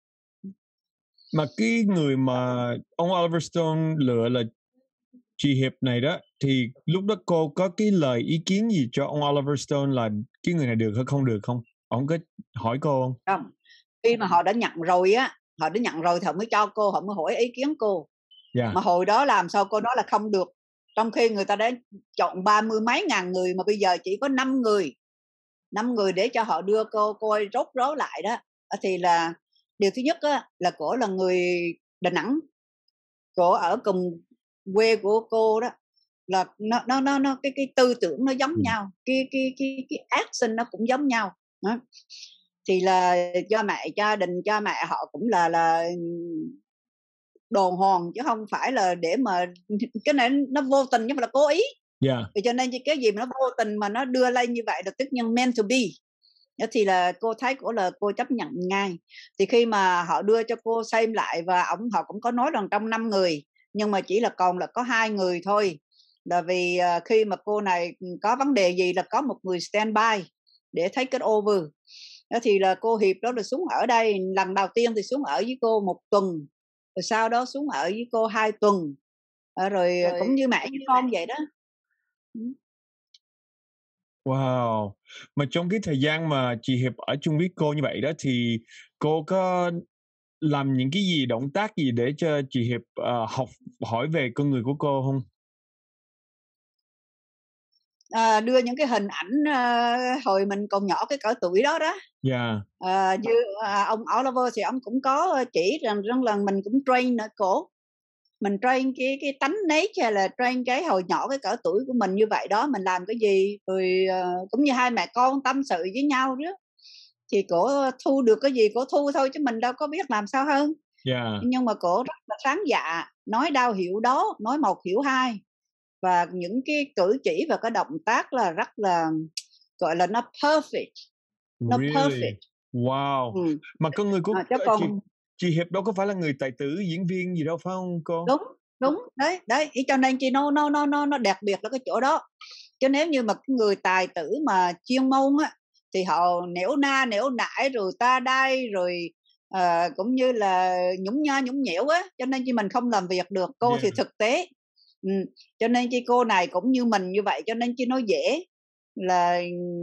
Mà cái người mà ông Oliver Stone lựa là chị Hiệp này đó, thì lúc đó cô có cái lời ý kiến gì cho ông Oliver Stone là cái người này được hay không được không? Ông có hỏi cô không? Không, khi mà họ đã nhận rồi á, họ đã nhận rồi thì họ mới cho cô, họ mới hỏi ý kiến cô. Yeah. Mà hồi đó làm sao cô nói là không được, trong khi người ta đã chọn ba mươi mấy ngàn người mà bây giờ chỉ có năm người năm người để cho họ đưa cô cô rốt rối lại đó. Thì là điều thứ nhất á, là cổ là người Đà Nẵng, cổ ở cùng quê của cô đó, là nó nó nó, nó cái cái tư tưởng nó giống Ừ. nhau, cái cái cái cái action nó cũng giống nhau đó. Thì là cha mẹ gia đình cha mẹ họ cũng là là đồn hòn chứ không phải là để mà cái này nó vô tình chứ không phải là cố ý. Yeah. Vì cho nên cái gì mà nó vô tình mà nó đưa lên như vậy là tất nhiên meant to be. Thì là cô thấy cổ là cô chấp nhận ngay. Thì khi mà họ đưa cho cô xem lại và ông họ cũng có nói rằng trong năm người nhưng mà chỉ là còn là có hai người thôi, là vì uh, khi mà cô này có vấn đề gì là có một người standby để take it over. Đó thì là cô Hiệp đó là xuống ở đây lần đầu tiên thì xuống ở với cô một tuần, rồi sau đó xuống ở với cô hai tuần, à, rồi, rồi cũng như mẹ với con vậy đó. Wow. Mà trong cái thời gian mà chị Hiệp ở chung với cô như vậy đó thì cô có làm những cái gì, động tác gì để cho chị Hiệp uh, học hỏi về con người của cô không? À, đưa những cái hình ảnh uh, hồi mình còn nhỏ cái cỡ tuổi đó đó. Yeah. À, như à, ông Oliver thì ông cũng có chỉ rằng rằng là mình cũng train ở cổ, mình train cái cái tánh nết hay là train cái hồi nhỏ cái cỡ tuổi của mình như vậy đó, mình làm cái gì rồi uh, cũng như hai mẹ con tâm sự với nhau đó, thì cổ thu được cái gì cổ thu thôi chứ mình đâu có biết làm sao hơn. Yeah. Nhưng mà cổ rất là sáng dạ, nói đau hiểu đó, nói một hiểu hai, và những cái cử chỉ và cái động tác là rất là gọi là nó perfect, nó Really? perfect. Wow. Ừ. Mà con người của À, cho con... chị, chị Hiệp đâu có phải là người tài tử diễn viên gì đâu phải không cô? Đúng đúng đấy đấy, cho nên chị nó nó nó nó nó đặc biệt là cái chỗ đó. Chứ nếu như mà cái người tài tử mà chuyên môn á thì họ nẻo na nẻo nãi rồi ta đai rồi à, cũng như là nhũng nha nhũng nhẽo á, cho nên chị mình không làm việc được. Cô yeah. thì thực tế, ừ. cho nên chị cô này cũng như mình như vậy, cho nên chị nói dễ là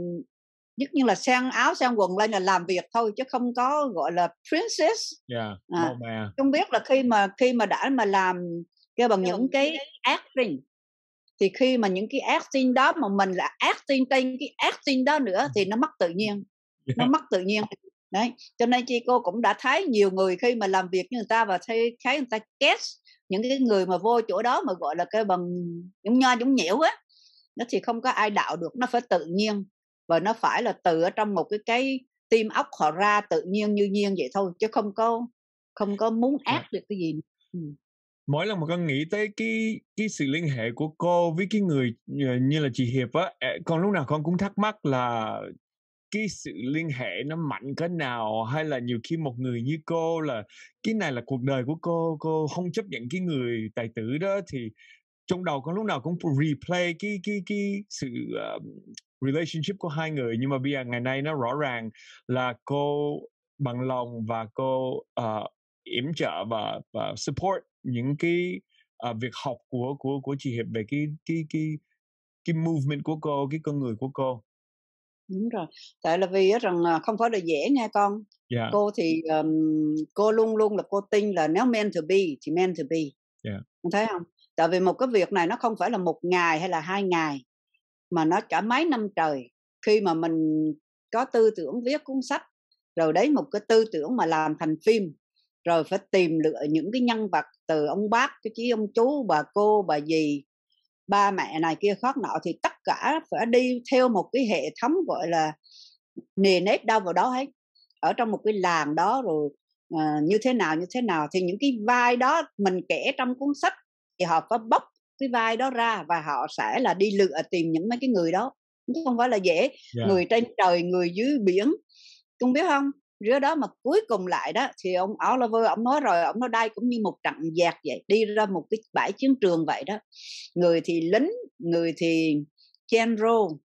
tất nhiên là sang áo sang quần lên là làm việc thôi chứ không có gọi là princess. Yeah. À, không biết là khi mà khi mà đã mà làm kêu bằng những cái acting, thì khi mà những cái acting đó mà mình là acting trên cái acting đó nữa thì nó mất tự nhiên. Yeah. Nó mất tự nhiên đấy. Cho nên chị cô cũng đã thấy nhiều người khi mà làm việc với người ta và thấy, thấy người ta cast những cái người mà vô chỗ đó mà gọi là cái bằng nhũng nho nhũng nhẽo á, nó thì không có ai đạo được, nó phải tự nhiên và nó phải là từ ở trong một cái cái tim óc họ ra tự nhiên như nhiên vậy thôi, chứ không có không có muốn ác được cái gì. Ừ. Mỗi lần mà con nghĩ tới cái cái sự liên hệ của cô với cái người như là chị Hiệp á, con lúc nào con cũng thắc mắc là cái sự liên hệ nó mạnh cỡ nào, hay là nhiều khi một người như cô là cái này là cuộc đời của cô, cô không chấp nhận cái người tài tử đó, thì trong đầu con lúc nào cũng replay cái cái cái sự uh, relationship của hai người. Nhưng mà bây giờ ngày nay nó rõ ràng là cô bằng lòng và cô uh, yểm trợ và, và support những cái uh, việc học của của của chị Hiệp về cái cái cái cái movement của cô, cái con người của cô. Đúng rồi, tại là vì rằng không phải là dễ nghe con. Yeah. Cô thì um, cô luôn luôn là cô tin là nếu meant to be thì meant to be. Yeah. Con thấy không? Tại vì một cái việc này nó không phải là một ngày hay là hai ngày, mà nó cả mấy năm trời. Khi mà mình có tư tưởng viết cuốn sách, rồi đấy một cái tư tưởng mà làm thành phim, rồi phải tìm lựa những cái nhân vật từ ông bác, cái chí ông chú, bà cô, bà dì, ba mẹ này kia khác nọ, thì tất cả phải đi theo một cái hệ thống gọi là nề nếp đâu vào đó hết, ở trong một cái làng đó rồi uh, như thế nào như thế nào, thì những cái vai đó mình kể trong cuốn sách thì họ có bóc cái vai đó ra và họ sẽ là đi lựa tìm những mấy cái người đó, không phải là dễ. Yeah. Người trên trời, người dưới biển, không biết không, dưới đó mà cuối cùng lại đó thì ông Oliver ông nói rồi, ông nói đây cũng như một trận dạt vậy, đi ra một cái bãi chiến trường vậy đó, người thì lính, người thì general,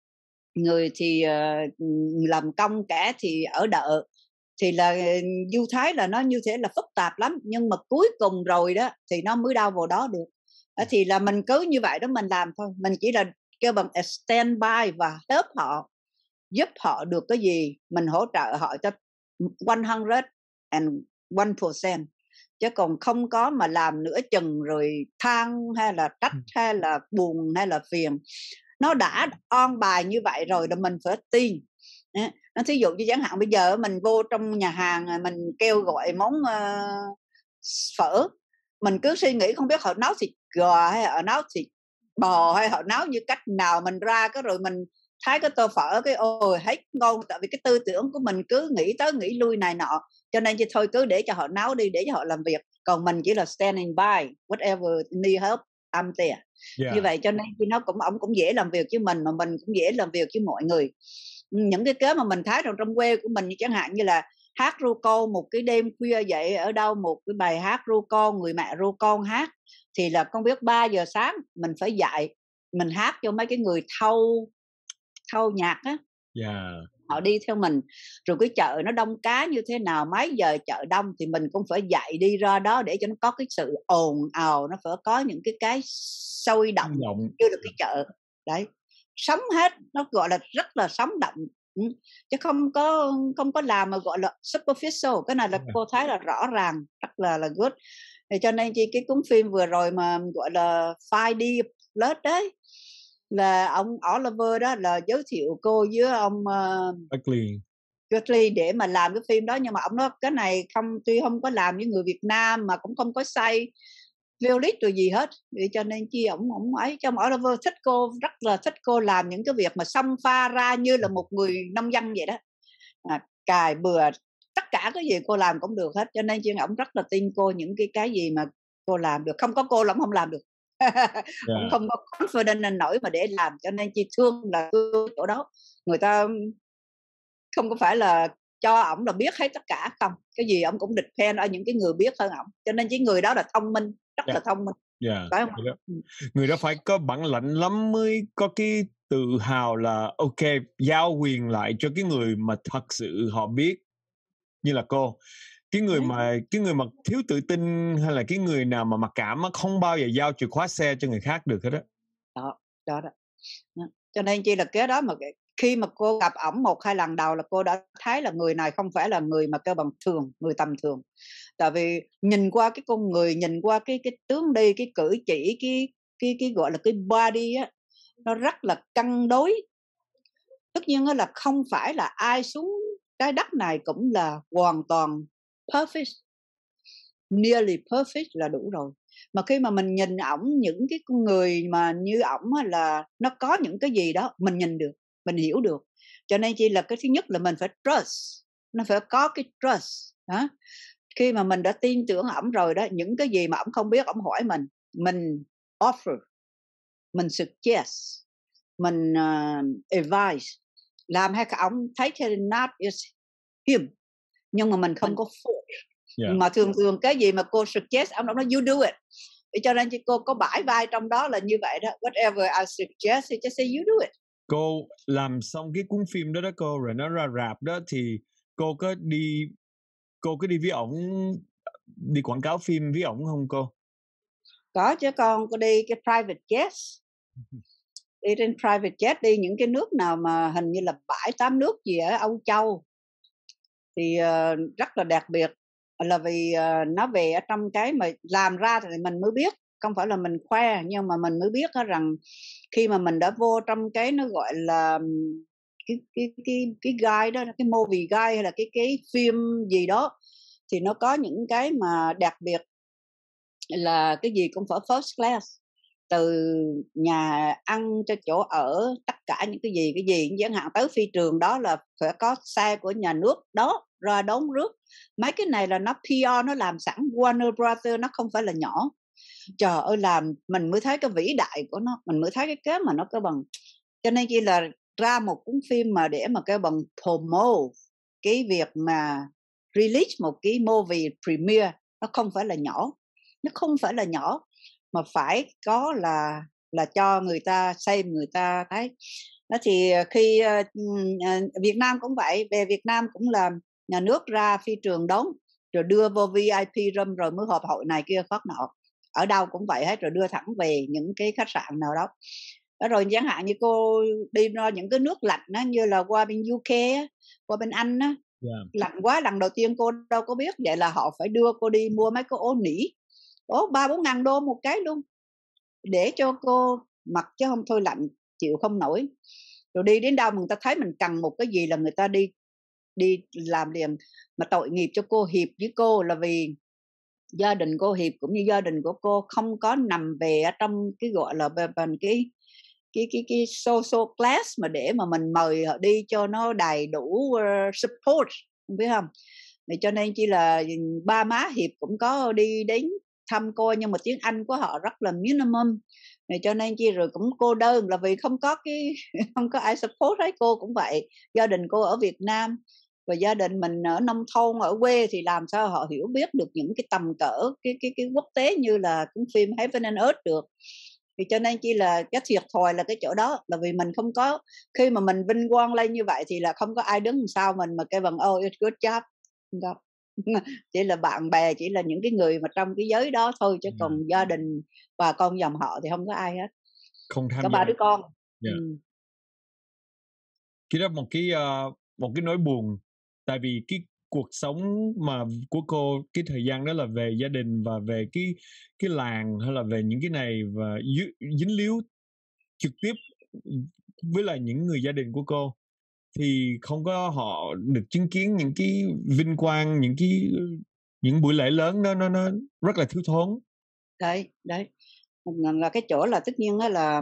người thì uh, làm công, cả thì ở đợ, thì là du thái là nó như thế là phức tạp lắm, nhưng mà cuối cùng rồi đó thì nó mới đau vào đó được. Đó thì là mình cứ như vậy đó mình làm thôi, mình chỉ là kêu bằng stand by và help họ giúp họ được cái gì mình hỗ trợ họ cho one hundred and one percent, chứ còn không có mà làm nửa chừng rồi than hay là trách hay là buồn hay là phiền. Nó đã on bài như vậy rồi là mình phải tin. Nó thí dụ như chẳng hạn bây giờ mình vô trong nhà hàng mình kêu gọi món uh, phở, mình cứ suy nghĩ không biết họ nấu thịt gò hay họ nấu thịt bò hay họ nấu như cách nào, mình ra cái rồi mình thấy cái tô phở cái ôi hết ngon, tại vì cái tư tưởng của mình cứ nghĩ tới nghĩ lui này nọ, cho nên chứ thôi cứ để cho họ nấu đi, để cho họ làm việc, còn mình chỉ là standing by, whatever need help I'm there. Yeah. Như vậy cho nên nó cũng ông cũng dễ làm việc với mình, mà mình cũng dễ làm việc với mọi người. Những cái kế mà mình thấy trong trong quê của mình chẳng hạn như là hát ru con một cái đêm khuya dậy ở đâu một cái bài hát ru con, người mẹ ru con hát, thì là không biết ba giờ sáng mình phải dậy mình hát cho mấy cái người thâu thâu nhạc á. Yeah. Họ đi theo mình, rồi cái chợ nó đông cá như thế nào, mấy giờ chợ đông thì mình cũng phải dậy đi ra đó để cho nó có cái sự ồn ào, nó phải có những cái cái sôi động, động. Như là cái chợ đấy, sống hết, nó gọi là rất là sống động. Ừ. Chứ không có không có làm mà gọi là superficial. Cái này là yeah. cô thấy là rõ ràng, rất là là good. Thì cho nên chi cái cuốn phim vừa rồi mà gọi là five D Plus đấy, là ông Oliver đó là giới thiệu cô với ông uh, Berkeley để mà làm cái phim đó, nhưng mà ông nói cái này không, tuy không có làm với người Việt Nam mà cũng không có say violet rồi gì hết, vì cho nên chi ổng ổng ấy cho Oliver thích cô, rất là thích cô làm những cái việc mà xông pha ra như là một người nông dân vậy đó, à, cài bừa tất cả cái gì cô làm cũng được hết, cho nên chi ổng rất là tin cô những cái cái gì mà cô làm được, không có cô là không làm được. Yeah. Cũng không có confident nổi mà để làm, cho nên chi thương là thương chỗ đó, người ta không có phải là cho ổng là biết hết tất cả, không, cái gì ổng cũng depend ở những cái người biết hơn ổng, cho nên chỉ người đó là thông minh, rất yeah. là thông minh. Yeah. Phải không? Yeah. Người đó phải có bản lãnh lắm mới có cái tự hào là ok, giao quyền lại cho cái người mà thật sự họ biết, như là cô. Cái người mà cái người mà thiếu tự tin hay là cái người nào mà mặc cảm không bao giờ giao chìa khóa xe cho người khác được hết đó. Đó, đó đó. Cho nên chỉ là cái đó mà khi mà cô gặp ổng một hai lần đầu là cô đã thấy là người này không phải là người mà kêu bằng thường, người tầm thường. Tại vì nhìn qua cái con người, nhìn qua cái cái tướng đi, cái cử chỉ, cái cái cái gọi là cái body á, nó rất là cân đối. Tất nhiên là không phải là ai xuống trái đất này cũng là hoàn toàn perfect, nearly perfect là đủ rồi. Mà khi mà mình nhìn ổng, những cái con người mà như ổng là nó có những cái gì đó mình nhìn được, mình hiểu được. Cho nên chỉ là cái thứ nhất là mình phải trust, nó phải có cái trust đó. Khi mà mình đã tin tưởng ổng rồi đó, những cái gì mà ổng không biết ổng hỏi mình, mình offer, mình suggest, mình uh, advise, làm hay cả ổng thấy thì not is him, nhưng mà mình không có force. Yeah. Mà thường thường cái gì mà cô suggest ông nói you do it, cho nên cô có bãi vai trong đó là như vậy đó, whatever I suggest thì just say you do it. Cô làm xong cái cuốn phim đó đó cô, rồi nó ra rạp đó, thì cô có đi cô có đi với ổng, đi quảng cáo phim với ổng không cô? Có chứ con, cô đi cái private jet, đi trên private jet, đi những cái nước nào mà hình như là bảy tám nước gì ở Âu Châu thì uh, rất là đặc biệt, là vì uh, nó về ở trong cái mà làm ra thì mình mới biết, không phải là mình khoe, nhưng mà mình mới biết đó, rằng khi mà mình đã vô trong cái nó gọi là cái cái cái cái guide đó, cái movie guide hay là cái cái phim gì đó, thì nó có những cái mà đặc biệt là cái gì cũng phải first class, từ nhà ăn cho chỗ ở, tất cả những cái gì cái gì chẳng hạn, tới phi trường đó là phải có xe của nhà nước đó ra đón rước. Mấy cái này là nó pê rờ, nó làm sẵn, Warner Brothers nó không phải là nhỏ. Trời ơi, làm mình mới thấy cái vĩ đại của nó, mình mới thấy cái kế mà nó cái bằng. Cho nên chỉ là ra một cuốn phim mà để mà cái bằng promote cái việc mà release một cái movie premiere, nó không phải là nhỏ, nó không phải là nhỏ, mà phải có là là cho người ta xem, người ta thấy. Đó thì khi uh, Việt Nam cũng vậy, về Việt Nam cũng là nhà nước ra phi trường đón, rồi đưa vô vê i pê room, rồi mới họp hội này kia phát nọ. Ở đâu cũng vậy hết, rồi đưa thẳng về những cái khách sạn nào đó. Đó, rồi chẳng hạn như cô đi ra những cái nước lạnh á, như là qua bên u ca á, qua bên Anh á, Yeah. lạnh quá, lần đầu tiên cô đâu có biết, vậy là họ phải đưa cô đi mua mấy cái áo nỉ, ố ba bốn ngàn đô một cái luôn, để cho cô mặc, chứ không thôi lạnh chịu không nổi. Rồi đi đến đâu người ta thấy mình cần một cái gì là người ta đi đi làm liền. Mà tội nghiệp cho cô Hiệp với cô là vì gia đình cô Hiệp cũng như gia đình của cô không có nằm về ở trong cái gọi là bên cái cái cái cái social class mà để mà mình mời họ đi cho nó đầy đủ uh, support, không biết không. Vậy cho nên chỉ là ba má Hiệp cũng có đi đến thăm cô, nhưng mà tiếng Anh của họ rất là minimum. Vậy cho nên chi rồi cũng cô đơn là vì không có cái không có ai support hết. Cô cũng vậy, gia đình cô ở Việt Nam và gia đình mình ở nông thôn ở quê thì làm sao họ hiểu biết được những cái tầm cỡ cái cái cái quốc tế như là cũng phim Heaven and Earth được. Thì cho nên chi là cái thiệt thòi là cái chỗ đó, là vì mình không có, khi mà mình vinh quang lên như vậy thì là không có ai đứng sau mình mà kêu bằng oh it's good job. Không. Chỉ là bạn bè, chỉ là những cái người mà trong cái giới đó thôi, chứ còn Yeah. gia đình và con dòng họ thì không có ai hết, Không tham có gia. ba đứa con. Yeah. Ừ. Cái đó một cái uh, một cái nỗi buồn, tại vì cái cuộc sống mà của cô cái thời gian đó là về gia đình và về cái cái làng hay là về những cái này, và dính líu trực tiếp với lại những người gia đình của cô, thì không có họ được chứng kiến những cái vinh quang, những cái những buổi lễ lớn đó, nó nó rất là thiếu thốn. Đấy đấy là cái chỗ là tất nhiên là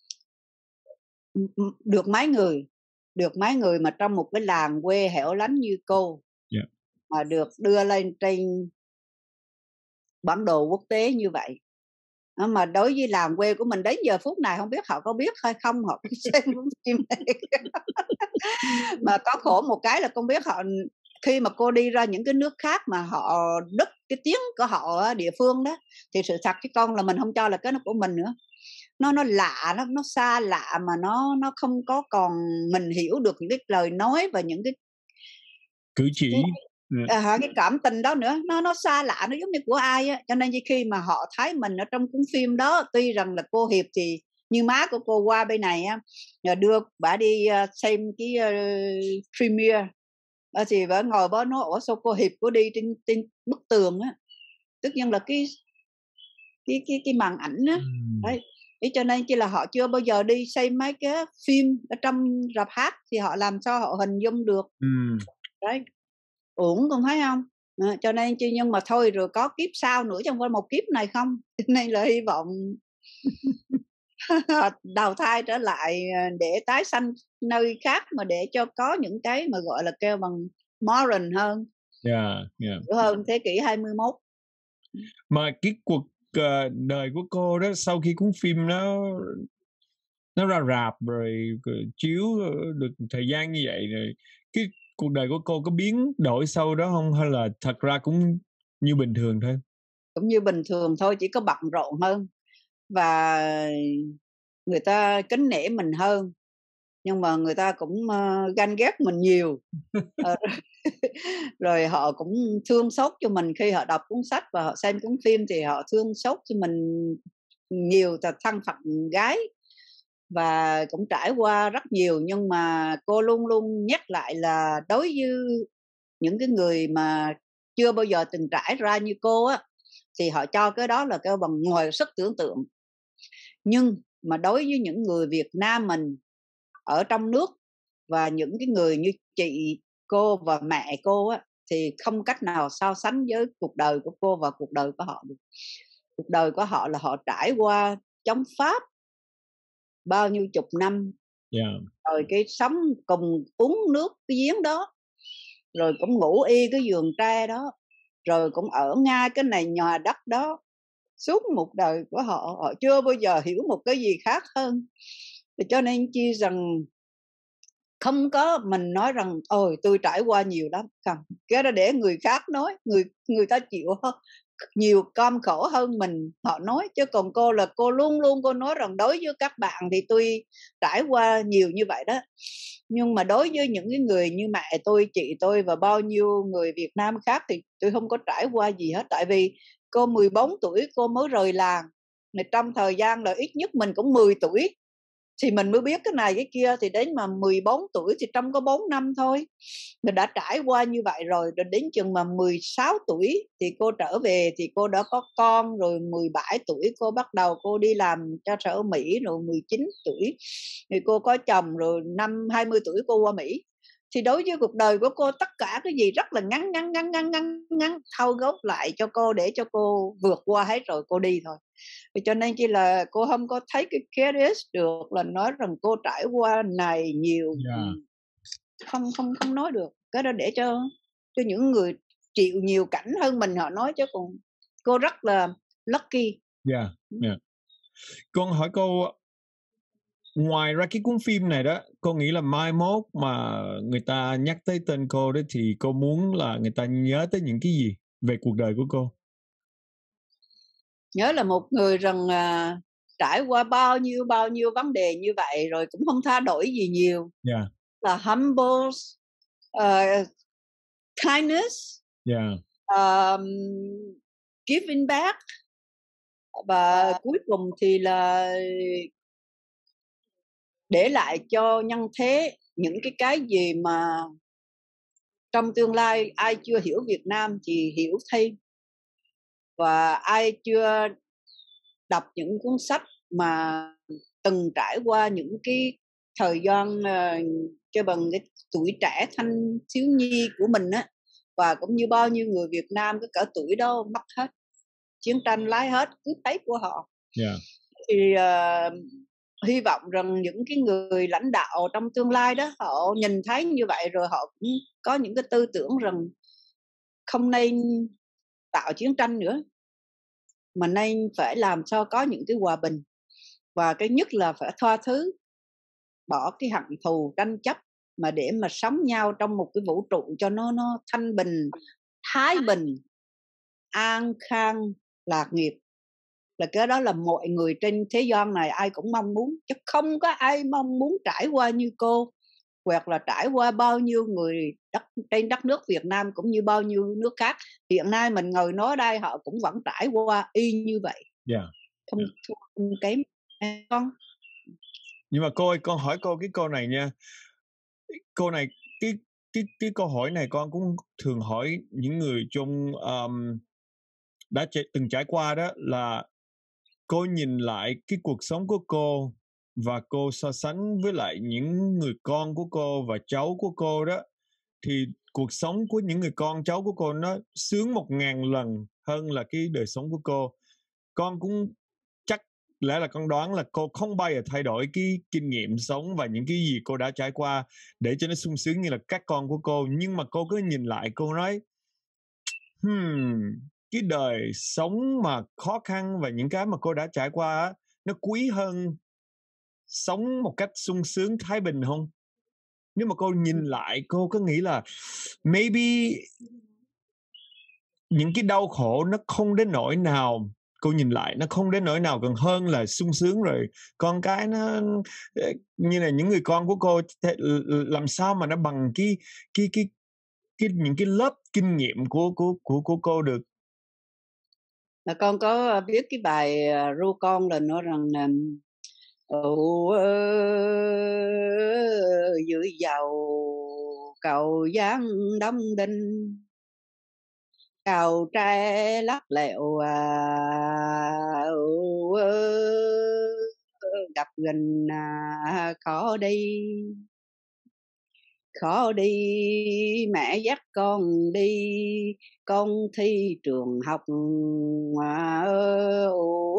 được mấy người được mấy người mà trong một cái làng quê hẻo lánh như cô, yeah. mà được đưa lên trên bản đồ quốc tế như vậy. Đó, mà đối với làng quê của mình đến giờ phút này không biết họ có biết hay không, họ có xem phim này. Mà có khổ một cái là không biết họ, khi mà cô đi ra những cái nước khác mà họ đứt cái tiếng của họ ở địa phương đó, thì sự thật cái con là mình không cho là cái nó của mình nữa. Nó nó lạ, nó nó xa lạ, mà nó nó không có còn mình hiểu được những cái lời nói và những cái cử chỉ, cái, à, cái cảm tình đó nữa, nó nó xa lạ, nó giống như của ai á. Cho nên khi mà họ thấy mình ở trong cuốn phim đó, tuy rằng là cô Hiệp thì như má của cô qua bên này á, đưa bà đi uh, xem cái uh, premiere, à, thì bà ngồi bà nói ủa sao cô Hiệp cô đi trên, trên bức tường á, tất nhiên là cái cái cái cái màn ảnh á. mm. Đấy. Thế cho nên chỉ là họ chưa bao giờ đi xem mấy cái phim ở trong rạp hát, thì họ làm sao họ hình dung được. Mm. Đấy, uổng con thấy không. À, cho nên chứ nhưng mà thôi, rồi có kiếp sau nữa chứ không phải một kiếp này không. Nên là hy vọng đào thai trở lại để tái sanh nơi khác, mà để cho có những cái mà gọi là kêu bằng modern hơn, yeah, yeah. hơn thế kỷ hai mươi mốt. Mà cái cuộc uh, đời của cô đó, sau khi cuốn phim nó nó ra rạp rồi chiếu được thời gian như vậy rồi, cái cuộc đời của cô có biến đổi sau đó không, hay là thật ra cũng như bình thường thôi? Cũng như bình thường thôi, chỉ có bận rộn hơn và người ta kính nể mình hơn, nhưng mà người ta cũng uh, ganh ghét mình nhiều. uh, rồi họ cũng thương xót cho mình khi họ đọc cuốn sách và họ xem cuốn phim, thì họ thương xót cho mình nhiều, từ thân phận gái và cũng trải qua rất nhiều. Nhưng mà cô luôn luôn nhắc lại là đối với những cái người mà chưa bao giờ từng trải ra như cô á, thì họ cho cái đó là cái bằng ngoài sức tưởng tượng. Nhưng mà đối với những người Việt Nam mình ở trong nước và những cái người như chị cô và mẹ cô á, thì không cách nào so sánh với cuộc đời của cô và cuộc đời của họ được. Cuộc đời của họ là họ trải qua chống Pháp bao nhiêu chục năm, yeah. rồi cái sống cùng uống nước cái giếng đó, rồi cũng ngủ y cái giường tre đó, rồi cũng ở ngay cái này nhà đất đó suốt một đời của họ. Họ chưa bao giờ hiểu một cái gì khác hơn. Thì cho nên chi rằng không có mình nói rằng ôi tôi trải qua nhiều lắm, không, cái đó để người khác nói, người người ta chịu nhiều cam khổ hơn mình họ nói. Chứ còn cô là cô luôn luôn cô nói rằng đối với các bạn thì tôi trải qua nhiều như vậy đó, nhưng mà đối với những cái người như mẹ tôi, chị tôi và bao nhiêu người Việt Nam khác thì tôi không có trải qua gì hết. Tại vì cô mười bốn tuổi cô mới rời làng, trong thời gian là ít nhất mình cũng mười tuổi thì mình mới biết cái này cái kia. Thì đến mà mười bốn tuổi thì trong có bốn năm thôi mình đã trải qua như vậy rồi. Rồi đến chừng mà mười sáu tuổi thì cô trở về, thì cô đã có con rồi. Mười bảy tuổi cô bắt đầu cô đi làm cho sở Mỹ, rồi mười chín tuổi thì cô có chồng, rồi năm hai mươi tuổi cô qua Mỹ. Thì đối với cuộc đời của cô, tất cả cái gì rất là ngắn ngắn ngắn ngắn ngắn ngắn thâu góp lại cho cô để cho cô vượt qua hết rồi cô đi thôi. Vì cho nên chỉ là cô không có thấy cái curious được là nói rằng cô trải qua này nhiều. Yeah. không không không nói được cái đó, để cho cho những người chịu nhiều cảnh hơn mình họ nói, chứ còn cô rất là lucky. Yeah, yeah. Con hỏi cô, ngoài ra cái cuốn phim này đó, cô nghĩ là mai mốt mà người ta nhắc tới tên cô đó thì cô muốn là người ta nhớ tới những cái gì về cuộc đời của cô? Nhớ là một người rằng à, trải qua bao nhiêu bao nhiêu vấn đề như vậy rồi cũng không thay đổi gì nhiều. Yeah. Là humble, uh, kindness, Yeah. um, giving back, và cuối cùng thì là để lại cho nhân thế những cái cái gì mà trong tương lai ai chưa hiểu Việt Nam thì hiểu thêm, và ai chưa đọc những cuốn sách mà từng trải qua những cái thời gian uh, cho bằng cái tuổi trẻ thanh thiếu nhi của mình á, và cũng như bao nhiêu người Việt Nam cái cỡ tuổi đó mất hết, chiến tranh lái hết, cướp hết của họ. Yeah. Thì uh, hy vọng rằng những cái người lãnh đạo trong tương lai đó họ nhìn thấy như vậy rồi họ cũng có những cái tư tưởng rằng không nên tạo chiến tranh nữa, mà nên phải làm sao có những cái hòa bình, và cái nhất là phải tha thứ, bỏ cái hận thù tranh chấp, mà để mà sống nhau trong một cái vũ trụ cho nó nó thanh bình, thái bình, an khang, lạc nghiệp. Là cái đó là mọi người trên thế gian này ai cũng mong muốn, chứ không có ai mong muốn trải qua như cô, hoặc là trải qua bao nhiêu người đất, trên đất nước Việt Nam cũng như bao nhiêu nước khác. Hiện nay mình ngồi nói đây họ cũng vẫn trải qua y như vậy. Yeah. Không, không, không kém con. Nhưng mà cô ơi, con hỏi cô cái câu này nha. Cô này, cái cái cái câu hỏi này con cũng thường hỏi những người trong um, đã ch- từng trải qua đó, là cô nhìn lại cái cuộc sống của cô và cô so sánh với lại những người con của cô và cháu của cô đó, thì cuộc sống của những người con cháu của cô nó sướng một ngàn lần hơn là cái đời sống của cô. Con cũng chắc lẽ là con đoán là cô không bao giờ thay đổi cái kinh nghiệm sống và những cái gì cô đã trải qua để cho nó sung sướng như là các con của cô. Nhưng mà cô cứ nhìn lại, cô nói hmm, cái đời sống mà khó khăn và những cái mà cô đã trải qua nó quý hơn sống một cách sung sướng thái bình không? Nếu mà cô nhìn lại, cô có nghĩ là maybe những cái đau khổ nó không đến nỗi nào, cô nhìn lại nó không đến nỗi nào gần hơn là sung sướng rồi. Con cái nó như là những người con của cô, làm sao mà nó bằng cái cái cái cái những cái lớp kinh nghiệm của của của của cô được. Là con có viết cái bài ru con là nói rằng ồ dưới giàu cầu giang đông đinh, cầu tre lắc lẹo à, ồ, gặp gần à, khó đi khó đi mẹ dắt con đi, con thi trường học mà ồ,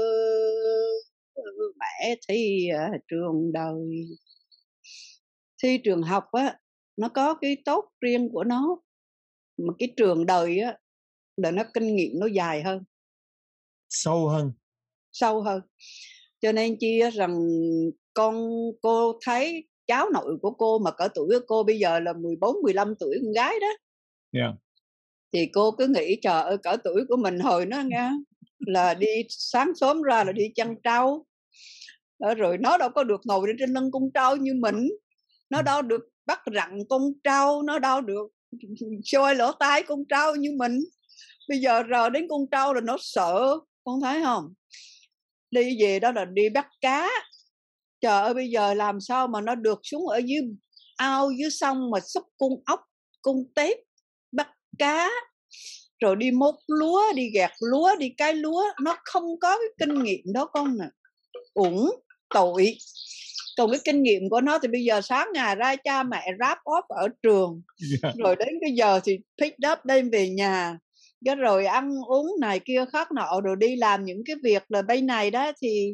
mẹ thi trường đời. Thi trường học á, nó có cái tốt riêng của nó, mà cái trường đời á là nó kinh nghiệm nó dài hơn, sâu hơn sâu hơn. Cho nên chi rằng con cô thấy cháu nội của cô mà cỡ tuổi của cô bây giờ là mười bốn mười lăm tuổi, con gái đó. Yeah. Thì cô cứ nghĩ trời ơi, cỡ tuổi của mình hồi nó nghe là đi sáng sớm ra là đi chăn trâu, rồi nó đâu có được ngồi trên lưng con trâu như mình, nó đâu được bắt rặn con trâu, nó đâu được xôi lỗ tai con trâu như mình. Bây giờ rờ đến con trâu là nó sợ, con thấy không? Đi về đó là đi bắt cá, Trời ơi, bây giờ làm sao mà nó được xuống ở dưới ao dưới sông mà xúc cung ốc, cung tép, bắt cá, rồi đi múc lúa, đi gặt lúa, đi cấy lúa. Nó không có cái kinh nghiệm đó con nè, uổng tội. Còn cái kinh nghiệm của nó thì bây giờ sáng ngày ra cha mẹ ráp off ở trường, Yeah. rồi đến cái giờ thì pick up đem về nhà, cái rồi ăn uống này kia khác nọ, rồi đi làm những cái việc là bên này đó, thì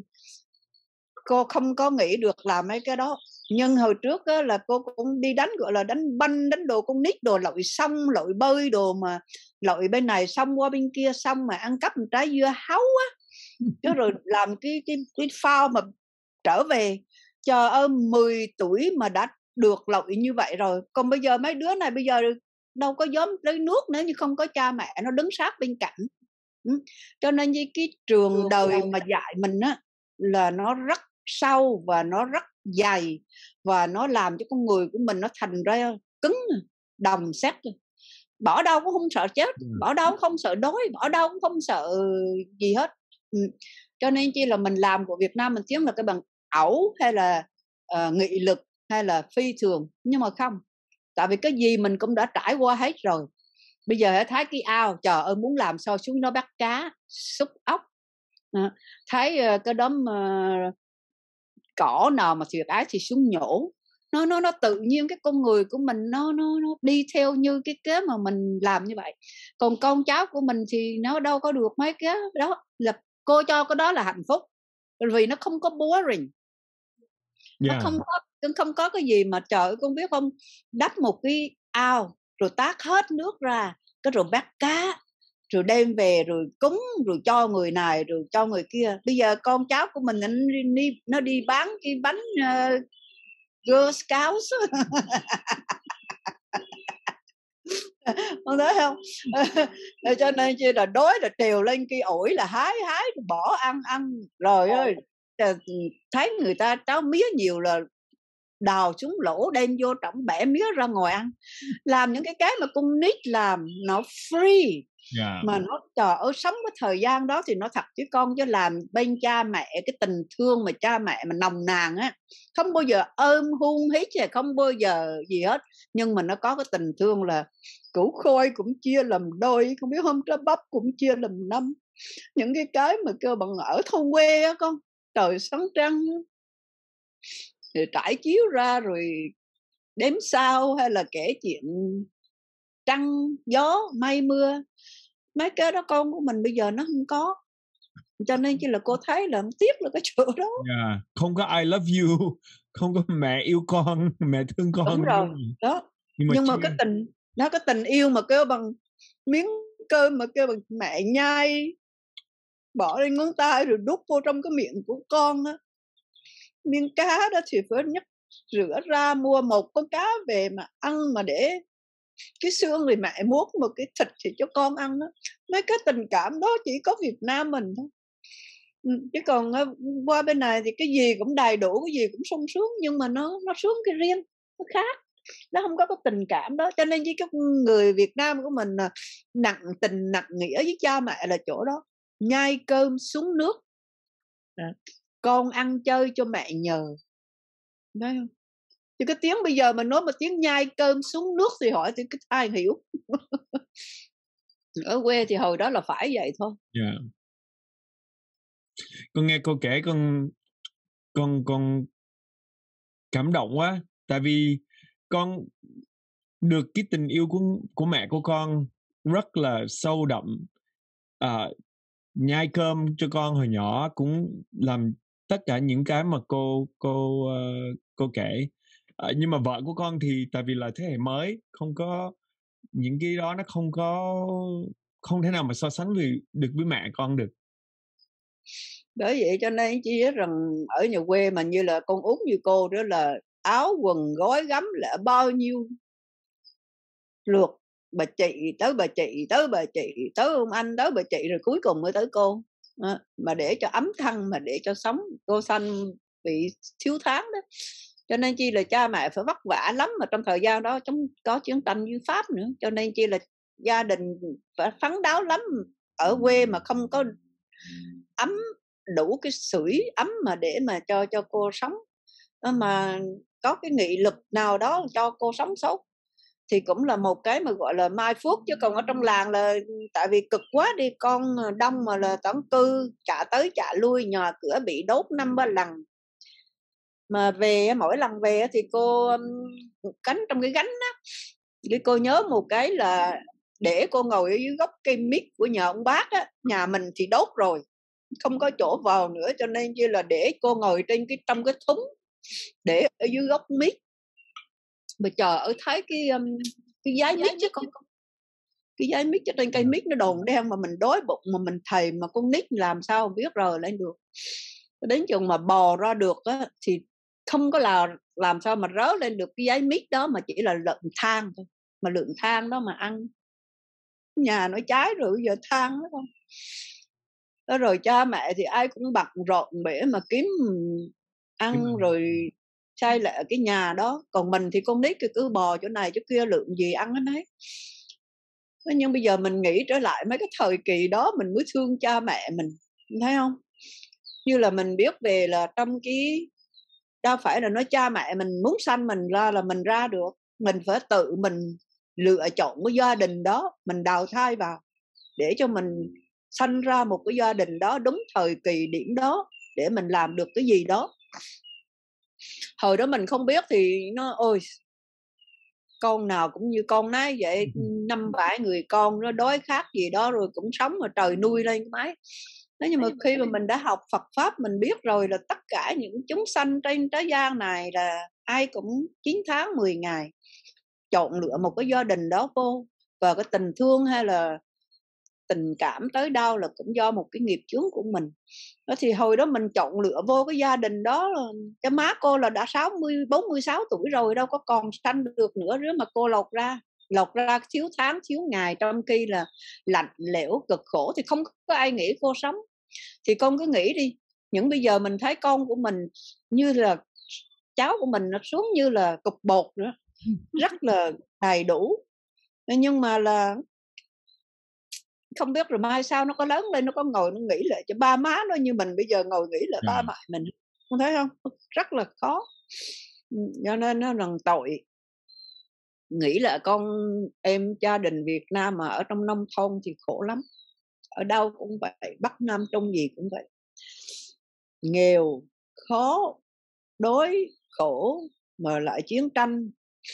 cô không có nghĩ được làm mấy cái đó. Nhưng hồi trước á, là cô cũng đi đánh, gọi là đánh banh, đánh đồ con nít, đồ lội sông, lội bơi đồ, mà lội bên này xong qua bên kia xong mà ăn cắp một trái dưa hấu á, chứ rồi làm cái cái cái phao mà trở về. Trời ơi, mười tuổi mà đã được lội như vậy rồi. Còn bây giờ mấy đứa này bây giờ đâu có dám lấy nước nếu như không có cha mẹ nó đứng sát bên cạnh. Ừ. Cho nên như cái trường đời mà dạy mình á là nó rất sâu và nó rất dày, và nó làm cho con người của mình nó thành ra cứng, đồng sắt. Bỏ đâu cũng không sợ chết, bỏ đâu cũng không sợ đói, bỏ đâu cũng không sợ gì hết. Ừ. Cho nên chi là mình làm của Việt Nam mình tiếng là cái bằng ẩu, hay là uh, nghị lực, hay là phi thường. Nhưng mà không, tại vì cái gì mình cũng đã trải qua hết rồi. Bây giờ hãy thấy cái ao, trời ơi, muốn làm sao xuống nó bắt cá, xúc ốc. À, thấy uh, cái đống uh, cỏ nào mà thiệt ái thì xuống nhổ. Nó nó nó tự nhiên cái con người của mình nó nó nó đi theo như cái kế mà mình làm như vậy. Còn con cháu của mình thì nó đâu có được mấy cái đó. Là cô cho cái đó là hạnh phúc, vì nó không có boring. Yeah. Nó không có không có cái gì mà trời ơi, con biết không, đắp một cái ao rồi tát hết nước ra, cái rồi bắt cá, rồi đem về, rồi cúng, rồi cho người này, rồi cho người kia. Bây giờ con cháu của mình nó đi, nó đi bán cái bánh uh, Girl Scouts con thấy không? Cho nên chi là đói là trèo lên cây ổi là hái hái bỏ ăn ăn. Rồi ơi, thấy người ta tráo mía nhiều là đào xuống lỗ đem vô trọng bẻ mía ra ngoài ăn. Làm những cái cái mà con nít làm nó free. Yeah. Mà nó trời ơi, sống cái thời gian đó thì nó thật chứ con, chứ làm bên cha mẹ cái tình thương mà cha mẹ mà nồng nàn á, không bao giờ ôm hôn hít, không bao giờ gì hết. Nhưng mà nó có cái tình thương là củ khoai cũng chia làm đôi, không biết không, trái bắp cũng chia làm năm. Những cái cái mà cơ bằng ở thôn quê á con, trời sáng trăng rồi trải chiếu ra rồi đếm sao, hay là kể chuyện trăng gió mây mưa. Mấy cái đó con của mình bây giờ nó không có. Cho nên chỉ là cô thấy là tiếc là cái chỗ đó. Yeah. Không có I love you, không có mẹ yêu con, mẹ thương con. Đúng rồi đó. Nhưng mà, Nhưng mà cái tình nó cái tình yêu mà kêu bằng miếng cơm mà kêu bằng mẹ nhai bỏ lên ngón tay rồi đút vô trong cái miệng của con á. Miếng cá đó thì phải nhất rửa ra mua một con cá về mà ăn, mà để cái xương thì mẹ muốt một cái thịt thì cho con ăn đó. Mấy cái tình cảm đó chỉ có Việt Nam mình thôi. Chứ còn qua bên này thì cái gì cũng đầy đủ, cái gì cũng sung sướng, nhưng mà nó nó sướng cái riêng, nó khác. Nó không có cái tình cảm đó. Cho nên với các người Việt Nam của mình nặng tình nặng nghĩa với cha mẹ là chỗ đó. Nhai cơm xuống nước, con ăn chơi cho mẹ nhờ. Đấy không? Chứ cái tiếng bây giờ mà nói mà tiếng nhai cơm xuống nước thì hỏi thì cái ai hiểu. Ở quê thì hồi đó là phải vậy thôi. Yeah. Con nghe cô kể con con con cảm động quá, tại vì con được cái tình yêu của của mẹ của con rất là sâu đậm. À, nhai cơm cho con hồi nhỏ cũng làm tất cả những cái mà cô cô uh, cô kể. À, nhưng mà vợ của con thì tại vì là thế hệ mới, không có những cái đó, nó không có không thể nào mà so sánh với, được với mẹ con được. Bởi vậy cho nên chỉ biết rằng ở nhà quê mà như là con út như cô đó là áo quần gói gắm là bao nhiêu lượt bà chị tới bà chị tới bà chị tới ông anh tới bà chị, rồi cuối cùng mới tới cô. À, mà để cho ấm thân, mà để cho sống. Cô Xanh bị thiếu tháng đó, cho nên chi là cha mẹ phải vất vả lắm. Mà trong thời gian đó chúng có chiến tranh với Pháp nữa, cho nên chi là gia đình phải phấn đấu lắm. Ở quê mà không có ấm đủ cái sưởi ấm mà để mà cho cho cô sống. mà có cái nghị lực nào đó cho cô sống sót thì cũng là một cái mà gọi là mai phước. Chứ còn ở trong làng là tại vì cực quá đi, con đông mà là tán cư trả tới trả lui, nhà cửa bị đốt năm ba lần. Mà về mỗi lần về thì cô cánh trong cái gánh á, cái cô nhớ một cái là để cô ngồi ở dưới gốc cây mít của nhà ông bác á, nhà mình thì đốt rồi không có chỗ vào nữa, cho nên như là để cô ngồi trên cái trong cái thúng để ở dưới gốc mít mà chờ ở thấy cái um, cái giái mít chứ con cái giái mít trên cây mít nó đồn đen mà mình đói bụng mà mình thầy mà con nít làm sao biết rờ lên được. Đến chừng mà bò ra được á thì không có là làm sao mà rớ lên được cái giái mít đó, mà chỉ là lợn than thôi, mà lợn than đó mà ăn nhà nó cháy rồi bây giờ than đó không. Đó rồi cha mẹ thì ai cũng bận rộn bể mà kiếm ăn rồi xây lại cái nhà đó, còn mình thì con nít thì cứ bò chỗ này chỗ kia lượm gì ăn hết đấy. Nhưng bây giờ mình nghĩ trở lại mấy cái thời kỳ đó mình mới thương cha mẹ mình, thấy không? Như là mình biết về là trong cái đâu phải là nói cha mẹ mình muốn sanh mình ra là mình ra được, mình phải tự mình lựa chọn cái gia đình đó, mình đào thai vào để cho mình sanh ra một cái gia đình đó đúng thời kỳ điểm đó để mình làm được cái gì đó. Hồi đó mình không biết thì nó ôi con nào cũng như con nấy vậy, năm bảy người con nó đói khát gì đó rồi cũng sống mà trời nuôi lên cái máy. Thế nhưng mà khi mà mình đã học Phật Pháp mình biết rồi là tất cả những chúng sanh trên trái gian này là ai cũng chín tháng mười ngày chọn lựa một cái gia đình đó vô, và cái tình thương hay là tình cảm tới đâu là cũng do một cái nghiệp chướng của mình. Đó thì hồi đó mình chọn lựa vô cái gia đình đó, cái má cô là đã sáu mươi, bốn mươi sáu tuổi rồi, đâu có còn sanh được nữa nữa mà cô lột ra lột ra thiếu tháng thiếu ngày, trong khi là lạnh lẽo cực khổ thì không có ai nghĩ cô sống. Thì con cứ nghĩ đi, những bây giờ mình thấy con của mình như là cháu của mình nó xuống như là cục bột nữa, rất là đầy đủ, nhưng mà là không biết rồi mai sau nó có lớn lên nó có ngồi nó nghĩ lại cho ba má nó như mình bây giờ ngồi nghĩ lại ba mẹ mình, không thấy không? Rất là khó. Cho nên nó rằng tội. Nghĩ là con em gia đình Việt Nam mà ở trong nông thôn thì khổ lắm, ở đâu cũng vậy, Bắc Nam Trung gì cũng vậy, nghèo khó đói khổ mà lại chiến tranh,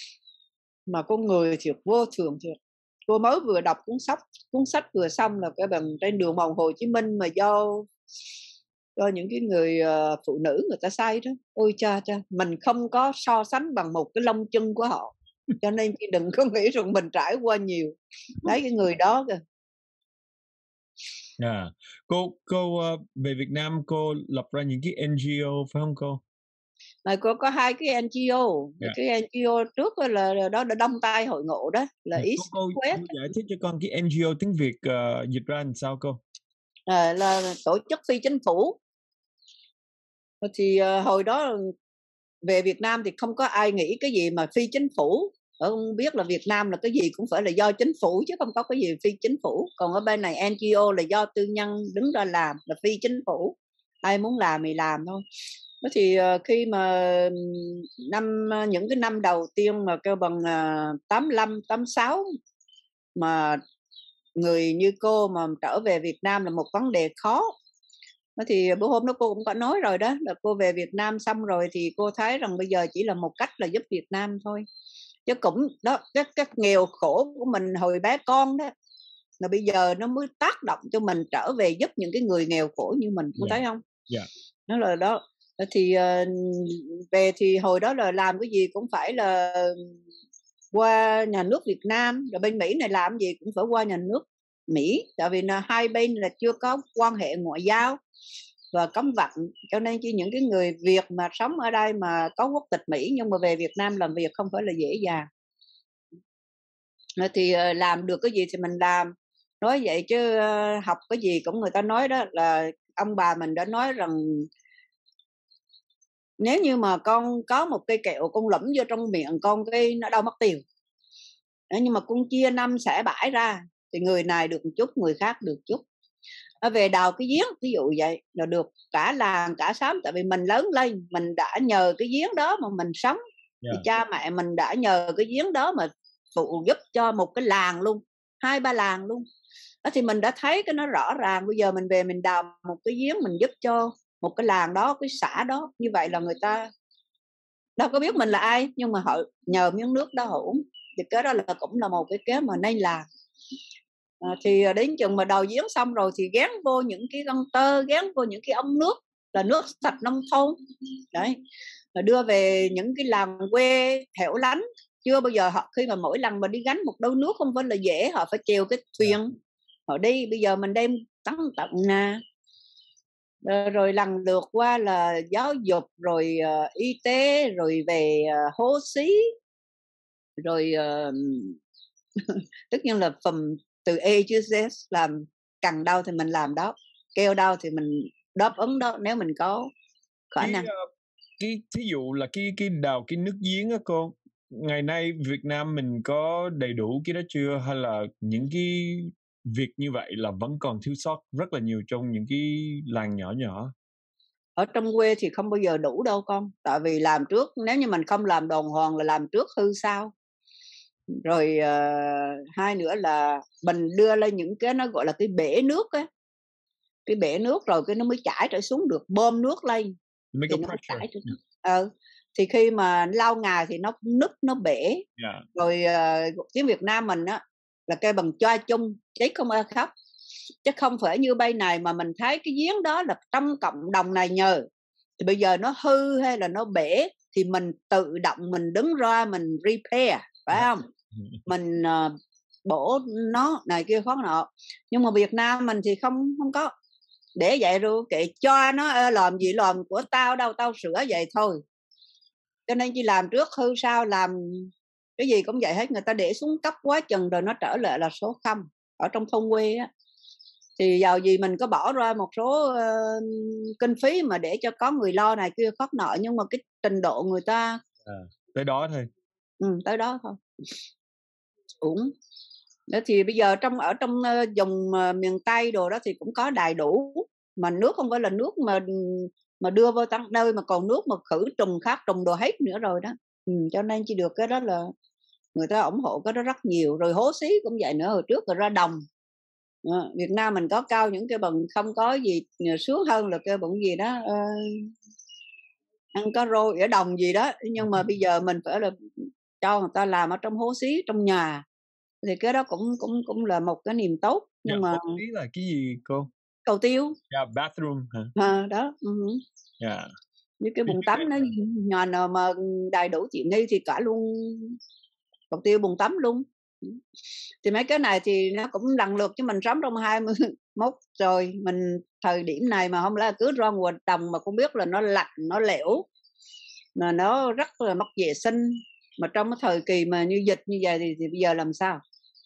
mà con người thiệt vô thường thiệt. Cô mới vừa đọc cuốn sách cuốn sách vừa xong là cái bằng trên đường mòn Hồ Chí Minh mà do do những cái người uh, phụ nữ người ta say đó. Ôi cha cha, mình không có so sánh bằng một cái lông chân của họ, cho nên chị đừng có nghĩ rằng mình trải qua nhiều. Thấy cái người đó kìa. Yeah. Cô cô uh, về Việt Nam cô lập ra những cái en giê ô phải không cô? Rồi cô có hai cái en giê ô, yeah. Cái en giê ô trước là, là đó là Đông Tây Hội Ngộ đó, là yeah. East Cô, cô, West. cô giải thích cho con cái en giê ô tiếng Việt uh, dịch ra làm sao cô? À, là tổ chức phi chính phủ. Thì uh, hồi đó về Việt Nam thì không có ai nghĩ cái gì mà phi chính phủ. Không biết là Việt Nam là cái gì cũng phải là do chính phủ chứ không có cái gì phi chính phủ. Còn ở bên này en giê ô là do tư nhân đứng ra làm, là phi chính phủ. Ai muốn làm thì làm thôi. Đó thì uh, khi mà năm những cái năm đầu tiên mà kêu bằng uh, tám lăm, tám sáu mà người như cô mà trở về Việt Nam là một vấn đề khó. Đó thì bữa hôm đó cô cũng có nói rồi đó, là cô về Việt Nam xong rồi thì cô thấy rằng bây giờ chỉ là một cách là giúp Việt Nam thôi. Chứ cũng đó, cái, cái nghèo khổ của mình hồi bé con đó là bây giờ nó mới tác động cho mình trở về giúp những cái người nghèo khổ như mình, cô yeah. thấy không? Yeah. Nó là đó. Thì uh, về thì hồi đó là làm cái gì cũng phải là qua nhà nước Việt Nam, rồi bên Mỹ này làm gì cũng phải qua nhà nước Mỹ, tại vì là hai bên là chưa có quan hệ ngoại giao và cấm vận, cho nên chỉ những cái người Việt mà sống ở đây mà có quốc tịch Mỹ nhưng mà về Việt Nam làm việc không phải là dễ dàng. Thì uh, làm được cái gì thì mình làm, nói vậy chứ uh, học cái gì cũng người ta nói đó, là ông bà mình đã nói rằng nếu như mà con có một cây kẹo con lẫm vô trong miệng con cái nó đâu mất tiền. Đấy, nhưng mà con chia năm xẻ bãi ra thì người này được một chút, người khác được chút. Ở về đào cái giếng ví dụ vậy là được cả làng cả xóm, tại vì mình lớn lên mình đã nhờ cái giếng đó mà mình sống. Yeah. Thì cha mẹ mình đã nhờ cái giếng đó mà phụ giúp cho một cái làng luôn, hai ba làng luôn. Đó thì mình đã thấy cái nó rõ ràng. Bây giờ mình về mình đào một cái giếng mình giúp cho một cái làng đó, cái xã đó, như vậy là người ta đâu có biết mình là ai, nhưng mà họ nhờ miếng nước đó họ uống. Thì cái đó là cũng là một cái kế mà nên làm. À, thì đến chừng mà đào giếng xong rồi thì gán vô những cái găng tơ, gán vô những cái ống nước là nước sạch nông thôn đấy, rồi đưa về những cái làng quê hẻo lánh. Chưa bao giờ họ, khi mà mỗi lần mà đi gánh một đấu nước không phải là dễ, họ phải chèo cái thuyền họ đi. Bây giờ mình đem tấn tận nhà, rồi, rồi lần lượt qua là giáo dục, rồi uh, y tế, rồi về uh, hố xí, rồi uh, tất nhiên là phần từ A to Z, làm cần đâu thì mình làm đó, kêu đâu thì mình đáp ứng đó nếu mình có khả cái, năng. uh, cái thí dụ là cái cái đào cái nước giếng á cô, ngày nay Việt Nam mình có đầy đủ cái đó chưa, hay là những cái việc như vậy là vẫn còn thiếu sót rất là nhiều trong những cái làng nhỏ nhỏ? Ở trong quê thì không bao giờ đủ đâu con, tại vì làm trước, nếu như mình không làm đàng hoàng là làm trước hư sau. Rồi uh, hai nữa là mình đưa lên những cái nó gọi là cái bể nước á, cái bể nước rồi cái nó mới chảy trở xuống được, bơm nước lên thì nó chảy trở xuống. Ừ. Thì khi mà lâu ngày thì nó nứt, nó bể. Yeah. Rồi uh, tiếng Việt Nam mình á là kêu bằng choa chung, chết không ai khóc. Chứ không phải như bây này mà mình thấy cái giếng đó là trong cộng đồng này nhờ, thì bây giờ nó hư hay là nó bể thì mình tự động mình đứng ra mình repair, phải không? Mình uh, bổ nó này kia khó nọ. Nhưng mà Việt Nam mình thì không không có để vậy rồi, kệ cho nó làm gì làm của tao đâu, tao sửa vậy thôi. Cho nên chỉ làm trước hư sau, làm cái gì cũng vậy hết. Người ta để xuống cấp quá chừng rồi nó trở lại là số không. Ở trong thôn quê á thì giàu gì mình có bỏ ra một số uh, kinh phí mà để cho có người lo này kia khó nọ, nhưng mà cái trình độ người ta à, tới đó thôi. Ừ, tới đó thôi. Uổng. Đó thì bây giờ trong ở trong uh, vùng uh, miền Tây đồ đó thì cũng có đầy đủ, mà nước không phải là nước mà mà đưa vô tăng nơi, mà còn nước mà khử trùng khác trùng đồ hết nữa rồi đó. Ừ, cho nên chỉ được cái đó là người ta ủng hộ cái đó rất nhiều. Rồi hố xí cũng vậy nữa, hồi trước rồi ra đồng. À, Việt Nam mình có cao những cái bằng không có gì sướng hơn là cái bằng gì đó uh, ăn cá rô ở đồng gì đó, nhưng mà bây giờ mình phải là cho người ta làm ở trong hố xí trong nhà, thì cái đó cũng cũng cũng là một cái niềm tốt. Nhưng yeah, mà hố xí là cái gì cô? Cầu tiêu. Yeah, bathroom hả? À, đó. Uh-huh. Yeah. Như cái bồn tắm nó nhà nào mà đầy đủ tiện nghi thì cả luôn cầu tiêu bồn tắm luôn. Thì mấy cái này thì nó cũng lần lượt, chứ mình sống trong hai mươi mốt rồi, mình thời điểm này mà không lẽ cứ ra ngoài đồng mà không biết là nó lạnh, nó lẻo, mà nó rất là mất vệ sinh, mà trong cái thời kỳ mà như dịch như vậy thì, thì bây giờ làm sao?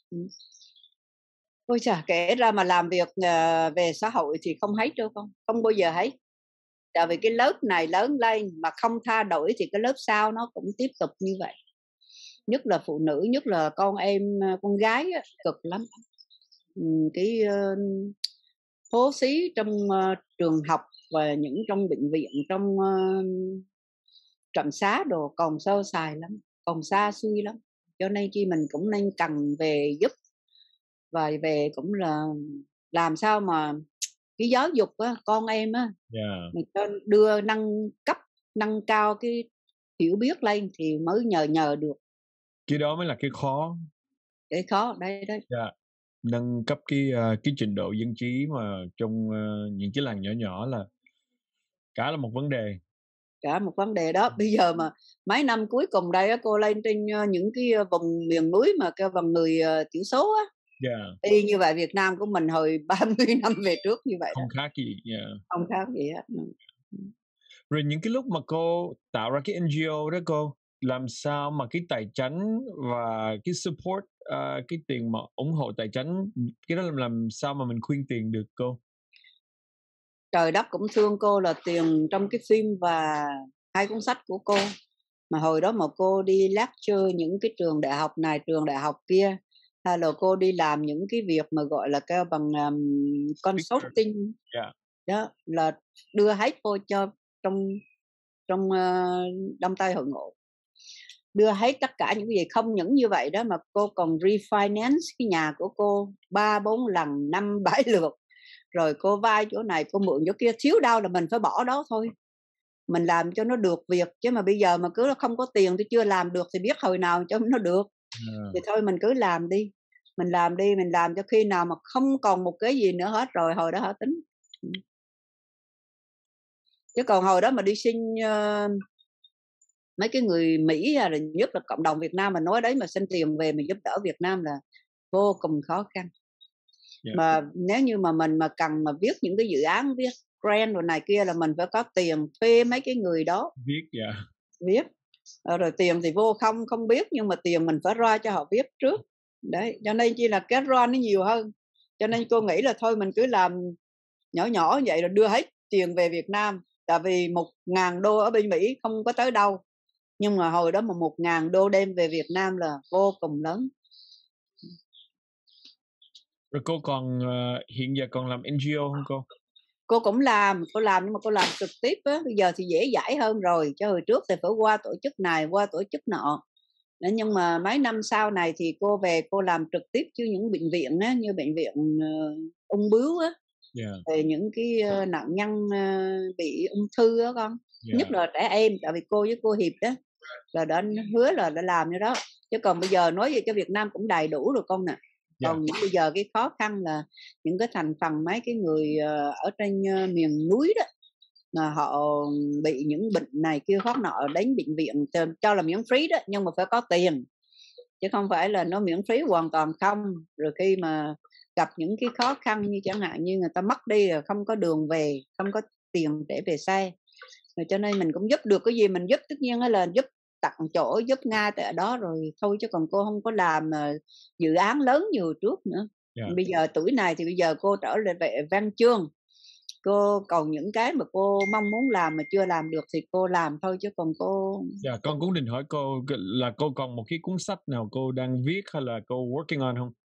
Ôi chà, kể ra mà làm việc uh, về xã hội thì không hết đâu con, không bao giờ hết. Tại vì cái lớp này lớn lên mà không thay đổi thì cái lớp sau nó cũng tiếp tục như vậy. Nhất là phụ nữ, nhất là con em, con gái á, cực lắm. Cái uh, hố xí trong uh, trường học và những trong bệnh viện, trong uh, trạm xá đồ còn sơ sài lắm, còn xa xui lắm. Cho nên chi mình cũng nên cần về giúp, và về cũng là làm sao mà cái giáo dục á, con em á, yeah. mình cho đưa nâng cấp, nâng cao cái hiểu biết lên thì mới nhờ nhờ được. Cái đó mới là cái khó. Cái khó đây đấy. Yeah. Nâng cấp cái uh, cái trình độ dân trí mà trong uh, những cái làng nhỏ nhỏ là cả là một vấn đề. Cả một vấn đề đó. Bây giờ mà mấy năm cuối cùng đây á, cô lên trên uh, những cái vùng miền núi mà kêu bằng người uh, thiểu số á, yeah. y như vậy Việt Nam của mình hồi ba mươi năm về trước như vậy. Không đó. khác gì. Yeah. Không khác gì hết. Rồi những cái lúc mà cô tạo ra cái en giê ô đó cô, làm sao mà cái tài chính và cái support, uh, cái tiền mà ủng hộ tài chính, cái đó làm, làm sao mà mình khuyên tiền được cô? Trời đất cũng thương cô là tiền trong cái phim và hai cuốn sách của cô. Mà hồi đó mà cô đi lecture những cái trường đại học này, trường đại học kia, hay là cô đi làm những cái việc mà gọi là kêu bằng um, consulting, yeah. đó là đưa hết vô cho trong trong uh, Đông Tây Hội Ngộ, đưa hết tất cả những gì. Không những như vậy đó mà cô còn refinance cái nhà của cô ba bốn lần, năm bảy lượt, rồi cô vay chỗ này, cô mượn chỗ kia, thiếu đâu là mình phải bỏ đó thôi, mình làm cho nó được việc. Chứ mà bây giờ mà cứ không có tiền tôi chưa làm được thì biết hồi nào cho nó được. Yeah. Thì thôi mình cứ làm đi, mình làm đi, mình làm cho khi nào mà không còn một cái gì nữa hết rồi hồi đó hả tính. Chứ còn hồi đó mà đi xin uh, mấy cái người Mỹ hay là nhất là cộng đồng Việt Nam mà nói đấy mà xin tiền về mình giúp đỡ Việt Nam là vô cùng khó khăn. Yeah. Mà nếu như mà mình mà cần mà viết những cái dự án, viết grant rồi này kia là mình phải có tiền thuê mấy cái người đó viết. Yeah. Viết rồi tiền thì vô không không biết, nhưng mà tiền mình phải ra cho họ viết trước đấy, cho nên chỉ là cái run nó nhiều hơn. Cho nên cô nghĩ là thôi mình cứ làm nhỏ nhỏ vậy rồi đưa hết tiền về Việt Nam. Tại vì một ngàn đô ở bên Mỹ không có tới đâu, nhưng mà hồi đó mà một ngàn đô đem về Việt Nam là vô cùng lớn. Rồi cô còn uh, hiện giờ còn làm en giê ô không cô? Cô cũng làm, cô làm nhưng mà cô làm trực tiếp á. Bây giờ thì dễ dãi hơn rồi, chứ hồi trước thì phải qua tổ chức này, qua tổ chức nọ. Nhưng mà mấy năm sau này thì cô về cô làm trực tiếp chứ những bệnh viện á, như bệnh viện uh, ung bướu á, yeah. Về những cái uh, nạn nhân uh, bị ung thư á con, yeah. Nhất là trẻ em, tại vì cô với cô Hiệp đó là đã hứa là đã làm như đó. Chứ còn bây giờ nói về cho Việt Nam cũng đầy đủ rồi con nè. Còn yeah. Những bây giờ cái khó khăn là những cái thành phần mấy cái người uh, ở trên uh, miền núi đó mà họ bị những bệnh này kia khác nọ đến bệnh viện cho là miễn phí đó, nhưng mà phải có tiền chứ không phải là nó miễn phí hoàn toàn không. Rồi khi mà gặp những cái khó khăn như chẳng hạn như người ta mất đi rồi không có đường về, không có tiền để về xe, rồi cho nên mình cũng giúp được cái gì mình giúp, tất nhiên là giúp tặng chỗ, giúp ngay tại đó rồi thôi. Chứ còn cô không có làm uh, dự án lớn như trước nữa. Yeah. Bây giờ tuổi này thì bây giờ cô trở lại về văn chương, cô còn những cái mà cô mong muốn làm mà chưa làm được thì cô làm thôi. Chứ còn cô dạ, con cũng định hỏi cô là cô còn một cái cuốn sách nào cô đang viết hay là cô working on không?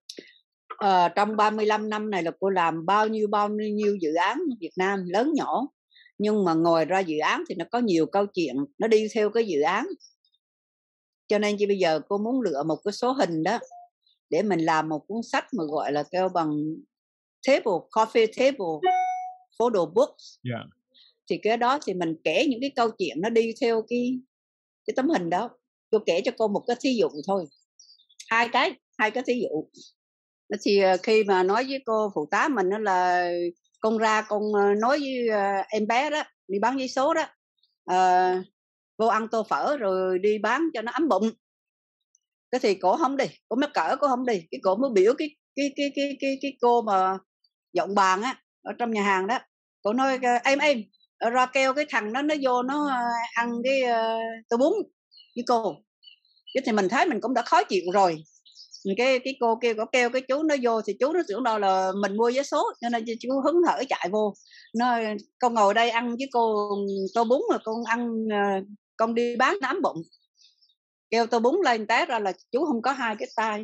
À, trong ba mươi lăm năm này là cô làm bao nhiêu bao nhiêu dự án Việt Nam lớn nhỏ, nhưng mà ngồi ra dự án thì nó có nhiều câu chuyện nó đi theo cái dự án. Cho nên chỉ bây giờ cô muốn lựa một cái số hình đó để mình làm một cuốn sách mà gọi là kêu bằng table, coffee table photo books. Yeah. Thì cái đó thì mình kể những cái câu chuyện nó đi theo cái cái tấm hình đó. Tôi kể cho cô một cái thí dụ thôi, hai cái hai cái thí dụ. Thì khi mà nói với cô phụ tá mình đó là con ra con nói với em bé đó đi bán giấy số đó, à, vô ăn tô phở rồi đi bán cho nó ấm bụng. Cái thì cổ không đi, cổ mắc cỡ cổ không đi, cái cổ mới biểu cái cái cái cái cái cái cô mà dọn bàn á ở trong nhà hàng đó, cổ nói em em ra kêu cái thằng đó nó vô nó ăn cái uh, tô bún với cô. Chứ thì mình thấy mình cũng đã khó chịu rồi. Cái cái cô kêu, có kêu cái chú nó vô thì chú nó tưởng đâu là mình mua vé số, cho nên chú hứng hở chạy vô. Nó con ngồi đây ăn với cô tô bún mà con ăn, con đi bán nó ấm bụng. Kêu tô bún lên té ra là chú không có hai cái tay.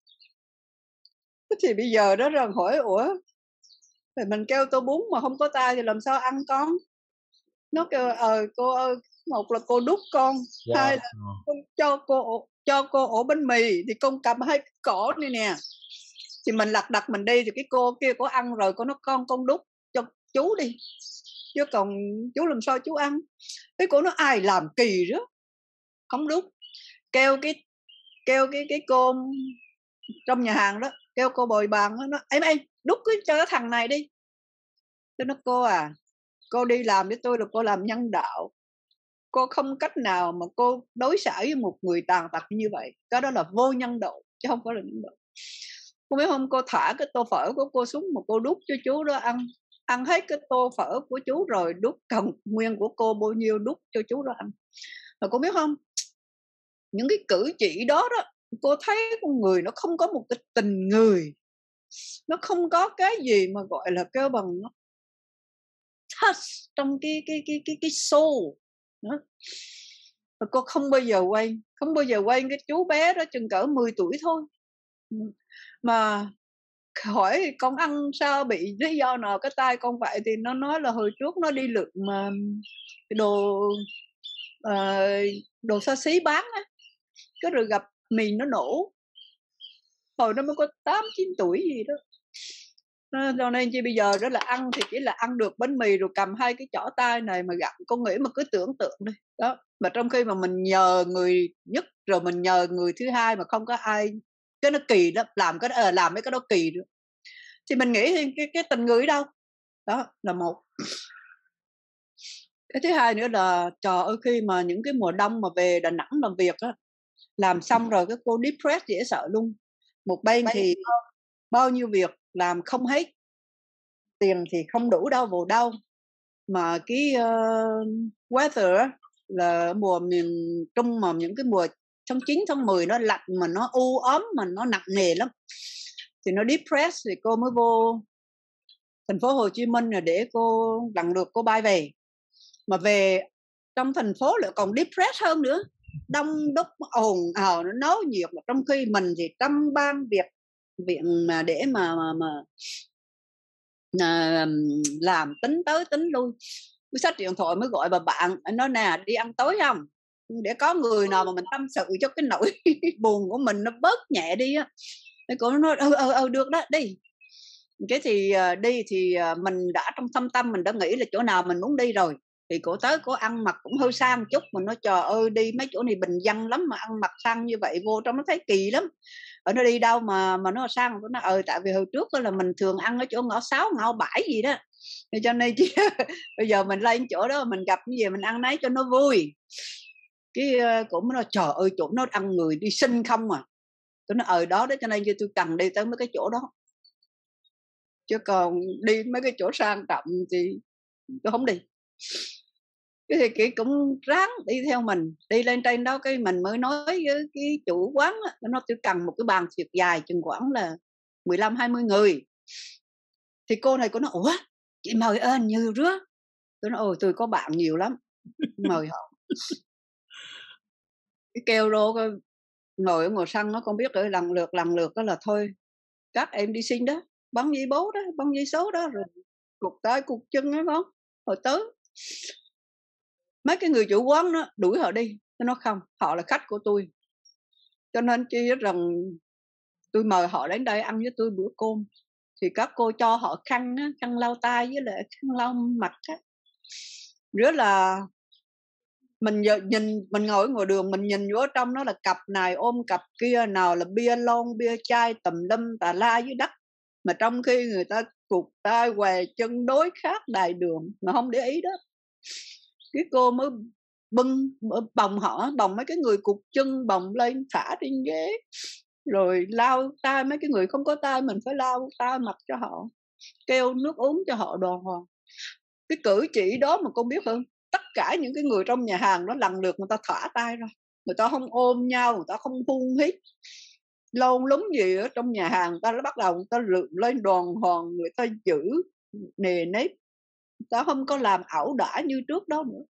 Thì bây giờ đó rồi hỏi ủa thì mình kêu tô bún mà không có tay thì làm sao ăn con? Nó kêu ờ cô ơi, một là cô đút con, wow. Hai là con cho cô cho cô ổ bánh mì thì con cầm hai cái cỏ này nè. Thì mình lật đật mình đi thì cái cô kia có ăn rồi, cô nói con con đút cho chú đi, chứ còn chú làm sao chú ăn. Cái cô nói ai làm kỳ đó không đút. Kêu cái kêu cái cái cô trong nhà hàng đó, kêu cô bồi bàn đó, nó em em đút cái cho cái thằng này đi. Tôi nói cô à, cô đi làm với tôi là cô làm nhân đạo, cô không cách nào mà cô đối xử với một người tàn tật như vậy. Cái đó là vô nhân độ chứ không phải là nhân độ. Cô biết không, cô thả cái tô phở của cô xuống mà cô đút cho chú đó ăn. Ăn hết cái tô phở của chú rồi đút còn nguyên của cô bao nhiêu đút cho chú đó ăn. Và cô biết không, những cái cử chỉ đó đó, cô thấy con người nó không có một cái tình người, nó không có cái gì mà gọi là kêu bằng nó touch trong cái cái cái cái cái soul đó. Và cô không bao giờ quay, không bao giờ quay cái chú bé đó chừng cỡ mười tuổi thôi. Mà hỏi con ăn sao bị lý do nào cái tay con vậy, thì nó nói là hồi trước nó đi lượm mà đồ uh, đồ xa xí bán á, cái rồi gặp mìn nó nổ, hồi nó mới có tám chín tuổi gì đó. Cho nên chi bây giờ đó là ăn thì chỉ là ăn được bánh mì rồi cầm hai cái chỏ tay này mà gặm. Con nghĩ mà cứ tưởng tượng đi đó, mà trong khi mà mình nhờ người nhất rồi mình nhờ người thứ hai mà không có ai, cái nó kỳ đó, làm cái ờ, làm mấy cái đó kỳ nữa. Thì mình nghĩ cái, cái tình người ở đâu đó là một. Cái thứ hai nữa là trời ơi, khi mà những cái mùa đông mà về Đà Nẵng làm việc á, làm xong rồi cái cô depressed dễ sợ luôn. Một bên thì bao nhiêu việc làm không hết, tiền thì không đủ đâu vào đâu, mà cái uh, weather là mùa miền Trung mà những cái mùa tháng chín tháng mười nó lạnh mà nó u ấm mà nó nặng nề lắm, thì nó depressed. Thì cô mới vô thành phố Hồ Chí Minh là để cô lần lượt cô bay về, mà về trong thành phố lại còn depressed hơn nữa, đông đúc ồn ào, nó náo nhiệt, mà trong khi mình thì trăm ban việc viện mà để mà mà, mà à, làm tính tới tính lui. Mới xách điện thoại mới gọi bà bạn, anh nói nè đi ăn tối không, để có người nào mà mình tâm sự cho cái nỗi buồn của mình nó bớt nhẹ đi á. Cái cô nó nói ừ ừ ừ được đó đi. Cái thì uh, đi thì uh, mình đã trong thâm tâm mình đã nghĩ là chỗ nào mình muốn đi rồi. Thì cổ tới cổ ăn mặc cũng hơi sang chút, mình nói trời ơi đi mấy chỗ này bình dân lắm mà ăn mặc sang như vậy vô trong nó thấy kỳ lắm. Ở nó đi đâu mà mà nó sang, nó nói ờ tại vì hồi trước là mình thường ăn ở chỗ ngõ sáu ngõ bảy gì đó, thì cho nên chứ bây giờ mình lên chỗ đó mình gặp cái gì mình ăn nấy cho nó vui. Cái uh, cũng nói trời ơi chỗ nó ăn người đi xin không à. Tôi nói ờ đó đó, cho nên như tôi cần đi tới mấy cái chỗ đó, chứ còn đi mấy cái chỗ sang trọng thì tôi không đi. Cái thì chị cũng ráng đi theo mình, đi lên trên đó cái mình mới nói với cái chủ quán á, nó tôi cần một cái bàn thiệt dài chừng khoảng là mười lăm hai mươi người. Thì cô này cô nói ủa chị mời ơn nhiều rứa. Tôi nói ôi tôi có bạn nhiều lắm, mời họ. Cái kêu rô ngồi ở ngồi sân nó không biết rồi lần lượt lần lượt đó là thôi các em đi xin đó, bắn giấy bố đó, bắn giấy số đó, rồi cục tay cục chân đó không, hồi tới mấy cái người chủ quán nó đuổi họ đi. Nó không, họ là khách của tôi, cho nên chi rằng tôi mời họ đến đây ăn với tôi bữa cơm, thì các cô cho họ khăn á, khăn lau tay với lại khăn lau mặt á. Rất là mình nhìn mình ngồi ở ngoài đường mình nhìn vô trong nó là cặp này ôm cặp kia, nào là bia lon bia chai tùm lum tà la dưới đất, mà trong khi người ta cụt tay què chân đối khác đài đường mà không để ý đó. Cái cô mới bưng bồng họ, bồng mấy cái người cụt chân bồng lên thả trên ghế, rồi lau tay mấy cái người không có tay mình phải lau tay mặt cho họ, kêu nước uống cho họ đàng hoàng. Cái cử chỉ đó mà con biết không, tất cả những cái người trong nhà hàng đó lần lượt người ta thả tay ra, người ta không ôm nhau, người ta không hôn hít lôn lúng gì ở trong nhà hàng. Người ta bắt đầu người ta lượm lên đàng hoàng, người ta giữ nề nếp, người ta không có làm ẩu đả như trước đó nữa.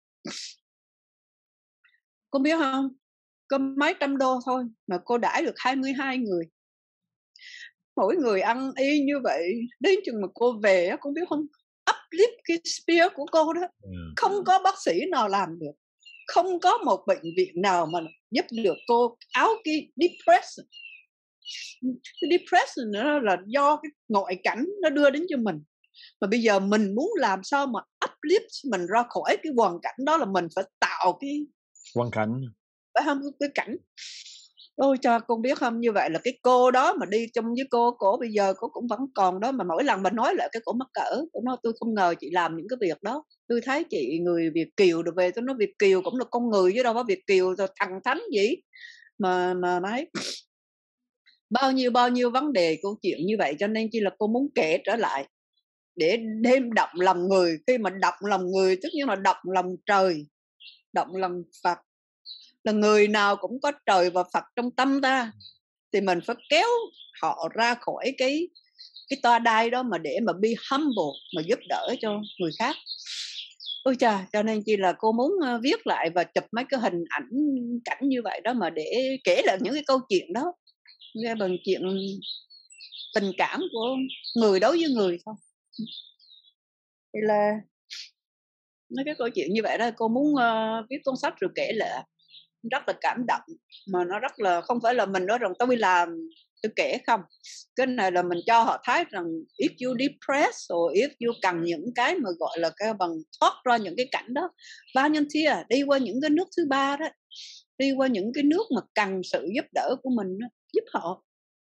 Con biết không, có mấy trăm đô thôi mà cô đãi được hai mươi hai người, mỗi người ăn y như vậy. Đến chừng mà cô về con biết không, uplift cái spirit của cô đó. Không có bác sĩ nào làm được, không có một bệnh viện nào mà giúp được cô áo cái depression. Cái depression nó là do cái ngoại cảnh nó đưa đến cho mình, mà bây giờ mình muốn làm sao mà uplift mình ra khỏi cái hoàn cảnh đó là mình phải tạo cái hoàn cảnh, phải không, cái cảnh. Ôi cho con biết không, như vậy là cái cô đó mà đi chung với cô, cổ bây giờ cô cũng vẫn còn đó, mà mỗi lần mình nói lại cái cổ mắc cỡ. Cô nói tôi không ngờ chị làm những cái việc đó, tôi thấy chị người Việt kiều được về. Tôi nói Việt kiều cũng là con người chứ đâu có Việt kiều rồi thằng thánh gì mà mà mấy bao nhiêu bao nhiêu vấn đề câu chuyện như vậy. Cho nên chỉ là cô muốn kể trở lại để thêm động lòng người. Khi mà động lòng người tức như là động lòng trời, động lòng Phật, là người nào cũng có trời và Phật trong tâm ta, thì mình phải kéo họ ra khỏi cái cái toa đai đó mà để mà be humble, mà giúp đỡ cho người khác. Ôi chà, cho nên chỉ là cô muốn viết lại và chụp mấy cái hình ảnh cảnh như vậy đó, mà để kể lại những cái câu chuyện đó nghe bằng chuyện tình cảm của người đối với người thôi. Thì là mấy cái câu chuyện như vậy đó, cô muốn uh, viết cuốn sách rồi kể lại, rất là cảm động, mà nó rất là không phải là mình nói rằng tôi làm tôi kể không, cái này là mình cho họ thấy rằng if you depressed or if you cần những cái mà gọi là cái bằng thoát ra những cái cảnh đó, volunteer đi qua những cái nước thứ ba đó, đi qua những cái nước mà cần sự giúp đỡ của mình đó, giúp họ.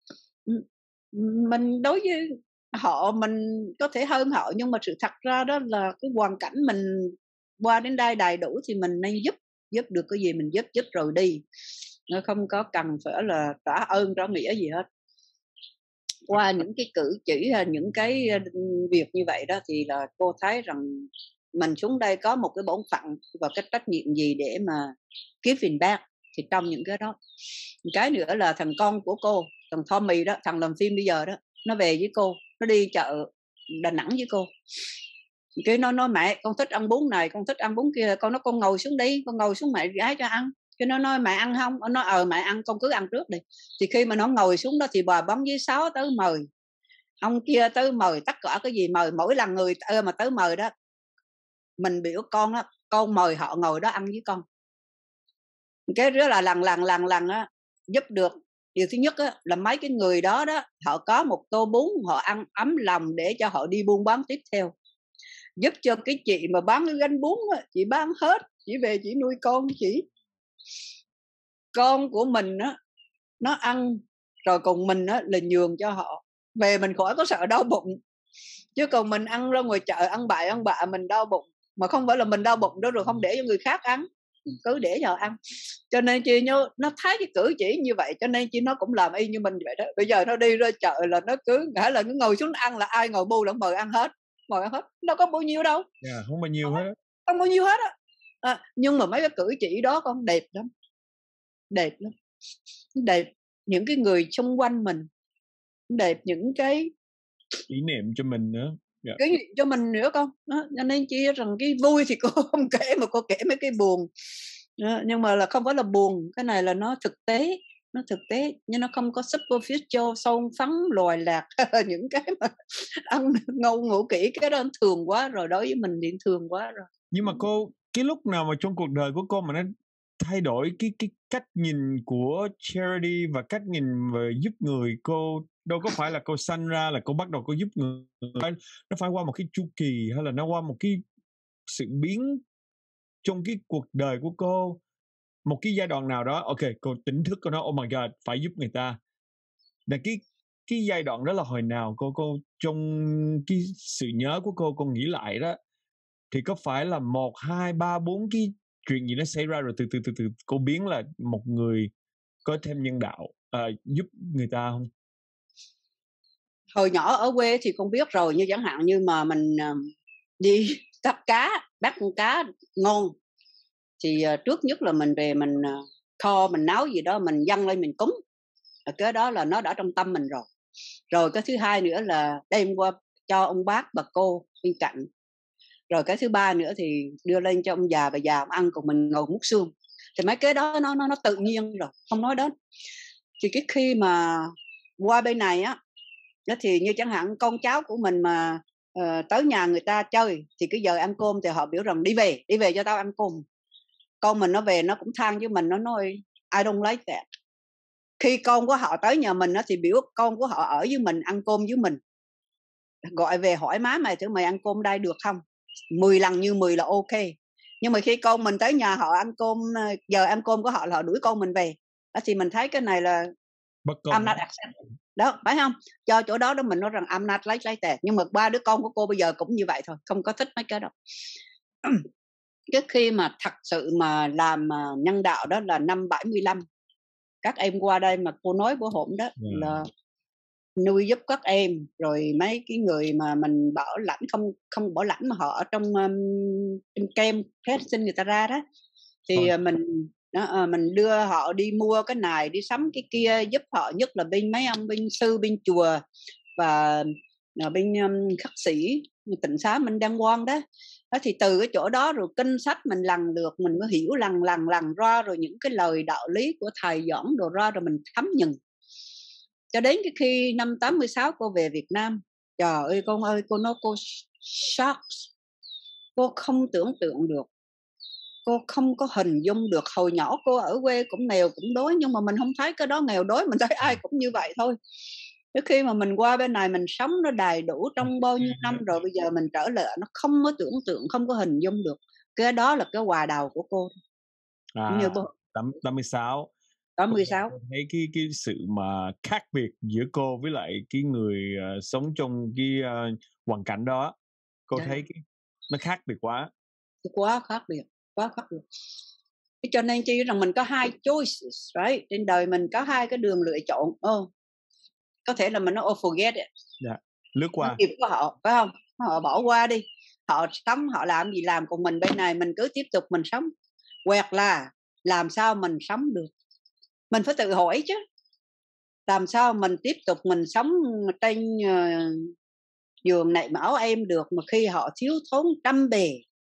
Mình đối với họ mình có thể hơn họ, nhưng mà sự thật ra đó là cái hoàn cảnh mình qua đến đây đầy đủ thì mình nên giúp, giúp được cái gì mình giúp, giúp rồi đi, nó không có cần phải là trả ơn trả nghĩa gì hết. Qua những cái cử chỉ hay những cái việc như vậy đó thì là cô thấy rằng mình xuống đây có một cái bổn phận và cái trách nhiệm gì để mà giving back. Thì trong những cái đó, cái nữa là thằng con của cô, thằng Tommy đó, thằng làm phim bây giờ đó, nó về với cô, nó đi chợ Đà Nẵng với cô, cái nó nói mẹ con thích ăn bún này, con thích ăn bún kia, con nói con ngồi xuống đi, con ngồi xuống mẹ gái cho ăn. Cái nó nói mẹ ăn không, nó nói ờ mẹ ăn, con cứ ăn trước đi. Thì khi mà nó ngồi xuống đó thì bà bấm với sáu tới mời, ông kia tới mời, tất cả cái gì mời, mỗi lần người ơ mà tới mời đó mình biểu con đó, con mời họ ngồi đó ăn với con. Cái đó là lần lần lần lần á giúp được. Điều thứ nhất á, là mấy cái người đó đó họ có một tô bún, họ ăn ấm lòng để cho họ đi buôn bán tiếp theo. Giúp cho cái chị mà bán cái gánh bún á, chị bán hết, chị về chị nuôi con chị. Con của mình á nó ăn rồi còn mình á là nhường cho họ, về mình khỏi có sợ đau bụng. Chứ còn mình ăn ra ngoài chợ ăn bậy ăn bạ mình đau bụng, mà không phải là mình đau bụng đó rồi không để cho người khác ăn, cứ để cho ăn. Cho nên chị nhớ nó thấy cái cử chỉ như vậy, cho nên chị nó cũng làm y như mình vậy đó. Bây giờ nó đi ra chợ là nó cứ ngã là nó ngồi xuống ăn, là ai ngồi bu là mời ăn hết, mời ăn hết, đâu có bao nhiêu đâu. Yeah, không bao nhiêu hết á. Không bao nhiêu hết á. À, nhưng mà mấy cái cử chỉ đó con đẹp lắm, đẹp lắm, đẹp những cái người xung quanh mình, đẹp những cái kỷ niệm cho mình nữa. Yeah. Kỷ niệm cho mình nữa con đó. Cho nên chỉ rằng cái vui thì cô không kể, mà cô kể mấy cái buồn đó. Nhưng mà là không phải là buồn, cái này là nó thực tế, nó thực tế nhưng nó không có superficial sâu phấn lòi lạc những cái mà ăn ngâu ngủ kỹ, cái đó thường quá rồi, đối với mình thì thường quá rồi. Nhưng mà cô, cái lúc nào mà trong cuộc đời của cô mà nó thay đổi cái cái cách nhìn của charity và cách nhìn về giúp người? Cô đâu có phải là cô sanh ra là cô bắt đầu cô giúp người, nó phải qua một cái chu kỳ, hay là nó qua một cái sự biến trong cái cuộc đời của cô, một cái giai đoạn nào đó. Ok, cô tỉnh thức, cô nói oh my god, phải giúp người ta. Là cái cái giai đoạn đó là hồi nào cô cô trong cái sự nhớ của cô cô nghĩ lại đó, thì có phải là một hai ba bốn cái chuyện gì nó xảy ra rồi từ từ từ từ cô biến là một người có thêm nhân đạo, uh, giúp người ta không? Hồi nhỏ ở quê thì con biết rồi, như chẳng hạn như mà mình uh, đi bắt cá, bắt con cá ngon thì uh, trước nhất là mình về mình uh, kho, mình nấu gì đó mình dâng lên mình cúng, cái đó là nó đã trong tâm mình rồi. Rồi cái thứ hai nữa là đem qua cho ông bác bà cô bên cạnh. Rồi cái thứ ba nữa thì đưa lên cho ông già bà già ông ăn, cùng mình ngồi múc xương. Thì mấy cái đó nó nó nó tự nhiên rồi, không nói đến. Thì cái khi mà qua bên này á, thì như chẳng hạn con cháu của mình mà uh, tới nhà người ta chơi thì cái giờ ăn cơm thì họ biểu rằng đi về, đi về cho tao ăn cơm. Con mình nó về nó cũng than với mình, nó nói I don't like that. Khi con của họ tới nhà mình á, thì biểu con của họ ở với mình, ăn cơm với mình, gọi về hỏi má mày thử mày ăn cơm đây được không, mười lần như mười là ok. Nhưng mà khi con mình tới nhà họ ăn cơm, giờ ăn cơm của họ là họ đuổi con mình về đó, thì mình thấy cái này là I'm not accept đó, phải không? Cho chỗ đó đó mình nói rằng I'm not like like that. Nhưng mà ba đứa con của cô bây giờ cũng như vậy thôi, không có thích mấy cái đó. Cái khi mà thật sự mà làm nhân đạo đó là năm bảy mươi lăm, các em qua đây mà cô nói bữa hổm đó, yeah, là nuôi giúp các em, rồi mấy cái người mà mình bảo lãnh, không không bảo lãnh mà họ ở trong um, kem phép sinh người ta ra đó, thì oh. mình đó, uh, mình đưa họ đi mua cái này, đi sắm cái kia, giúp họ, nhất là bên mấy ông bên sư bên chùa và uh, bên um, khắc sĩ Tịnh Xá Minh Đăng Quang đó. Đó thì từ cái chỗ đó rồi kinh sách mình lần được, mình mới hiểu lần lần lần ra, rồi những cái lời đạo lý của thầy giảng đồ ra rồi mình thấm nhận. cho đến cái khi năm tám mươi sáu cô về Việt Nam. Trời ơi con ơi, cô nói cô shock, cô không tưởng tượng được, cô không có hình dung được. Hồi nhỏ cô ở quê cũng nghèo cũng đói, nhưng mà mình không thấy cái đó nghèo đói, mình thấy ai cũng như vậy thôi. Trước khi mà mình qua bên này mình sống nó đầy đủ trong bao nhiêu năm rồi, bây giờ mình trở lại nó không có tưởng tượng, không có hình dung được. Cái đó là cái quà đầu của cô. À, Như bố tám mươi sáu. tám mươi sáu. Cô thấy cái cái sự mà khác biệt giữa cô với lại cái người uh, sống trong cái uh, hoàn cảnh đó, cô Đấy. thấy cái, nó khác biệt quá. Quá khác biệt, quá khác biệt. Cho nên chi rằng mình có hai choices, right? Trên đời mình có hai cái đường lựa chọn. Oh, có thể là mình nói oh forget it. Dạ, lướt qua. Nó kịp của họ, phải không? Họ bỏ qua đi. Họ sống, họ làm gì làm, cùng mình bên này mình cứ tiếp tục mình sống. Hoặc là làm sao mình sống được. Mình phải tự hỏi chứ. Làm sao mình tiếp tục mình sống trên uh, giường này mà áo êm được, mà khi họ thiếu thốn trăm bề.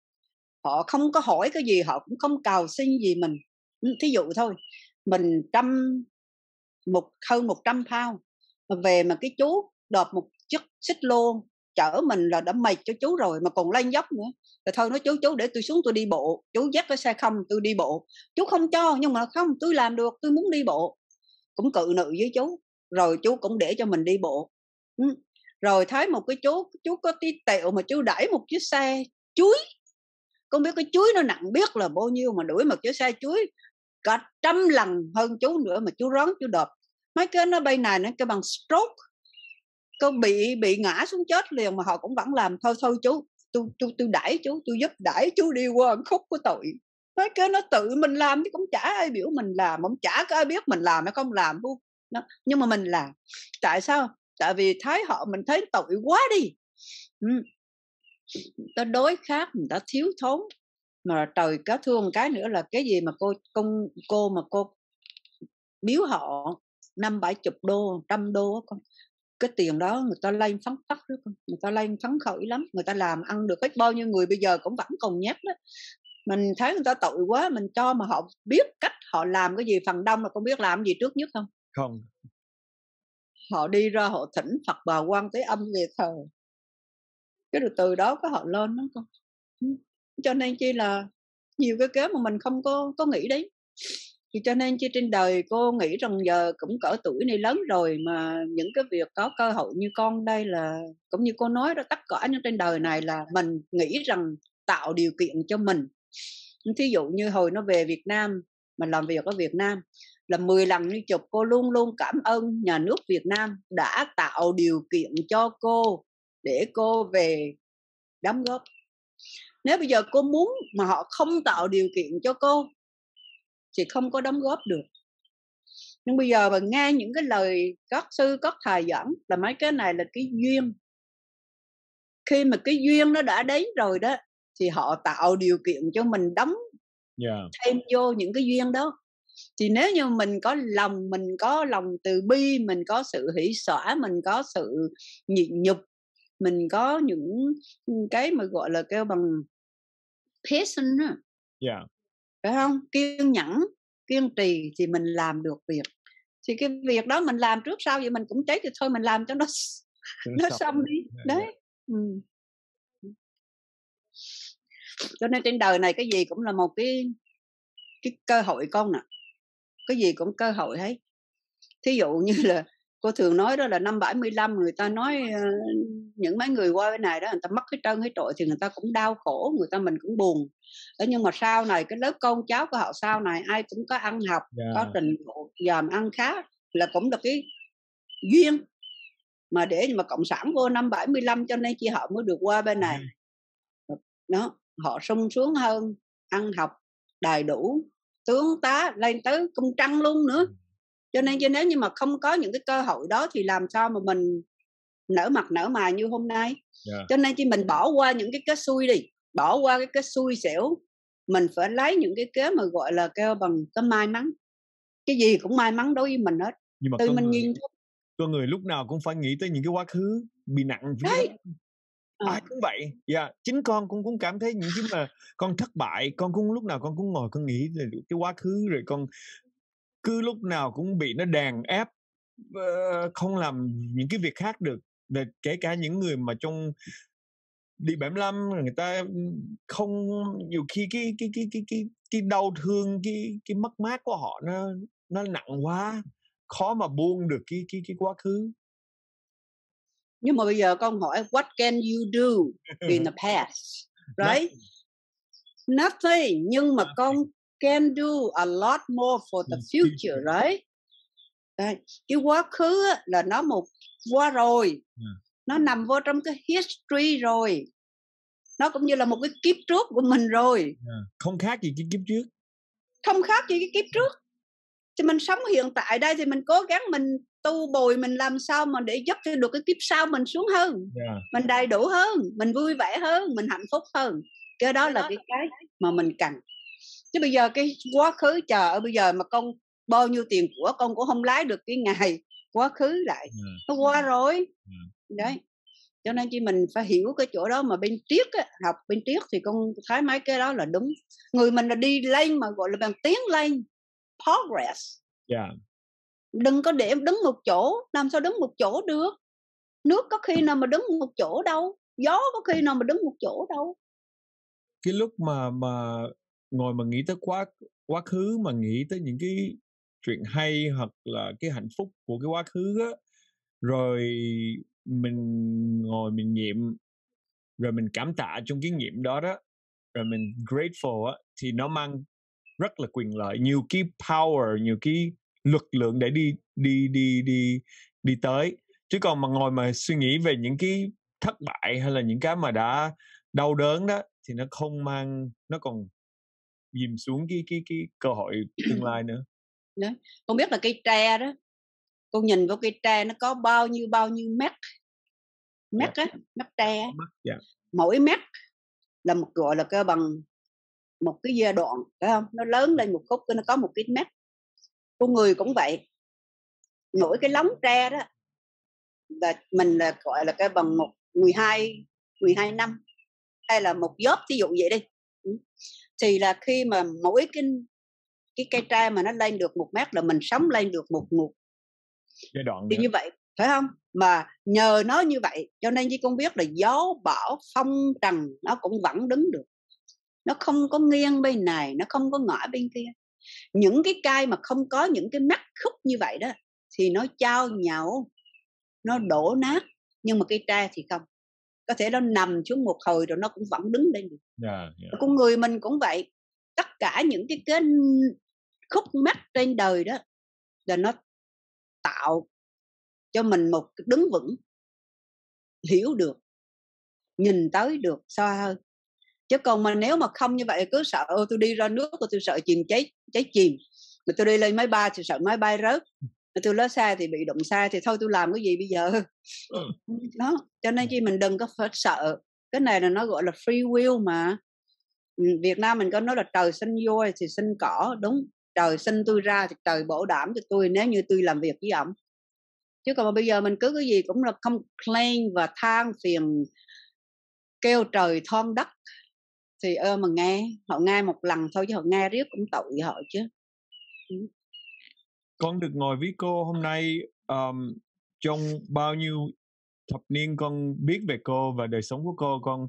Họ không có hỏi cái gì, họ cũng không cầu xin gì mình. Thí dụ thôi, mình trăm một hơn một trăm pound mà về mà cái chú đọt một chiếc xích lô chở mình là đã mệt cho chú rồi, mà còn lên dốc nữa. Rồi thôi nói chú chú để tôi xuống tôi đi bộ. Chú dắt cái xe không tôi đi bộ. Chú không cho, nhưng mà không, tôi làm được, tôi muốn đi bộ. Cũng cự nữ với chú. Rồi chú cũng để cho mình đi bộ. Ừ. Rồi thấy một cái chú, chú có tí tẹo mà chú đẩy một chiếc xe chuối. Không biết cái chuối nó nặng biết là bao nhiêu, mà đuổi một chiếc xe chuối cả trăm lần hơn chú nữa, mà chú rón chú đập. Mấy cái nó bay này nó cái bằng stroke, có bị bị ngã xuống chết liền, mà họ cũng vẫn làm. Thôi thôi chú, tôi tôi tôi đẩy chú, tôi giúp đẩy chú đi qua khúc của tội. Mấy cái nó tự mình làm chứ cũng chả ai biểu mình làm, cũng chả có ai biết mình làm hay không làm luôn. Nhưng mà mình làm. Tại sao? Tại vì thấy họ mình thấy tội quá đi. Ừ. Người ta đối khác, người ta thiếu thốn. Mà trời có thương một cái nữa là cái gì mà cô công cô mà cô biếu họ năm bảy chục đô, trăm đô con, cái tiền đó người ta lên phấn khích đó con, người ta lên phấn khởi lắm, người ta làm ăn được hết. Bao nhiêu người bây giờ cũng vẫn còn nhét đó. Mình thấy người ta tội quá, mình cho mà họ biết cách họ làm cái gì. Phần đông là con biết làm gì trước nhất không? Không. Họ đi ra họ thỉnh Phật Bà Quan Thế Âm về thờ, cái từ từ đó có họ lên đó con. Cho nên chi là nhiều cái kế mà mình không có có nghĩ đến. Thì cho nên chi trên đời cô nghĩ rằng giờ cũng cỡ tuổi này lớn rồi, mà những cái việc có cơ hội như con đây là cũng như cô nói đó, tất cả những trên đời này là mình nghĩ rằng tạo điều kiện cho mình. Thí dụ như hồi nó về Việt Nam, mình làm việc ở Việt Nam là mười lần như chục, cô luôn luôn cảm ơn nhà nước Việt Nam đã tạo điều kiện cho cô để cô về đóng góp. Nếu bây giờ cô muốn mà họ không tạo điều kiện cho cô thì không có đóng góp được. Nhưng bây giờ mà nghe những cái lời các sư các thầy dẫn là mấy cái này là cái duyên. Khi mà cái duyên nó đã đến rồi đó thì họ tạo điều kiện cho mình đóng yeah. thêm vô những cái duyên đó. Thì nếu như mình có lòng, mình có lòng từ bi, mình có sự hỷ xả, mình có sự nhịn nhục, mình có những cái mà gọi là kêu bằng patience á, yeah. phải không? Kiên nhẫn, kiên trì thì mình làm được việc. Thì cái việc đó mình làm trước sau vậy mình cũng chết thì thôi mình làm cho nó nó xong đi. Đấy. Ừ. Cho nên trên đời này cái gì cũng là một cái cái cơ hội con nè. Cái gì cũng cơ hội hết. Thí dụ như là cô thường nói đó là năm bảy mươi lăm người ta nói uh, những mấy người qua bên này đó người ta mất hết trơn hết trội thì người ta cũng đau khổ, người ta mình cũng buồn. Thế nhưng mà sau này cái lớp con cháu của họ sau này ai cũng có ăn học, yeah. có trình độ, dòm ăn khá là cũng là cái duyên mà để mà cộng sản vô năm bảy mươi lăm cho nên chị họ mới được qua bên này. Đó, họ sung sướng hơn, ăn học đầy đủ, tướng tá lên tới công trăng luôn nữa. Cho nên cho nếu như mà không có những cái cơ hội đó thì làm sao mà mình nở mặt nở mày như hôm nay. Yeah. Cho nên chỉ mình bỏ qua những cái cái xui đi, bỏ qua cái cái xui xẻo, mình phải lấy những cái kế mà gọi là kêu bằng cái may mắn. Cái gì cũng may mắn đối với mình hết. Nhưng mà từ mình người, nhìn thôi. Con người lúc nào cũng phải nghĩ tới những cái quá khứ bị nặng. Đấy. À. Ai cũng vậy. Yeah. Chính con cũng cũng cảm thấy những cái mà con thất bại, con cũng lúc nào con cũng ngồi con nghĩ về cái quá khứ, rồi con cứ lúc nào cũng bị nó đàn ép uh, không làm những cái việc khác được. Để kể cả những người mà trong đi bảy mươi lăm, người ta không, nhiều khi cái cái cái cái cái cái đau thương, cái cái mất mát của họ nó nó nặng quá, khó mà buông được cái cái cái quá khứ. Nhưng mà bây giờ con hỏi what can you do in the past, right? Nothing. Nhưng mà con can do a lot more for the future, right? Đấy. Cái quá khứ á, là nó một qua rồi, yeah. Nó nằm vô trong cái history rồi, nó cũng như là một cái kiếp trước của mình rồi, yeah. Không khác gì cái kiếp trước, không khác gì cái kiếp trước. Thì mình sống hiện tại đây thì mình cố gắng mình tu bồi, mình làm sao mà để giúp cho được cái kiếp sau mình xuống hơn, yeah. Mình đầy đủ hơn, mình vui vẻ hơn, mình hạnh phúc hơn. Cái đó là cái cái mà mình cần. Chứ bây giờ cái quá khứ, chờ ở bây giờ mà con bao nhiêu tiền của con cũng không lái được cái ngày quá khứ lại, yeah. Nó qua rồi, yeah. Đấy. Cho nên chi mình phải hiểu cái chỗ đó. Mà bên triết á, học bên triết thì con thấy mấy cái đó là đúng. Người mình là đi lên mà gọi là bằng tiến lên, progress, yeah. Đừng có để đứng một chỗ. Làm sao đứng một chỗ được? Nước có khi nào mà đứng một chỗ đâu, gió có khi nào mà đứng một chỗ đâu. Cái lúc mà mà ngồi mà nghĩ tới quá quá khứ, mà nghĩ tới những cái chuyện hay hoặc là cái hạnh phúc của cái quá khứ á, rồi mình ngồi mình nghiệm, rồi mình cảm tạ trong cái nghiệm đó đó, rồi mình grateful á, thì nó mang rất là quyền lợi, nhiều cái power, nhiều cái lực lượng để đi đi đi đi đi tới. Chứ còn mà ngồi mà suy nghĩ về những cái thất bại hay là những cái mà đã đau đớn đó, thì nó không mang, nó còn dìm xuống cái cái cái cơ hội tương lai nữa. Đấy. Con biết là cây tre đó, con nhìn vào cây tre nó có bao nhiêu bao nhiêu mét mét á, yeah. Mét tre, yeah. Mỗi mét là một, gọi là cái bằng một cái giai đoạn, phải không? Nó lớn lên một khúc, nó có một cái mét. Con người cũng vậy, mỗi cái lóng tre đó là mình là gọi là cái bằng một mười hai năm, hay là một gióp, ví dụ vậy đi. Thì là khi mà mỗi cái cái cây tre mà nó lên được một mét là mình sống lên được một một giai đoạn thì như vậy, phải không? Mà nhờ nó như vậy cho nên chứ con biết là gió bão phong trần nó cũng vẫn đứng được, nó không có nghiêng bên này, nó không có ngã bên kia. Những cái cây mà không có những cái mắt khúc như vậy đó thì nó trao nhau, nó đổ nát. Nhưng mà cây tre thì không, có thể nó nằm xuống một hồi rồi nó cũng vẫn đứng lên được. Yeah, yeah. Con người mình cũng vậy, tất cả những cái cái khúc mắc trên đời đó là nó tạo cho mình một đứng vững, hiểu được, nhìn tới được xa hơn. Chứ còn mà nếu mà không như vậy, cứ sợ ô tôi đi ra nước tôi sợ chìm cháy cháy chìm, mà tôi đi lên máy bay thì sợ máy bay rớt, mà tôi lái xe thì bị đụng xe, thì thôi tôi làm cái gì bây giờ. Đó, cho nên chi mình đừng có phải sợ. Cái này là nó gọi là free will mà. Việt Nam mình có nói là trời sinh voi thì sinh cỏ, đúng. Trời sinh tôi ra thì trời bảo đảm cho tôi nếu như tôi làm việc với ổng. Chứ còn mà bây giờ mình cứ cái gì cũng là complain và than phiền, kêu trời thon đất, thì ơ mà nghe, họ nghe một lần thôi chứ họ nghe riết cũng tội họ chứ. Ừ. Con được ngồi với cô hôm nay, um, trong bao nhiêu thập niên con biết về cô và đời sống của cô, con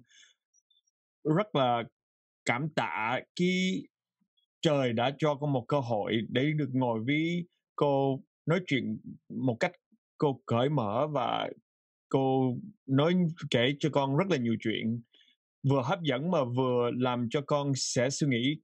rất là cảm tạ cái trời đã cho con một cơ hội để được ngồi với cô, nói chuyện một cách cô cởi mở, và cô nói kể cho con rất là nhiều chuyện, vừa hấp dẫn mà vừa làm cho con sẽ suy nghĩ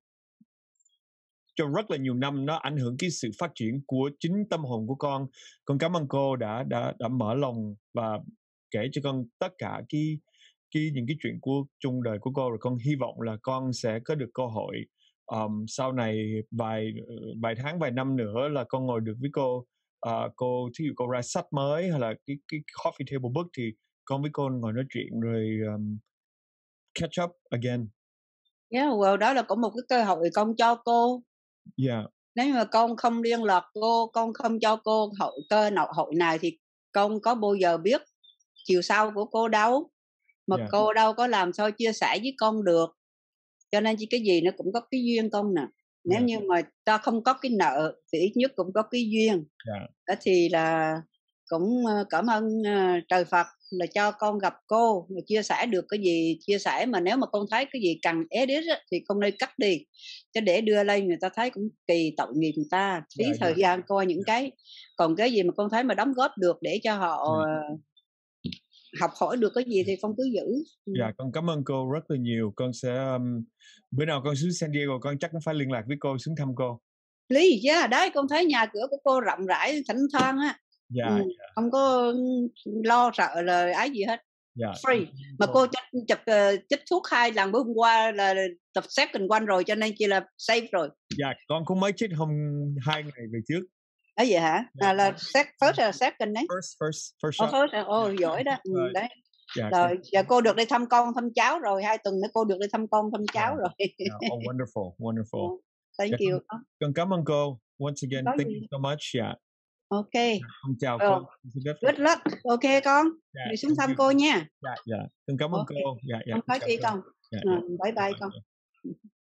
trong rất là nhiều năm, nó ảnh hưởng cái sự phát triển của chính tâm hồn của con. Con cảm ơn cô đã đã đã mở lòng và kể cho con tất cả cái cái những cái chuyện của trong đời của cô, rồi con hy vọng là con sẽ có được cơ hội um, sau này vài vài tháng vài năm nữa là con ngồi được với cô. Uh, cô thí dụ cô ra sách mới hay là cái cái coffee table book thì con với cô ngồi nói chuyện rồi um, catch up again. Yeah, well, đó là cũng một cái cơ hội con cho cô. Yeah. Nếu mà con không liên lạc cô, con không cho cô hội cơ nào hội này thì con có bao giờ biết chiều sau của cô đâu. Mà yeah. Cô đâu có làm sao chia sẻ với con được. Cho nên chỉ cái gì nó cũng có cái duyên con nè. Nếu Yeah. như mà ta không có cái nợ thì ít nhất cũng có cái duyên. Yeah. Đó thì là cũng ờ, cảm ơn ờ, trời Phật là cho con gặp cô, mà chia sẻ được cái gì chia sẻ, mà nếu mà con thấy cái gì cần edit á, thì con nên cắt đi, chứ để đưa lên người ta thấy cũng kỳ, tội nghiệp người ta, phí Yeah, thời yeah. gian coi những cái. Còn cái gì mà con thấy mà đóng góp được để cho họ Yeah. ờ, học hỏi được cái gì thì con cứ giữ. Ừ. Dạ, con cảm ơn cô rất là nhiều. Con sẽ um, bữa nào con xuống San Diego con chắc cũng phải liên lạc với cô xuống thăm cô. Lý chứ yeah, đấy con thấy nhà cửa của cô rộng rãi thảnh thang á. Dạ, Ừ, dạ, không có lo sợ là ái gì hết, dạ. free. Mà cô chích chụp uh, chích thuốc hai lần bữa hôm qua là tập second one rồi, cho nên chỉ là safe rồi. Dạ, con cũng mới chích hôm hai ngày về trước. Ấy vậy hả? Dạ. À, là sec, first là second đấy. First, first, first Oh, shot. first, à? Oh, Dạ. giỏi đó. Ừ, Rồi. đấy. Dạ, Rồi, con- giờ cô được đi thăm con thăm cháu rồi, hai tuần nữa cô được đi thăm con thăm cháu Dạ. rồi. dạ, oh, wonderful, wonderful. Thank Dạ, you. Con cảm ơn cô. Once again, Có thank gì. you so much. Dạ. Ok. Con chào Rồi. cô. Xin phép- Good luck. Ok con. Dạ, Đi xuống thank thăm you. cô nha. Dạ, dạ. Con cảm ơn Ok. cô. Dạ, dạ. Không có chào chi cô. con. Dạ, Ừ, dạ. bye bye Bye-bye. con.